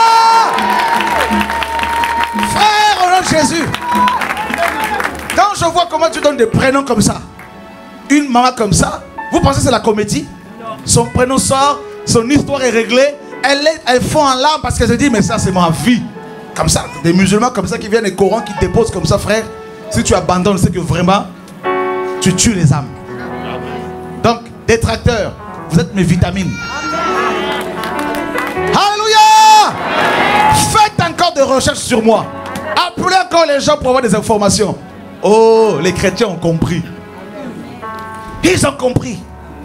Frère, au nom de Jésus, quand je vois comment tu donnes des prénoms comme ça, une maman comme ça, vous pensez que c'est la comédie? Son prénom sort, son histoire est réglée, elle, est, elle fond en larmes parce qu'elle se dit, mais ça c'est ma vie. Comme ça, des musulmans comme ça qui viennent et Coran qui déposent comme ça, frère. Si tu abandonnes, c'est que vraiment, tu tues les âmes. Donc, détracteurs, vous êtes mes vitamines. Alléluia! Faites encore des recherches sur moi. Appelez encore les gens pour avoir des informations. Oh, les chrétiens ont compris. Ils ont compris.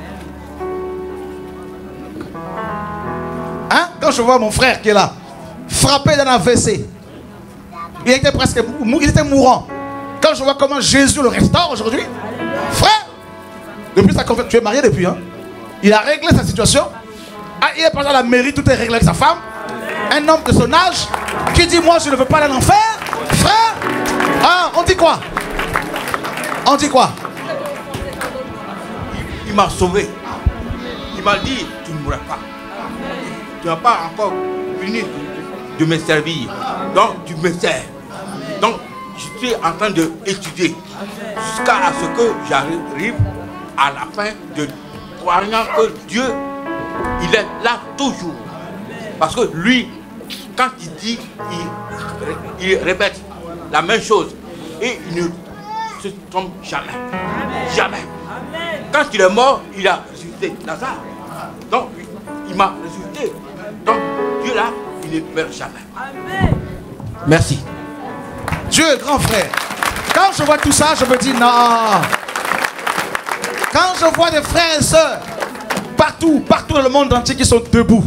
Hein? Quand je vois mon frère qui est là, frappé d'un A V C, il était presque il était mourant. Quand je vois comment Jésus le restaure aujourd'hui, frère, depuis sa conversion, tu es marié depuis, hein? Il a réglé sa situation. Ah, il est passé à la mairie, tout est réglé avec sa femme. Un homme de son âge qui dit, moi je ne veux pas aller en enfer. Frère, ah, on dit quoi? On dit quoi? Il m'a sauvé. Il m'a dit, tu ne mourras pas. Tu n'as pas encore fini de me servir. Donc tu me sers. Donc je suis en train d'étudier jusqu'à ce que j'arrive à la fin de croyant que Dieu, il est là toujours. Parce que lui, quand il dit, il, il répète la même chose. Et il ne se trompe jamais. Jamais. Quand il est mort, il a ressuscité Lazare. Donc il m'a ressuscité. Donc Dieu là, il ne meurt jamais. Merci. Dieu est grand frère. Quand je vois tout ça, je me dis non. Quand je vois des frères et sœurs partout, partout dans le monde entier qui sont debout.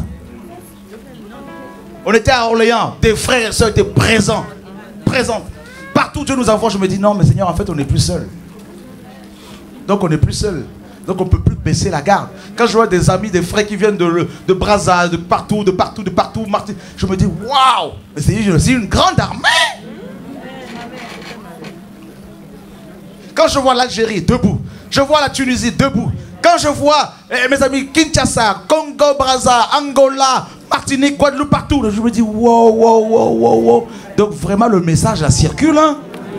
On était à Orléans, des frères et sœurs étaient présents. Présents. Partout Dieu nous envoie, je me dis non mais Seigneur, en fait on n'est plus seul. Donc on n'est plus seul. Donc on ne peut plus baisser la garde. Quand je vois des amis, des frères qui viennent de, de Brazza, de partout, de partout, de partout, je me dis waouh, mais c'est une grande armée. Quand je vois l'Algérie debout, je vois la Tunisie debout. Quand je vois eh, mes amis Kinshasa, Congo, Brazza, Angola, Martinique, Guadeloupe, partout, je me dis wow, wow, wow, wow, wow. Donc vraiment le message là circule. Hein?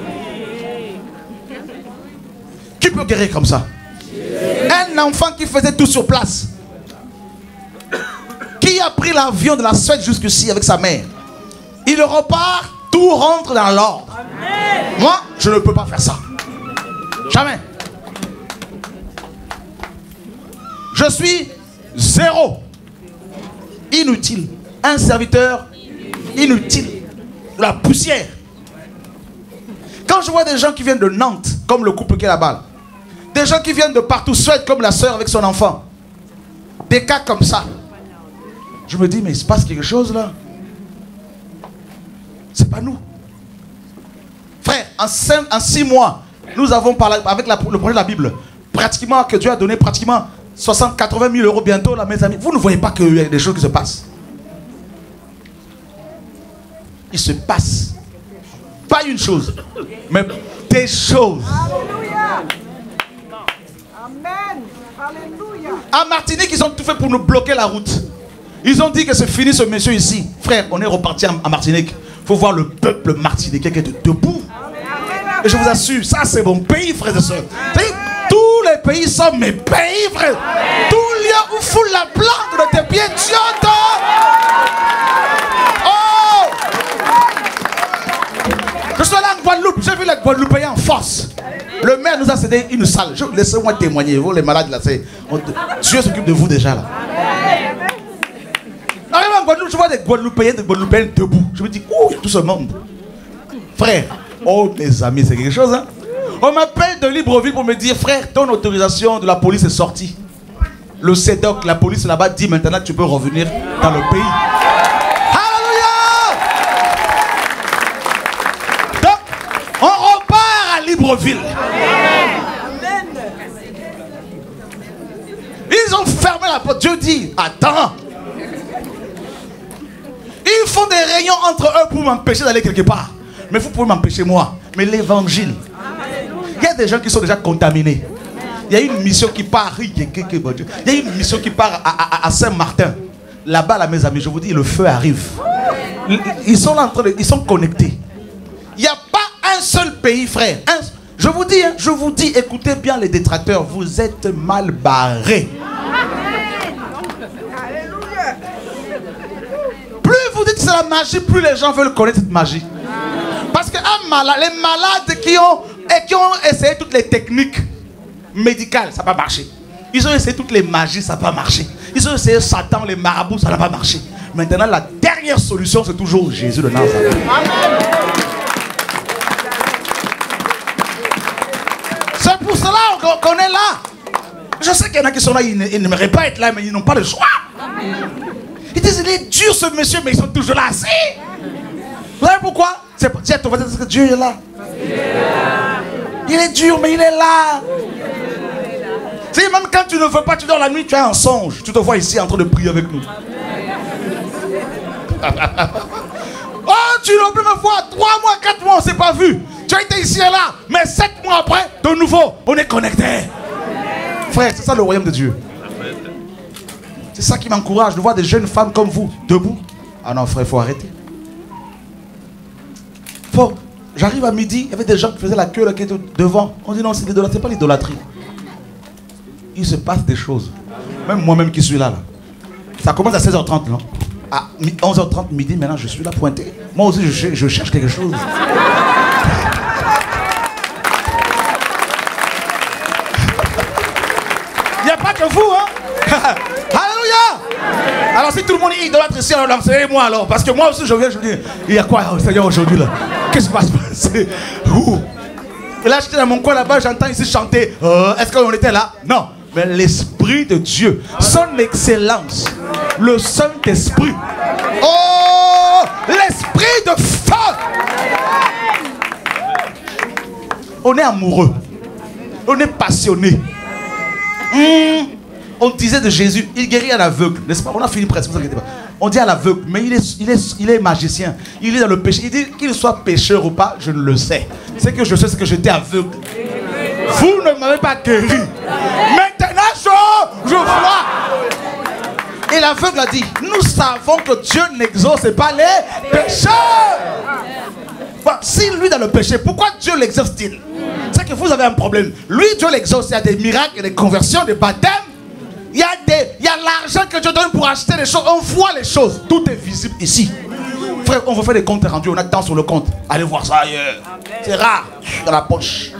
Qui peut guérir comme ça? Un enfant qui faisait tout sur place. Qui a pris l'avion de la Suède jusqu'ici avec sa mère. Il repart, tout rentre dans l'ordre. Moi, je ne peux pas faire ça. Jamais. Je suis zéro. Inutile. Un serviteur inutile. De la poussière. Quand je vois des gens qui viennent de Nantes, comme le couple qui est là-bas, des gens qui viennent de partout, Suède comme la soeur avec son enfant, des cas comme ça, je me dis mais il se passe quelque chose là. C'est pas nous. Frère, en, cinq, en six mois, nous avons parlé avec la, le projet de la Bible, pratiquement que Dieu a donné pratiquement soixante à quatre-vingt mille euros bientôt là, mes amis. Vous ne voyez pas qu'il y a des choses qui se passent. Il se passe pas une chose, mais des choses. Alléluia. Amen. Alléluia. À Martinique, ils ont tout fait pour nous bloquer la route. Ils ont dit que c'est fini ce monsieur ici. Frère, on est reparti à Martinique. Il faut voir le peuple martiniquais qui est debout. Et je vous assure, ça c'est mon pays, frères et sœurs. Tous les pays sont mes pays, frère. Tout lieu où fout la plante de tes pieds, Dieu Oh! Je suis allé en Guadeloupe, j'ai vu les Guadeloupéens en force. Le maire nous a cédé une salle. Laissez-moi témoigner, vous les malades là, on, Dieu s'occupe de vous déjà là. Arrive en Guadeloupe, je vois des Guadeloupéens, des Guadeloupéens debout. Je me dis, oh, il y a tout ce monde. Frère, oh mes amis, c'est quelque chose, hein. On m'appelle de Libreville pour me dire, frère, ton autorisation de la police est sortie. le CEDOC, la police là-bas dit maintenant tu peux revenir dans le pays. Alléluia! Donc, on repart à Libreville. Ils ont fermé la porte. Dieu dit, attends. Ils font des réunions entre eux pour m'empêcher d'aller quelque part. Mais vous pouvez m'empêcher moi. Mais l'évangile, il y a des gens qui sont déjà contaminés. Il y a une mission qui part. Il y a une mission qui part à, à, à Saint-Martin. Là-bas, là, mes amis, je vous dis, le feu arrive. Ils sont là en train de, ils sont connectés. Il n'y a pas un seul pays, frère. Un, je vous dis, hein, je vous dis, écoutez bien les détracteurs, vous êtes mal barrés. Plus vous dites que c'est la magie, plus les gens veulent connaître cette magie. Parce que un malade, les malades qui ont, et qui ont essayé toutes les techniques médicales, ça n'a pas marché. Ils ont essayé toutes les magies, ça n'a pas marché. Ils ont essayé Satan, les marabouts, ça n'a pas marché. Maintenant, la dernière solution, c'est toujours Jésus de Nazareth. C'est pour cela qu'on est là. Je sais qu'il y en a qui sont là, ils n'aimeraient pas être là, mais ils n'ont pas le choix. Ils disent, il est dur ce monsieur, mais ils sont toujours là. Si. Vous savez pourquoi? C'est parce que Dieu est là. Il est dur, mais il est là. Si même quand tu ne veux pas, tu dors la nuit, tu as un songe. Tu te vois ici en train de prier avec nous. Oh, tu n'as plus me voir. Trois mois, quatre mois, on ne s'est pas vu. Tu as été ici et là. Mais sept mois après, de nouveau, on est connectés. Frère, c'est ça le royaume de Dieu. C'est ça qui m'encourage de voir des jeunes femmes comme vous, debout. Ah non, frère, il faut arrêter. Faut. J'arrive à midi, il y avait des gens qui faisaient la queue là, qui étaient devant. On dit non, c'est l'idolâtrie, c'est pas l'idolâtrie. Il se passe des choses. Même moi-même qui suis là, là. Ça commence à seize heures trente, non? À onze heures trente, midi, maintenant je suis là pointé. Moi aussi, je, je cherche quelque chose. Il n'y a pas que vous, hein? Alléluia! Alors si tout le monde est idolâtre ici, alors lancez-moi alors. Parce que moi aussi, je viens, je dis, il y a quoi, Seigneur, aujourd'hui là? Qu'est-ce qui va se passer? Ouh. Et là, j'étais dans mon coin là-bas, j'entends ici chanter. Euh, Est-ce qu'on était là? Non. Mais l'Esprit de Dieu, son excellence, le Saint-Esprit. Oh, l'Esprit de feu. On est amoureux. On est passionné. Mmh. On disait de Jésus, il guérit un aveugle, n'est-ce pas? On a fini presque, ne vous inquiétez pas. On dit à l'aveugle, mais il est, il, est, il est magicien. Il est dans le péché. Il dit qu'il soit pécheur ou pas, je ne le sais. C'est que je sais, c'est que j'étais aveugle. Vous ne m'avez pas guéri. Maintenant, je, je vois. Et l'aveugle a dit, nous savons que Dieu n'exauce pas les pécheurs. Bon, si lui dans le péché, pourquoi Dieu l'exauce-t-il? C'est que vous avez un problème. Lui, Dieu l'exauce. Il y a des miracles, des conversions, des baptêmes. Il y a, il y a l'argent que Dieu donne pour acheter les choses. On voit les choses. Tout est visible ici. Frère, on veut faire des comptes rendus. On a temps sur le compte. Allez voir ça ailleurs. C'est rare. Dans la poche.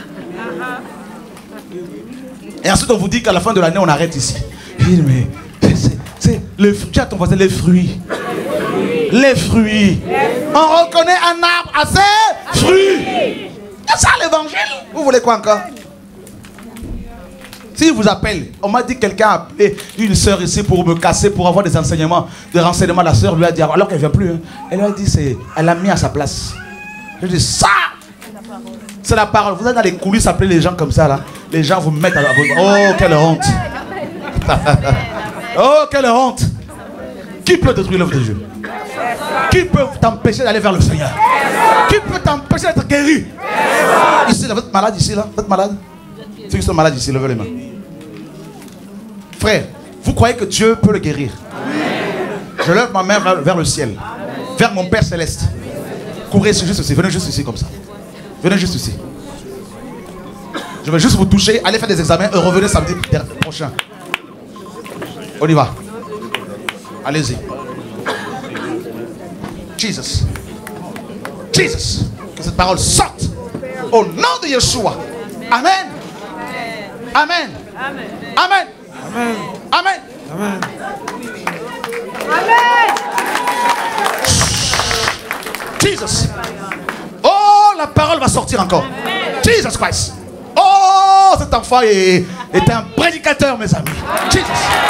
Et ensuite, on vous dit qu'à la fin de l'année, on arrête ici. Il mais c'est les fruits. Tu as ton voisin, les fruits. Les fruits. On reconnaît un arbre à ses fruits. C'est ça l'évangile. Vous voulez quoi encore? S'il vous appelle, on m'a dit que quelqu'un a appelé une soeur ici pour me casser, pour avoir des enseignements, des renseignements. La soeur lui a dit, alors qu'elle ne vient plus, hein, elle lui a dit, c'est, elle l'a mis à sa place. Je dis, ça, c'est la parole. Vous êtes dans les coulisses, appelez les gens comme ça, là. Les gens vous mettent à la... Oh, quelle honte. Oh, quelle honte. Qui peut détruire l'œuvre de Dieu? Qui peut t'empêcher d'aller vers le Seigneur? Qui peut t'empêcher d'être guéri? Ici, là, vous êtes malade ici, là? Vous êtes malade? Ceux qui sont malades ici, levez les mains. Frère, vous croyez que Dieu peut le guérir? Je lève ma main vers, vers le ciel, vers mon Père Céleste. Courez juste ici, venez juste ici comme ça. Venez juste ici. Je vais juste vous toucher, allez faire des examens et revenez samedi prochain. On y va. Allez-y. Jesus. Jesus. Que cette parole sorte. Au nom de Yeshua. Amen. Amen. Amen. Amen. Amen. Amen. Amen. Amen. Jesus. Oh, la parole va sortir encore. Jesus Christ. Oh, cet enfant est, est un prédicateur, mes amis. Jesus.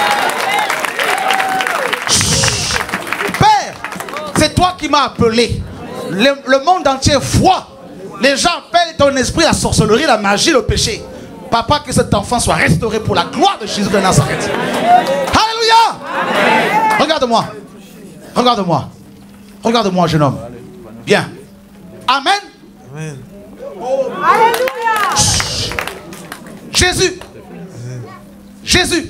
Père, c'est toi qui m'as appelé. Le, le monde entier voit. Les gens appellent ton esprit la sorcellerie, la magie, le péché. Papa, que cet enfant soit restauré pour la gloire de Jésus de Nazareth. Alléluia. Regarde-moi. Regarde-moi. Regarde-moi, jeune homme. Bien. Amen. Amen. Alléluia. Jésus. Jésus.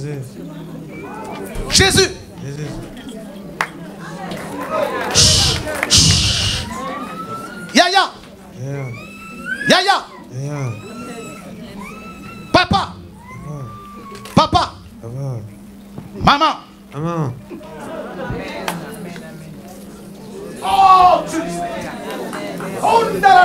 Jésus. Yaya. Yaya. Papa. Papa. Maman. Maman. Oh, Dieu. Oh,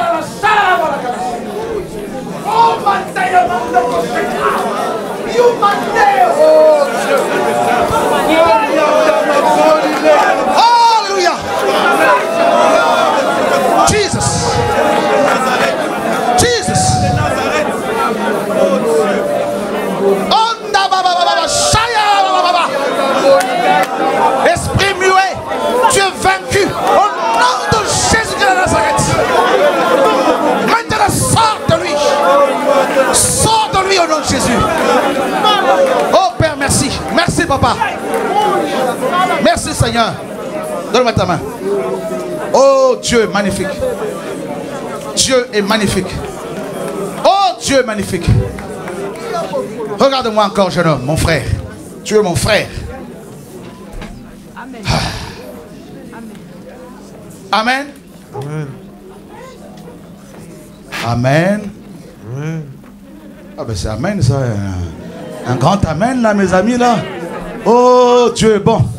Alléluia. Jesus. Jesus. Esprit muet, tu es vaincu au nom de Jésus de Nazareth. Maintenant, sors de lui. Sors de lui au nom de Jésus. Oh Père, merci. Merci Papa. Merci Seigneur. Donne-moi ta main. Oh Dieu magnifique. Dieu est magnifique. Oh Dieu est magnifique. Regarde-moi encore, jeune homme, mon frère. Tu es mon frère. Amen. Amen. Amen. Amen. Ah ben c'est Amen ça. Un, un grand Amen là mes amis là. Oh Dieu est bon.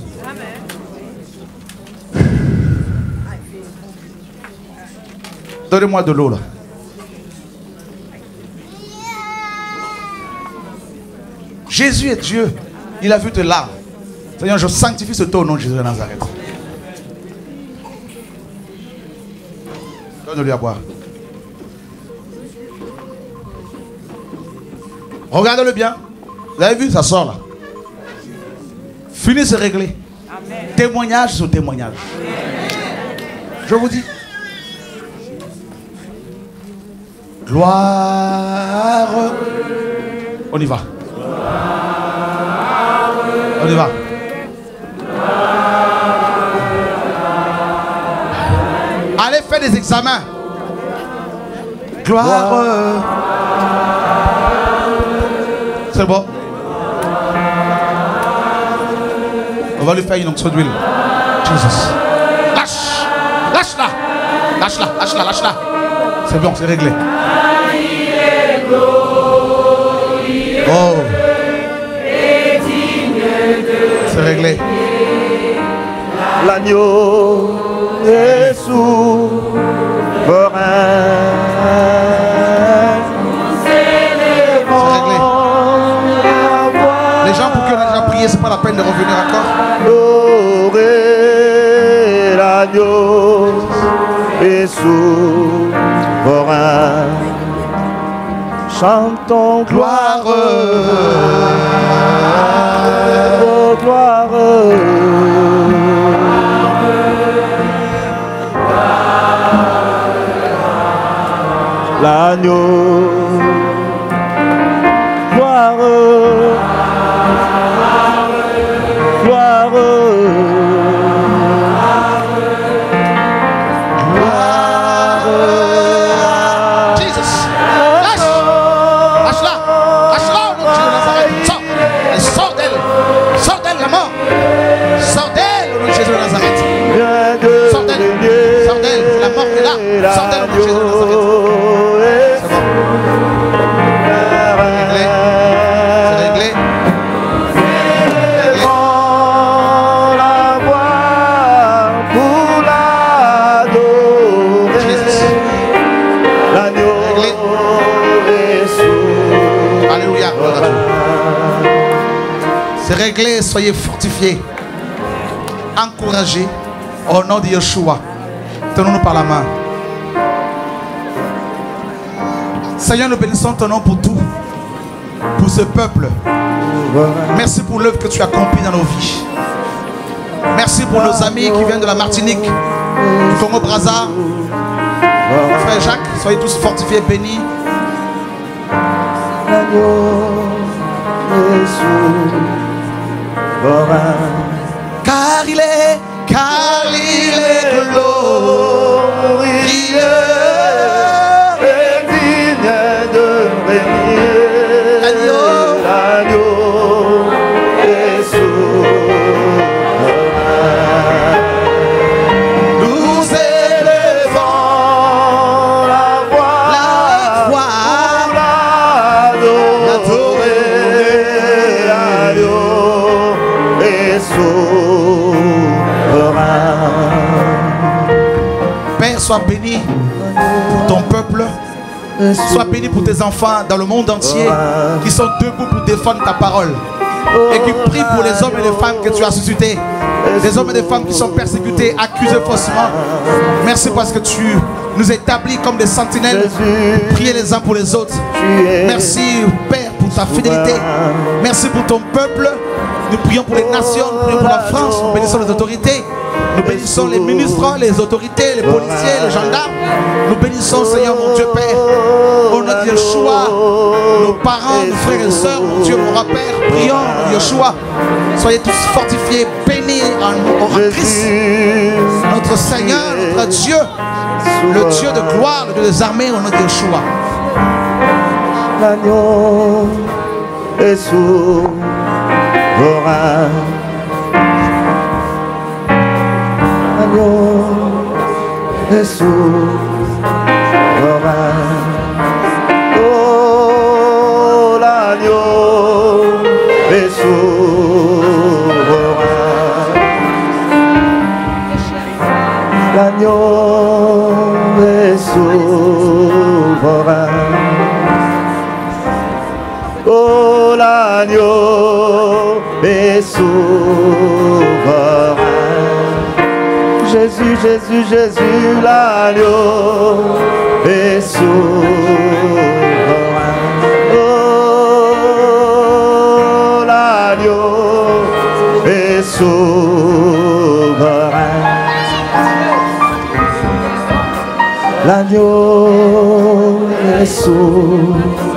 Donnez-moi de l'eau là. Jésus est Dieu. Il a vu tes larmes. Seigneur, je sanctifie ce taux au nom de Jésus de Nazareth. Donne-lui à boire. Regardez-le bien. Vous avez vu, ça sort là. Fini, c'est réglé. Amen. Témoignage sur témoignage. Amen. Je vous dis. Gloire. On y va. On y va. Allez faire des examens. Gloire. C'est bon. On va lui faire une onction d'huile. Jesus. Lâche. Lâche-la. Lâche-la. Lâche-la. Lâche-la. C'est bon, c'est réglé. Oh. C'est réglé. L'agneau est souverain. C'est réglé. Les gens pour qui on a déjà prié, c'est pas la peine de revenir encore. Louer l'agneau est souverain. Chantons gloire. Oh, gloire. L'agneau. Gloire. Gloire. Gloire. Jesus. Lâche. Lâche-la. Lâche-la au nom de Jésus de Nazareth. Sors. Elle sort d'elle. Sors d'elle la mort. Sors d'elle au nom de Jésus de Nazareth. Sors d'elle. Sors d'elle. La mort est là. Sors d'elle au nom de Jésus de Nazareth. C'est bon. C'est réglé. C'est réglé. La voix pour l'adorer. L'agneau est souverain. Alléluia. C'est réglé. Soyez fortifiés. Encouragés. Au nom de Yeshua. Tenons-nous par la main. Seigneur, nous bénissons ton nom pour tout. pour ce peuple. Merci pour l'œuvre que tu as accomplie dans nos vies. Merci pour nos amis qui viennent de la Martinique, du Congo-Brazza. Frère Jacques, soyez tous fortifiés, bénis. Car il est, car il est glorieux et digne de régner. L'agneau est souverain. Nous élevons la voix, la voix pour l'adorer. L'agneau est souverain. Père, sois béni pour ton peuple. Sois béni pour tes enfants dans le monde entier qui sont debout pour défendre ta parole et qui prient pour les hommes et les femmes que tu as suscités. Des hommes et des femmes qui sont persécutés, accusés faussement. Merci parce que tu nous établis comme des sentinelles. Priez les uns pour les autres. Merci Père pour ta fidélité. Merci pour ton peuple. Nous prions pour les nations, nous prions pour la France. Nous bénissons les autorités. Nous bénissons les ministres, les autorités, les policiers, les gendarmes. Nous bénissons, Seigneur, mon Dieu Père, au nom de Yeshua, nos parents, nos frères et sœurs, mon Dieu, mon Père, prions, Yeshua. Soyez tous fortifiés, bénis en, en Christ, notre Seigneur, notre Dieu, le Dieu de gloire, le Dieu des armées, au nom de Yeshua. L'agneau est souverain. L'agneau est souverain. Oh, l'agneau est souverain. L'agneau est souverain. Oh, l'agneau est souverain. Jésus, Jésus, Jésus, l'agneau est souverain. Oh, l'agneau est souverain. L'agneau est souverain.